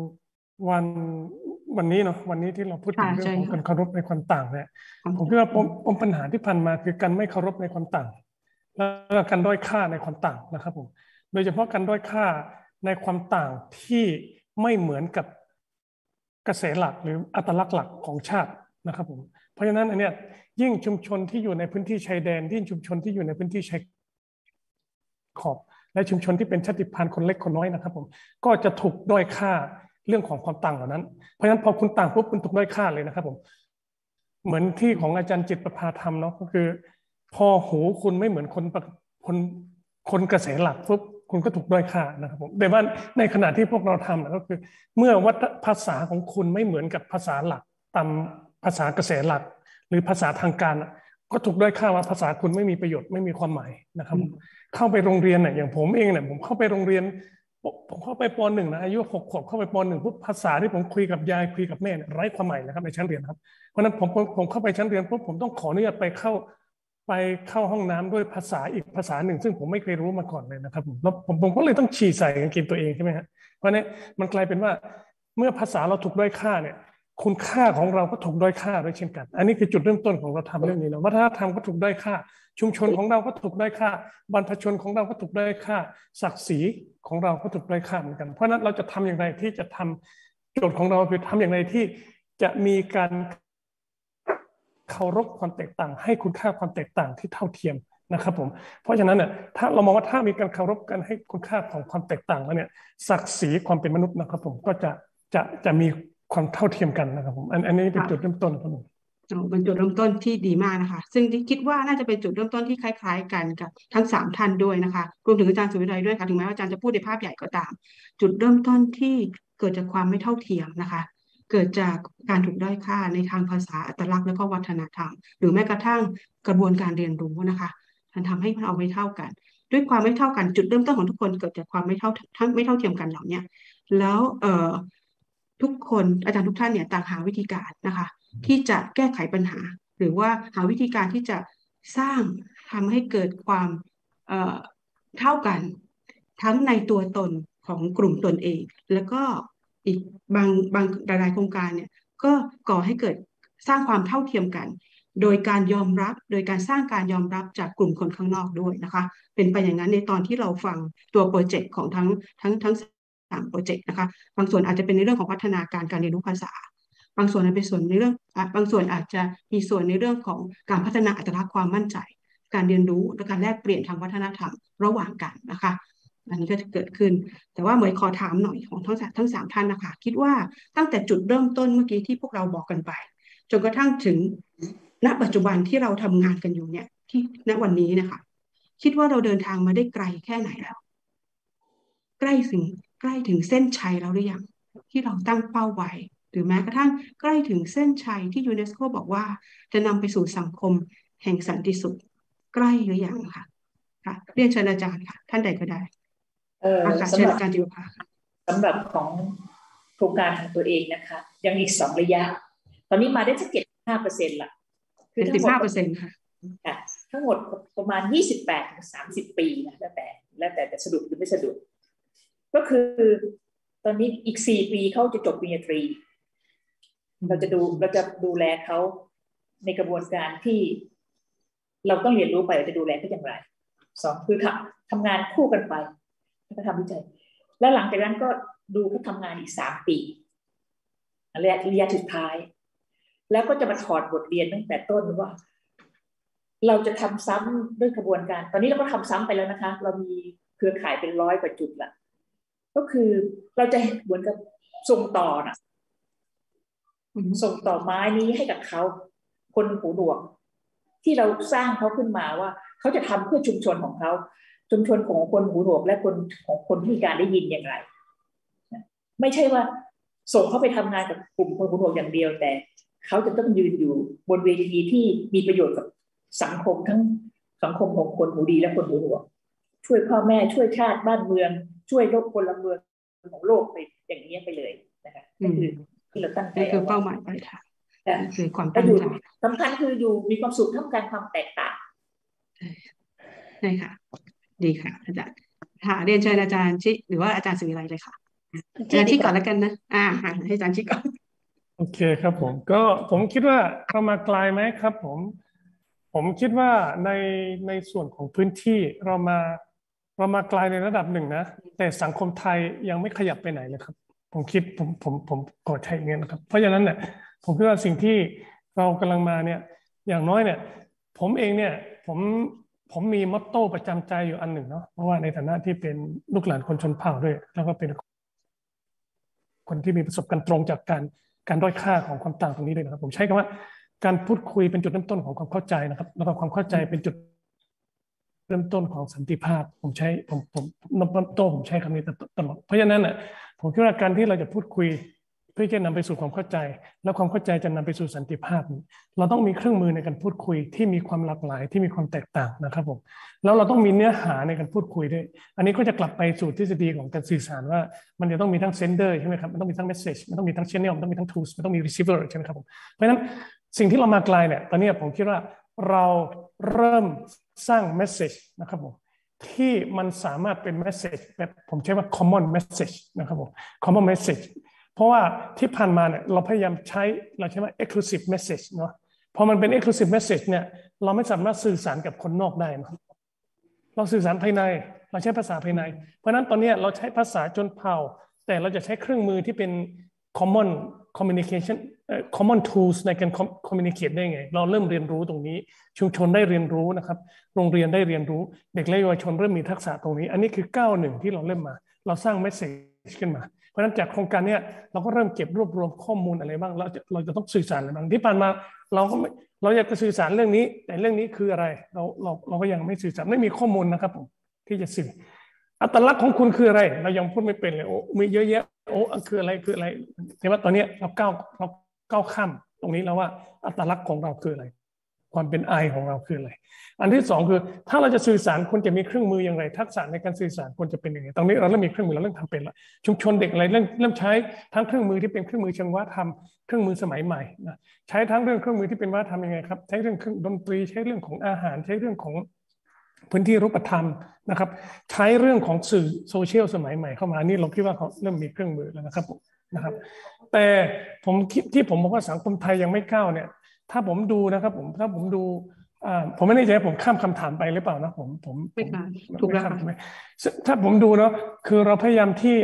วันนี้เนาะวันนี้ที่เราพูดถึงเรื่องของการเคารพในความต่างเนี่ยผมคิดว่าปมปัญหาที่ผ่านมาคือการไม่เคารพในความต่างและการด้อยค่าในความต่างนะครับผมโดยเฉพาะการด้อยค่าในความต่างที่ไม่เหมือนกับกระแสหลักหรืออัตลักษณ์หลักของชาตินะครับผมเพราะฉะนั้นอันเนี้ยยิ่งชุมชนที่อยู่ในพื้นที่ชายแดนยิ่งชุมชนที่อยู่ในพื้นที่ชายขอบและชุมชนที่เป็นชาติพันธุ์คนเล็กคนน้อยนะครับผมก็จะถูกด้อยค่าเรื่องของความต่างเหล่านั้นเพราะฉะนั้นพอคุณต่างปุ๊บคุณถูกด้อยค่าเลยนะครับผมเหมือนที่ของอาจารย์จิตรประภาทำเนาะก็คือพอหูคุณไม่เหมือนคนกระแสหลักปุ๊บคุณก็ถูกด้อยค่านะครับผมแต่ว่าในขณะที่พวกเราทำก็คือเมื่อภาษาของคุณไม่เหมือนกับภาษาหลักตามภาษากระแสหลักหรือภาษาทางการก็ถูกด้อยค่าว่าภาษาคุณไม่มีประโยชน์ไม่มีความหมายนะครับเข้าไปโรงเรียนเนี่ยอย่างผมเองเนี่ยผมเข้าไปโรงเรียนผมเข้าไปป.1นะอายุ6 ขวบเข้าไปป.1ปุ๊บภาษาที่ผมคุยกับยายคุยกับแม่ไร้ความหมายนะครับในชั้นเรียนครับเพราะนั้นผมเข้าไปชั้นเรียนปุ๊บผมต้องขออนุญาตไปเข้าห้องน้ำด้วยภาษาอีกภาษาหนึ่งซึ่งผมไม่เคยรู้มาก่อนเลยนะครับแล้วผมก็เลยต้องฉี่ใส่กางเกงตัวเองใช่ไหมฮะเพราะนี้มันกลายเป็นว่าเมื่อภาษาเราถูกด้อยค่าเนี่ยคุณค่าของเราก็ถูกด้อยค่าด้วยเช่นกันอันนี้คือจุดเริ่มต้นของเราทำเรื่องนี้นะวัฒนธรรมก็ถูกด้อยค่าชุมชนของเราก็ถูกด้อยค่าบรรพชนของเราก็ถูกด้อยค่าศักดิ์ศรีของเราก็ถูกด้อยค่าเหมือนกันเพราะนั้นเราจะทำอย่างไรที่จะทำโจทย์ของเราคือทำอย่างไรที่จะมีการเคารพความแตกต่างให้คุณค่าความแตกต่างที่เท่าเทียมนะครับผมเพราะฉะนั้นเนี่ยถ้าเรามองว่าถ้ามีการเคารพกันให้คุณค่าของความแตกต่างแล้วเนี่ยศักดิ์ศรีความเป็นมนุษย์นะครับผมก็จะมีความเท่าเทียมกันนะครับผมอันนี้เป็นจุดเริ่มต้นครับผมเป็นจุดเริ่มต้นที่ดีมากนะคะซึ่งคิดว่าน่าจะเป็นจุดเริ่มต้นที่คล้ายๆกันกับทั้ง3ท่านด้วยนะคะรวมถึงอาจารย์สุวิไลด้วยค่ะถึงแม้ว่าอาจารย์จะพูดในภาพใหญ่ก็ตามจุดเริ่มต้นที่เกิดจากความไม่เท่าเทียมนะคะเกิดจากการถูกด้อยค่าในทางภาษาอัตลักษณ์และก็วัฒนธรรมหรือแม้กระทั่งกระบวนการเรียนรู้นะคะมันทำให้เราไม่เท่ากันด้วยความไม่เท่ากันจุดเริ่มต้นของทุกคนเกิดจากความไม่เท่าเทียมกันเหล่านี้แล้วทุกคนอาจารย์ทุกท่านเนี่ยต่างหาวิธีการนะคะที่จะแก้ไขปัญหาหรือว่าหาวิธีการที่จะสร้างทำให้เกิดความเท่ากันทั้งในตัวตนของกลุ่มตนเองแล้วก็อีกบางรายโครงการเนี่ยก็ก่อให้เกิดสร้างความเท่าเทียมกันโดยการยอมรับโดยการสร้างการยอมรับจากกลุ่มคนข้างนอกด้วยนะคะเป็นไปอย่างนั้นในตอนที่เราฟังตัวโปรเจกต์ของทั้ง3โปรเจกต์นะคะบางส่วนอาจจะเป็นในเรื่องของพัฒนาการเรียนรู้ภาษาบางส่วนอาจเป็นส่วนในเรื่องบางส่วนอาจจะมีส่วนในเรื่องของการพัฒนาอัตลักษณ์ความมั่นใจการเรียนรู้และการแลกเปลี่ยนทางวัฒนธรรมระหว่างกันนะคะอันนี้ก็จะเกิดขึ้นแต่ว่าเหมยขอถามหน่อยของทั้ง3ท่านนะคะคิดว่าตั้งแต่จุดเริ่มต้นเมื่อกี้ที่พวกเราบอกกันไปจนกระทั่งถึงณปัจจุบันที่เราทำงานกันอยู่เนี่ยที่ณวันนี้นะคะคิดว่าเราเดินทางมาได้ไกลแค่ไหนแล้วใกล้ถึงเส้นชัยแล้วหรือยังที่เราตั้งเป้าไว้หรือแม้กระทั่งใกล้ถึงเส้นชัยที่ยูเนสโกบอกว่าจะนำไปสู่สังคมแห่งสันติสุขใกล้หรือยังค่ะเรียนเชิญอาจารย์ค่ะท่านใดก็ได้เชิญอาจารย์จิวภาค่ะสำหรับของโครงการของตัวเองนะคะยังอีก2 ระยะตอนนี้มาได้สัก 75% ละคือทั้งหมด 15% ค่ะทั้งหมดประมาณ 28-30 ปีนะแล้วแต่จะสะดุดหรือไม่สะดุดก็คือตอนนี้อีก4 ปีเขาจะจบปริญญาตรีเราจะดูแลเขาในกระบวนการที่เราต้องเรียนรู้ไปจะดูแลเขาอย่างไร2คือทำงานคู่กันไปแล้วก็ทำวิจัยแล้วหลังจากนั้นก็ดูเขาทำงานอีก3 ปีระยะสุดท้ายแล้วก็จะมาถอดบทเรียนตั้งแต่ต้นว่าเราจะทำซ้ำด้วยกระบวนการตอนนี้เราก็ทำซ้ำไปแล้วนะคะเรามีเครือข่ายเป็น100 กว่าจุดละก็คือเราจะเหมือนกับส่งต่อนะส่งต่อไม้นี้ให้กับเขาคนหูหนวกที่เราสร้างเขาขึ้นมาว่าเขาจะทำเพื่อชุมชนของเขาชุมชนของคนหูหนวกและคนของคนที่มีการได้ยินอย่างไรไม่ใช่ว่าส่งเขาไปทำงานกับกลุ่มคนหูหนวกอย่างเดียวแต่เขาจะต้องยืนอยู่บนเวทีที่มีประโยชน์กับสังคมทั้งสังคมของคนหูดีและคนหูหนวกช่วยพ่อแม่ช่วยชาติบ้านเมืองช่วยโลกพลเมืองของโลกไปอย่างนี้ไปเลยนะคะนี่คือที่เราตั้งใจคือเป้าหมายปลายทางคือความตั้งใจสำคัญคืออยู่มีความสุขท่ามกลางความแตกต่างใช่ค่ะดีค่ะอาจารย์ค่ะเรียนเชิญอาจารย์ชิหรือว่าอาจารย์ศิวิไลเลยค่ะอาจารย์ชิก่อนแล้วกันนะให้อาจารย์ชิก่อนโอเคครับผมคิดว่าเรามาไกลไหมครับผมคิดว่าในส่วนของพื้นที่เรามาไกลในระดับหนึ่งนะแต่สังคมไทยยังไม่ขยับไปไหนเลยครับผมกดใช้เงี้ยนะครับเพราะฉะนั้นเนี่ยผมคิดว่าสิ่งที่เรากำลังมาเนี่ยอย่างน้อยเนี่ยผมเองเนี่ยผมมีมอตโต้ประจำใจอยู่อันหนึ่งเนาะเพราะว่าในฐานะที่เป็นลูกหลานคนชนเผ่าด้วยแล้วก็เป็นคนที่มีประสบการณ์ตรงจากการด้อยค่าของความต่างตรงนี้เลยนะครับผมใช้คำว่าการพูดคุยเป็นจุดเริ่มต้นของความเข้าใจนะครับแล้วก็ความเข้าใจเป็นจุดเริ่มต้นของสันติภาพผมใช้ผมใช้คำนี้ตลอดเพราะฉะนั้นน่ะผมคิดว่าการที่เราจะพูดคุยเพื่อจะนำไปสู่ความเข้าใจและความเข้าใจจะนำไปสู่สันติภาพเราต้องมีเครื่องมือในการพูดคุยที่มีความหลากหลายที่มีความแตกต่างนะครับผมแล้วเราต้องมีเนื้อหาในการพูดคุยด้วยอันนี้ก็จะกลับไปสู่ทฤษฎีของการสื่อสารว่ามันจะต้องมีทั้ง sender ใช่ไหมครับมันต้องมีทั้ง message มันต้องมีทั้ง channel มันต้องมีทั้ง tools มันต้องมี receiver ใช่ไหมครับผมเพราะฉะนั้นสิ่งที่เรามาไกลเนี่ยตอนนี้ผมคิดว่าเราเริ่มสร้าง message นะครับผมที่มันสามารถเป็น message แบบผมใช้ว่า common message นะครับผม common message เพราะว่าที่ผ่านมาเนี่ยเราพยายามใช้ว่า exclusive message เนาะพอมันเป็น exclusive message เนี่ยเราไม่สามารถสื่อสารกับคนนอกได้นะครับเราสื่อสารภายในเราใช้ภาษาภายในเพราะนั้นตอนนี้เราใช้ภาษาชนเผ่าแต่เราจะใช้เครื่องมือที่เป็น common communication common tools ในการ communicate ได้ไงเราเริ่มเรียนรู้ตรงนี้ชุมชนได้เรียนรู้นะครับโรงเรียนได้เรียนรู้เด็กและเยาวชนเริ่มมีทักษะตรงนี้อันนี้คือก้าวหนึ่งที่เราเริ่มมาเราสร้าง message ขึ้นมาเพราะฉะนั้นจากโครงการนี้เราก็เริ่มเก็บรวบรวมข้อมูลอะไรบ้างเราจะต้องสื่อสารอะไรบ้างที่ผ่านมาเราอยากจะสื่อสารเรื่องนี้แต่เรื่องนี้คืออะไรเราก็ยังไม่สื่อสารไม่มีข้อมูลนะครับผมที่จะสื่ออัตลักษณ์ของคุณคืออะไรเรายังพูดไม่เป็นเลยโอ้มีเยอะแยะโอ้คืออะไรแต่ว่าตอนนี้เราก้าวข้ามตรงนี้แล้วว่าอัตลักษณ์ของเราคืออะไรความเป็นไอของเราคืออะไรอันที่สองคือถ้าเราจะสื่อสารควรจะมีเครื่องมืออย่างไรทักษะในการสื่อสารควรจะเป็นยังไงตรงนี้เราเริ่มมีเครื่องมือเราเริ่มทำเป็นละชุมชนเด็กอะไรเริ่มใช้ทั้งเครื่องมือที่เป็นเครื่องมือเชิงวัฒนธรรมเครื่องมือสมัยใหม่นะใช้ทั้งเรื่องเครื่องมือที่เป็นวัฒนธรรมยังไงครับใช้เรื่องเครื่องดนตรีใช้เรื่องของอาหารใช้เรื่องของพื้นที่รูปธรรมนะครับใช้เรื่องของสื่อโซเชียลสมัยใหม่เข้ามานี่เราคิดว่าเขาเริ่มมีเครื่องมือแล้วนะครับแต่ผมคิดที่ผมบอกว่าสังคมไทยยังไม่ก้าวเนี่ยถ้าผมดูนะครับถ้าผมดูผมไม่แน่ใจผมข้ามคำถามไปหรือเปล่านะผมไม่ค่ะถูกแล้วค่ะถ้าผมดูเนาะคือเราพยายามที่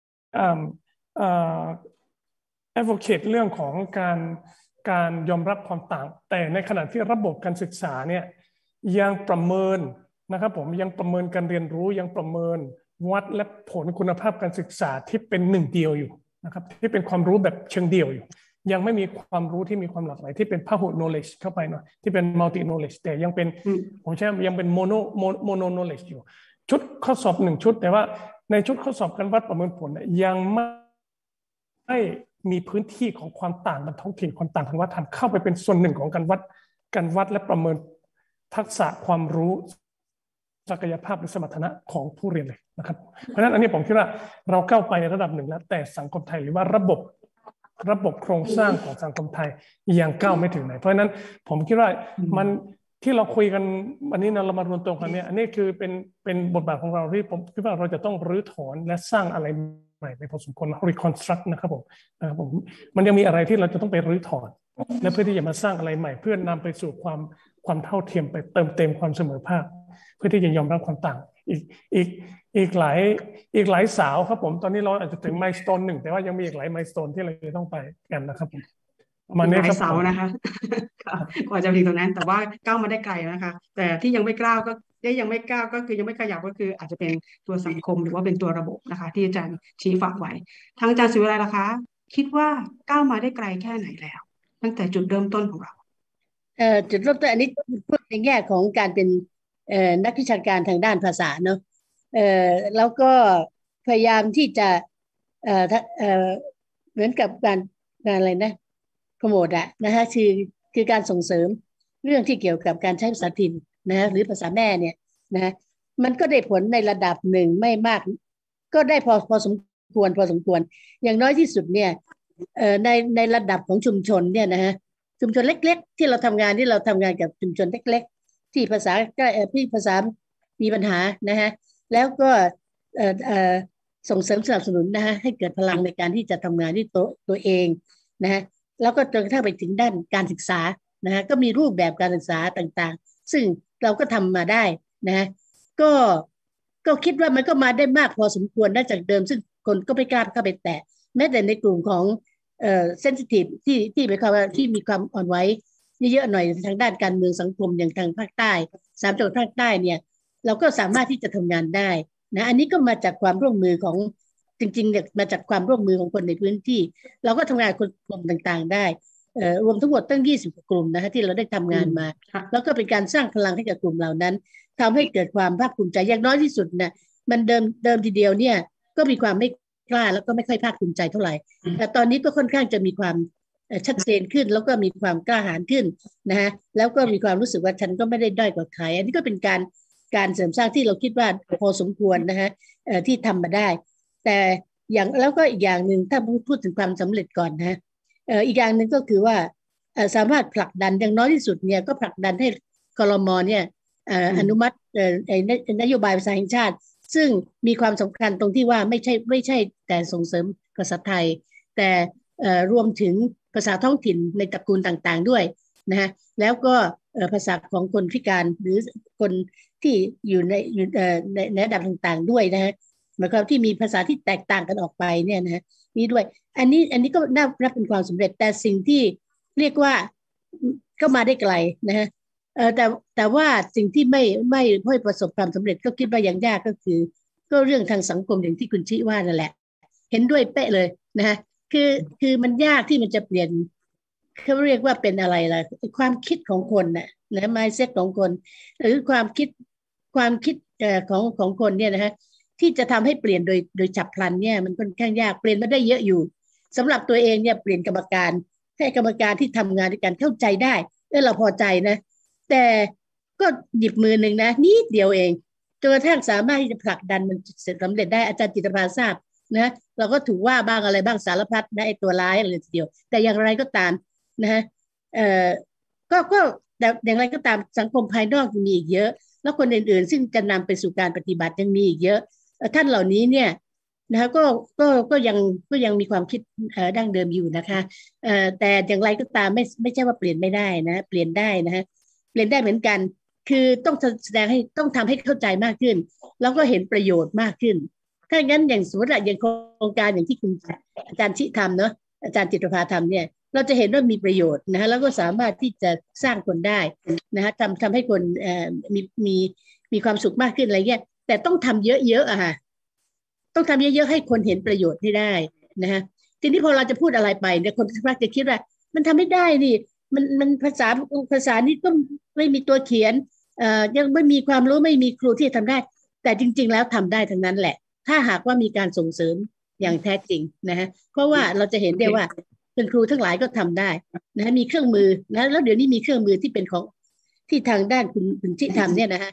advocate เรื่องของการยอมรับความต่างแต่ในขณะที่ระบบการศึกษาเนี่ยยังประเมินนะครับผมยังประเมินการเรียนรู้ยังประเมินวัดและผลคุณภาพการศึกษาที่เป็นหนึ่งเดียวอยู่นะครับที่เป็นความรู้แบบเชิงเดียวอยู่ยังไม่มีความรู้ที่มีความหลากหลายที่เป็นพหุ knowledge เข้าไปหน่อยที่เป็น multi knowledge แต่ยังเป็นผมใช้ยังเป็น mono knowledge อยู่ชุดข้อสอบ1ชุดแต่ว่าในชุดข้อสอบการวัดประเมินผลยังไม่มีพื้นที่ของความต่างบนท้องถิ่นความต่างทางวัฒนธรรมเข้าไปเป็นส่วนหนึ่งของการวัดและประเมินทักษะความรู้ศักยภาพหรือสมรรถนะของผู้เรียนเลยนะครับเพราะฉะนั้นอันนี้ผมคิดว่าเราก้าวไประดับหนึ่งแล้วแต่สังคมไทยหรือว่าระบบโครงสร้างของสังคมไทยยังก้าวไม่ถึงไหนเพราะฉะนั้นผมคิดว่ามันที่เราคุยกันวันนี้เรามารวมตัวกันเนี่ยอันนี้คือเป็นบทบาทของเราที่ผมคิดว่าเราจะต้องรื้อถอนและสร้างอะไรใหม่ในพอสมควร reconstruct นะครับผมมันยังมีอะไรที่เราจะต้องไปรื้อถอนและเพื่อที่จะมาสร้างอะไรใหม่เพื่อนำไปสู่ความเท่าเทียมไปเติมเต็มความเสมอภาคเพื่อที่จะยอมรับความต่างอีกหลายสาวครับผมตอนนี้เราอาจจะถึงไมล์สโตน1แต่ว่ายังมีอีกหลายไมล์สโตนที่เราจะต้องไปกันนะครับผมประมาณนี้ครับเสานะคะกว่าจะถึงตรงนั้นแต่ว่าก้าวมาได้ไกลนะคะแต่ที่ยังไม่ก้าวก็ยังไม่ก้าวก็คือยังไม่ขยับก็คืออาจจะเป็นตัวสังคมหรือว่าเป็นตัวระบบนะคะที่อาจารย์ชี้ฝากไว้ทางอาจารย์ศิวไลล่ะคะคิดว่าก้าวมาได้ไกลแค่ไหนแล้วตั้งแต่จุดเริ่มต้นของเราจุดเริ่มต้นอันนี้พูดในแง่ของการเป็นนักวิชาการทางด้านภาษาเนาะแล้วก็พยายามที่จะเหมือนกับการอะไรนะโปรโมทนะคะคือการส่งเสริมเรื่องที่เกี่ยวกับการใช้ภาษาถิ่นนะหรือภาษาแม่เนี่ยนะมันก็ได้ผลในระดับหนึ่งไม่มากก็ได้พอสมควรอย่างน้อยที่สุดเนี่ยในระดับของชุมชนเนี่ยนะฮะชุมชนเล็กๆที่เราทำงานกับชุมชนเล็กๆที่ภาษามีปัญหานะฮะแล้วก็ส่งเสริมสนับสนุนนะฮะให้เกิดพลังในการที่จะทำงานที่ตัวเองนะฮะแล้วก็จนกระทั่งไปถึงด้านการศึกษานะฮะก็มีรูปแบบการศึกษาต่างๆซึ่งเราก็ทำมาได้นะฮะก็คิดว่ามันก็มาได้มากพอสมควรได้จากเดิมซึ่งคนก็ไม่กล้าเข้าไปแตะแม้แต่ในกลุ่มของsensitive ที่หมายความว่าที่มีความอ่อนไหวเยอะๆหน่อยทางด้านการเมืองสังคมอย่างทางภาคใต้3จังหวัดภาคใต้เนี่ยเราก็สามารถที่จะทำงานได้นะอันนี้ก็มาจากความร่วมมือของจริงๆเนี่ยมาจากความร่วมมือของคนในพื้นที่เราก็ทำงานคนกลุ่มต่างๆได้รวมทั้งหมดตั้ง20กลุ่มนะคะที่เราได้ทำงานมาแล้วก็เป็นการสร้างพลังให้กับกลุ่มเหล่านั้นทำให้เกิดความภาคภูมิใจอย่างน้อยที่สุดเนี่ยมันเดิมทีเดียวเนี่ยก็มีความไม่กล้าแล้วก็ไม่ค่อยภาคภูมิใจเท่าไหร่แต่ตอนนี้ก็ค่อนข้างจะมีความชัดเจนขึ้นแล้วก็มีความกล้าหาญขึ้นนะฮะแล้วก็มีความรู้สึกว่าฉันก็ไม่ได้ด้อยกว่าใครอันนี้ก็เป็นการเสริมสร้างที่เราคิดว่าพอสมควรนะฮะที่ทำมาได้แต่อย่างแล้วก็อีกอย่างหนึ่งถ้าพูดถึงความสำเร็จก่อนนะอีกอย่างหนึ่งก็คือว่าสามารถผลักดันอย่างน้อยที่สุดเนี่ยก็ผลักดันให้ครม.เนี่ยอนุมัตินโยบายภาษาแห่งชาติซึ่งมีความสำคัญตรงที่ว่าไม่ใช่แต่ส่งเสริมภาษาไทยแต่รวมถึงภาษาท้องถิ่นในตระกูลต่างๆด้วยนะฮะแล้วก็ภาษาของคนพิการหรือคนที่อยู่ในระดับต่างๆด้วยนะฮะหมายความที่มีภาษาที่แตกต่างกันออกไปเนี่ยนะฮะนี่ด้วยอันนี้ก็น่ารับเป็นความสำเร็จแต่สิ่งที่เรียกว่าก็มาได้ไกลนะฮะแต่ว่าสิ่งที่ไม่ประสบความสำเร็จก็คิดว่ายังยากก็เรื่องทางสังคมอย่างที่คุณชี้ว่านั่นแหละเห็นด้วยเป๊ะเลยนะฮะคือมันยากที่มันจะเปลี่ยนเขาเรียกว่าเป็นอะไรล่ะความคิดของคนน่ะนะ mindset ของคนหรือความคิดของคนเนี่ยนะฮะที่จะทำให้เปลี่ยนโดยฉับพลันเนี่ยมันค่อนข้างยากเปลี่ยนมาได้เยอะอยู่สำหรับตัวเองเนี่ยเปลี่ยนกรรมการให้กรรมการที่ทำงานด้วยกันเข้าใจได้เราพอใจนะแต่ก็หยิบมือหนึ่งนะนิดเดียวเองจนกระทั่งสามารถที่จะผลักดันมันสำเร็จได้อาจารย์จิตรภาทราบนะเราก็ถูกว่าบ้างอะไรบ้างสารพัดนะไอ้ตัวร้ายอะไรทีเดียวแต่อย่างไรก็ตามนะฮะก็แต่อย่างไรก็ตามสังคมภายนอกมีอีกเยอะแล้วคนอื่นๆซึ่งจะนำไปสู่การปฏิบัติยังมีอีกเยอะท่านเหล่านี้เนี่ยนะคะก็ยังมีความคิดดั้งเดิมอยู่นะคะแต่อย่างไรก็ตามไม่ใช่ว่าเปลี่ยนไม่ได้นะเปลี่ยนได้นะฮะเปลี่ยนได้เหมือนกันคือต้องแสดงให้ต้องทำให้เข้าใจมากขึ้นแล้วก็เห็นประโยชน์มากขึ้นถ้าอย่างนั้นอย่างสมมติอย่างโครงการอย่างที่คุณอาจารย์ชิทำเนาะอาจารย์จิตรภาทำเนี่ยเราจะเห็นว่ามีประโยชน์นะฮะแล้วก็สามารถที่จะสร้างคนได้นะฮะทำให้คนมีความสุขมากขึ้นอะไรเงี้ยแต่ต้องทำเยอะๆอะค่ะต้องทำเยอะๆให้คนเห็นประโยชน์ให้ได้นะฮะทีนี้พอเราจะพูดอะไรไปเนี่ยคนมักจะคิดว่ามันทำไม่ได้นี่มันภาษานี้ก็ไม่มีตัวเขียนยังไม่มีความรู้ไม่มีครูที่ทำได้แต่จริงๆแล้วทำได้ทั้งนั้นแหละถ้าหากว่ามีการส่งเสริมอย่างแท้จริงนะฮะเพราะว่าเราจะเห็นได้ว่าเป็นครูทั้งหลายก็ทำได้นะฮะมีเครื่องมือนะแล้วเดี๋ยวนี้มีเครื่องมือที่เป็นของที่ทางด้านคุณชิทำเนี่ยนะฮะ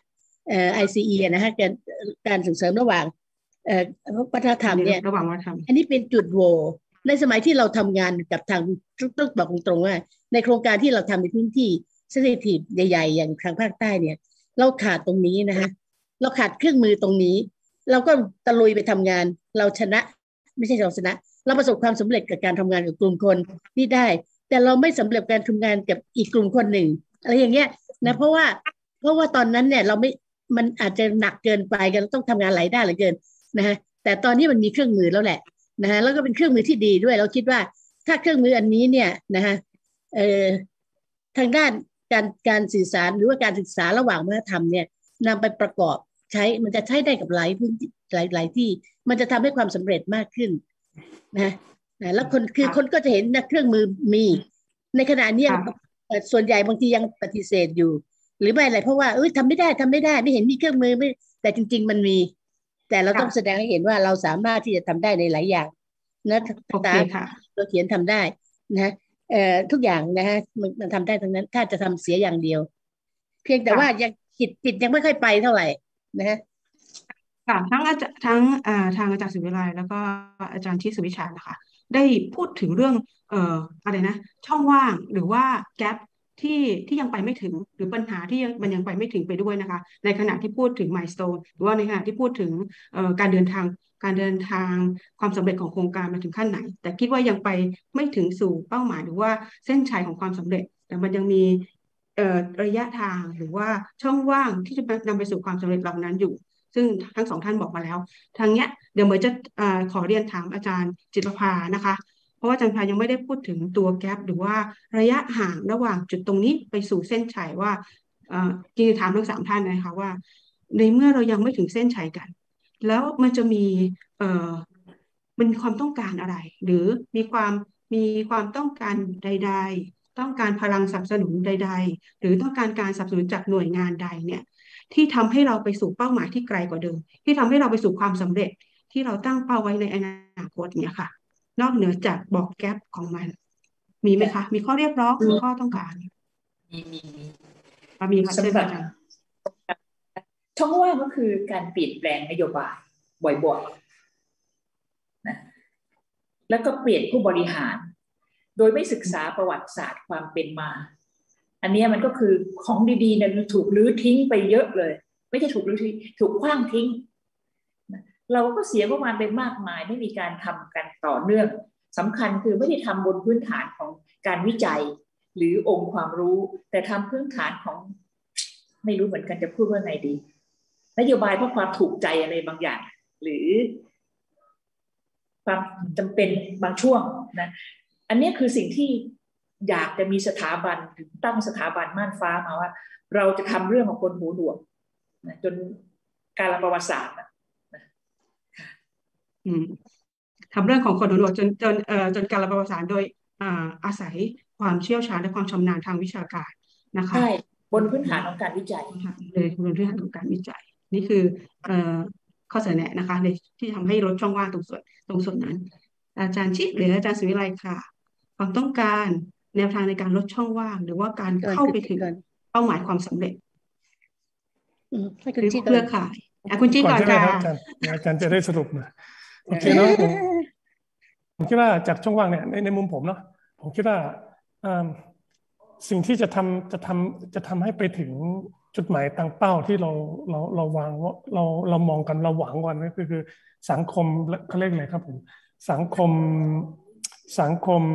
ICE นะฮะการส่งเสริมระหว่างวัฒนธรรมเนี่ยระหว่างวัฒนธรรมอันนี้เป็นจุดโหว่ในสมัยที่เราทำงานกับทางต้องบอกตรงๆว่าในโครงการที่เราทำในพื้นที่เซนซิทีฟใหญ่ๆอย่างทางภาคใต้เนี่ยเราขาดตรงนี้นะฮะเราขาดเครื่องมือตรงนี้เราก็ตะลุยไปทำงานเราชนะไม่ใช่เราชนะเราประสบความสำเร็จกับการทำงานกับกลุ่มคนนี่ได้แต่เราไม่สำเร็จการทำงานกับอีกกลุ่มคนหนึ่งอะไรอย่างเงี้ยนะเพราะว่าตอนนั้นเนี่ยเราไม่มันอาจจะหนักเกินไปกันต้องทำงานหลายด้านเหลือเกินนะฮะแต่ตอนนี้มันมีเครื่องมือแล้วแหละนะฮะแล้วก็เป็นเครื่องมือที่ดีด้วยเราคิดว่าถ้าเครื่องมืออันนี้เนี่ยนะฮะทางด้านการสื่อสารหรือว่าการศึกษาระหว่างวัฒนธรรมเนี่ยนำไปประกอบใช้มันจะใช้ได้กับหลายพื้นที่หลายที่มันจะทำให้ความสำเร็จมากขึ้นนะแล้วคนก็จะเห็นนะเครื่องมือมีในขณะนี้ส่วนใหญ่บางทียังปฏิเสธอยู่หรือไม่อะไรเพราะว่าทำไม่ได้ไม่เห็นมีเครื่องมือไม่แต่จริงๆมันมีแต่เราต้องแสดงให้เห็นว่าเราสามารถที่จะทำได้ในหลายอย่างนะตามเราเขียนทำได้นะทุกอย่างนะฮะมันทำได้ทั้งนั้นถ้าจะทำเสียอย่างเดียวเพียงแต่ว่ายังจิตยังไม่ค่อยไปเท่าไหร่นะฮะค่ะทางอาจารย์ศิวิไลแล้วก็อาจารย์ที่สุวิชานะคะได้พูดถึงเรื่องอะไรนะช่องว่างหรือว่าแกปที่ยังไปไม่ถึงหรือปัญหาที่มันยังไปไม่ถึงไปด้วยนะคะในขณะที่พูดถึง milestone หรือว่าในขณะที่พูดถึงการเดินทางความสำเร็จของโครงการมาถึงขั้นไหนแต่คิดว่ายังไปไม่ถึงสู่เป้าหมายหรือว่าเส้นชัยของความสำเร็จแต่มันยังมีระยะทางหรือว่าช่องว่างที่จะนำไปสู่ความสำเร็จเหล่านั้นอยู่ซึ่งทั้งสองท่านบอกมาแล้วทางเนี้ยเดี๋ยวเหมือนจะขอเรียนถามอาจารย์จิตรภานะคะเพราะว่าอาจารย์พายังไม่ได้พูดถึงตัวแกปหรือว่าระยะห่างระหว่างจุดตรงนี้ไปสู่เส้นชัยว่าจริงๆถามทั้งสามท่านนะคะว่าในเมื่อเรายังไม่ถึงเส้นชัยกันแล้วมันจะมีมันมีความต้องการอะไรหรือมีความต้องการใดๆต้องการพลังสนับสนุนใดๆหรือต้องการสนับสนุนจากหน่วยงานใดเนี่ยที่ทำให้เราไปสู่เป้าหมายที่ไกลกว่าเดิมที่ทำให้เราไปสู่ความสำเร็จที่เราตั้งเป้าไว้ในอนาคตเนี่ยค่ะนอกเหนือจากบอกแกปของมันมีไหมคะมีข้อเรียกร้องมีข้อต้องการมีค่ะสำหรับช่องว่างก็คือการเปลี่ยนแปลงนโยบายบ่อยๆนะแล้วก็เปลี่ยนผู้บริหารโดยไม่ศึกษาประวัติศาสตร์ความเป็นมาอันนี้มันก็คือของดีๆเนี่ยถูกลื้อทิ้งไปเยอะเลยไม่ใช่ถูกลื้อทิ้งถูกขว้างทิ้งเราก็เสียประมาณไปมากมายไม่มีการทำกันต่อเนื่องสำคัญคือไม่ได้ทำบนพื้นฐานของการวิจัยหรือองค์ความรู้แต่ทำพื้นฐานของไม่รู้เหมือนกันจะพูดว่าไงดีนโยบายเพราะความถูกใจอะไรบางอย่างหรือความจำเป็นบางช่วงนะอันนี้คือสิ่งที่อยากจะมีสถาบันถึงตั้งสถาบันม่านฟ้ามาว่าเราจะทำเรื่องของคนหูหนวกนะจนการประวัติศาสตร์ทำเรื่องของคนหูหนวกจนการประวัติศาสตร์โดยอาศัยความเชี่ยวชาญและความชำนาญทางวิชาการนะคะใช่บนพื้นฐานของการวิจัยเลยบนพื้นฐานของการวิจัยนี่คือข้อเสนอแนะนะคะในที่ทำให้ลดช่องว่างตรงส่วนนั้นอาจารย์ชิดหรืออาจารย์ศิวิไลค่ะความต้องการแนวทางในการลดช่องว่างหรือว่าการเข้าไปถึงเป้าหมายความสำเร็จหรือเครือข่ายคุณจี้ก่อนค่ะอาจารย์จะได้สรุปนะโอเคเนาะผมคิดว่าจากช่องว่างเนี่ยในมุมผมเนาะผมคิดว่าสิ่งที่จะทำให้ไปถึงจุดหมายตั้งเป้าที่เราวางว่าเรามองกันเราหวังกันก็คือสังคมเขาเรียกอะไรครับผมสังคม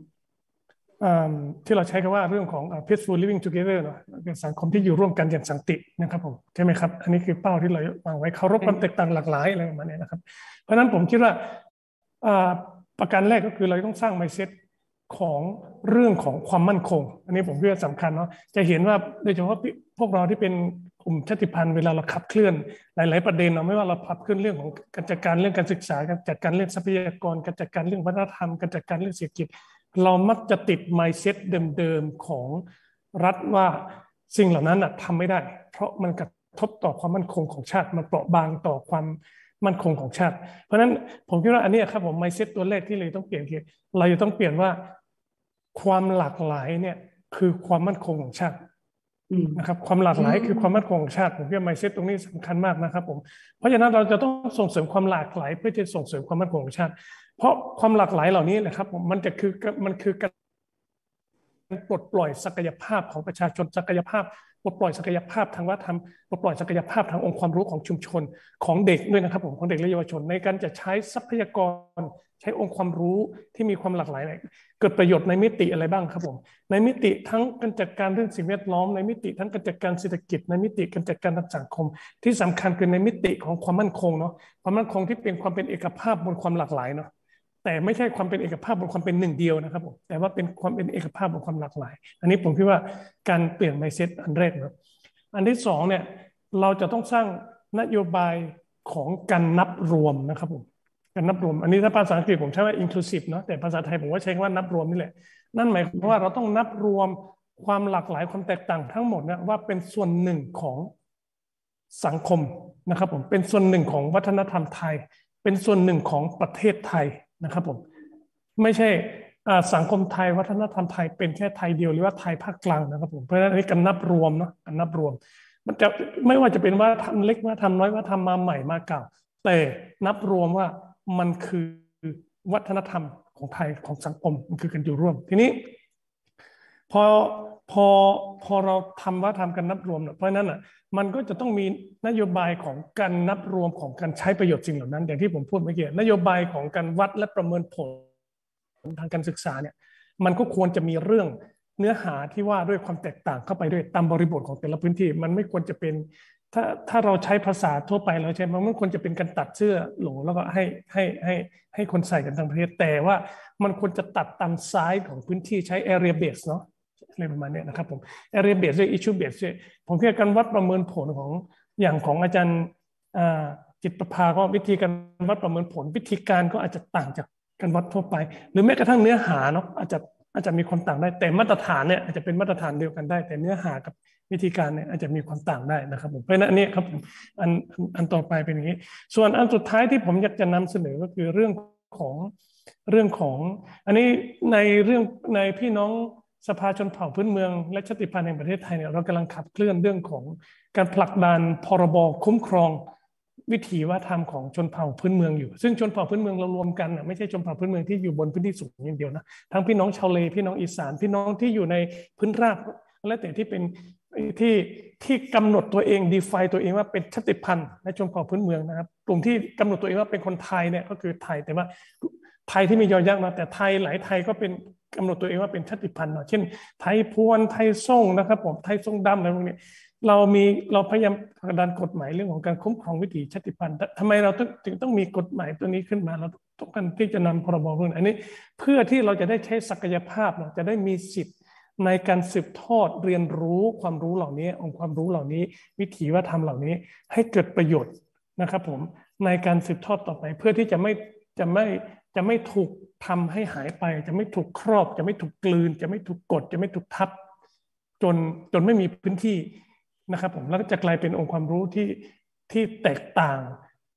ที่เราใช้คำว่าเรื่องของ peaceful living together เนาะสังคมที่อยู่ร่วมกันอย่างสันตินะครับผมใช่ไหมครับอันนี้คือเป้าที่เราวางไว้เคารพความแตกต่างหลากหลายอะไรประมาณนี้นะครับเพราะฉะนั้นผมคิดว่าประการแรกก็คือเราต้องสร้าง mindset ของเรื่องของความมั่นคงอันนี้ผมคิดว่าสำคัญเนาะจะเห็นว่าโดยเฉพาะพวกเราที่เป็นกลุ่มชาติพันธุ์เวลาเราขับเคลื่อนหลายๆประเด็นเราไม่ว่าเราขับเคลื่อนเรื่องของการจัดการเรื่องการศึกษาการจัดการเรื่องทรัพยากรการจัดการเรื่องวัฒนธรรมการจัดการเรื่องเศรษฐกิจเรามักจะติด mindset เดิมๆของรัฐว่าสิ่งเหล่านั้นทำไม่ได้เพราะมันกระทบต่อความมั่นคงของชาติมันเปราะบางต่อความมั่นคงของชาติเพราะฉะนั้นผมคิดว่าอันนี้ครับผม mindset ตัวแรกที่เราต้องเปลี่ยนคือเราจะต้องเปลี่ยนว่าความหลากหลายเนี่ยคือความมั่นคงของชาตินะครับความหลากหลายคือความมั่นคงของชาติผมคิดว่า mindset ตรงนี้สำคัญมากนะครับผมเพราะฉะนั้นเราจะต้องส่งเสริมความหลากหลายเพื่อจะส่งเสริมความมั่นคงของชาติเพราะความหลากหลายเหล่านี้แหละครับผมมันคือการปลดปล่อยศักยภาพของประชาชนศักยภาพปลดปล่อยศักยภาพทางวัฒนธรรมปลดปล่อยศักยภาพทางองค์ความรู้ของชุมชนของเด็กด้วยนะครับผมของเด็กและเยาวชนในการจะใช้ทรัพยากรใช้องค์ความรู้ที่มีความหลากหลายเกิดประโยชน์ในมิติอะไรบ้างครับผมในมิติทั้งการจัดการเรื่องสิ่งแวดล้อมในมิติทั้งการจัดการเศรษฐกิจในมิติการจัดการทางสังคมที่สำคัญคือในมิติของความมั่นคงเนาะความมั่นคงที่เป็นความเป็นเอกภาพบนความหลากหลายเนาะแต่ไม่ใช่ความเป็นเอกภาพบนความเป็นหนึ่งเดียวนะครับผมแต่ว่าเป็นความเป็นเอกภาพบนความหลากหลายอันนี้ผมคิดว่าการเปลี่ยน mindset อันแรกนะอันที่สองเนี่ยเราจะต้องสร้างนโยบายของการนับรวมนะครับผมการนับรวมอันนี้ถ้าภาษาอังกฤษผมใช้ว่า inclusive เนาะแต่ภาษาไทยผมว่าใช้คำว่านับรวมนี่แหละนั่นหมายความว่าเราต้องนับรวมความหลากหลายความแตกต่างทั้งหมดนะว่าเป็นส่วนหนึ่งของสังคมนะครับผมเป็นส่วนหนึ่งของวัฒนธรรมไทยเป็นส่วนหนึ่งของประเทศไทยนะครับผมไม่ใช่สังคมไทยวัฒนธรรมไทยเป็นแค่ไทยเดียวหรือว่าไทยภาคกลางนะครับผมเพราะฉะนั้นอันนี้การนับรวมเนาะการนับรวมมันจะไม่ว่าจะเป็นว่าทำเล็กว่าทำน้อยว่าทำมาใหม่มาเก่าแต่นับรวมว่ามันคือวัฒนธรรมของไทยของสังคมมันคือการอยู่ร่วมทีนี้พอเราทำกันนับรวมเพราะนั้นมันก็จะต้องมีนโยบายของการนับรวมของการใช้ประโยชน์สิ่งเหล่านั้นอย่างที่ผมพูดเมื่อกี้นโยบายของการวัดและประเมินผลทางการศึกษาเนี่ยมันก็ควรจะมีเรื่องเนื้อหาที่ว่าด้วยความแตกต่างเข้าไปด้วยตามบริบทของแต่ละพื้นที่มันไม่ควรจะเป็นถ้าเราใช้ภาษาทั่วไปเราใช้มันไม่ควรจะเป็นการตัดเสื้อโหลแล้วก็ให้คนใส่กันทั้งประเทศแต่ว่ามันควรจะตัดตามไซส์ของพื้นที่ใช้ area base เนาะอะไรประมาณนี้นะครับผม area base ด้วย issue base ด้วยผมคิดว่าการวัดประเมินผลของอย่างของอาจารย์จิตประภาก็วิธีการวัดประเมินผลวิธีการก็อาจจะต่างจากการวัดทั่วไปหรือแม้กระทั่งเนื้อหาเนาะอาจจะมีความต่างได้แต่มาตรฐานเนี่ยอาจจะเป็นมาตรฐานเดียวกันได้แต่เนื้อหากับวิธีการเนี่ยอาจจะมีความต่างได้นะครับผมเพราะฉะนั้นอันนี้ครับผมอันต่อไปเป็นอย่างนี้ส่วนอันสุดท้ายที่ผมอยากจะนำเสนอก็คือเรื่องของอันนี้ในพี่น้องสภาชนเผ่าพื้นเมืองและชาติพันธุ์แห่งประเทศไทยเนี่ยเรากำลังขับเคลื่อนเรื่องของการผลักดันพรบคุ้มครองวิถีวัฒนธรรมของชนเผ่าพื้นเมืองอยู่ซึ่งชนเผ่าพื้นเมืองเรารวมกันไม่ใช่ชนเผ่าพื้นเมืองที่อยู่บนพื้นที่สูงอย่างเดียวนะทั้งพี่น้องชาวเลพี่น้องอีสานพี่น้องที่อยู่ในพื้นราบและแต่ที่เป็นที่กำหนดตัวเอง define ตัวเองว่าเป็นชาติพันธุ์และชนเผ่าพื้นเมืองนะครับกลุ่มที่กำหนดตัวเองว่าเป็นคนไทยเนี่ยก็คือไทยแต่ว่าไทยที่มียอยักษ์นะแต่ไทยหลายไทยก็เป็นกำหนดตัวเองว่าเป็นชาติพันธุ์เช่นไทยพวนไทยส่งนะครับผมไทยส่งดำอะไรพวกนี้เราพยายามผลักดันกฎหมายเรื่องของการคุ้มครองวิถีชาติพันธุ์ทำไมเราถึงต้องมีกฎหมายตัวนี้ขึ้นมาเราต้องการที่จะนำพรบเรื่องอันนี้เพื่อที่เราจะได้ใช้ศักยภาพเราจะได้มีสิทธิ์ในการสืบทอดเรียนรู้ความรู้เหล่านี้องค์ความรู้เหล่านี้วิถีวัฒนธรรมเหล่านี้ให้เกิดประโยชน์นะครับผมในการสืบทอดต่อไปเพื่อที่จะไม่ถูกทำให้หายไปจะไม่ถูกครอบจะไม่ถูกกลืนจะไม่ถูกกดจะไม่ถูกทับจนไม่มีพื้นที่นะครับผมแล้วก็จะกลายเป็นองค์ความรู้ที่แตกต่าง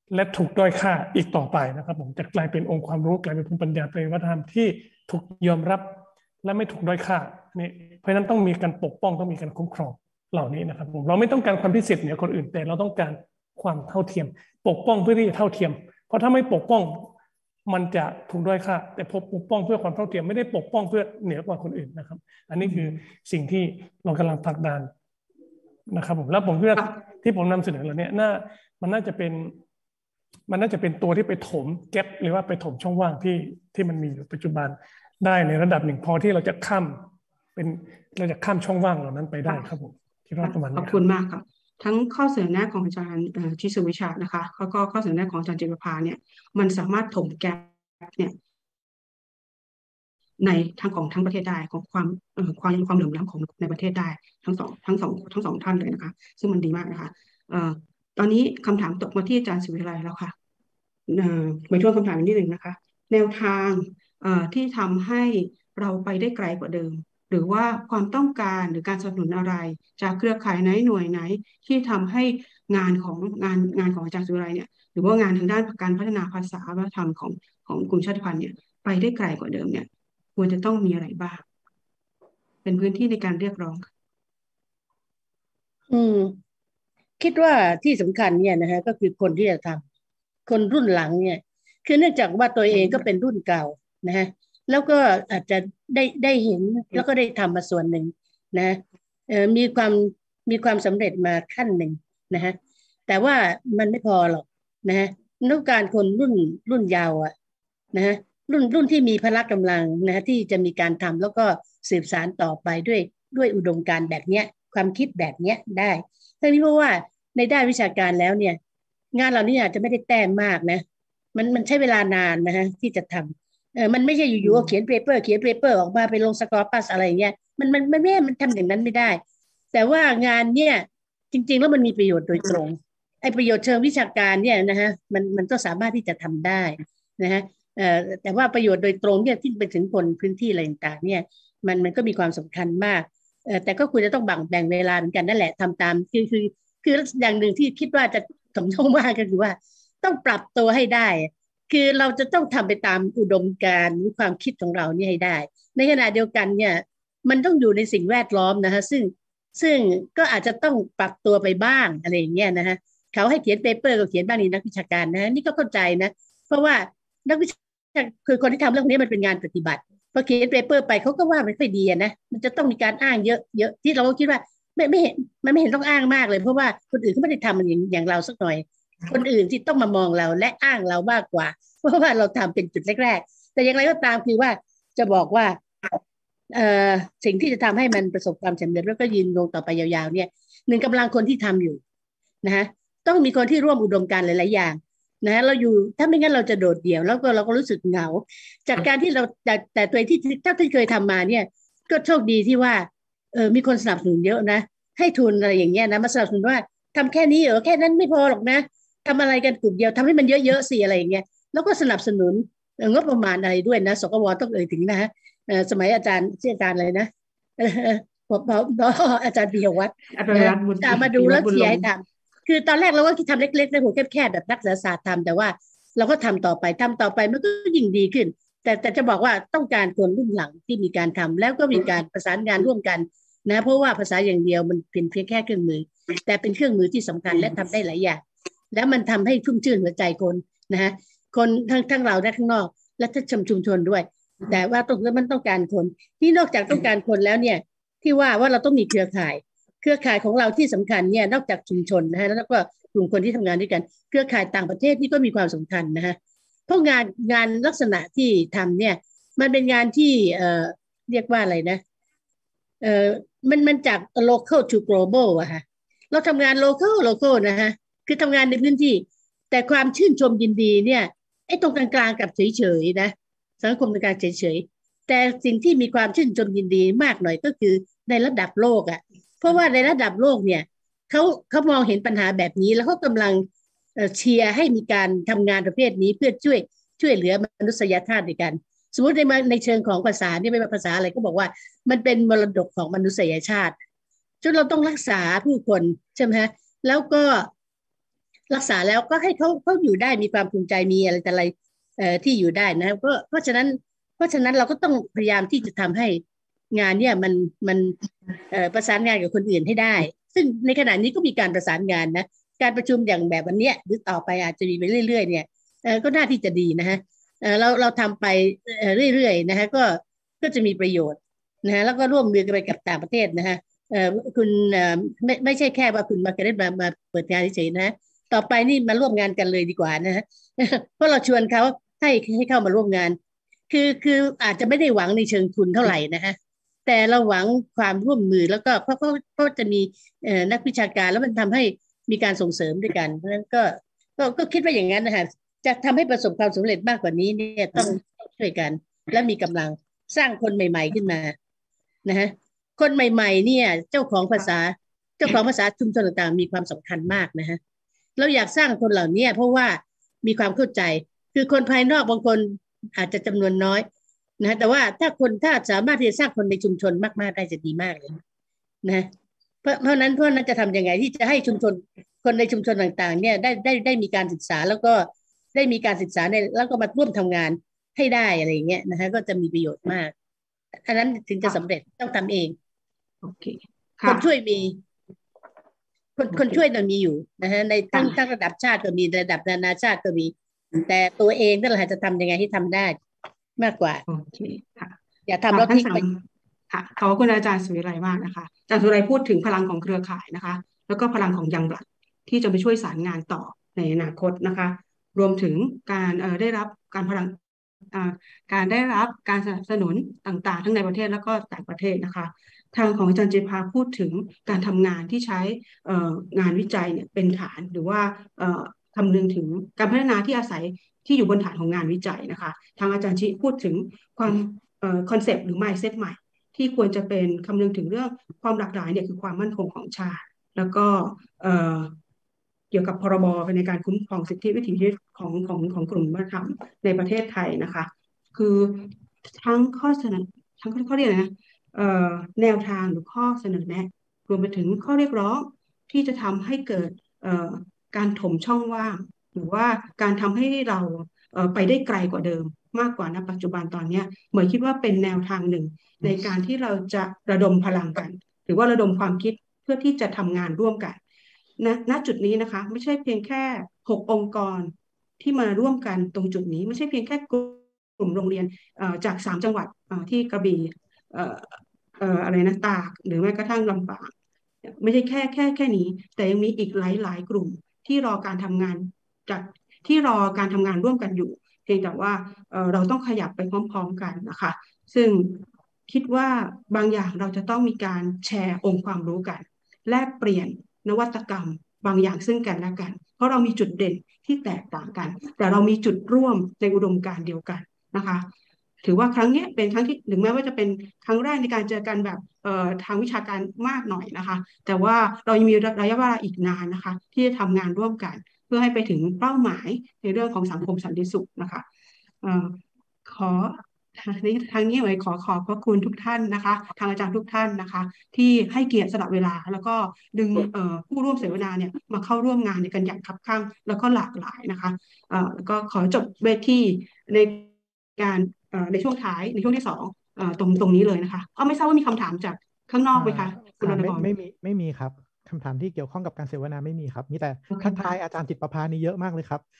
และถูกด้อยค่าอีกต่อไปนะครับผมจะกลายเป็นองค์ความรู้กลายเป็นภูมิปัญญาเป็นวัฒนธรรมที่ถูกยอมรับและไม่ถูกด้อยค่านี่เพราะฉะนั้นต้องมีการปกป้องต้องมีการคุ้มครองเหล่านี้นะครับผมเราไม่ต้องการความพิเศษเหนือคนอื่นแต่เราต้องการความเท่าเทียมปกป้องเพื่อที่จะเท่าเทียมเพราะถ้าไม่ปกป้องมันจะถูกด้อยค่าแต่พอปกป้องเพื่อความเท่าเทียมไม่ได้ปกป้องเพื่อเหนือกว่าคนอื่นนะครับอันนี้คือสิ่งที่เรากำลังผลักดันนะครับผมแล้วผมคิดว่าที่ผมนำเสนอเหล่านี้มันน่าจะเป็นตัวที่ไปถมแก๊ปหรือว่าไปถมช่องว่างที่มันมีอยู่ปัจจุบันได้ในระดับหนึ่งพอที่เราจะข้ามช่องว่างเหล่านั้นไปได้ครับผมคิดว่าประมาณนี้ขอบคุณมากครับทั้งข้อเสนอแนะของอาจารย์ชิสุวิชานะคะแล้วก็ข้อเสนอแนะของอาจารย์จิตรภาเนี่ยมันสามารถถมแก๊ปเนี่ยในทั้งประเทศได้ของความเหลื่อมล้ำของในประเทศได้ทั้งสองท่านเลยนะคะซึ่งมันดีมากนะคะตอนนี้คำถามตกมาที่อาจารย์ศิวิไลแล้วค่ะไปทวนคำถามนิดหนึ่งนะคะแนวทางที่ทำให้เราไปได้ไกลกว่าเดิมหรือว่าความต้องการหรือการสนับสนุนอะไรจากเครือข่ายไหนหน่วยไหนที่ทำให้งานของอาจารย์ศิวิไลเนี่ยหรือว่างานทางด้านการพัฒนาภาษาวัฒนธรรมของกลุ่มชาติพันธุ์เนี่ยไปได้ไกลกว่าเดิมเนี่ยควรจะต้องมีอะไรบ้างเป็นพื้นที่ในการเรียกร้องคิดว่าที่สำคัญเนี่ยนะฮะก็คือคนที่จะทำคนรุ่นหลังเนี่ยคือเนื่องจากว่าตัวเองก็เป็นรุ่นเก่านะฮะแล้วก็อาจจะได้เห็นแล้วก็ได้ทำมาส่วนหนึ่งนะมีความสำเร็จมาขั้นหนึ่งนะฮะแต่ว่ามันไม่พอหรอกนะฮะต้องการคนรุ่นยาวอ่ะนะฮะรุ่นที่มีพละกำลังนะที่จะมีการทำแล้วก็สืบสานต่อไปด้วยอุดมการณ์แบบเนี้ยความคิดแบบเนี้ยได้ทั้งนี้เพราะว่าในด้านวิชาการแล้วเนี่ยงานเหล่านี้อาจจะไม่ได้แต้มมากนะมันใช้เวลานานนะฮะที่จะทำมันไม่ใช่อยู่ๆเขียนเปเปอร์ออกมาไปลงสกอร์ปัสอะไรเงี้ยมันทำอย่างนั้นไม่ได้แต่ว่างานเนี่ยจริงๆแล้วมันมีประโยชน์โดยตรงไอ้ประโยชน์เชิงวิชาการเนี่ยนะฮะมันก็สามารถที่จะทำได้นะฮะแต่ว่าประโยชน์โดยตรงเนี่ยที่ไปถึงคนพื้นที่อะไรต่างๆเนี่ยมันก็มีความสำคัญมากแต่ก็ควรจะต้องแบ่งเวลาเหมือนกันนั่นแหละทำตามคืออย่างหนึ่งที่คิดว่าจะถมช่องว่างก็คือว่าต้องปรับตัวให้ได้คือเราจะต้องทำไปตามอุดมการณ์หรือความคิดของเราเนี่ยให้ได้ในขณะเดียวกันเนี่ยมันต้องอยู่ในสิ่งแวดล้อมนะฮะซึ่งก็อาจจะต้องปรับตัวไปบ้างอะไรอย่างเงี้ยนะฮะเขาให้เขียนเปเปอร์ก็เขียนบ้างนี่นักวิชาการนะนี่ก็เข้าใจนะเพราะว่านักวิชาคือคนที่ทำเรื่องนี้มันเป็นงานปฏิบัติพอเขียนเปเปอร์ไปเขาก็ว่าไม่ค่อยดีนะมันจะต้องมีการอ้างเยอะที่เราก็คิดว่าไม่เห็นมันไม่เห็นต้องอ้างมากเลยเพราะว่าคนอื่นเขาไม่ได้ทำมันอย่างเราสักหน่อยคนอื่นที่ต้องมามองเราและอ้างเรามากกว่าเพราะว่าเราทำเป็นจุดแรกๆแต่อย่างไรก็ตามคือว่าจะบอกว่าสิ่งที่จะทำให้มันประสบความสำเร็จแล้วก็ยืนยงต่อไปยาวๆเนี่ยหนึ่งกำลังคนที่ทำอยู่นะฮะต้องมีคนที่ร่วมอุดมการณ์หลายๆอย่างนะเราอยู่ถ้าไม่งั้นเราจะโดดเดี่ยวแล้วก็เราก็รู้สึกเหงาจากการที่เราแต่ตัวที่ถ้าที่เคยทำมาเนี่ยก็โชคดีที่ว่ามีคนสนับสนุนเยอะนะให้ทุนอะไรอย่างเงี้ยนะมาสนับสนุนว่าทำแค่นี้แค่นั้นไม่พอหรอกนะทำอะไรกันกลุ่มเดียวทำให้มันเยอะๆสิอะไรอย่างเงี้ยแล้วก็สนับสนุนงบประมาณอะไรด้วยนะสกวต้องถึงนะฮะสมัยอาจารย์อะไรนะอาจารย์ปิยวัฒน์มาดูแล้วเชียร์ให้ทำคือตอนแรกเราก็คิดทำเล็กๆในหัวแคบๆแบบนักศึกษาทำแต่ว่าเราก็ทำต่อไปมันก็ยิ่งดีขึ้นแต่จะบอกว่าต้องการคนรุ่นหลังที่มีการทำแล้วก็มีการประสานงานร่วมกันนะเพราะว่าภาษาอย่างเดียวมันเป็นเพียงแค่เครื่องมือแต่เป็นเครื่องมือที่สำคัญและทำได้หลายอย่างแล้วมันทำให้ชุ่มชื่นหัวใจคนนะฮะคนทั้งเราและข้างนอกและทั้งชุมชนด้วยแต่ว่ามันต้องการคนที่นอกจากต้องการคนแล้วเนี่ยที่ว่าเราต้องมีเครือข่ายของเราที่สำคัญเนี่ยนอกจากชุมชนนะฮะแล้วก็กลุ่มคนที่ทำงานด้วยกันเครือข่ายต่างประเทศนี่ก็มีความสำคัญนะฮะเพราะงานลักษณะที่ทำเนี่ยมันเป็นงานที่เรียกว่าอะไรนะมันจาก local to global อะฮะเราทำงาน local นะฮะคือทำงานในพื้นที่แต่ความชื่นชมยินดีเนี่ยไอ้ตรงกลางๆกับเฉยๆนะสังคมกลางๆเฉยๆแต่สิ่งที่มีความชื่นชมยินดีมากหน่อยก็คือในระดับโลกอะเพราะว่าในระดับโลกเนี่ยเขามองเห็นปัญหาแบบนี้แล้วเขากำลังเชียร์ให้มีการทำงานประเภทนี้เพื่อช่วยเหลือมนุษยชาติด้วยกันสมมติในเชิงของภาษานี่ไม่ว่าภาษาอะไรก็บอกว่ามันเป็นมรดกของมนุษยชาติจนเราต้องรักษาผู้คนใช่ไหมฮะแล้วก็รักษาแล้วก็ให้เขาอยู่ได้มีความภูมิใจมีอะไรแต่อะไรที่อยู่ได้นะเพราะฉะนั้นเราก็ต้องพยายามที่จะทำให้งานเนี่ยมันประสานงานกับคนอื่นให้ได้ซึ่งในขณะนี้ก็มีการประสานงานนะการประชุมอย่างแบบวันนี้หรือต่อไปอาจจะมีไปเรื่อยๆเนี่ยก็น่าที่จะดีนะฮะเราทำไปเรื่อยๆนะฮะก็จะมีประโยชน์นะฮะแล้วก็ร่วมมือกันไปกับต่างประเทศนะฮะคุณไม่ใช่แค่ว่าคุณมาร์กาเร็ตมาเปิดงานเฉยๆนะต่อไปนี่มาร่วมงานกันเลยดีกว่านะฮะเพราะเราชวนเขาให้เข้ามาร่วมงานคืออาจจะไม่ได้หวังในเชิงทุนเท่าไหร่นะฮะแต่เราหวังความร่วมมือแล้วก็เพราะจะมีนักวิชาการแล้วมันทำให้มีการส่งเสริมด้วยกันเพราะฉะนั้นก็คิดว่าอย่างนั้นนะฮะจะทำให้ประสบความสำเร็จมากกว่านี้เนี่ยต้องช่วยกันและมีกำลังสร้างคนใหม่ๆขึ้นมานะฮะคนใหม่ๆเนี่ยเจ้าของภาษาชุมชนต่างๆมีความสำคัญมากนะฮะเราอยากสร้างคนเหล่านี้เพราะว่ามีความเข้าใจคือคนภายนอกบางคนอาจจะจำนวนน้อยนะแต่ว่าถ้าสามารถที่จะสร้างคนในชุมชนมากๆได้จะดีมากเลยนะเพราะนั้นจะทำยังไงที่จะให้ชุมชนคนในชุมชนต่างๆเนี่ยได้มีการศึกษาแล้วก็ได้มีการศึกษาแล้วก็มาร่วมทำงานให้ได้อะไรอย่างเงี้ยนะฮะก็จะมีประโยชน์มากอันนั้นถึงจะสำเร็จต้องทำเองโอเคคนช่วยมีคนช่วยเรามีอยู่นะฮะในทั้งระดับชาติก็มีระดับนานาชาติก็มีแต่ตัวเองนั่นแหละจะทำยังไงให้ทำได้มากกว่าโอเคค่ะอย่าทำแล้วทิ้งไปค่ะขอบคุณอาจารย์สุวิไลมากนะคะอาจารย์สุวิไลพูดถึงพลังของเครือข่ายนะคะแล้วก็พลังของยังบลัดที่จะไปช่วยสารงานต่อในอนาคตนะคะรวมถึงการได้รับการได้รับการสนับสนุนต่างๆทั้งในประเทศแล้วก็ต่างประเทศนะคะทางของอาจารย์เจพาพูดถึงการทำงานที่ใช้งานวิจัยเนี่ยเป็นฐานหรือว่าคำนึงถึงการพัฒนาที่อาศัยที่อยู่บนฐานของงานวิจัยนะคะทางอาจารย์ชิพูดถึงความคอนเซปต์หรือ mindset ใหม่ที่ควรจะเป็นคำนึงถึงเรื่องความหลากหลายเนี่ยคือความมั่นคงของชาติแล้วก็เกี่ยวกับพรบในการคุ้มครองสิทธิวิถีชีวิตของกลุ่มวัฒนธรรมในประเทศไทยนะคะคือทั้งข้อเสนอทั้งข้อเรียกนะแนวทางหรือข้อเสนอแนะรวมไปถึงข้อเรียกร้องที่จะทำให้เกิดการถมช่องว่างหรือว่าการทำให้เราไปได้ไกลกว่าเดิมมากกว่าณปัจจุบันตอนนี้เหมือนคิดว่าเป็นแนวทางหนึ่งในการที่เราจะระดมพลังกันหรือว่าระดมความคิดเพื่อที่จะทำงานร่วมกันณจุดนี้นะคะไม่ใช่เพียงแค่6องค์กรที่มาร่วมกันตรงจุดนี้ไม่ใช่เพียงแค่กลุ่มโรงเรียนจาก3จังหวัดที่กระบี่อะไรนะตากหรือแม้กระทั่งลำปางไม่ใช่แค่นี้แต่ยังมีอีกหลายกลุ่มที่รอการทำงานร่วมกันอยู่เพียงแต่ว่าเราต้องขยับไปพร้อมๆกันนะคะซึ่งคิดว่าบางอย่างเราจะต้องมีการแชร์องค์ความรู้กันแลกเปลี่ยนนวัตกรรมบางอย่างซึ่งกันและกันเพราะเรามีจุดเด่นที่แตกต่างกันแต่เรามีจุดร่วมในอุดมการณ์เดียวกันนะคะถือว่าครั้งนี้เป็นครั้งที่ถึงแม้ว่าจะเป็นครั้งแรกในการเจอกันแบบทางวิชาการมากหน่อยนะคะแต่ว่าเรายังมีระยะเวลาอีกนานนะคะที่จะทำงานร่วมกันเพื่อให้ไปถึงเป้าหมายในเรื่องของสังคมสันติสุขนะคะขอทางนี้เลยขอบพระคุณทุกท่านนะคะทางอาจารย์ทุกท่านนะคะที่ให้เกียรติสละเวลาแล้วก็ดึงผู้ร่วมเสวนาเนี่ยมาเข้าร่วมงานกันอย่างคับคั่งแล้วก็หลากหลายนะคะแล้วก็ขอจบเวทีในการในช่วงท้ายในช่วงที่2ตรงนี้เลยนะคะไม่ทราบว่ามีคำถามจากข้างนอกไหมคะคุณรณกรไม่มีครับคำถามที่เกี่ยวข้องกับการเสวนาไม่มีครับมีแต่ทักทายอาจารย์จิตประภานี่เยอะมากเลยครับ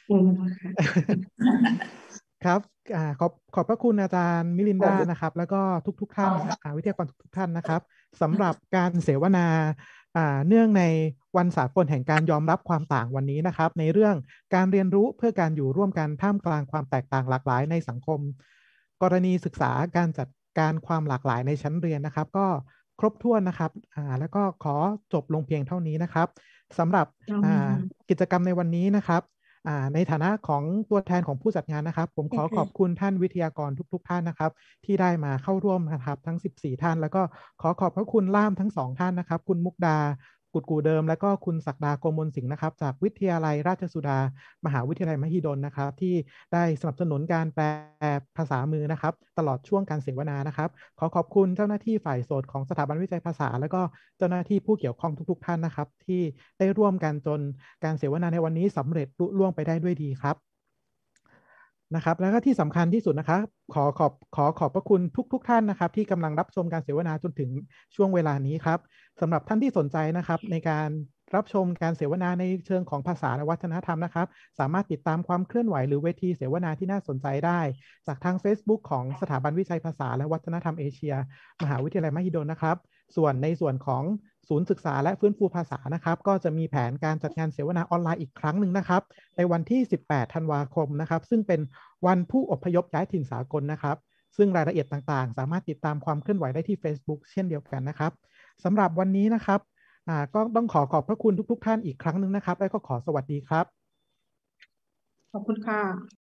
ครับขอบพระคุณอาจารย์มิลินดานะครับแล้วก็ทุกท่านวิทยากรทุกท่านนะครับสำหรับการเสวนาเนื่องในวันสากลแห่งการยอมรับความต่างวันนี้นะครับในเรื่องการเรียนรู้เพื่อการอยู่ร่วมกันท่ามกลางความแตกต่างหลากหลายในสังคมกรณีศึกษาการจัดการความหลากหลายในชั้นเรียนนะครับก็ครบถ้วนนะครับแล้วก็ขอจบลงเพียงเท่านี้นะครับสำหรับกิจกรรมในวันนี้นะครับในฐานะของตัวแทนของผู้จัดงานนะครับผมขอขอบคุณท่านวิทยากรทุกท่านนะครับที่ได้มาเข้าร่วมนะครับทั้ง14ท่านแล้วก็ขอขอบพระคุณล่ามทั้ง2ท่านนะครับคุณมุกดากุดกูเดิมและก็คุณศักดาโกมลสิงห์นะครับจากวิทยาลัยราชสุดามหาวิทยาลัยมหิดลนะครับที่ได้สนับสนุนการแปลภาษามือนะครับตลอดช่วงการเสวนานะครับขอขอบคุณเจ้าหน้าที่ฝ่ายโสตของสถาบันวิจัยภาษาและก็เจ้าหน้าที่ผู้เกี่ยวข้องทุกๆท่านนะครับที่ได้ร่วมกันจนการเสวนาในวันนี้สำเร็จลุล่วงไปได้ด้วยดีครับนะครับแล้วก็ที่สำคัญที่สุดนะครับขอขอบพระคุณทุกท่านนะครับที่กำลังรับชมการเสวนาจนถึงช่วงเวลานี้ครับสำหรับท่านที่สนใจนะครับในการรับชมการเสวนาในเชิงของภาษาและวัฒนธรรมนะครับสามารถติดตามความเคลื่อนไหวหรือเวทีเสวนาที่น่าสนใจได้จากทาง Facebook ของสถาบันวิจัยภาษาและวัฒนธรรมเอเชียมหาวิทยาลัยมหิดลนะครับส่วนในส่วนของศูนย์ศึกษาและฟื้นฟูภาษานะครับก็จะมีแผนการจัดงานเสวนาออนไลน์อีกครั้งหนึ่งนะครับในวันที่18ธันวาคมนะครับซึ่งเป็นวันผู้อพยพย้ายถิ่นสากลนะครับซึ่งรายละเอียดต่างๆสามารถติดตามความเคลื่อนไหวได้ที่ Facebook เช่นเดียวกันนะครับสำหรับวันนี้นะครับก็ต้องขอบพระคุณทุกท่านอีกครั้งหนึ่งนะครับและก็ขอสวัสดีครับขอบคุณค่ะ